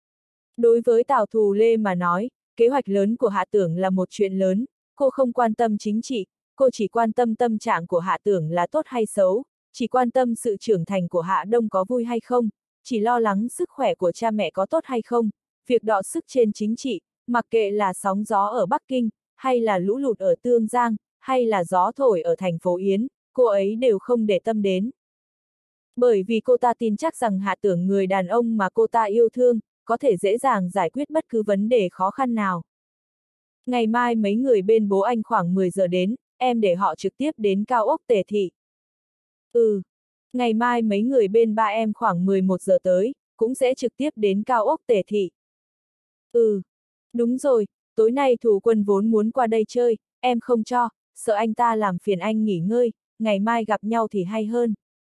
Đối với Tào Thù Lê mà nói, kế hoạch lớn của Hạ Tưởng là một chuyện lớn, cô không quan tâm chính trị, cô chỉ quan tâm tâm trạng của Hạ Tưởng là tốt hay xấu, chỉ quan tâm sự trưởng thành của Hạ Đông có vui hay không, chỉ lo lắng sức khỏe của cha mẹ có tốt hay không, việc đọ sức trên chính trị, mặc kệ là sóng gió ở Bắc Kinh, hay là lũ lụt ở Tương Giang, hay là gió thổi ở thành phố Yến, cô ấy đều không để tâm đến. Bởi vì cô ta tin chắc rằng Hạ Tưởng người đàn ông mà cô ta yêu thương, có thể dễ dàng giải quyết bất cứ vấn đề khó khăn nào. Ngày mai mấy người bên bố anh khoảng 10 giờ đến, em để họ trực tiếp đến cao ốc Tề Thị. Ừ. Ngày mai mấy người bên ba em khoảng 11 giờ tới, cũng sẽ trực tiếp đến cao ốc Tề Thị. Ừ. Đúng rồi, tối nay Thủ Quân vốn muốn qua đây chơi, em không cho, sợ anh ta làm phiền anh nghỉ ngơi, ngày mai gặp nhau thì hay hơn.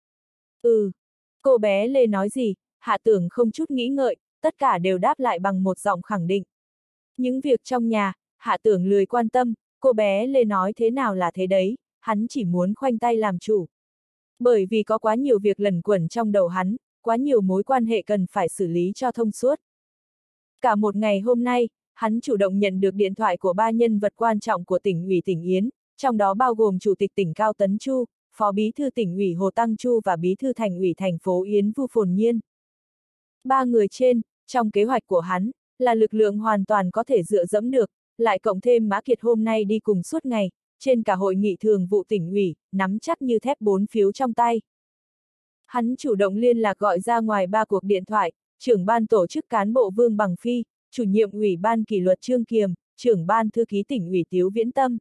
Ừ. Cô bé Lê nói gì, Hạ Tưởng không chút nghĩ ngợi, tất cả đều đáp lại bằng một giọng khẳng định. Những việc trong nhà, Hạ Tưởng lười quan tâm, cô bé Lê nói thế nào là thế đấy, hắn chỉ muốn khoanh tay làm chủ. Bởi vì có quá nhiều việc lẩn quẩn trong đầu hắn, quá nhiều mối quan hệ cần phải xử lý cho thông suốt. Cả một ngày hôm nay, hắn chủ động nhận được điện thoại của ba nhân vật quan trọng của tỉnh ủy tỉnh Yến, trong đó bao gồm Chủ tịch tỉnh Cao Tấn Chu, Phó Bí thư tỉnh ủy Hồ Tăng Chu và Bí thư thành ủy thành phố Yến Vu Phồn Nhiên. Ba người trên, trong kế hoạch của hắn, là lực lượng hoàn toàn có thể dựa dẫm được, lại cộng thêm Mã Kiệt hôm nay đi cùng suốt ngày, trên cả hội nghị thường vụ tỉnh ủy, nắm chắc như thép 4 phiếu trong tay. Hắn chủ động liên lạc gọi ra ngoài 3 cuộc điện thoại, trưởng ban tổ chức cán bộ Vương Bằng Phi, chủ nhiệm ủy ban kỷ luật Trương Kiềm, trưởng ban thư ký tỉnh ủy Tiếu Viễn Tâm.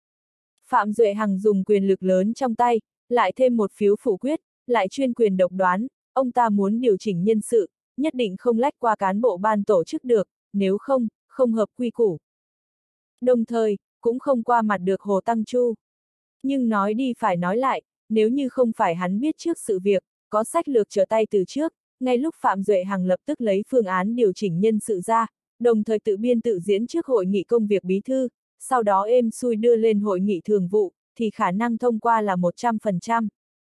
Phạm Duệ Hằng dùng quyền lực lớn trong tay, lại thêm một phiếu phủ quyết, lại chuyên quyền độc đoán, ông ta muốn điều chỉnh nhân sự, nhất định không lách qua cán bộ ban tổ chức được, nếu không, không hợp quy củ. Đồng thời, cũng không qua mặt được Hồ Tăng Chu. Nhưng nói đi phải nói lại, nếu như không phải hắn biết trước sự việc, có sách lược trở tay từ trước, ngay lúc Phạm Duệ Hằng lập tức lấy phương án điều chỉnh nhân sự ra, đồng thời tự biên tự diễn trước hội nghị công việc bí thư, sau đó êm xuôi đưa lên hội nghị thường vụ, thì khả năng thông qua là 100%.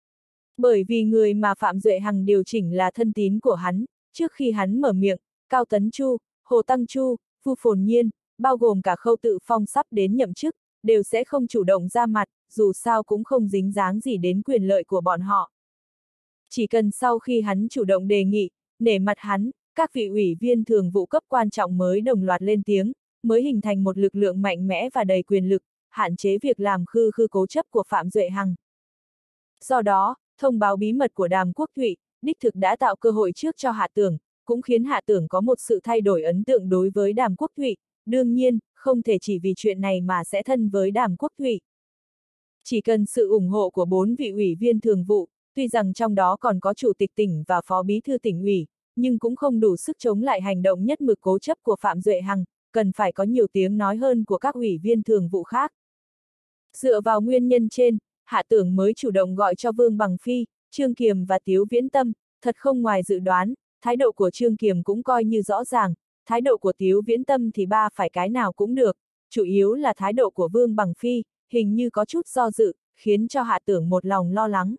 Bởi vì người mà Phạm Duệ Hằng điều chỉnh là thân tín của hắn, trước khi hắn mở miệng, Cao Tấn Chu, Hồ Tăng Chu, Vu Phồn Nhiên, bao gồm cả Khâu Tự Phong sắp đến nhậm chức, đều sẽ không chủ động ra mặt, dù sao cũng không dính dáng gì đến quyền lợi của bọn họ. Chỉ cần sau khi hắn chủ động đề nghị, nể mặt hắn, các vị ủy viên thường vụ cấp quan trọng mới đồng loạt lên tiếng, mới hình thành một lực lượng mạnh mẽ và đầy quyền lực, hạn chế việc làm khư khư cố chấp của Phạm Duệ Hằng. Do đó, thông báo bí mật của Đàm Quốc Thụy, đích thực đã tạo cơ hội trước cho Hạ Tưởng, cũng khiến Hạ Tưởng có một sự thay đổi ấn tượng đối với Đàm Quốc Thụy, đương nhiên, không thể chỉ vì chuyện này mà sẽ thân với Đàm Quốc Thụy. Chỉ cần sự ủng hộ của 4 vị ủy viên thường vụ, tuy rằng trong đó còn có chủ tịch tỉnh và phó bí thư tỉnh ủy, nhưng cũng không đủ sức chống lại hành động nhất mực cố chấp của Phạm Duệ Hằng, cần phải có nhiều tiếng nói hơn của các ủy viên thường vụ khác. Dựa vào nguyên nhân trên, Hạ Tưởng mới chủ động gọi cho Vương Bằng Phi, Trương Kiềm và Tiếu Viễn Tâm, thật không ngoài dự đoán, thái độ của Trương Kiềm cũng coi như rõ ràng, thái độ của Tiếu Viễn Tâm thì ba phải cái nào cũng được, chủ yếu là thái độ của Vương Bằng Phi, hình như có chút do dự, khiến cho Hạ Tưởng một lòng lo lắng.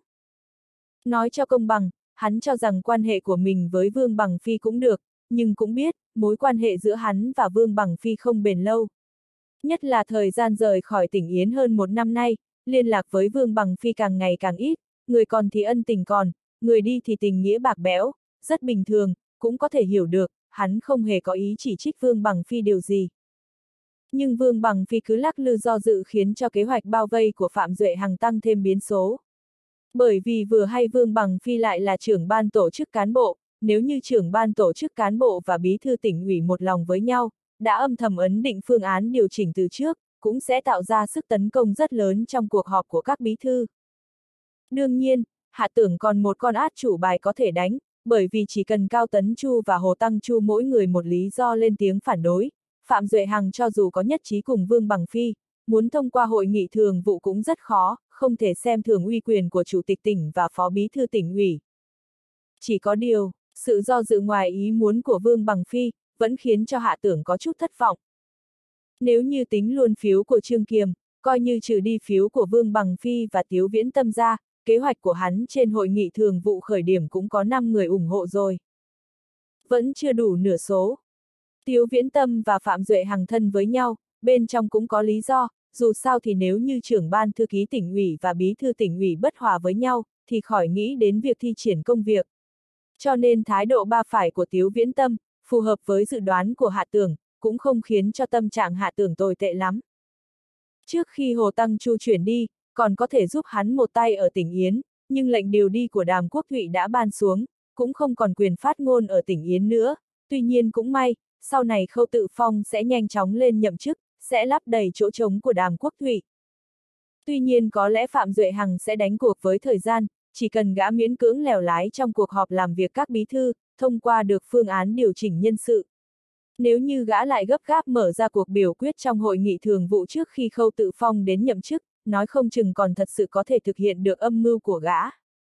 Nói cho công bằng, hắn cho rằng quan hệ của mình với Vương Bằng Phi cũng được, nhưng cũng biết, mối quan hệ giữa hắn và Vương Bằng Phi không bền lâu. Nhất là thời gian rời khỏi tỉnh Yến hơn 1 năm nay, liên lạc với Vương Bằng Phi càng ngày càng ít, người còn thì ân tình còn, người đi thì tình nghĩa bạc bẽo, rất bình thường, cũng có thể hiểu được, hắn không hề có ý chỉ trích Vương Bằng Phi điều gì. Nhưng Vương Bằng Phi cứ lắc lư do dự khiến cho kế hoạch bao vây của Phạm Duệ Hằng tăng thêm biến số. Bởi vì vừa hay Vương Bằng Phi lại là trưởng ban tổ chức cán bộ, nếu như trưởng ban tổ chức cán bộ và bí thư tỉnh ủy một lòng với nhau, đã âm thầm ấn định phương án điều chỉnh từ trước, cũng sẽ tạo ra sức tấn công rất lớn trong cuộc họp của các bí thư. Đương nhiên, Hạ Tưởng còn một con át chủ bài có thể đánh, bởi vì chỉ cần Cao Tấn Chu và Hồ Tăng Chu mỗi người một lý do lên tiếng phản đối, Phạm Duệ Hằng cho dù có nhất trí cùng Vương Bằng Phi, muốn thông qua hội nghị thường vụ cũng rất khó, không thể xem thường uy quyền của chủ tịch tỉnh và phó bí thư tỉnh ủy. Chỉ có điều, sự do dự ngoài ý muốn của Vương Bằng Phi, vẫn khiến cho Hạ Tưởng có chút thất vọng. Nếu như tính luôn phiếu của Trương Kiềm, coi như trừ đi phiếu của Vương Bằng Phi và Tiếu Viễn Tâm ra, kế hoạch của hắn trên hội nghị thường vụ khởi điểm cũng có 5 người ủng hộ rồi. Vẫn chưa đủ nửa số. Tiếu Viễn Tâm và Phạm Duệ Hằng thân với nhau, bên trong cũng có lý do, dù sao thì nếu như trưởng ban thư ký tỉnh ủy và bí thư tỉnh ủy bất hòa với nhau, thì khỏi nghĩ đến việc thi triển công việc. Cho nên thái độ ba phải của Tiếu Viễn Tâm, phù hợp với dự đoán của Hạ Tưởng, cũng không khiến cho tâm trạng Hạ Tưởng tồi tệ lắm. Trước khi Hồ Tăng Chu chuyển đi, còn có thể giúp hắn một tay ở tỉnh Yến, nhưng lệnh điều đi của Đàm Quốc Thụy đã ban xuống, cũng không còn quyền phát ngôn ở tỉnh Yến nữa, tuy nhiên cũng may, sau này Khâu Tự Phong sẽ nhanh chóng lên nhậm chức, sẽ lấp đầy chỗ trống của Đàm Quốc Thụy. Tuy nhiên có lẽ Phạm Duệ Hằng sẽ đánh cuộc với thời gian, chỉ cần gã miễn cưỡng lèo lái trong cuộc họp làm việc các bí thư, thông qua được phương án điều chỉnh nhân sự. Nếu như gã lại gấp gáp mở ra cuộc biểu quyết trong hội nghị thường vụ trước khi Khâu Tự Phong đến nhậm chức, nói không chừng còn thật sự có thể thực hiện được âm mưu của gã.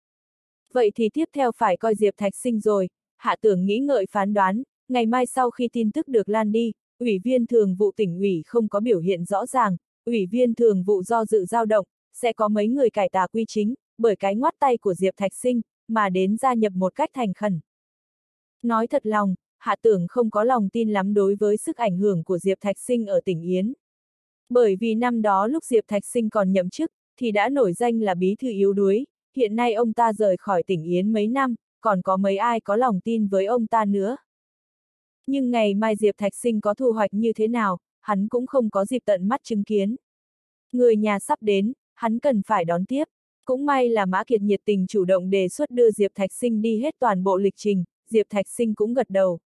Vậy thì tiếp theo phải coi Diệp Thạch Sinh rồi, Hạ Tưởng nghĩ ngợi phán đoán, ngày mai sau khi tin tức được lan đi, ủy viên thường vụ tỉnh ủy không có biểu hiện rõ ràng, ủy viên thường vụ do dự dao động, sẽ có mấy người cải tà quy chính, bởi cái ngoắt tay của Diệp Thạch Sinh, mà đến gia nhập một cách thành khẩn. Nói thật lòng, Hạ Tưởng không có lòng tin lắm đối với sức ảnh hưởng của Diệp Thạch Sinh ở tỉnh Yến. Bởi vì năm đó lúc Diệp Thạch Sinh còn nhậm chức, thì đã nổi danh là bí thư yếu đuối, hiện nay ông ta rời khỏi tỉnh Yến mấy năm, còn có mấy ai có lòng tin với ông ta nữa. Nhưng ngày mai Diệp Thạch Sinh có thu hoạch như thế nào, hắn cũng không có dịp tận mắt chứng kiến. Người nhà sắp đến, hắn cần phải đón tiếp. Cũng may là Mã Kiệt nhiệt tình chủ động đề xuất đưa Diệp Thạch Sinh đi hết toàn bộ lịch trình, Diệp Thạch Sinh cũng gật đầu.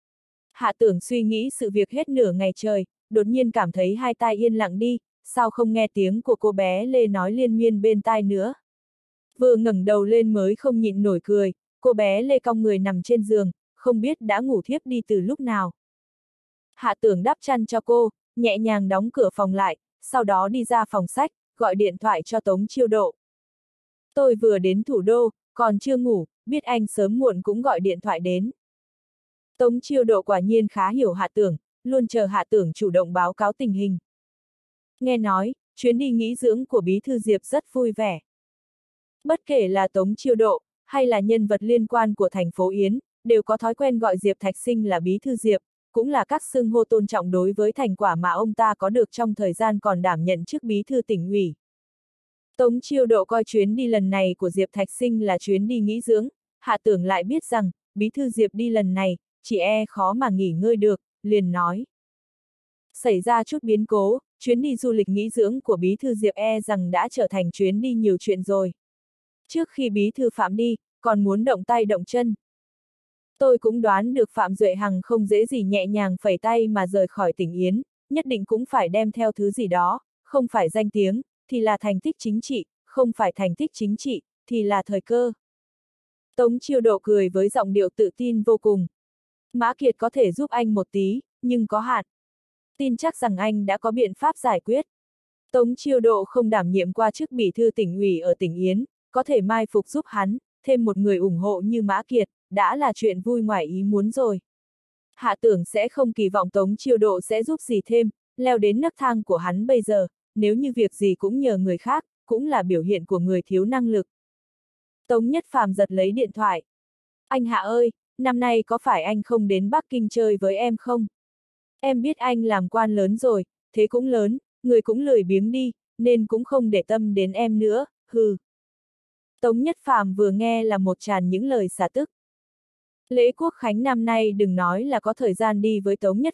Hạ Tưởng suy nghĩ sự việc hết nửa ngày trời, đột nhiên cảm thấy hai tai yên lặng đi, sao không nghe tiếng của cô bé Lê nói liên miên bên tai nữa. Vừa ngẩng đầu lên mới không nhịn nổi cười, cô bé Lê cong người nằm trên giường, không biết đã ngủ thiếp đi từ lúc nào. Hạ Tưởng đắp chăn cho cô, nhẹ nhàng đóng cửa phòng lại, sau đó đi ra phòng sách, gọi điện thoại cho Tống Chiêu Độ. Tôi vừa đến thủ đô, còn chưa ngủ, biết anh sớm muộn cũng gọi điện thoại đến. Tống Chiêu Độ quả nhiên khá hiểu Hạ Tưởng, luôn chờ Hạ Tưởng chủ động báo cáo tình hình. Nghe nói, chuyến đi nghỉ dưỡng của Bí thư Diệp rất vui vẻ. Bất kể là Tống Chiêu Độ, hay là nhân vật liên quan của thành phố Yến, đều có thói quen gọi Diệp Thạch Sinh là Bí thư Diệp, cũng là các xưng hô tôn trọng đối với thành quả mà ông ta có được trong thời gian còn đảm nhận chức Bí thư tỉnh ủy. Tống Chiêu Độ coi chuyến đi lần này của Diệp Thạch Sinh là chuyến đi nghỉ dưỡng, Hạ Tưởng lại biết rằng, Bí thư Diệp đi lần này, chỉ khó mà nghỉ ngơi được, liền nói. Xảy ra chút biến cố, chuyến đi du lịch nghỉ dưỡng của Bí thư Diệp rằng đã trở thành chuyến đi nhiều chuyện rồi. Trước khi Bí thư Phạm đi, còn muốn động tay động chân. Tôi cũng đoán được Phạm Duệ Hằng không dễ gì nhẹ nhàng phẩy tay mà rời khỏi tỉnh Yến, nhất định cũng phải đem theo thứ gì đó, không phải danh tiếng, thì là thành tích chính trị, không phải thành tích chính trị, thì là thời cơ. Tống Chiêu Độ cười với giọng điệu tự tin vô cùng. Mã Kiệt có thể giúp anh một tí, nhưng có hạn. Tin chắc rằng anh đã có biện pháp giải quyết. Tống Chiêu Độ không đảm nhiệm qua chức bí thư tỉnh ủy ở tỉnh Yến, có thể mai phục giúp hắn, thêm một người ủng hộ như Mã Kiệt, đã là chuyện vui ngoài ý muốn rồi. Hạ Tưởng sẽ không kỳ vọng Tống Chiêu Độ sẽ giúp gì thêm, leo đến nấc thang của hắn bây giờ, nếu như việc gì cũng nhờ người khác, cũng là biểu hiện của người thiếu năng lực. Tống Nhất Phàm giật lấy điện thoại. Anh Hạ ơi, năm nay có phải anh không đến Bắc Kinh chơi với em không? Em biết anh làm quan lớn rồi, thế cũng lớn, người cũng lười biếng đi, nên cũng không để tâm đến em nữa, hừ. Tống Nhất Phàm vừa nghe là một tràn những lời xả tức. Lễ Quốc Khánh năm nay đừng nói là có thời gian đi với Tống Nhất Phàm,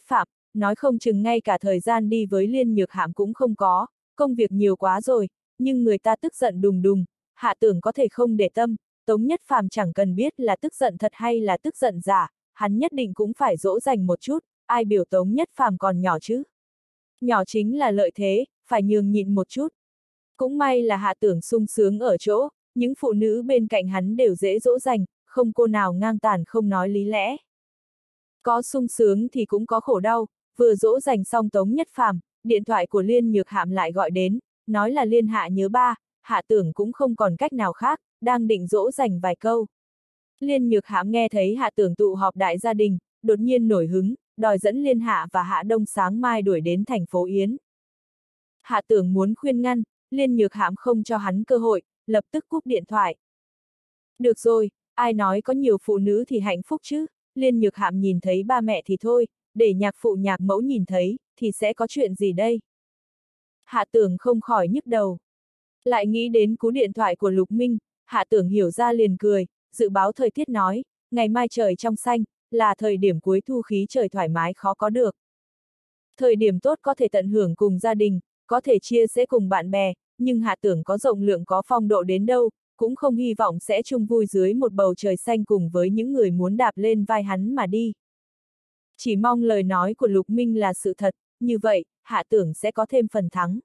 nói không chừng ngay cả thời gian đi với Liên Nhược Hạm cũng không có, công việc nhiều quá rồi, nhưng người ta tức giận đùng đùng, Hạ Tưởng có thể không để tâm, Tống Nhất Phàm chẳng cần biết là tức giận thật hay là tức giận giả, hắn nhất định cũng phải dỗ dành một chút, ai biểu Tống Nhất Phàm còn nhỏ chứ. Nhỏ chính là lợi thế, phải nhường nhịn một chút. Cũng may là Hạ Tưởng sung sướng ở chỗ, những phụ nữ bên cạnh hắn đều dễ dỗ dành, không cô nào ngang tàn không nói lý lẽ. Có sung sướng thì cũng có khổ đau, vừa dỗ dành xong Tống Nhất Phàm, điện thoại của Liên Nhược Hạm lại gọi đến, nói là Liên Hạ nhớ ba, Hạ Tưởng cũng không còn cách nào khác, đang định dỗ dành vài câu. Liên Nhược Hạm nghe thấy Hạ Tưởng tụ họp đại gia đình, đột nhiên nổi hứng, đòi dẫn Liên Hạ và Hạ Đông sáng mai đuổi đến thành phố Yến. Hạ Tưởng muốn khuyên ngăn, Liên Nhược Hạm không cho hắn cơ hội, lập tức cúp điện thoại. Được rồi, ai nói có nhiều phụ nữ thì hạnh phúc chứ, Liên Nhược Hạm nhìn thấy ba mẹ thì thôi, để nhạc phụ nhạc mẫu nhìn thấy, thì sẽ có chuyện gì đây? Hạ Tưởng không khỏi nhức đầu. Lại nghĩ đến cú điện thoại của Lục Minh, Hạ Tưởng hiểu ra liền cười, dự báo thời tiết nói, ngày mai trời trong xanh, là thời điểm cuối thu khí trời thoải mái khó có được. Thời điểm tốt có thể tận hưởng cùng gia đình, có thể chia sẻ cùng bạn bè, nhưng Hạ Tưởng có rộng lượng có phong độ đến đâu, cũng không hy vọng sẽ chung vui dưới một bầu trời xanh cùng với những người muốn đạp lên vai hắn mà đi. Chỉ mong lời nói của Lục Minh là sự thật, như vậy, Hạ Tưởng sẽ có thêm phần thắng.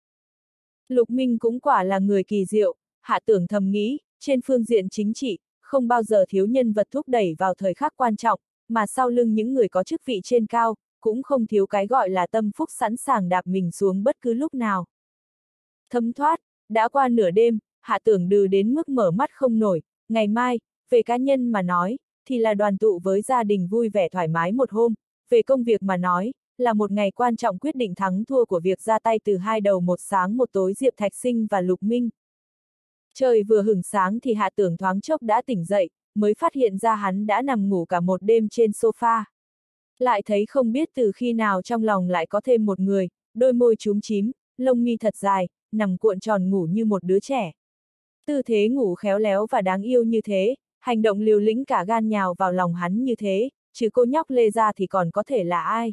Lục Minh cũng quả là người kỳ diệu, Hạ Tưởng thầm nghĩ, trên phương diện chính trị, không bao giờ thiếu nhân vật thúc đẩy vào thời khắc quan trọng, mà sau lưng những người có chức vị trên cao, cũng không thiếu cái gọi là tâm phúc sẵn sàng đạp mình xuống bất cứ lúc nào. Thấm thoát, đã qua nửa đêm, Hạ Tưởng đừ đến mức mở mắt không nổi, ngày mai, về cá nhân mà nói, thì là đoàn tụ với gia đình vui vẻ thoải mái một hôm, về công việc mà nói, là một ngày quan trọng quyết định thắng thua của việc ra tay từ hai đầu một sáng một tối Diệp Thạch Sinh và Lục Minh. Trời vừa hửng sáng thì Hạ Tưởng thoáng chốc đã tỉnh dậy, mới phát hiện ra hắn đã nằm ngủ cả một đêm trên sofa. Lại thấy không biết từ khi nào trong lòng lại có thêm một người, đôi môi chúm chím, lông mi thật dài, nằm cuộn tròn ngủ như một đứa trẻ. Tư thế ngủ khéo léo và đáng yêu như thế, hành động liều lĩnh cả gan nhào vào lòng hắn như thế, chứ cô nhóc Lê ra thì còn có thể là ai.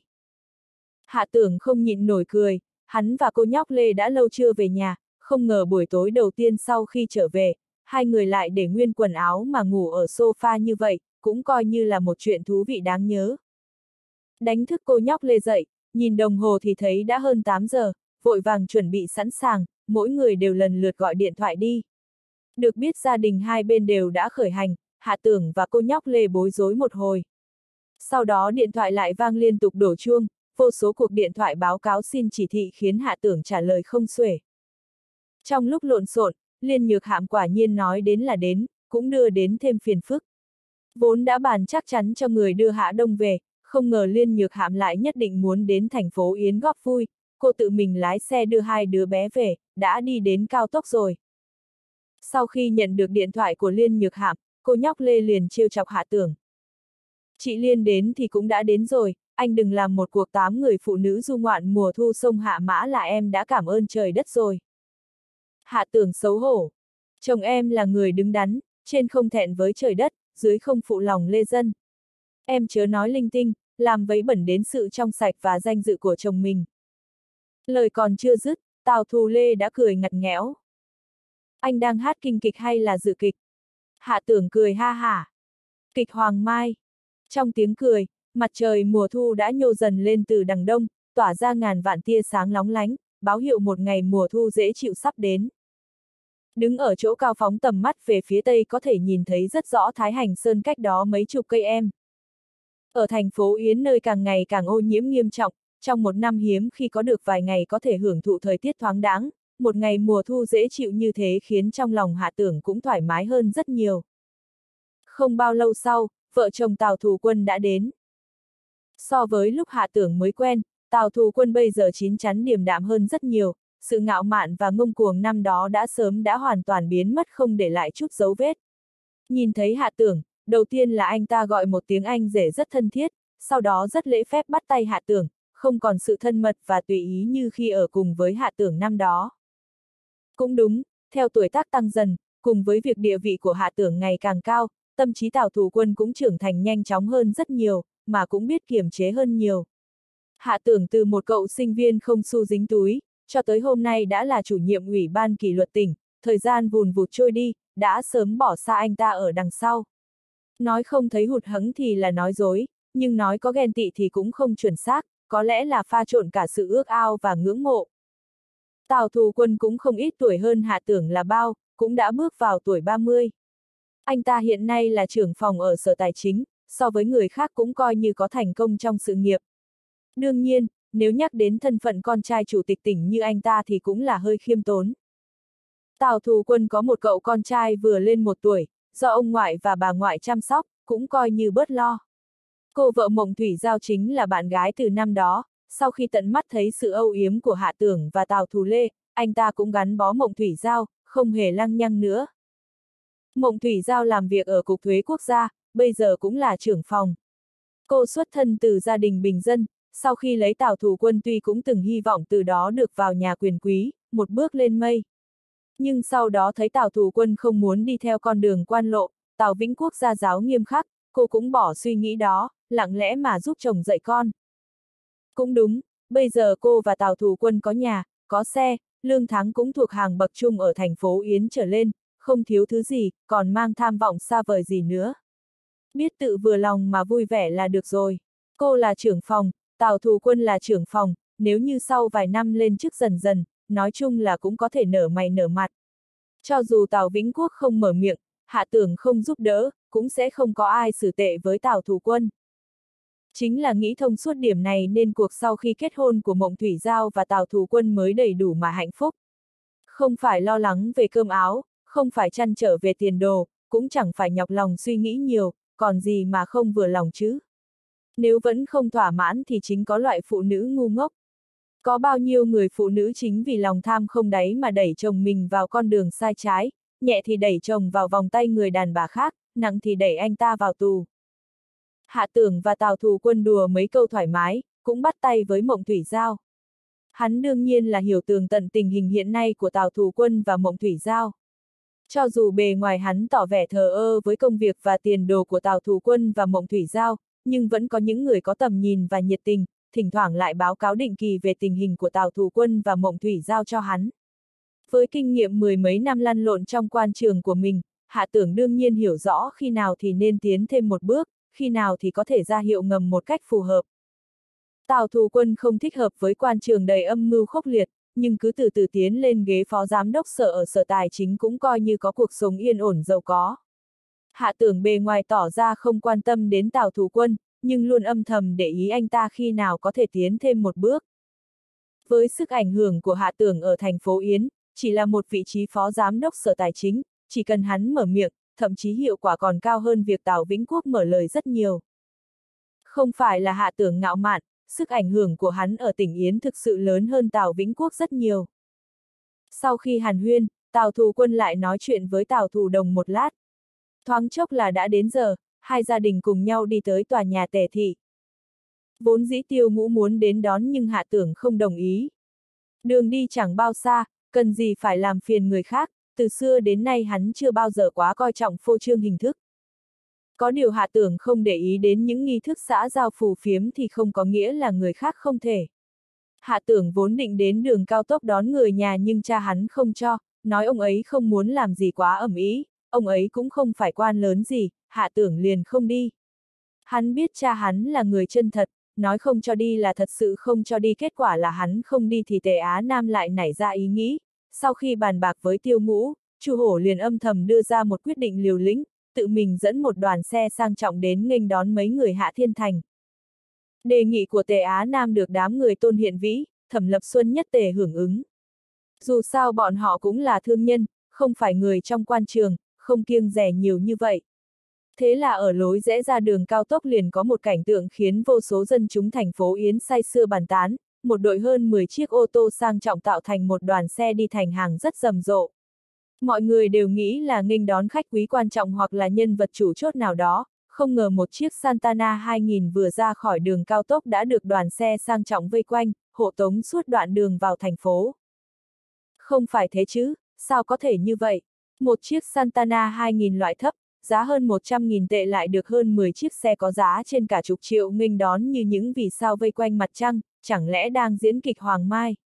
Hạ Tưởng không nhịn nổi cười, hắn và cô nhóc Lê đã lâu chưa về nhà, không ngờ buổi tối đầu tiên sau khi trở về, hai người lại để nguyên quần áo mà ngủ ở sofa như vậy, cũng coi như là một chuyện thú vị đáng nhớ. Đánh thức cô nhóc Lê dậy, nhìn đồng hồ thì thấy đã hơn 8 giờ, vội vàng chuẩn bị sẵn sàng, mỗi người đều lần lượt gọi điện thoại đi. Được biết gia đình hai bên đều đã khởi hành, Hạ Tưởng và cô nhóc Lê bối rối một hồi. Sau đó điện thoại lại vang liên tục đổ chuông, vô số cuộc điện thoại báo cáo xin chỉ thị khiến Hạ Tưởng trả lời không xuể. Trong lúc lộn xộn, Liên Nhược Hạm quả nhiên nói đến là đến, cũng đưa đến thêm phiền phức. Vốn đã bàn chắc chắn cho người đưa Hạ Đông về, không ngờ Liên Nhược Hạm lại nhất định muốn đến thành phố Yến góp vui, cô tự mình lái xe đưa hai đứa bé về, đã đi đến cao tốc rồi. Sau khi nhận được điện thoại của Liên Nhược Hạm, cô nhóc Lê liền trêu chọc Hạ Tưởng. Chị Liên đến thì cũng đã đến rồi, anh đừng làm một cuộc 8 người phụ nữ du ngoạn mùa thu sông Hạ Mã là em đã cảm ơn trời đất rồi. Hạ Tưởng xấu hổ. Chồng em là người đứng đắn, trên không thẹn với trời đất, dưới không phụ lòng lê dân. Em chớ nói linh tinh, làm vấy bẩn đến sự trong sạch và danh dự của chồng mình. Lời còn chưa dứt, Tào Thù Lê đã cười ngặt nghẽo. Anh đang hát kinh kịch hay là dự kịch? Hạ Tưởng cười ha hả. Kịch Hoàng Mai. Trong tiếng cười, mặt trời mùa thu đã nhô dần lên từ đằng đông, tỏa ra ngàn vạn tia sáng lóng lánh, báo hiệu một ngày mùa thu dễ chịu sắp đến. Đứng ở chỗ cao phóng tầm mắt về phía tây có thể nhìn thấy rất rõ Thái Hành Sơn cách đó mấy chục cây em. Ở thành phố Yến nơi càng ngày càng ô nhiễm nghiêm trọng, trong một năm hiếm khi có được vài ngày có thể hưởng thụ thời tiết thoáng đãng, một ngày mùa thu dễ chịu như thế khiến trong lòng Hạ Tưởng cũng thoải mái hơn rất nhiều. Không bao lâu sau, vợ chồng Tào Thù Quân đã đến. So với lúc Hạ Tưởng mới quen, Tào Thù Quân bây giờ chín chắn điềm đạm hơn rất nhiều, sự ngạo mạn và ngông cuồng năm đó đã hoàn toàn biến mất không để lại chút dấu vết. Nhìn thấy Hạ Tưởng, đầu tiên là anh ta gọi một tiếng anh rể rất thân thiết, sau đó rất lễ phép bắt tay Hạ Tưởng, không còn sự thân mật và tùy ý như khi ở cùng với Hạ Tưởng năm đó. Cũng đúng, theo tuổi tác tăng dần, cùng với việc địa vị của Hạ Tưởng ngày càng cao, tâm trí Tào Thù Quân cũng trưởng thành nhanh chóng hơn rất nhiều, mà cũng biết kiềm chế hơn nhiều. Hạ Tưởng từ một cậu sinh viên không xu dính túi, cho tới hôm nay đã là chủ nhiệm ủy ban kỷ luật tỉnh, thời gian vùn vụt trôi đi, đã sớm bỏ xa anh ta ở đằng sau. Nói không thấy hụt hẫng thì là nói dối, nhưng nói có ghen tị thì cũng không chuẩn xác, có lẽ là pha trộn cả sự ước ao và ngưỡng mộ. Tào Thù Quân cũng không ít tuổi hơn Hạ Tưởng là bao, cũng đã bước vào tuổi 30. Anh ta hiện nay là trưởng phòng ở Sở Tài chính, so với người khác cũng coi như có thành công trong sự nghiệp. Đương nhiên, nếu nhắc đến thân phận con trai chủ tịch tỉnh như anh ta thì cũng là hơi khiêm tốn. Tào Thù Quân có một cậu con trai vừa lên 1 tuổi, do ông ngoại và bà ngoại chăm sóc, cũng coi như bớt lo. Cô vợ Mộng Thủy Giao chính là bạn gái từ năm đó, sau khi tận mắt thấy sự âu yếm của Hạ Tưởng và Tào Thù Lê, anh ta cũng gắn bó Mộng Thủy Giao, không hề lăng nhăng nữa. Mộng Thủy Giao làm việc ở Cục Thuế Quốc gia, bây giờ cũng là trưởng phòng. Cô xuất thân từ gia đình bình dân, sau khi lấy Tào Thù Quân tuy cũng từng hy vọng từ đó được vào nhà quyền quý, một bước lên mây. Nhưng sau đó thấy Tào Thù Quân không muốn đi theo con đường quan lộ, Tào Vĩnh Quốc gia giáo nghiêm khắc, cô cũng bỏ suy nghĩ đó, lặng lẽ mà giúp chồng dạy con. Cũng đúng, bây giờ cô và Tào Thù Quân có nhà, có xe, lương tháng cũng thuộc hàng bậc trung ở thành phố Yến trở lên, không thiếu thứ gì, còn mang tham vọng xa vời gì nữa. Biết tự vừa lòng mà vui vẻ là được rồi. Cô là trưởng phòng, Tào Thù Quân là trưởng phòng, nếu như sau vài năm lên chức dần dần, nói chung là cũng có thể nở mày nở mặt. Cho dù Tào Vĩnh Quốc không mở miệng, Hạ Tưởng không giúp đỡ, cũng sẽ không có ai xử tệ với Tào Thù Quân. Chính là nghĩ thông suốt điểm này nên cuộc sau khi kết hôn của Mộng Thủy Giao và Tào Thù Quân mới đầy đủ mà hạnh phúc. Không phải lo lắng về cơm áo, không phải trăn trở về tiền đồ, cũng chẳng phải nhọc lòng suy nghĩ nhiều, còn gì mà không vừa lòng chứ. Nếu vẫn không thỏa mãn thì chính có loại phụ nữ ngu ngốc. Có bao nhiêu người phụ nữ chính vì lòng tham không đáy mà đẩy chồng mình vào con đường sai trái, nhẹ thì đẩy chồng vào vòng tay người đàn bà khác, nặng thì đẩy anh ta vào tù. Hạ Tưởng và Tào Thù Quân đùa mấy câu thoải mái, cũng bắt tay với Mộng Thủy Giao. Hắn đương nhiên là hiểu tường tận tình hình hiện nay của Tào Thù Quân và Mộng Thủy Giao. Cho dù bề ngoài hắn tỏ vẻ thờ ơ với công việc và tiền đồ của Tào Thù Quân và Mộng Thủy Giao, nhưng vẫn có những người có tầm nhìn và nhiệt tình, thỉnh thoảng lại báo cáo định kỳ về tình hình của Tào Thù Quân và Mộng Thủy Giao cho hắn. Với kinh nghiệm 10 mấy năm lăn lộn trong quan trường của mình, Hạ Tưởng đương nhiên hiểu rõ khi nào thì nên tiến thêm một bước, khi nào thì có thể ra hiệu ngầm một cách phù hợp. Tào Thù Quân không thích hợp với quan trường đầy âm mưu khốc liệt, nhưng cứ từ từ tiến lên ghế phó giám đốc sở ở Sở Tài chính cũng coi như có cuộc sống yên ổn giàu có. Hạ Tưởng bề ngoài tỏ ra không quan tâm đến Tào Thù Quân, nhưng luôn âm thầm để ý anh ta khi nào có thể tiến thêm một bước. Với sức ảnh hưởng của Hạ Tưởng ở thành phố Yến, chỉ là một vị trí phó giám đốc Sở Tài chính, chỉ cần hắn mở miệng, thậm chí hiệu quả còn cao hơn việc Tào Vĩnh Quốc mở lời rất nhiều. Không phải là Hạ Tưởng ngạo mạn, sức ảnh hưởng của hắn ở tỉnh Yến thực sự lớn hơn Tào Vĩnh Quốc rất nhiều. Sau khi hàn huyên, Tào Thù Quân lại nói chuyện với Tào Thù Đồng một lát. Thoáng chốc là đã đến giờ, hai gia đình cùng nhau đi tới tòa nhà Tề thị. Vốn dĩ Tiêu Ngũ muốn đến đón nhưng Hạ Tưởng không đồng ý. Đường đi chẳng bao xa, cần gì phải làm phiền người khác, từ xưa đến nay hắn chưa bao giờ quá coi trọng phô trương hình thức. Có điều Hạ Tưởng không để ý đến những nghi thức xã giao phù phiếm thì không có nghĩa là người khác không thể. Hạ Tưởng vốn định đến đường cao tốc đón người nhà nhưng cha hắn không cho, nói ông ấy không muốn làm gì quá ầm ĩ, ông ấy cũng không phải quan lớn gì, Hạ Tưởng liền không đi. Hắn biết cha hắn là người chân thật, nói không cho đi là thật sự không cho đi, kết quả là hắn không đi thì Tề Á Nam lại nảy ra ý nghĩ. Sau khi bàn bạc với Tiêu Ngũ, Chu Hổ liền âm thầm đưa ra một quyết định liều lĩnh, tự mình dẫn một đoàn xe sang trọng đến nghênh đón mấy người Hạ Thiên Thành. Đề nghị của Tề Á Nam được đám người Tôn Hiện Vĩ, Thẩm Lập Xuân nhất tề hưởng ứng. Dù sao bọn họ cũng là thương nhân, không phải người trong quan trường, không kiêng dè nhiều như vậy. Thế là ở lối rẽ ra đường cao tốc liền có một cảnh tượng khiến vô số dân chúng thành phố Yến say sưa bàn tán, một đội hơn 10 chiếc ô tô sang trọng tạo thành một đoàn xe đi thành hàng rất rầm rộ. Mọi người đều nghĩ là nghênh đón khách quý quan trọng hoặc là nhân vật chủ chốt nào đó, không ngờ một chiếc Santana 2000 vừa ra khỏi đường cao tốc đã được đoàn xe sang trọng vây quanh, hộ tống suốt đoạn đường vào thành phố. Không phải thế chứ, sao có thể như vậy? Một chiếc Santana 2000 loại thấp, giá hơn 100.000 tệ lại được hơn 10 chiếc xe có giá trên cả chục triệu nghênh đón như những vì sao vây quanh mặt trăng, chẳng lẽ đang diễn kịch Hoàng Mai?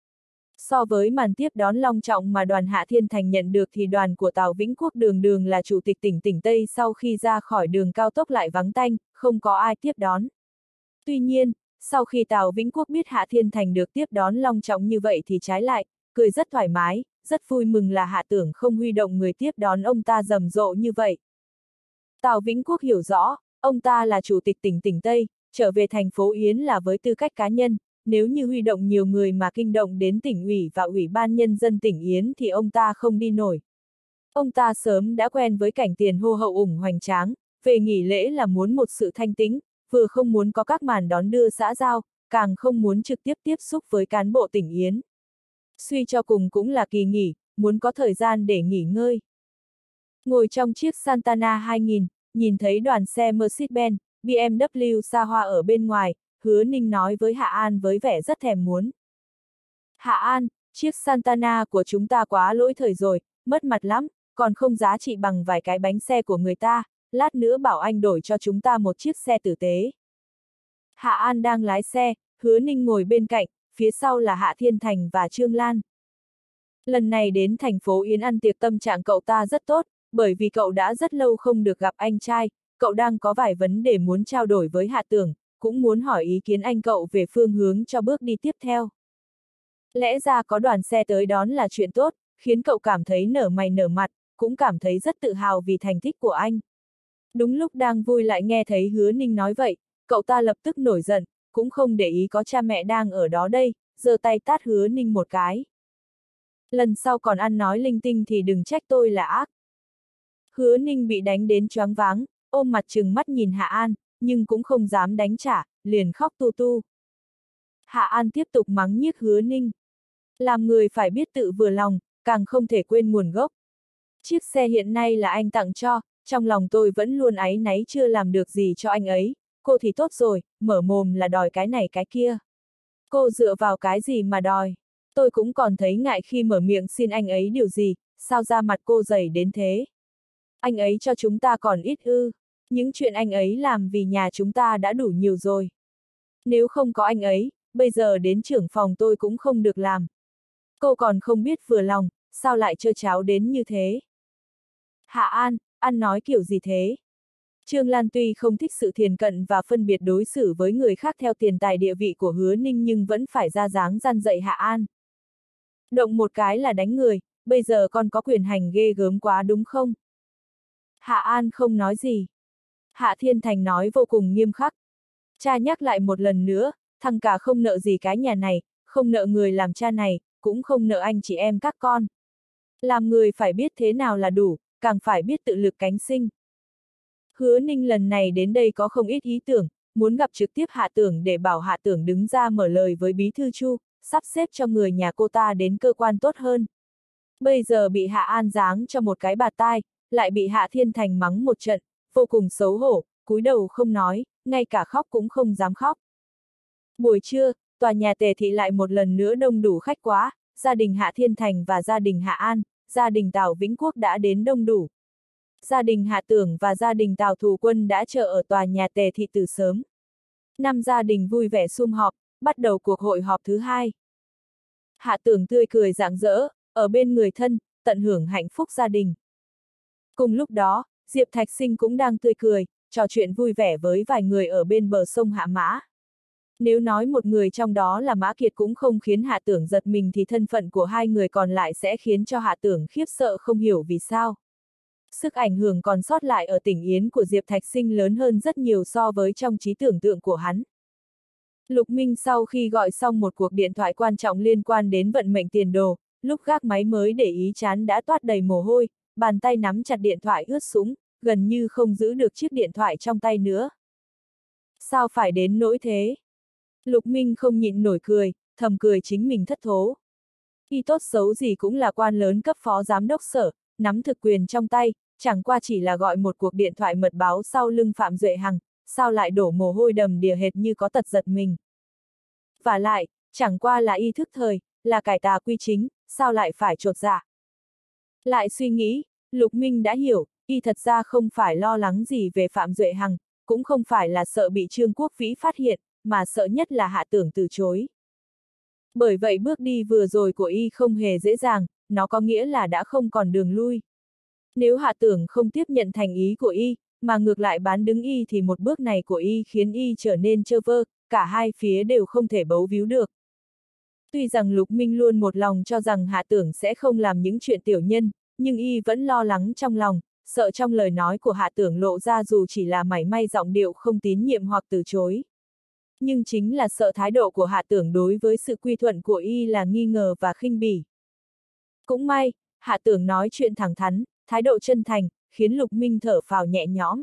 So với màn tiếp đón long trọng mà đoàn Hạ Thiên Thành nhận được thì đoàn của Tào Vĩnh Quốc đường đường là chủ tịch tỉnh tỉnh Tây sau khi ra khỏi đường cao tốc lại vắng tanh, không có ai tiếp đón. Tuy nhiên, sau khi Tào Vĩnh Quốc biết Hạ Thiên Thành được tiếp đón long trọng như vậy thì trái lại, cười rất thoải mái, rất vui mừng là Hạ Tưởng không huy động người tiếp đón ông ta rầm rộ như vậy. Tào Vĩnh Quốc hiểu rõ, ông ta là chủ tịch tỉnh tỉnh Tây, trở về thành phố Yến là với tư cách cá nhân, nếu như huy động nhiều người mà kinh động đến tỉnh ủy và ủy ban nhân dân tỉnh Yến thì ông ta không đi nổi. Ông ta sớm đã quen với cảnh tiền hô hậu ủng hoành tráng, về nghỉ lễ là muốn một sự thanh tĩnh, vừa không muốn có các màn đón đưa xã giao, càng không muốn trực tiếp tiếp xúc với cán bộ tỉnh Yến. Suy cho cùng cũng là kỳ nghỉ, muốn có thời gian để nghỉ ngơi. Ngồi trong chiếc Santana 2000, nhìn thấy đoàn xe Mercedes-Benz, BMW xa hoa ở bên ngoài, Hứa Ninh nói với Hạ An với vẻ rất thèm muốn. Hạ An, chiếc Santana của chúng ta quá lỗi thời rồi, mất mặt lắm, còn không giá trị bằng vài cái bánh xe của người ta, lát nữa bảo anh đổi cho chúng ta một chiếc xe tử tế. Hạ An đang lái xe, Hứa Ninh ngồi bên cạnh, phía sau là Hạ Thiên Thành và Trương Lan. Lần này đến thành phố Yến ăn tiệc tâm trạng cậu ta rất tốt, bởi vì cậu đã rất lâu không được gặp anh trai, cậu đang có vài vấn đề muốn trao đổi với Hạ Tưởng, cũng muốn hỏi ý kiến anh cậu về phương hướng cho bước đi tiếp theo. Lẽ ra có đoàn xe tới đón là chuyện tốt, khiến cậu cảm thấy nở mày nở mặt, cũng cảm thấy rất tự hào vì thành tích của anh. Đúng lúc đang vui lại nghe thấy Hứa Ninh nói vậy, cậu ta lập tức nổi giận, cũng không để ý có cha mẹ đang ở đó đây, giơ tay tát Hứa Ninh một cái. Lần sau còn ăn nói linh tinh thì đừng trách tôi là ác. Hứa Ninh bị đánh đến choáng váng, ôm mặt trừng mắt nhìn Hạ An, nhưng cũng không dám đánh trả, liền khóc tu tu. Hạ An tiếp tục mắng nhiếc Hứa Ninh. Làm người phải biết tự vừa lòng, càng không thể quên nguồn gốc. Chiếc xe hiện nay là anh tặng cho, trong lòng tôi vẫn luôn áy náy chưa làm được gì cho anh ấy, cô thì tốt rồi, mở mồm là đòi cái này cái kia. Cô dựa vào cái gì mà đòi? Tôi cũng còn thấy ngại khi mở miệng xin anh ấy điều gì, sao da mặt cô dày đến thế? Anh ấy cho chúng ta còn ít ư, những chuyện anh ấy làm vì nhà chúng ta đã đủ nhiều rồi. Nếu không có anh ấy, bây giờ đến trưởng phòng tôi cũng không được làm. Cô còn không biết vừa lòng, sao lại trơ cháo đến như thế? Hạ An, ăn nói kiểu gì thế? Trương Lan tuy không thích sự thiền cận và phân biệt đối xử với người khác theo tiền tài địa vị của Hứa Ninh nhưng vẫn phải ra dáng răn dạy Hạ An. Động một cái là đánh người, bây giờ con có quyền hành ghê gớm quá đúng không? Hạ An không nói gì. Hạ Thiên Thành nói vô cùng nghiêm khắc. Cha nhắc lại một lần nữa, thằng cả không nợ gì cái nhà này, không nợ người làm cha này, cũng không nợ anh chị em các con. Làm người phải biết thế nào là đủ, càng phải biết tự lực cánh sinh. Hứa Ninh lần này đến đây có không ít ý tưởng, muốn gặp trực tiếp Hạ Tưởng để bảo Hạ Tưởng đứng ra mở lời với Bí thư Chu, sắp xếp cho người nhà cô ta đến cơ quan tốt hơn. Bây giờ bị Hạ An giáng cho một cái bạt tai, lại bị Hạ Thiên Thành mắng một trận, vô cùng xấu hổ, cúi đầu không nói, ngay cả khóc cũng không dám khóc. Buổi trưa, tòa nhà Tề Thị lại một lần nữa đông đủ khách quá, gia đình Hạ Thiên Thành và gia đình Hạ An, gia đình Tào Vĩnh Quốc đã đến đông đủ. Gia đình Hạ Tưởng và gia đình Tào Thù Quân đã chờ ở tòa nhà Tề Thị từ sớm. 5 gia đình vui vẻ sum họp, bắt đầu cuộc hội họp thứ 2. Hạ Tưởng tươi cười rạng rỡ, ở bên người thân, tận hưởng hạnh phúc gia đình. Cùng lúc đó, Diệp Thạch Sinh cũng đang tươi cười, trò chuyện vui vẻ với vài người ở bên bờ sông Hạ Mã. Nếu nói một người trong đó là Mã Kiệt cũng không khiến Hạ Tưởng giật mình thì thân phận của hai người còn lại sẽ khiến cho Hạ Tưởng khiếp sợ không hiểu vì sao. Sức ảnh hưởng còn sót lại ở tỉnh Yến của Diệp Thạch Sinh lớn hơn rất nhiều so với trong trí tưởng tượng của hắn. Lục Minh sau khi gọi xong một cuộc điện thoại quan trọng liên quan đến vận mệnh tiền đồ, lúc gác máy mới để ý trán đã toát đầy mồ hôi, bàn tay nắm chặt điện thoại ướt sũng, gần như không giữ được chiếc điện thoại trong tay nữa. Sao phải đến nỗi thế? Lục Minh không nhịn nổi cười, thầm cười chính mình thất thố. Y tốt xấu gì cũng là quan lớn cấp phó giám đốc sở, nắm thực quyền trong tay, chẳng qua chỉ là gọi một cuộc điện thoại mật báo sau lưng Phạm Duệ Hằng, sao lại đổ mồ hôi đầm đìa hệt như có tật giật mình. Và lại, chẳng qua là y thức thời, là cải tà quy chính, sao lại phải chột dạ. Lại suy nghĩ, Lục Minh đã hiểu, y thật ra không phải lo lắng gì về Phạm Duệ Hằng, cũng không phải là sợ bị Trương Quốc Vĩ phát hiện, mà sợ nhất là Hạ Tưởng từ chối. Bởi vậy bước đi vừa rồi của y không hề dễ dàng, nó có nghĩa là đã không còn đường lui. Nếu Hạ Tưởng không tiếp nhận thành ý của y, mà ngược lại bán đứng y thì một bước này của y khiến y trở nên trơ vơ, cả hai phía đều không thể bấu víu được. Tuy rằng Lục Minh luôn một lòng cho rằng Hạ Tưởng sẽ không làm những chuyện tiểu nhân, nhưng y vẫn lo lắng trong lòng, sợ trong lời nói của Hạ Tưởng lộ ra dù chỉ là mảy may giọng điệu không tín nhiệm hoặc từ chối. Nhưng chính là sợ thái độ của Hạ Tưởng đối với sự quy thuận của y là nghi ngờ và khinh bỉ. Cũng may, Hạ Tưởng nói chuyện thẳng thắn, thái độ chân thành, khiến Lục Minh thở phào nhẹ nhõm.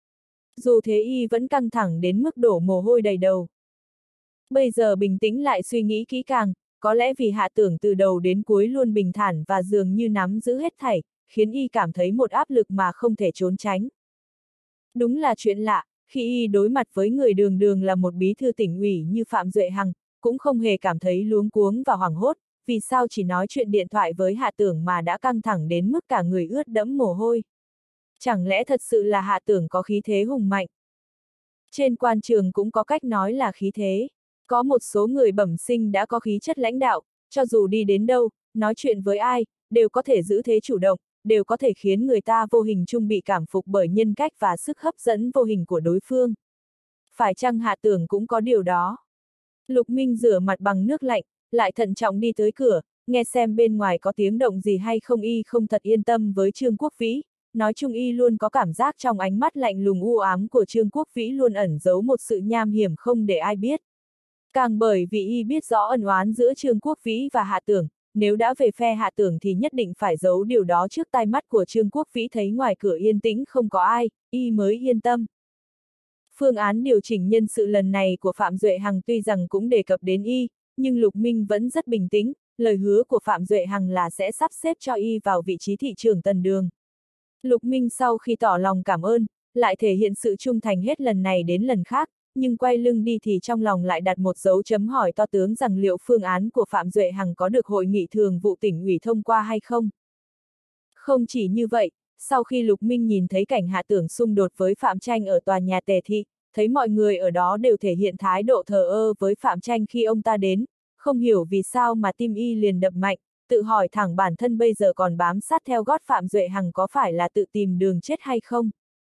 Dù thế y vẫn căng thẳng đến mức đổ mồ hôi đầy đầu. Bây giờ bình tĩnh lại suy nghĩ kỹ càng, có lẽ vì Hạ Tưởng từ đầu đến cuối luôn bình thản và dường như nắm giữ hết thảy, khiến y cảm thấy một áp lực mà không thể trốn tránh. Đúng là chuyện lạ, khi y đối mặt với người đường đường là một bí thư tỉnh ủy như Phạm Duệ Hằng, cũng không hề cảm thấy luống cuống và hoảng hốt, vì sao chỉ nói chuyện điện thoại với Hạ Tưởng mà đã căng thẳng đến mức cả người ướt đẫm mồ hôi. Chẳng lẽ thật sự là Hạ Tưởng có khí thế hùng mạnh? Trên quan trường cũng có cách nói là khí thế. Có một số người bẩm sinh đã có khí chất lãnh đạo, cho dù đi đến đâu, nói chuyện với ai, đều có thể giữ thế chủ động, đều có thể khiến người ta vô hình chung bị cảm phục bởi nhân cách và sức hấp dẫn vô hình của đối phương. Phải chăng Hạ Tưởng cũng có điều đó? Lục Minh rửa mặt bằng nước lạnh, lại thận trọng đi tới cửa, nghe xem bên ngoài có tiếng động gì hay không. Y không thật yên tâm với Trương Quốc Vĩ, nói chung y luôn có cảm giác trong ánh mắt lạnh lùng u ám của Trương Quốc Vĩ luôn ẩn giấu một sự nham hiểm không để ai biết. Càng bởi vì y biết rõ ân oán giữa Trương Quốc Vĩ và Hạ Tưởng, nếu đã về phe Hạ Tưởng thì nhất định phải giấu điều đó trước tai mắt của Trương Quốc Vĩ. Thấy ngoài cửa yên tĩnh không có ai, y mới yên tâm. Phương án điều chỉnh nhân sự lần này của Phạm Duệ Hằng tuy rằng cũng đề cập đến y, nhưng Lục Minh vẫn rất bình tĩnh, lời hứa của Phạm Duệ Hằng là sẽ sắp xếp cho y vào vị trí thị trưởng Tần Đường. Lục Minh sau khi tỏ lòng cảm ơn, lại thể hiện sự trung thành hết lần này đến lần khác, nhưng quay lưng đi thì trong lòng lại đặt một dấu chấm hỏi to tướng rằng liệu phương án của Phạm Duệ Hằng có được Hội nghị Thường vụ Tỉnh ủy thông qua hay không. Không chỉ như vậy, sau khi Lục Minh nhìn thấy cảnh Hạ Tưởng xung đột với Phạm Tranh ở tòa nhà Tề Thị, thấy mọi người ở đó đều thể hiện thái độ thờ ơ với Phạm Tranh khi ông ta đến, không hiểu vì sao mà tim y liền đập mạnh, tự hỏi thẳng bản thân bây giờ còn bám sát theo gót Phạm Duệ Hằng có phải là tự tìm đường chết hay không.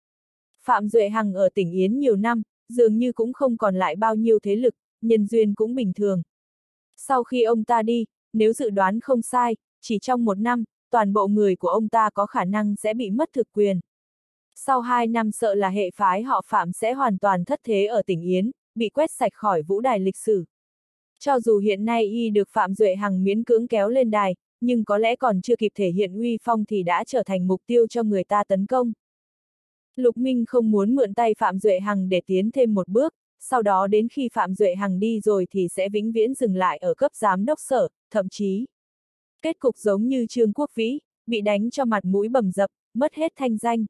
Phạm Duệ Hằng ở tỉnh Yến nhiều năm, dường như cũng không còn lại bao nhiêu thế lực, nhân duyên cũng bình thường. Sau khi ông ta đi, nếu dự đoán không sai, chỉ trong một năm, toàn bộ người của ông ta có khả năng sẽ bị mất thực quyền. Sau 2 năm sợ là hệ phái họ Phạm sẽ hoàn toàn thất thế ở tỉnh Yến, bị quét sạch khỏi vũ đài lịch sử. Cho dù hiện nay y được Phạm Duệ Hằng miễn cưỡng kéo lên đài, nhưng có lẽ còn chưa kịp thể hiện uy phong thì đã trở thành mục tiêu cho người ta tấn công. Lục Minh không muốn mượn tay Phạm Duệ Hằng để tiến thêm một bước, sau đó đến khi Phạm Duệ Hằng đi rồi thì sẽ vĩnh viễn dừng lại ở cấp giám đốc sở, thậm chí. Kết cục giống như Trương Quốc Vĩ, bị đánh cho mặt mũi bầm dập, mất hết thanh danh.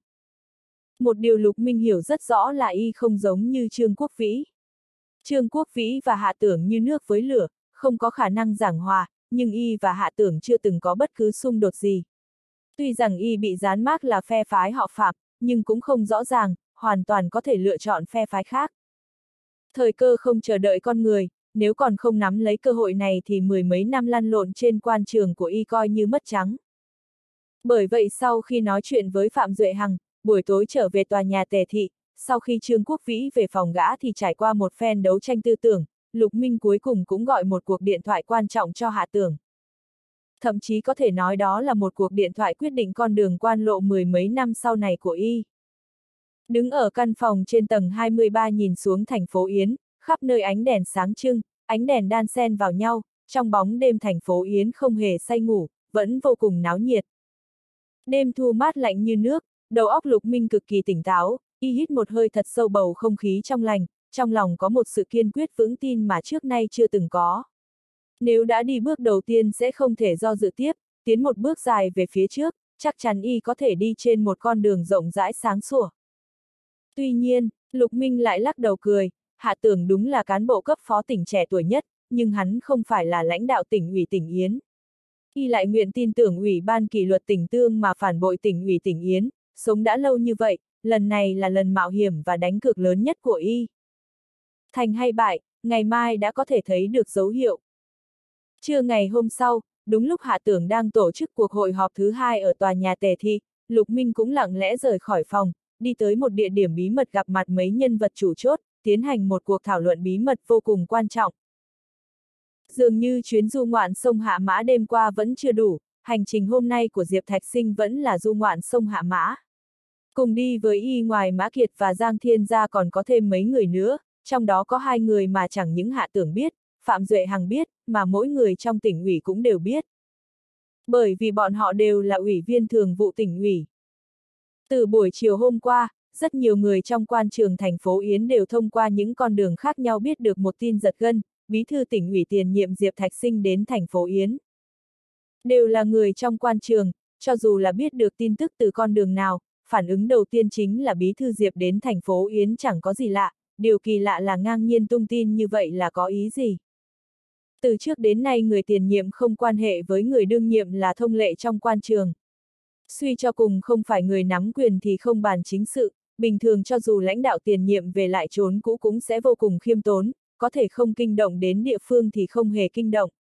Một điều Lục Minh hiểu rất rõ là y không giống như Trương Quốc Vĩ. Trương Quốc Vĩ và Hạ Tưởng như nước với lửa, không có khả năng giảng hòa, nhưng y và Hạ Tưởng chưa từng có bất cứ xung đột gì. Tuy rằng y bị dán mác là phe phái họ Phạm, nhưng cũng không rõ ràng, hoàn toàn có thể lựa chọn phe phái khác. Thời cơ không chờ đợi con người, nếu còn không nắm lấy cơ hội này thì mười mấy năm lăn lộn trên quan trường của y coi như mất trắng. Bởi vậy sau khi nói chuyện với Phạm Duệ Hằng, buổi tối trở về tòa nhà Tề Thị, sau khi Trương Quốc Vĩ về phòng gã thì trải qua một phen đấu tranh tư tưởng, Lục Minh cuối cùng cũng gọi một cuộc điện thoại quan trọng cho Hạ Tưởng. Thậm chí có thể nói đó là một cuộc điện thoại quyết định con đường quan lộ mười mấy năm sau này của y. Đứng ở căn phòng trên tầng 23 nhìn xuống thành phố Yến, khắp nơi ánh đèn sáng trưng, ánh đèn đan xen vào nhau, trong bóng đêm thành phố Yến không hề say ngủ, vẫn vô cùng náo nhiệt. Đêm thu mát lạnh như nước, đầu óc Lục Minh cực kỳ tỉnh táo, y hít một hơi thật sâu bầu không khí trong lành, trong lòng có một sự kiên quyết vững tin mà trước nay chưa từng có. Nếu đã đi bước đầu tiên sẽ không thể do dự tiếp, tiến một bước dài về phía trước, chắc chắn y có thể đi trên một con đường rộng rãi sáng sủa. Tuy nhiên, Lục Minh lại lắc đầu cười, Hạ Tưởng đúng là cán bộ cấp phó tỉnh trẻ tuổi nhất, nhưng hắn không phải là lãnh đạo tỉnh ủy tỉnh Yến. Y lại nguyện tin tưởng Ủy ban kỷ luật tỉnh Tương mà phản bội tỉnh ủy tỉnh Yến, sống đã lâu như vậy, lần này là lần mạo hiểm và đánh cược lớn nhất của y. Thành hay bại, ngày mai đã có thể thấy được dấu hiệu. Trưa ngày hôm sau, đúng lúc Hạ Tưởng đang tổ chức cuộc hội họp thứ hai ở tòa nhà Tề Thị, Lục Minh cũng lặng lẽ rời khỏi phòng, đi tới một địa điểm bí mật gặp mặt mấy nhân vật chủ chốt, tiến hành một cuộc thảo luận bí mật vô cùng quan trọng. Dường như chuyến du ngoạn sông Hạ Mã đêm qua vẫn chưa đủ, hành trình hôm nay của Diệp Thạch Sinh vẫn là du ngoạn sông Hạ Mã. Cùng đi với y ngoài Mã Kiệt và Giang Thiên ra còn có thêm mấy người nữa, trong đó có 2 người mà chẳng những Hạ Tưởng biết, Phạm Duệ Hằng biết, mà mỗi người trong tỉnh ủy cũng đều biết. Bởi vì bọn họ đều là ủy viên thường vụ tỉnh ủy. Từ buổi chiều hôm qua, rất nhiều người trong quan trường thành phố Yến đều thông qua những con đường khác nhau biết được một tin giật gân, bí thư tỉnh ủy tiền nhiệm Diệp Thạch Sinh đến thành phố Yến. Đều là người trong quan trường, cho dù là biết được tin tức từ con đường nào, phản ứng đầu tiên chính là bí thư Diệp đến thành phố Yến chẳng có gì lạ, điều kỳ lạ là ngang nhiên tung tin như vậy là có ý gì. Từ trước đến nay người tiền nhiệm không quan hệ với người đương nhiệm là thông lệ trong quan trường. Suy cho cùng không phải người nắm quyền thì không bàn chính sự, bình thường cho dù lãnh đạo tiền nhiệm về lại chốn cũ cũng sẽ vô cùng khiêm tốn, có thể không kinh động đến địa phương thì không hề kinh động.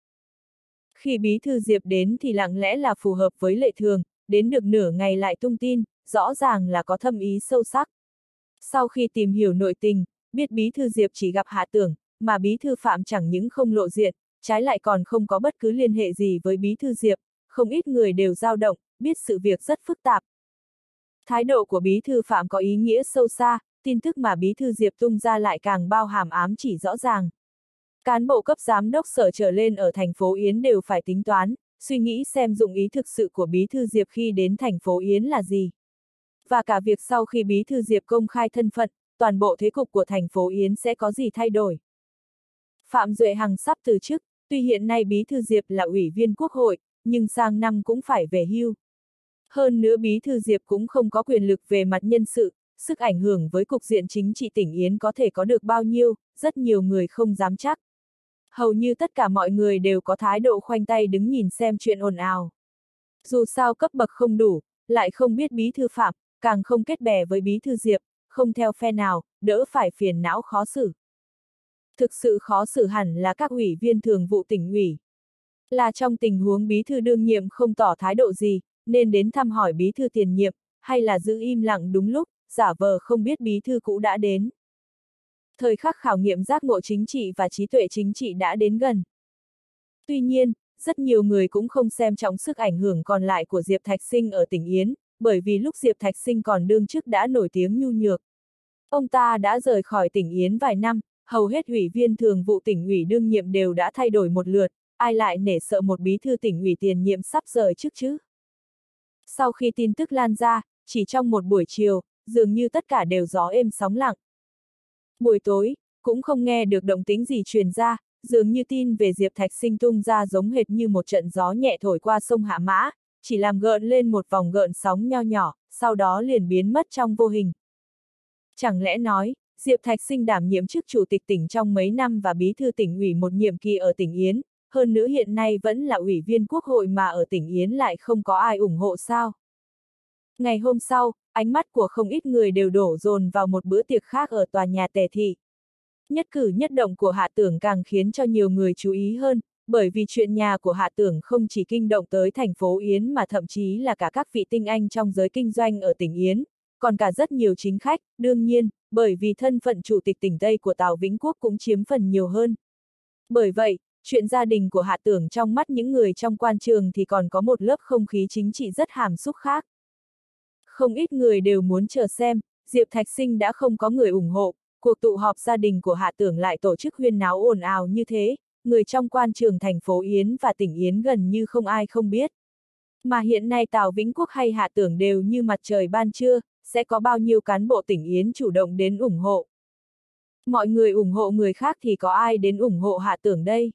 Khi bí thư Diệp đến thì lặng lẽ là phù hợp với lệ thường, đến được nửa ngày lại tung tin, rõ ràng là có thâm ý sâu sắc. Sau khi tìm hiểu nội tình, biết bí thư Diệp chỉ gặp Hạ Tưởng, mà bí thư Phạm chẳng những không lộ diện, trái lại còn không có bất cứ liên hệ gì với bí thư Diệp, không ít người đều dao động, biết sự việc rất phức tạp. Thái độ của bí thư Phạm có ý nghĩa sâu xa, tin tức mà bí thư Diệp tung ra lại càng bao hàm ám chỉ rõ ràng. Cán bộ cấp giám đốc sở trở lên ở thành phố Yến đều phải tính toán, suy nghĩ xem dụng ý thực sự của bí thư Diệp khi đến thành phố Yến là gì. Và cả việc sau khi bí thư Diệp công khai thân phận, toàn bộ thế cục của thành phố Yến sẽ có gì thay đổi. Phạm Duệ Hằng sắp từ chức, tuy hiện nay bí thư Diệp là ủy viên quốc hội, nhưng sang năm cũng phải về hưu. Hơn nữa bí thư Diệp cũng không có quyền lực về mặt nhân sự, sức ảnh hưởng với cục diện chính trị tỉnh Yến có thể có được bao nhiêu, rất nhiều người không dám chắc. Hầu như tất cả mọi người đều có thái độ khoanh tay đứng nhìn xem chuyện ồn ào. Dù sao cấp bậc không đủ, lại không biết bí thư Phạm, càng không kết bè với bí thư Diệp, không theo phe nào, đỡ phải phiền não khó xử. Thực sự khó xử hẳn là các ủy viên thường vụ tỉnh ủy. Là trong tình huống bí thư đương nhiệm không tỏ thái độ gì, nên đến thăm hỏi bí thư tiền nhiệm, hay là giữ im lặng đúng lúc, giả vờ không biết bí thư cũ đã đến. Thời khắc khảo nghiệm giác ngộ chính trị và trí tuệ chính trị đã đến gần. Tuy nhiên, rất nhiều người cũng không xem trọng sức ảnh hưởng còn lại của Diệp Thạch Sinh ở tỉnh Yến, bởi vì lúc Diệp Thạch Sinh còn đương chức đã nổi tiếng nhu nhược. Ông ta đã rời khỏi tỉnh Yến vài năm, hầu hết ủy viên thường vụ tỉnh ủy đương nhiệm đều đã thay đổi một lượt, ai lại nể sợ một bí thư tỉnh ủy tiền nhiệm sắp rời chức chứ. Sau khi tin tức lan ra, chỉ trong một buổi chiều, dường như tất cả đều gió êm sóng lặng. Buổi tối, cũng không nghe được động tĩnh gì truyền ra, dường như tin về Diệp Thạch Sinh tung ra giống hệt như một trận gió nhẹ thổi qua sông Hạ Mã, chỉ làm gợn lên một vòng gợn sóng nho nhỏ, sau đó liền biến mất trong vô hình. Chẳng lẽ nói, Diệp Thạch Sinh đảm nhiệm chức chủ tịch tỉnh trong mấy năm và bí thư tỉnh ủy một nhiệm kỳ ở tỉnh Yến, hơn nữa hiện nay vẫn là ủy viên quốc hội mà ở tỉnh Yến lại không có ai ủng hộ sao? Ngày hôm sau, ánh mắt của không ít người đều đổ dồn vào một bữa tiệc khác ở tòa nhà Tề Thị. Nhất cử nhất động của Hạ Tưởng càng khiến cho nhiều người chú ý hơn, bởi vì chuyện nhà của Hạ Tưởng không chỉ kinh động tới thành phố Yến mà thậm chí là cả các vị tinh anh trong giới kinh doanh ở tỉnh Yến, còn cả rất nhiều chính khách, đương nhiên, bởi vì thân phận chủ tịch tỉnh Tây của Tào Vĩnh Quốc cũng chiếm phần nhiều hơn. Bởi vậy, chuyện gia đình của Hạ Tưởng trong mắt những người trong quan trường thì còn có một lớp không khí chính trị rất hàm xúc khác. Không ít người đều muốn chờ xem, Diệp Thạch Sinh đã không có người ủng hộ, cuộc tụ họp gia đình của Hạ Tưởng lại tổ chức huyên náo ồn ào như thế, người trong quan trường thành phố Yến và tỉnh Yến gần như không ai không biết. Mà hiện nay Tào Vĩnh Quốc hay Hạ Tưởng đều như mặt trời ban trưa, sẽ có bao nhiêu cán bộ tỉnh Yến chủ động đến ủng hộ. Mọi người ủng hộ người khác thì có ai đến ủng hộ Hạ Tưởng đây?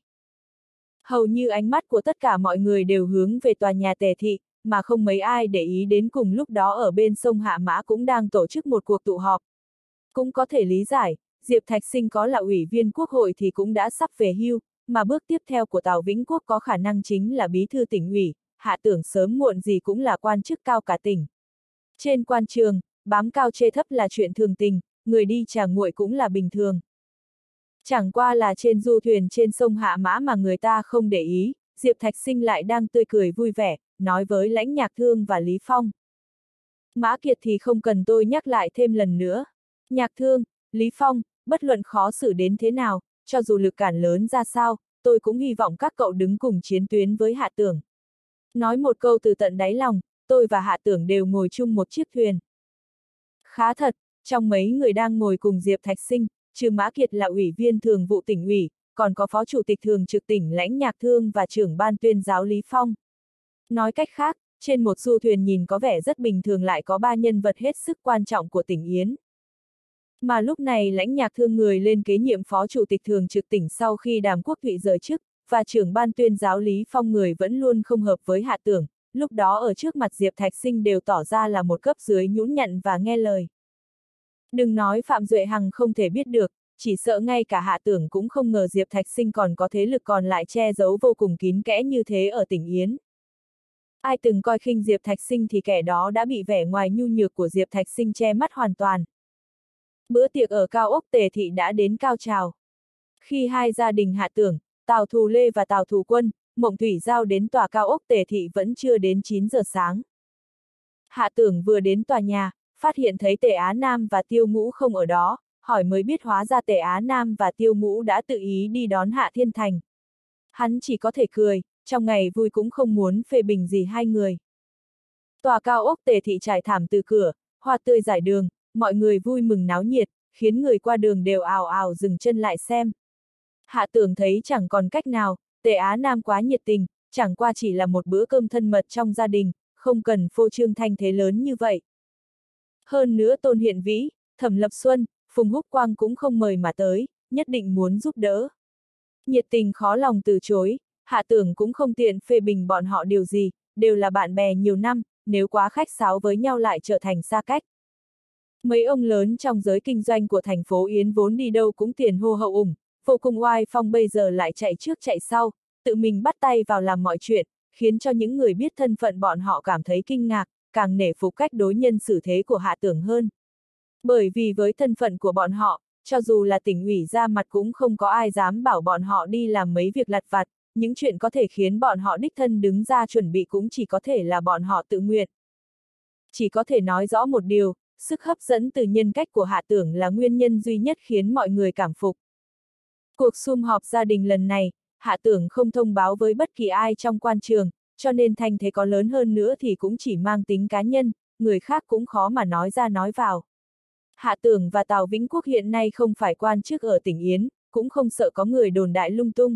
Hầu như ánh mắt của tất cả mọi người đều hướng về tòa nhà Tề Thị, mà không mấy ai để ý đến cùng lúc đó ở bên sông Hạ Mã cũng đang tổ chức một cuộc tụ họp. Cũng có thể lý giải, Diệp Thạch Sinh có là ủy viên quốc hội thì cũng đã sắp về hưu, mà bước tiếp theo của Tào Vĩnh Quốc có khả năng chính là bí thư tỉnh ủy, Hạ Tưởng sớm muộn gì cũng là quan chức cao cả tỉnh. Trên quan trường, bám cao chê thấp là chuyện thường tình, người đi trà nguội cũng là bình thường. Chẳng qua là trên du thuyền trên sông Hạ Mã mà người ta không để ý, Diệp Thạch Sinh lại đang tươi cười vui vẻ, nói với Lãnh Nhạc Thương và Lý Phong. Mã Kiệt thì không cần tôi nhắc lại thêm lần nữa. Nhạc Thương, Lý Phong, bất luận khó xử đến thế nào, cho dù lực cản lớn ra sao, tôi cũng hy vọng các cậu đứng cùng chiến tuyến với Hạ Tưởng. Nói một câu từ tận đáy lòng, tôi và Hạ Tưởng đều ngồi chung một chiếc thuyền. Khá thật, trong mấy người đang ngồi cùng Diệp Thạch Sinh, trừ Mã Kiệt là ủy viên thường vụ tỉnh ủy, còn có phó chủ tịch thường trực tỉnh Lãnh Nhạc Thương và trưởng ban tuyên giáo Lý Phong. Nói cách khác, trên một du thuyền nhìn có vẻ rất bình thường lại có ba nhân vật hết sức quan trọng của tỉnh Yến. Mà lúc này Lãnh Nhạc Thương người lên kế nhiệm phó chủ tịch thường trực tỉnh sau khi Đàm Quốc Thụy rời chức, và trưởng ban tuyên giáo Lý Phong người vẫn luôn không hợp với Hạ Tưởng, lúc đó ở trước mặt Diệp Thạch Sinh đều tỏ ra là một cấp dưới nhũn nhặn và nghe lời. Đừng nói Phạm Duệ Hằng không thể biết được, chỉ sợ ngay cả Hạ Tưởng cũng không ngờ Diệp Thạch Sinh còn có thế lực còn lại che giấu vô cùng kín kẽ như thế ở tỉnh Yến. Ai từng coi khinh Diệp Thạch Sinh thì kẻ đó đã bị vẻ ngoài nhu nhược của Diệp Thạch Sinh che mắt hoàn toàn. Bữa tiệc ở cao ốc Tề Thị đã đến cao trào. Khi hai gia đình Hạ Tưởng, Tào Thù Lê và Tào Thù Quân, Mộng Thủy Giao đến tòa cao ốc Tề Thị vẫn chưa đến 9 giờ sáng. Hạ Tưởng vừa đến tòa nhà, phát hiện thấy Tề Á Nam và Tiêu Ngũ không ở đó, hỏi mới biết hóa ra Tề Á Nam và Tiêu Ngũ đã tự ý đi đón Hạ Thiên Thành. Hắn chỉ có thể cười, trong ngày vui cũng không muốn phê bình gì hai người. Tòa cao ốc Tề Thị trải thảm từ cửa, hoa tươi rải đường, mọi người vui mừng náo nhiệt, khiến người qua đường đều ào ào dừng chân lại xem. Hạ Tưởng thấy chẳng còn cách nào, Tề Á Nam quá nhiệt tình, chẳng qua chỉ là một bữa cơm thân mật trong gia đình, không cần phô trương thanh thế lớn như vậy. Hơn nữa Tôn Hiện Vĩ, Thẩm Lập Xuân, Phùng Húc Quang cũng không mời mà tới, nhất định muốn giúp đỡ. Nhiệt tình khó lòng từ chối, Hạ Tưởng cũng không tiện phê bình bọn họ điều gì, đều là bạn bè nhiều năm, nếu quá khách sáo với nhau lại trở thành xa cách. Mấy ông lớn trong giới kinh doanh của thành phố Yến vốn đi đâu cũng tiền hô hậu ủng, vô cùng oai phong bây giờ lại chạy trước chạy sau, tự mình bắt tay vào làm mọi chuyện, khiến cho những người biết thân phận bọn họ cảm thấy kinh ngạc, càng nể phục cách đối nhân xử thế của Hạ Tưởng hơn. Bởi vì với thân phận của bọn họ, cho dù là tỉnh ủy ra mặt cũng không có ai dám bảo bọn họ đi làm mấy việc lặt vặt, những chuyện có thể khiến bọn họ đích thân đứng ra chuẩn bị cũng chỉ có thể là bọn họ tự nguyện. Chỉ có thể nói rõ một điều, sức hấp dẫn từ nhân cách của Hạ Tưởng là nguyên nhân duy nhất khiến mọi người cảm phục. Cuộc sum họp gia đình lần này, Hạ Tưởng không thông báo với bất kỳ ai trong quan trường, cho nên thanh thế có lớn hơn nữa thì cũng chỉ mang tính cá nhân, người khác cũng khó mà nói ra nói vào. Hạ Tưởng và Tào Vĩnh Quốc hiện nay không phải quan chức ở tỉnh Yến, cũng không sợ có người đồn đại lung tung.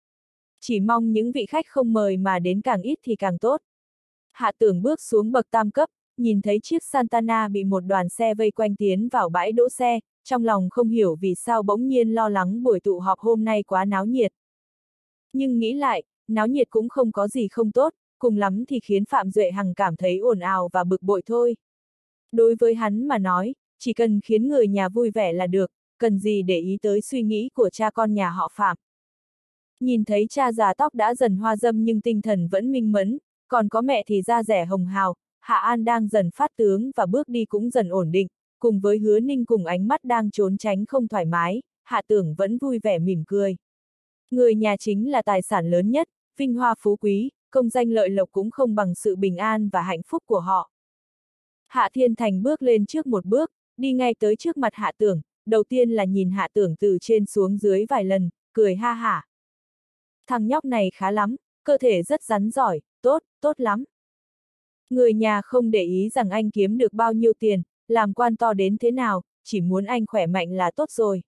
Chỉ mong những vị khách không mời mà đến càng ít thì càng tốt. Hạ Tưởng bước xuống bậc tam cấp, nhìn thấy chiếc Santana bị một đoàn xe vây quanh tiến vào bãi đỗ xe, trong lòng không hiểu vì sao bỗng nhiên lo lắng buổi tụ họp hôm nay quá náo nhiệt. Nhưng nghĩ lại, náo nhiệt cũng không có gì không tốt, cùng lắm thì khiến Phạm Duệ Hằng cảm thấy ồn ào và bực bội thôi. Đối với hắn mà nói, chỉ cần khiến người nhà vui vẻ là được, cần gì để ý tới suy nghĩ của cha con nhà họ Phạm. Nhìn thấy cha già tóc đã dần hoa râm nhưng tinh thần vẫn minh mẫn, còn có mẹ thì da dẻ hồng hào, Hạ An đang dần phát tướng và bước đi cũng dần ổn định, cùng với Hứa Ninh cùng ánh mắt đang trốn tránh không thoải mái, Hạ Tưởng vẫn vui vẻ mỉm cười. Người nhà chính là tài sản lớn nhất, vinh hoa phú quý, công danh lợi lộc cũng không bằng sự bình an và hạnh phúc của họ. Hạ Thiên Thành bước lên trước một bước, đi ngay tới trước mặt Hạ Tưởng, đầu tiên là nhìn Hạ Tưởng từ trên xuống dưới vài lần, cười ha hả. Thằng nhóc này khá lắm, cơ thể rất rắn giỏi, tốt lắm. Người nhà không để ý rằng anh kiếm được bao nhiêu tiền, làm quan to đến thế nào, chỉ muốn anh khỏe mạnh là tốt rồi.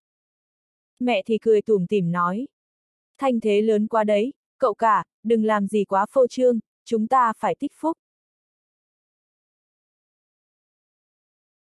Mẹ thì cười tủm tỉm nói. Thanh thế lớn quá đấy, cậu cả, đừng làm gì quá phô trương, chúng ta phải tích phúc.